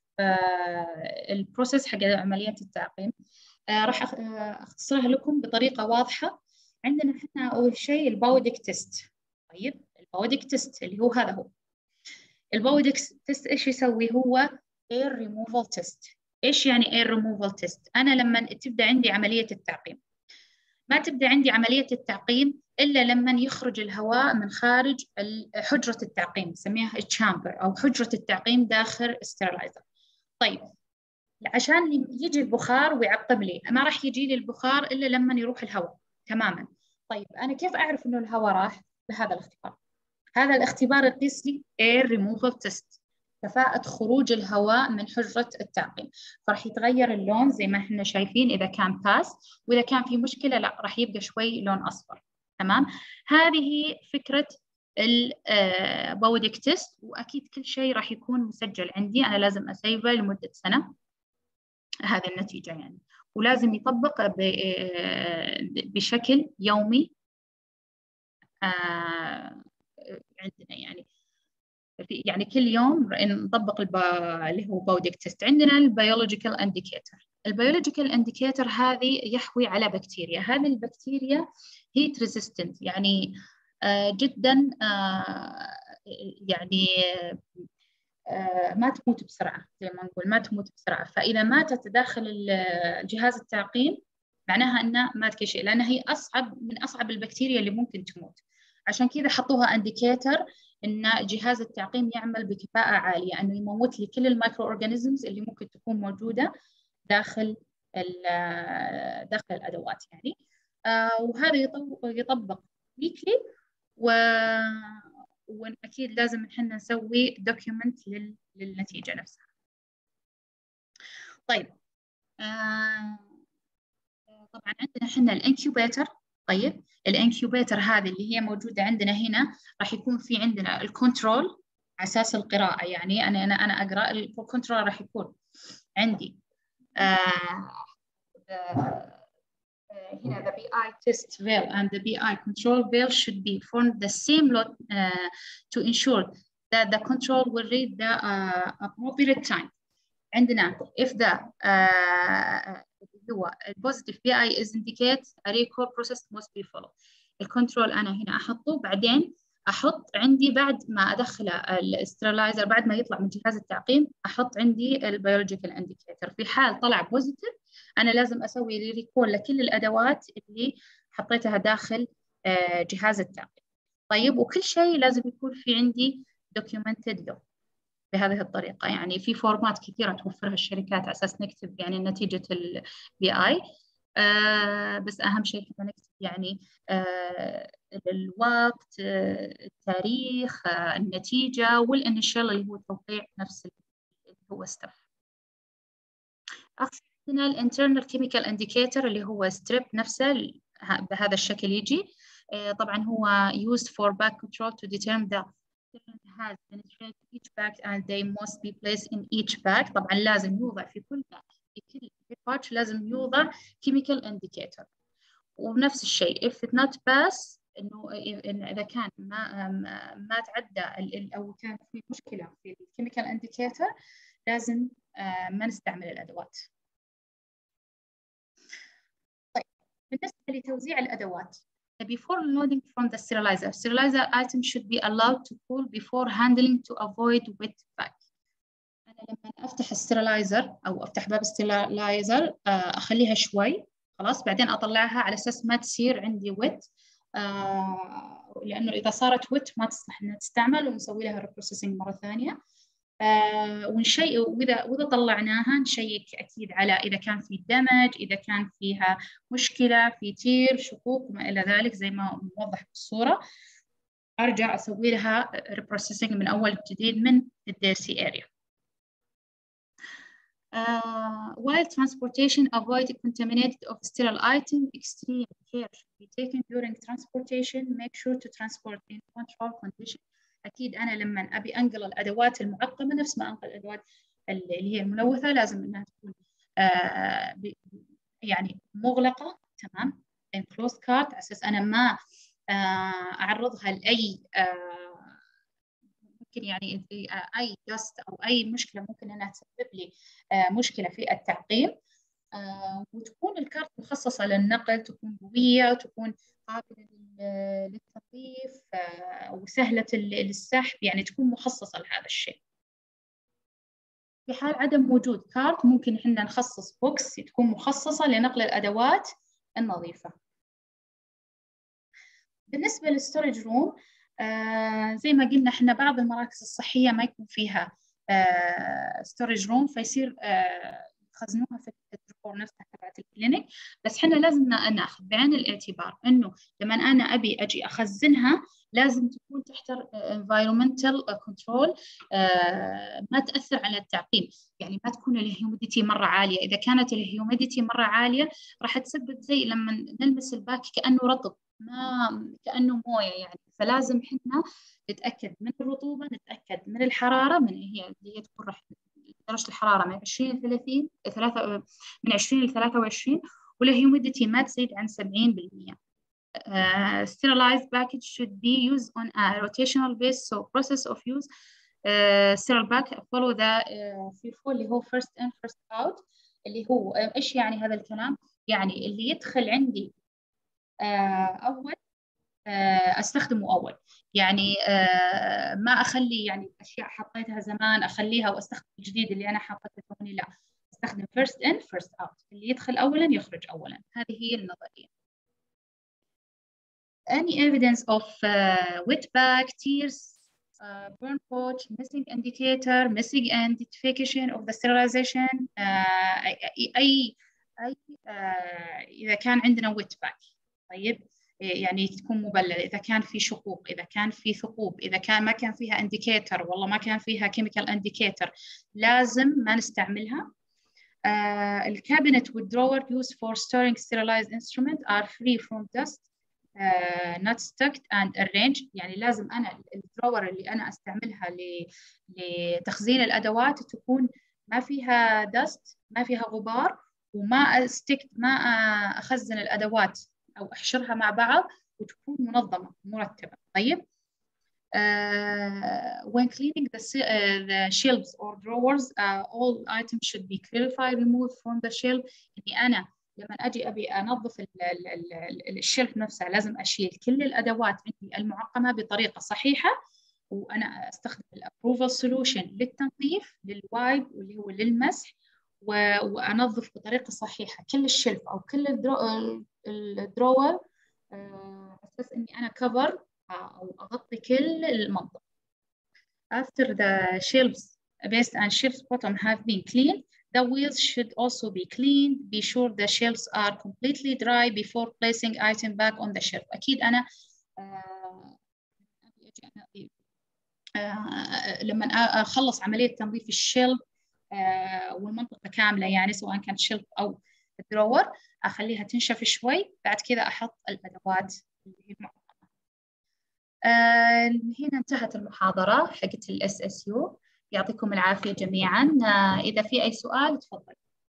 [SPEAKER 6] آه البروسيس حق عملية التعقيم. آه راح أختصرها لكم بطريقة واضحة. عندنا احنا أول شيء الباوديك تيست. طيب الباوديك تيست اللي هو هذا هو الباوديك تيست. إيش يسوي؟ هو air removal test. إيش يعني air removal test؟ أنا لما تبدأ عندي عملية التعقيم ما تبدأ عندي عملية التعقيم إلا لما يخرج الهواء من خارج حجرة التعقيم، نسميها الشامبر أو حجرة التعقيم داخل الستيرلايزر. طيب عشان يجي البخار ويعقم لي ما راح يجي لي البخار إلا لما يروح الهواء تماما. طيب أنا كيف أعرف إنه الهواء راح؟ بهذا الاختبار. هذا الاختبار يقيس لي air removal test، كفاءة خروج الهواء من حجرة التعقيم. فراح يتغير اللون زي ما احنا شايفين إذا كان باس، وإذا كان في مشكلة لا راح يبقى شوي لون أصفر. تمام. هذه فكرة الباوديك تيست، وأكيد كل شيء راح يكون مسجل عندي. أنا لازم أسيبه لمدة سنة هذه النتيجة يعني، ولازم يطبق بشكل يومي عندنا يعني يعني كل يوم نطبق اللي هو باوديك تيست. عندنا البيولوجيكال انديكيتور. البيولوجيكال انديكيتور هذه يحوي على بكتيريا. هذه البكتيريا هيت ريزيستنت يعني آه جدا آه يعني آه ما تموت بسرعة زي ما نقول ما تموت بسرعة. فإذا ماتت داخل جهاز التعقيم معناها أنها مات كل شيء، لأنها هي أصعب من أصعب البكتيريا اللي ممكن تموت. عشان كذا حطوها انديكيتور إن جهاز التعقيم يعمل بكفاءة عالية، أنه يموت لي كل المايكرو أورجانيزمز اللي ممكن تكون موجودة داخل داخل الأدوات يعني. آه وهذا يطبق ويكلي، و وأكيد لازم إحنا نسوي دوكيومنت للنتيجة نفسها. طيب آه طبعا عندنا إحنا الانكيوبيتر طيب الانكيوبيتر هذه اللي هي موجودة عندنا هنا راح يكون في عندنا الكنترول على أساس القراءة، يعني أنا أنا أنا أقرأ الكنترول راح يكون عندي آه هنا the بي آي test veil and the بي آي control veil should be formed the same lot uh, to ensure that the control will read the uh, appropriate time. عندنا if the uh, هو positive بي آي is indicate a recall process must be followed. الكنترول أنا هنا أحطه، بعدين أحط عندي بعد ما أدخل الاسترلايزر بعد ما يطلع من جهاز التعقيم أحط عندي البيولوجيكال انديكيتر. في حال طلع بوزيتيف أنا لازم أسوي لي ريكول لكل الأدوات اللي حطيتها داخل جهاز التعقيم. طيب وكل شيء لازم يكون في عندي documented له بهذه الطريقة، يعني في فورمات كثيرة توفرها الشركات على أساس نكتب يعني نتيجة البي آي. آه بس أهم شيء كنا نكتب يعني آه الوقت، آه التاريخ، آه النتيجة، والإنيشال اللي هو توقيع نفس اللي هو ستاف. عندنا الانترنال كيميكال انديكيتور اللي هو ستريب نفسه بهذا الشكل يجي. آه طبعا هو used for bag control to determine the has penetrated each bag and they must be placed in each bag. طبعا لازم يوضع في كل bag في كل batch لازم يوضع chemical indicator. ونفس الشيء if it not pass إنه إذا كان ما ما تعدى أو كان في مشكلة في chemical indicator لازم ما نستعمل الأدوات. طيب بالنسبة لتوزيع الأدوات before loading from the sterilizer, sterilizer item should be allowed to cool before handling to avoid wet bag. أنا لما أفتح الستيرلايزر أو أفتح باب الستيرلايزر أخليها شوي خلاص، بعدين أطلعها على أساس ما تصير عندي wet، آه لأنه إذا صارت wet ما تصلح إنها تستعمل ونسوي لها reprocessing مرة ثانية. آه ونشيء وإذا وإذا طلعناها نشيك أكيد على إذا كان في دمج، إذا كان فيها مشكلة في تير شقوق وما إلى ذلك زي ما موضح بالصورة، أرجع أسوي لها reprocessing من أول جديد من الديرسي area. Uh, while transportation avoid contaminated of sterile item, extreme care should be taken during transportation. Make sure to transport in control condition. أكيد أنا لما أبي أنقل الأدوات المعقمة نفس ما أنقل الأدوات اللي هي الملوثة لازم إنها تكون آه يعني مغلقة تمام enclosed cart على أساس أنا ما آه أعرضها لأي آه ممكن يعني أي دست أو أي مشكلة ممكن أنها تسبب لي آه مشكلة في التعقيم. آه وتكون الكارت مخصصة للنقل، تكون قوية وتكون قابلة للتنظيف آه وسهلة السحب، يعني تكون مخصصة لهذا الشيء. في حال عدم وجود كارت ممكن إحنا نخصص بوكس تكون مخصصة لنقل الأدوات النظيفة. بالنسبة للستورج روم آه زي ما قلنا إحنا بعض المراكز الصحية ما يكون فيها ستورج روم فيصير آه يخزنوها في الدكتور نفسها تبعت الكلينيك، بس إحنا لازم ناخذ بعين الاعتبار إنه لما أنا أبي أجي أخزنها لازم تكون تحت environmental control آه ما تأثر على التعقيم، يعني ما تكون الهيوميديتي مرة عالية. إذا كانت الهيوميديتي مرة عالية راح تسبب زي لما نلمس الباك كأنه رطب ما كأنه موية يعني، فلازم حنا نتأكد من الرطوبة، نتأكد من الحرارة من هي اللي هي تكون راح درجة الحرارة من عشرين ثلاثين ثلاثة من عشرين ل ثلاثة وعشرين والهيوميديتي ما تزيد عن سبعين بالمئة. Uh, sterilized package should be used on a rotational base, so process of use uh, sterile pack follow the uh, اللي هو first in first out. اللي هو إيش يعني هذا الكلام؟ يعني اللي يدخل عندي uh, أول uh, أستخدمه أول، يعني uh, ما أخلي يعني أشياء حطيتها زمان أخليها وأستخدم الجديد اللي أنا حطيته ثاني، لا أستخدم first in first out، اللي يدخل أولا يخرج أولا. هذه هي النظرية. Any evidence of uh, wet bag, tears, uh, burn pouch, missing indicator, missing identification of the sterilization uh, أي أي uh, إذا كان عندنا wet bag طيب يعني تكون مبللة، إذا كان في شقوق، إذا كان في ثقوب، إذا كان ما كان فيها indicator والله ما كان فيها chemical indicator لازم ما نستعملها. Uh, الكابينت والدرور used for storing sterilized instrument are free from dust uh, not stacked and arranged. يعني لازم أنا الدرور اللي أنا أستعملها لتخزين الأدوات تكون ما فيها dust، ما فيها غبار، وما استكت ما أخزن الأدوات أو أحشرها مع بعض، وتكون منظمة مرتبة. طيب uh, when cleaning the, uh, the shelves or drawers uh, all items should be clarified removed from the shelf. إني أنا لما أجي أبي أنظف ال ال ال الشلف نفسه لازم أشيل كل الأدوات عندي المعقمة بطريقة صحيحة، وأنا أستخدم الأبروفال سولوشن للتنظيف للوايب واللي هو للمسح، وأنظف بطريقة صحيحة كل الشلف أو كل الدرور أساس إني أنا كفر أو أغطي كل المنطقة. After the shelves base and shelves bottom have been cleaned, the wheels should also be cleaned. Be sure the shelves are completely dry before placing item back on the shelf. أكيد أنا آه آه لما أخلص عملية تنظيف الشلف آه والمنطقة كاملة، يعني سواء كانت شلف أو الدرور، أخليها تنشف شوي، بعد كذا أحط الأدوات اللي هي المعقمة. آه هنا انتهت المحاضرة حقت ال إس إس يو. يعطيكم العافية جميعا. آه إذا في أي سؤال تفضل.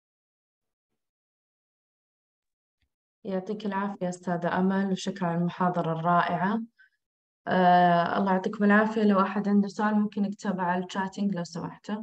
[SPEAKER 1] يعطيك العافية أستاذة أمل، وشكرا على المحاضرة الرائعة. آه الله يعطيكم العافية. لو أحد عنده سؤال ممكن يكتبه على الشاتنج لو سمحتوا.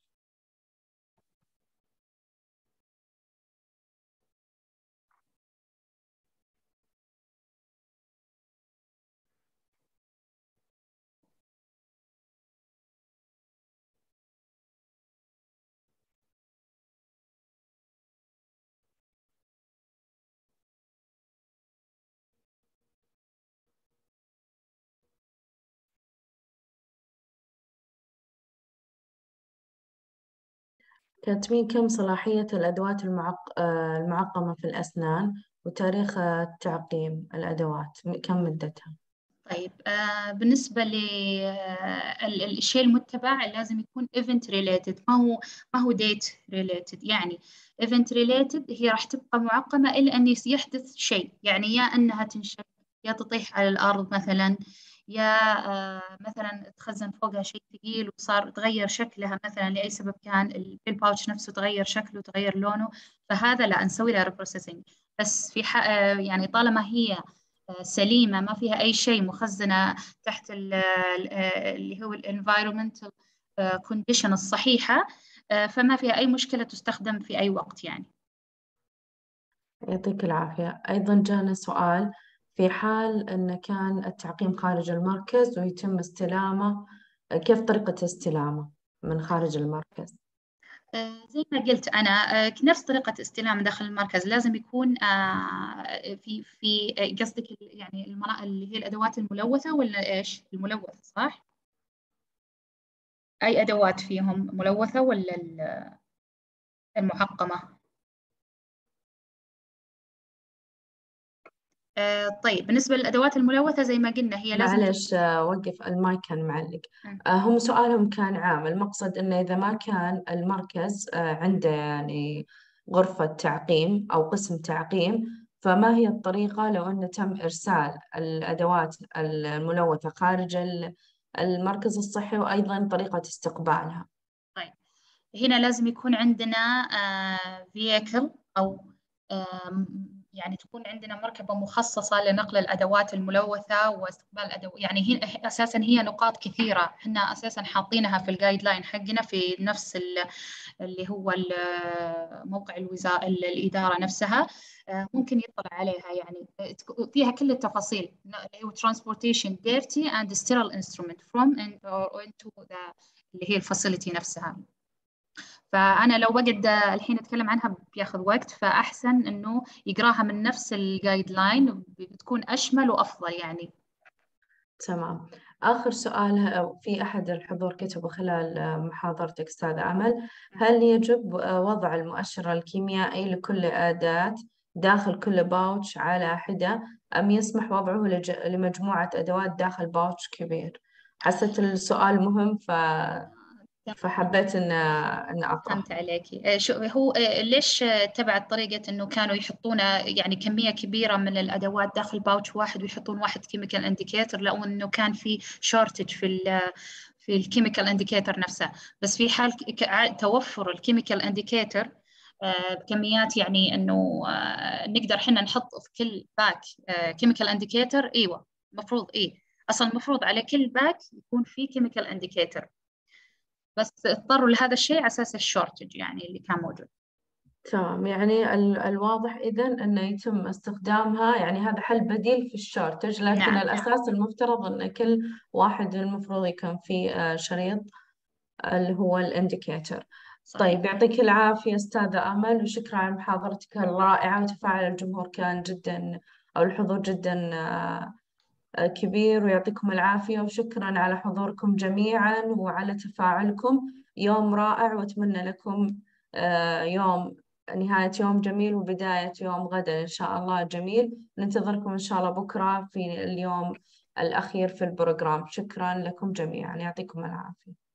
[SPEAKER 1] كاتبين كم صلاحية الأدوات المعق... المعقمة في الأسنان وتاريخ تعقيم الأدوات كم مدتها؟
[SPEAKER 6] طيب آه بالنسبة للشيء المتبع لازم يكون event related، ما هو ما هو date related. يعني event related هي راح تبقى معقمة إلا أن يحدث شيء، يعني يا أنها تنشف، يا تطيح على الأرض مثلا، يا آه مثلا تخزن فوقها شيء ثقيل وصار تغير شكلها مثلا لأي سبب كان، الباوتش نفسه تغير شكله تغير لونه، فهذا لا نسوي لها reprocessing. بس في يعني طالما هي سليمة ما فيها أي شيء مخزنة تحت اللي هو الانفايرومنتال كونديشن الصحيحة، فما فيها أي مشكلة تستخدم في أي وقت يعني.
[SPEAKER 1] يعطيك العافية. أيضا جانا سؤال، في حال أن كان التعقيم خارج المركز ويتم استلامه، كيف طريقة استلامه من خارج المركز؟
[SPEAKER 6] زي ما قلت أنا نفس طريقة استلام داخل المركز، لازم يكون في في قصدك يعني اللي هي الأدوات الملوثة ولا إيش؟ الملوثة صح؟ أي أدوات فيهم ملوثة ولا المعقمة؟ طيب بالنسبة للأدوات الملوثة زي ما قلنا هي لازم
[SPEAKER 1] معلش وقف المايك كان معلق. هم سؤالهم كان عام، المقصد إنه إذا ما كان المركز عنده يعني غرفة تعقيم أو قسم تعقيم، فما هي الطريقة لو أنه تم إرسال الأدوات الملوثة خارج المركز الصحي، وأيضا طريقة استقبالها؟
[SPEAKER 6] طيب هنا لازم يكون عندنا فييكل أو يعني تكون عندنا مركبة مخصصة لنقل الأدوات الملوثة واستقبال الأدوات. يعني هي أساسا هي نقاط كثيرة احنا أساسا حاطينها في الجايد لاين حقنا في نفس اللي هو موقع الوزارة الإدارة نفسها، ممكن يطلع عليها، يعني فيها كل التفاصيل اللي هو transportation dirty and sterile instrument from and or into the اللي هي الفاسيلتي نفسها. فأنا لو بقعد الحين أتكلم عنها بياخذ وقت، فأحسن إنه يقراها من نفس الجايد لاين، بتكون أشمل وأفضل يعني.
[SPEAKER 1] تمام. آخر سؤال في أحد الحضور كتبه خلال محاضرتك أستاذة أمل، هل يجب وضع المؤشر الكيميائي لكل أداة داخل كل باوتش على حدة، أم يسمح وضعه لج... لمجموعة أدوات داخل باوتش كبير؟ حسيت السؤال مهم ف فحبيت إن إن أطرح.
[SPEAKER 6] فهمت عليكي. شو هو ليش تبعت طريقة إنه كانوا يحطون يعني كمية كبيرة من الأدوات داخل باوتش واحد ويحطون واحد كيميكال انديكيتور؟ لو إنه كان في شورتج في ال في الكيميكال انديكيتور نفسه، بس في حال توفر الكيميكال انديكيتور بكميات يعني إنه نقدر حنا نحط في كل باك كيميكال انديكيتور. أيوة المفروض إيه أصلا المفروض على كل باك يكون في كيميكال انديكيتور، بس اضطروا لهذا الشيء على أساس الشورتج يعني اللي كان موجود.
[SPEAKER 1] تمام، يعني ال- الواضح إذن أنه يتم استخدامها، يعني هذا حل بديل في الشورتج، لكن
[SPEAKER 6] نعم.
[SPEAKER 1] الأساس المفترض أن كل واحد المفروض يكون فيه شريط اللي هو الانديكيتور. طيب يعطيك العافية أستاذة أمل، وشكرا على محاضرتك الرائعة، وتفاعل الجمهور كان جدا أو الحضور جدا كبير، ويعطيكم العافية، وشكرا على حضوركم جميعا وعلى تفاعلكم. يوم رائع، وأتمنى لكم يوم نهاية يوم جميل وبداية يوم غدا إن شاء الله جميل. ننتظركم إن شاء الله بكرة في اليوم الأخير في البروجرام. شكرا لكم جميعا، يعطيكم العافية.